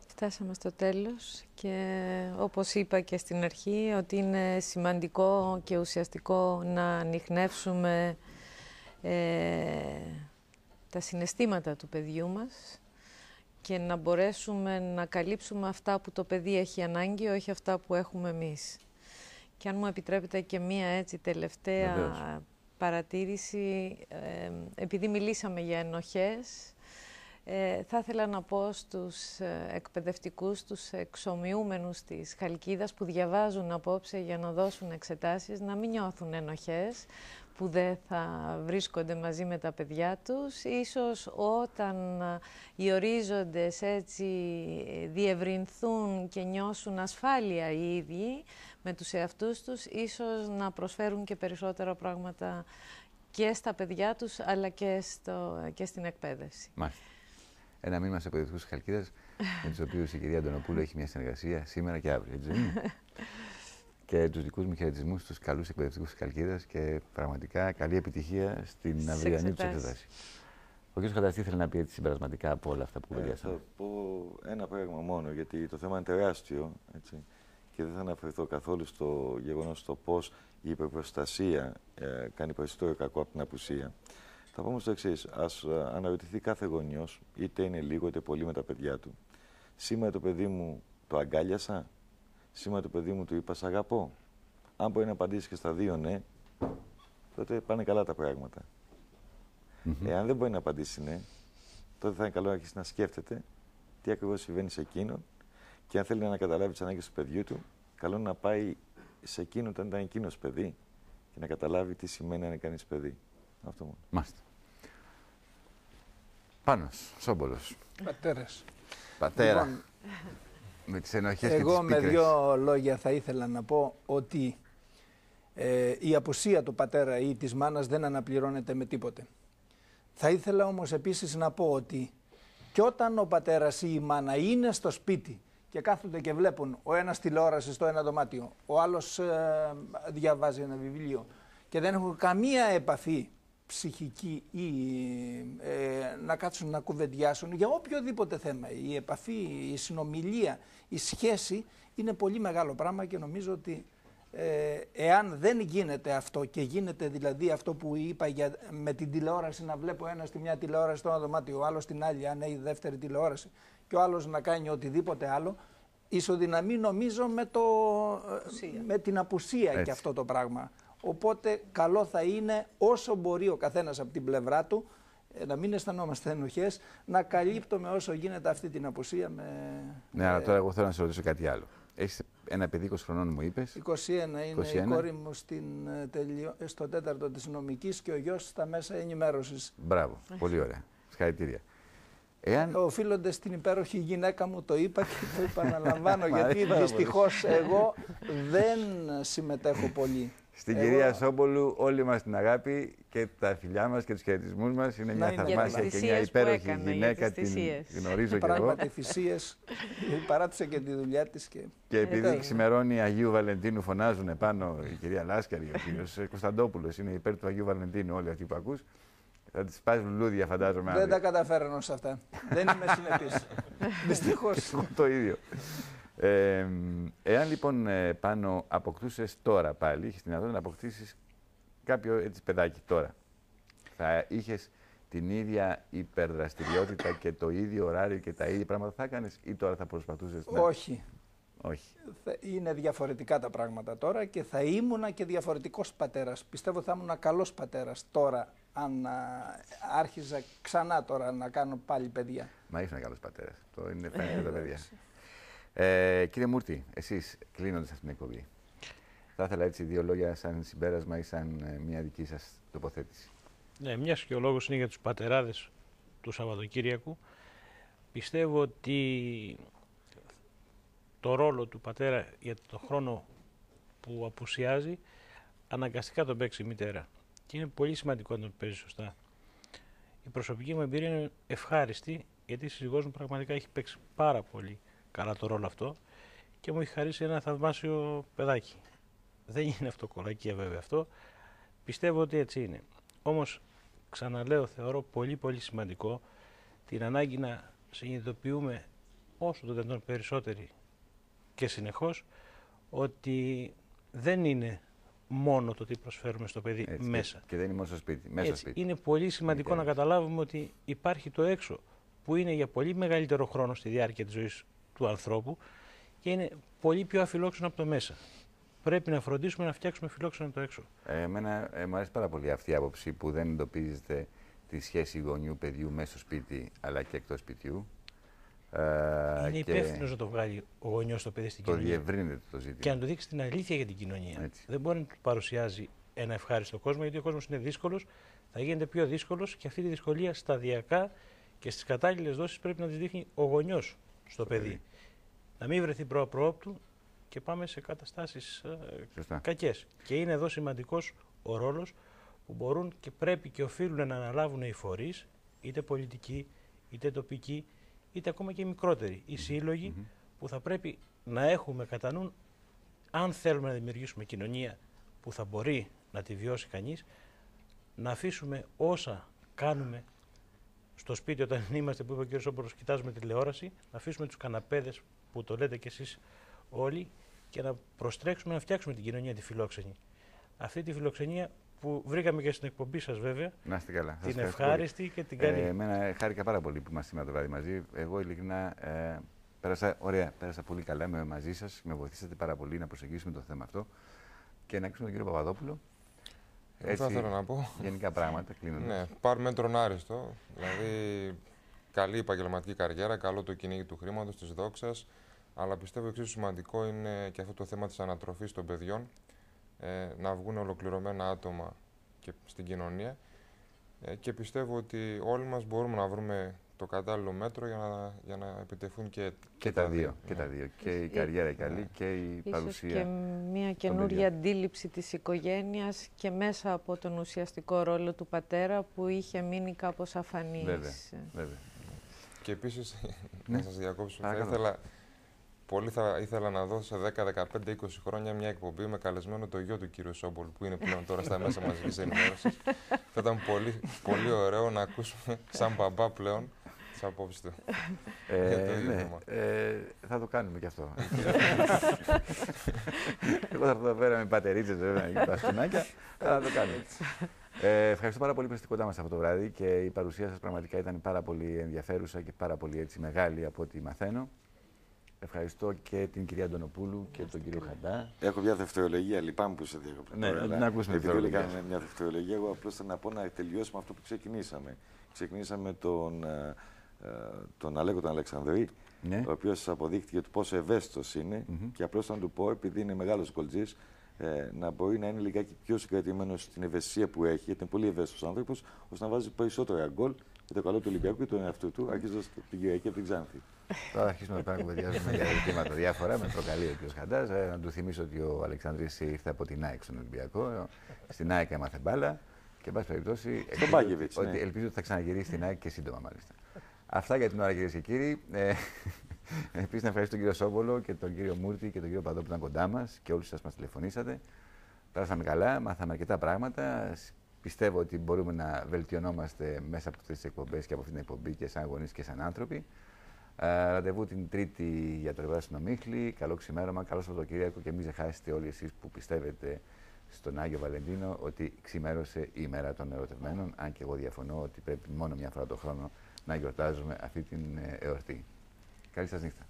[SPEAKER 11] Φτάσαμε στο τέλος και όπως είπα και στην αρχή ότι είναι σημαντικό και ουσιαστικό να ανιχνεύσουμε ε, τα συναισθήματα του παιδιού μας και να μπορέσουμε να καλύψουμε αυτά που το παιδί έχει ανάγκη, όχι αυτά που έχουμε εμείς. Και αν μου επιτρέπετε και μία έτσι τελευταία Βεβαίως. παρατήρηση, ε, επειδή μιλήσαμε για ενοχές, Ε, θα ήθελα να πω στους ε, εκπαιδευτικούς, τους εξομοιούμενους της Χαλκίδας που διαβάζουν απόψε για να δώσουν εξετάσεις, να μην νιώθουν ενοχές που δεν θα βρίσκονται μαζί με τα παιδιά τους. Ίσως όταν οι ορίζοντες έτσι διευρυνθούν και νιώσουν ασφάλεια οι ίδιοι με τους εαυτούς τους, ίσως να προσφέρουν και περισσότερα πράγματα και στα παιδιά τους, αλλά και, στο, και στην εκπαίδευση.
[SPEAKER 1] Μάλιστα. Ένα μήνυμα σε εκπαιδευτικούς της Χαλκίδας, με τους οποίους η κυρία Αντωνοπούλου έχει μια συνεργασία σήμερα και αύριο. Έτσι δεν είναι? Και τους δικούς μου χαιρετισμούς στους καλούς εκπαιδευτικούς της Χαλκίδας και πραγματικά καλή επιτυχία στην αυριανή τους εξετάση. Ο κ. Χανταστή ήθελε να πει έτσι συμπερασματικά από όλα αυτά που κουβεντιάσαμε.
[SPEAKER 12] Ε, θα πω ένα πράγμα μόνο, γιατί το θέμα είναι τεράστιο. Έτσι, και δεν θα αναφερθώ καθόλου στο γεγονός στο πώς η υπερπροστασία ε, κάνει περισσότερο κακό από την απουσία. Θα πω όμως το εξής, ας αναρωτηθεί κάθε γονιός, είτε είναι λίγο είτε πολύ με τα παιδιά του. Σήμερα το παιδί μου το αγκάλιασα, σήμερα το παιδί μου του είπα σ' αγαπώ. Αν μπορεί να απαντήσει και στα δύο ναι, τότε πάνε καλά τα πράγματα. Mm-hmm. Εάν δεν μπορεί να απαντήσει ναι, τότε θα είναι καλό να αρχίσει να σκέφτεται τι ακριβώς συμβαίνει σε εκείνον και αν θέλει να καταλάβει τις ανάγκες του παιδιού του, καλό να πάει σε εκείνον όταν ήταν εκείνος παιδί και να καταλάβει τι σημαίνει να είναι κανείς παιδί. Αυτό μόνο.
[SPEAKER 1] Μάλιστα. Πάνος, Σόμπολος.
[SPEAKER 3] Πατέρας.
[SPEAKER 1] Πατέρα.
[SPEAKER 3] Λοιπόν,
[SPEAKER 1] με τις ενοχές
[SPEAKER 3] εγώ
[SPEAKER 1] και τις πίκρες.
[SPEAKER 3] με δύο λόγια θα ήθελα να πω ότι ε, η απουσία του πατέρα ή της μάνας δεν αναπληρώνεται με τίποτε. Θα ήθελα όμως επίσης να πω ότι και όταν ο πατέρας ή η μάνα είναι στο σπίτι και κάθονται και βλέπουν ο ένας τηλεόραση στο ένα δωμάτιο, ο άλλος ε, διαβάζει ένα βιβλίο και δεν έχουν καμία επαφή ψυχική ή ε, να κάτσουν να κουβεντιάσουν για οποιοδήποτε θέμα. Η επαφή, η συνομιλία, η σχέση είναι πολύ μεγάλο πράγμα και νομίζω ότι ε, εάν δεν γίνεται αυτό και γίνεται δηλαδή αυτό που είπα για, με την τηλεόραση να βλέπω ένα στη μια τηλεόραση στο ένα δωμάτιο, ο άλλος στην άλλη, αν έχει δεύτερη τηλεόραση και ο άλλος να κάνει οτιδήποτε άλλο, ισοδυναμεί νομίζω με, το, με την απουσία Έτσι. Και αυτό το πράγμα. Οπότε καλό θα είναι όσο μπορεί ο καθένας από την πλευρά του, να μην αισθανόμαστε ενοχές, να καλύπτουμε όσο γίνεται αυτή την απουσία με...
[SPEAKER 1] Ναι, αλλά τώρα εγώ θέλω να σε ρωτήσω κάτι άλλο. Έχεις ένα παιδί είκοσι χρονών μου είπες.
[SPEAKER 3] είκοσι ένα είναι είκοσι ένα. Η κόρη μου στην, στο τέταρτο της νομικής και ο γιος στα μέσα ενημέρωσης.
[SPEAKER 1] Μπράβο, πολύ ωραία. Συγχαρητήρια. Εάν...
[SPEAKER 3] Οφείλονται στην υπέροχη γυναίκα μου, το είπα και το επαναλαμβάνω, γιατί δυστυχώς εγώ δεν συμμετέχω πολύ.
[SPEAKER 1] Στην
[SPEAKER 3] Εγώ...
[SPEAKER 1] κυρία Σόμπολου όλη μας την αγάπη και τα φιλιά μας και τους χαιρετισμούς μας. Είναι μια θαυμάσια και μια υπέροχη έκανε, γυναίκα, την γνωρίζω και εγώ.
[SPEAKER 3] Πράγματι θυσίες, παράτησε και τη δουλειά της. Και,
[SPEAKER 1] και επειδή ε, ξημερώνει Αγίου Βαλεντίνου φωνάζουν επάνω η κυρία Λάσκαρη, ο κύριος Κωνσταντόπουλος, είναι υπέρ του Αγίου Βαλεντίνου όλοι αυτοί που ακούς. Θα τις πας λουλούδια φαντάζομαι.
[SPEAKER 3] Δεν τα καταφέρνω σε αυτά. Δεν είμαι συνεπής. Δυστυχώς.
[SPEAKER 1] Το ίδιο. Ε, εάν λοιπόν ε, πάνω αποκτούσες τώρα πάλι, είχες τη δυνατότητα να αποκτήσεις κάποιο έτσι παιδάκι τώρα, θα είχες την ίδια υπερδραστηριότητα και το ίδιο ωράριο και τα ίδια πράγματα θα έκανες ή τώρα θα προσπαθούσες να...
[SPEAKER 3] Όχι.
[SPEAKER 1] Όχι.
[SPEAKER 3] Είναι διαφορετικά τα πράγματα τώρα και θα ήμουνα και διαφορετικός πατέρας. Πιστεύω θα ήμουν καλός πατέρας τώρα, αν α, άρχιζα ξανά τώρα να κάνω πάλι παιδιά.
[SPEAKER 1] Μα ήσουν καλός πατέρας. Το είναι φαίνεται τα παιδιά. Ε, κύριε Μούρτη, εσείς κλείνοντας αυτήν την εκπομπή, θα ήθελα έτσι δύο λόγια σαν συμπέρασμα ή σαν ε, μια δική σας τοποθέτηση.
[SPEAKER 13] Ναι, μιας και ο λόγος είναι για τους πατεράδες του Σαββατοκύριακου. Πιστεύω ότι το ρόλο του πατέρα για τον χρόνο που απουσιάζει αναγκαστικά τον παίξει η μητέρα. Και είναι πολύ σημαντικό να τον παίζει σωστά. Η προσωπική μου εμπειρία είναι ευχάριστη, γιατί η σύζυγός μου πραγματικά έχει παίξει πάρα πολύ καλά το ρόλο αυτό και μου έχει χαρίσει ένα θαυμάσιο παιδάκι. Δεν είναι αυτό κολακία βέβαια αυτό. Πιστεύω ότι έτσι είναι. Όμως, ξαναλέω, θεωρώ πολύ πολύ σημαντικό την ανάγκη να συνειδητοποιούμε όσο το δυνατόν περισσότεροι και συνεχώς, ότι δεν είναι μόνο το τι προσφέρουμε στο παιδί
[SPEAKER 1] Έτσι,
[SPEAKER 13] μέσα.
[SPEAKER 1] Και δεν είναι μόνο στο σπίτι. Μέσα
[SPEAKER 13] Έτσι,
[SPEAKER 1] στο σπίτι.
[SPEAKER 13] είναι πολύ σημαντικό να καταλάβουμε ότι υπάρχει το έξω, που είναι για πολύ μεγαλύτερο χρόνο στη διάρκεια της ζωής του ανθρώπου και είναι πολύ πιο αφιλόξενο από το μέσα. Πρέπει να φροντίσουμε να φτιάξουμε φιλόξενο το έξω.
[SPEAKER 1] Ε, εμένα ε, μου αρέσει πάρα πολύ αυτή η άποψη που δεν εντοπίζεται τη σχέση γονιού-παιδιού μέσα στο σπίτι αλλά και εκτός σπιτιού. Ε,
[SPEAKER 13] είναι υπεύθυνο να το βγάλει ο γονιός στο παιδί στην
[SPEAKER 1] το
[SPEAKER 13] κοινωνία.
[SPEAKER 1] Το διευρύνεται το ζήτημα.
[SPEAKER 13] Και να του δείξει την αλήθεια για την κοινωνία.
[SPEAKER 1] Έτσι.
[SPEAKER 13] Δεν μπορεί να του παρουσιάζει ένα ευχάριστο κόσμο, γιατί ο κόσμος είναι δύσκολος, θα γίνεται πιο δύσκολος και αυτή τη δυσκολία σταδιακά και στις κατάλληλες δόσεις πρέπει να τη δείχνει ο γονιός στο παιδί. παιδί. Να μην βρεθεί προαπροόπτου και πάμε σε καταστάσεις ε, κακές. Και είναι εδώ σημαντικός ο ρόλος που μπορούν και πρέπει και οφείλουν να αναλάβουν οι φορείς, είτε πολιτικοί, είτε τοπικοί, είτε ακόμα και οι μικρότεροι, οι σύλλογοι, mm-hmm. που θα πρέπει να έχουμε κατά νου, αν θέλουμε να δημιουργήσουμε κοινωνία που θα μπορεί να τη βιώσει κανείς, να αφήσουμε όσα κάνουμε στο σπίτι όταν είμαστε, που είπε ο κ. Σόμπορος, κοιτάζουμε τηλεόραση, να αφήσουμε τους καναπέδες που το λέτε κι εσείς όλοι και να προστρέξουμε να φτιάξουμε την κοινωνία τη φιλόξενη. Αυτή τη φιλοξενία που βρήκαμε και στην εκπομπή σας βέβαια,
[SPEAKER 1] να είστε καλά.
[SPEAKER 13] την ευχάριστη και την καλή.
[SPEAKER 1] Ε, εμένα χάρηκα πάρα πολύ που είμαστε σήμερα το βράδυ μαζί. Εγώ ειλικρινά ε, πέρασα, ωραία, πέρασα πολύ καλά με, μαζί σας, με βοηθήσατε πάρα πολύ να προσεγγίσουμε το θέμα αυτό και να ακούσουμε τον κύριο Παπαδόπουλο.
[SPEAKER 2] Έτσι, θέλω να πω.
[SPEAKER 1] Γενικά πράγματα, κλείνοντας.
[SPEAKER 2] Ναι, πάρ μέτρον άριστο. Δηλαδή, καλή επαγγελματική καριέρα, καλό το κυνήγι του χρήματος, της δόξας. Αλλά πιστεύω εξίσου σημαντικό είναι και αυτό το θέμα της ανατροφής των παιδιών. Ε, να βγουν ολοκληρωμένα άτομα και στην κοινωνία. Ε, και πιστεύω ότι όλοι μας μπορούμε να βρούμε το κατάλληλο μέτρο για να, για να επιτευχθούν και,
[SPEAKER 1] και,
[SPEAKER 2] και
[SPEAKER 1] τα
[SPEAKER 2] τα
[SPEAKER 1] δύο.
[SPEAKER 2] δύο.
[SPEAKER 1] Και, τα δύο. Και η καριέρα η καλή και η
[SPEAKER 11] Ίσως
[SPEAKER 1] παρουσία.
[SPEAKER 11] Και μια καινούργια αντίληψη της οικογένειας και μέσα από τον ουσιαστικό ρόλο του πατέρα που είχε μείνει κάπως αφανής.
[SPEAKER 1] Βέβαια, βέβαια.
[SPEAKER 2] Και επίσης,
[SPEAKER 1] ναι.
[SPEAKER 2] να σας διακόψω, θα ήθελα, πολύ θα ήθελα να δω σε δέκα, δεκαπέντε, είκοσι χρόνια μια εκπομπή με καλεσμένο το γιο του κύριου Σόμπολ που είναι πλέον τώρα στα μέσα μαζικής ενημέρωσης. Θα ήταν πολύ, πολύ ωραίο να ακούσουμε σαν μπαμπά πλέον τις απόψεις του.
[SPEAKER 1] Ε, για το ναι, ε, θα το κάνουμε κι αυτό. Εγώ θα έρθω εδώ πέρα με πατερίτσες, βέβαια, και παστούνάκια, αλλά θα το κάνουμε. Ε, ευχαριστώ πάρα πολύ που είστε κοντά μας αυτό το βράδυ και η παρουσία σας πραγματικά ήταν πάρα πολύ ενδιαφέρουσα και πάρα πολύ έτσι, μεγάλη από ό,τι μαθαίνω. Ευχαριστώ και την κυρία Αντωνοπούλου και τον κύριο Χαντά.
[SPEAKER 12] Έχω μια δευτερολογία, λυπάμαι που σε διακόπτω.
[SPEAKER 1] Ναι, να την ακούσουμε.
[SPEAKER 12] Επειδή κάνουμε μια δευτερολογία, εγώ απλώς θέλω να πω να τελειώσουμε αυτό που ξεκινήσαμε. Ξεκινήσαμε τον, τον Αλέκο τον Αλεξανδρή, ναι. ο οποίος αποδείχτηκε πόσο ευαίσθητος είναι mm-hmm. και απλώς να του πω, επειδή είναι μεγάλος γκολτζής, ε, να μπορεί να είναι λιγάκι πιο συγκρατημένος στην ευαισθησία που έχει, γιατί είναι πολύ ευαίσθητος άνθρωπος, ώστε να βάζει περισσότερα γκολ για το καλό του Ολυμπιακού και τον εαυτό του, αρχίζοντας την Κυριακή από την Ξάνθη.
[SPEAKER 1] Τώρα αρχίσουμε να κουβεντιάζουμε για ζητήματα διάφορα. Με προκαλεί ο κ. Χαντάς. Ε, να του θυμίσω ότι ο Αλεξανδρής ήρθε από την ΑΕΚ στον Ολυμπιακό. Στην ΑΕΚ έμαθε μπάλα. Και, εν πάση περιπτώσει, ελπίζω,
[SPEAKER 12] ναι.
[SPEAKER 1] ότι, ελπίζω ότι θα ξαναγυρίσει στην ΑΕΚ και σύντομα, μάλιστα. Αυτά για την ώρα, κυρίες και κύριοι. Ε, Επίσης, να ευχαριστώ τον κύριο Σόβολο και τον κύριο Μούρτη και τον κύριο Παδό που ήταν κοντά μας και όλους σας μας τηλεφωνήσατε. Πέρασαμε καλά, μάθαμε αρκετά πράγματα. Πιστεύω ότι μπορούμε να βελτιωνόμαστε μέσα από αυτές τις εκπομπές και από αυτήν την εκπομπή και σαν γονείς και σαν άνθρωποι. Uh, ραντεβού την Τρίτη για το Ρεβάσινο Μίχλη. Καλό ξημέρωμα, καλό Σαββατοκύριακο και μην ξεχάσετε όλοι εσείς που πιστεύετε στον Άγιο Βαλεντίνο ότι ξημέρωσε η ημέρα των ερωτευμένων. Αν και εγώ διαφωνώ ότι πρέπει μόνο μια φορά το χρόνο να γιορτάζουμε αυτή την εορτή. Καλή σας νύχτα.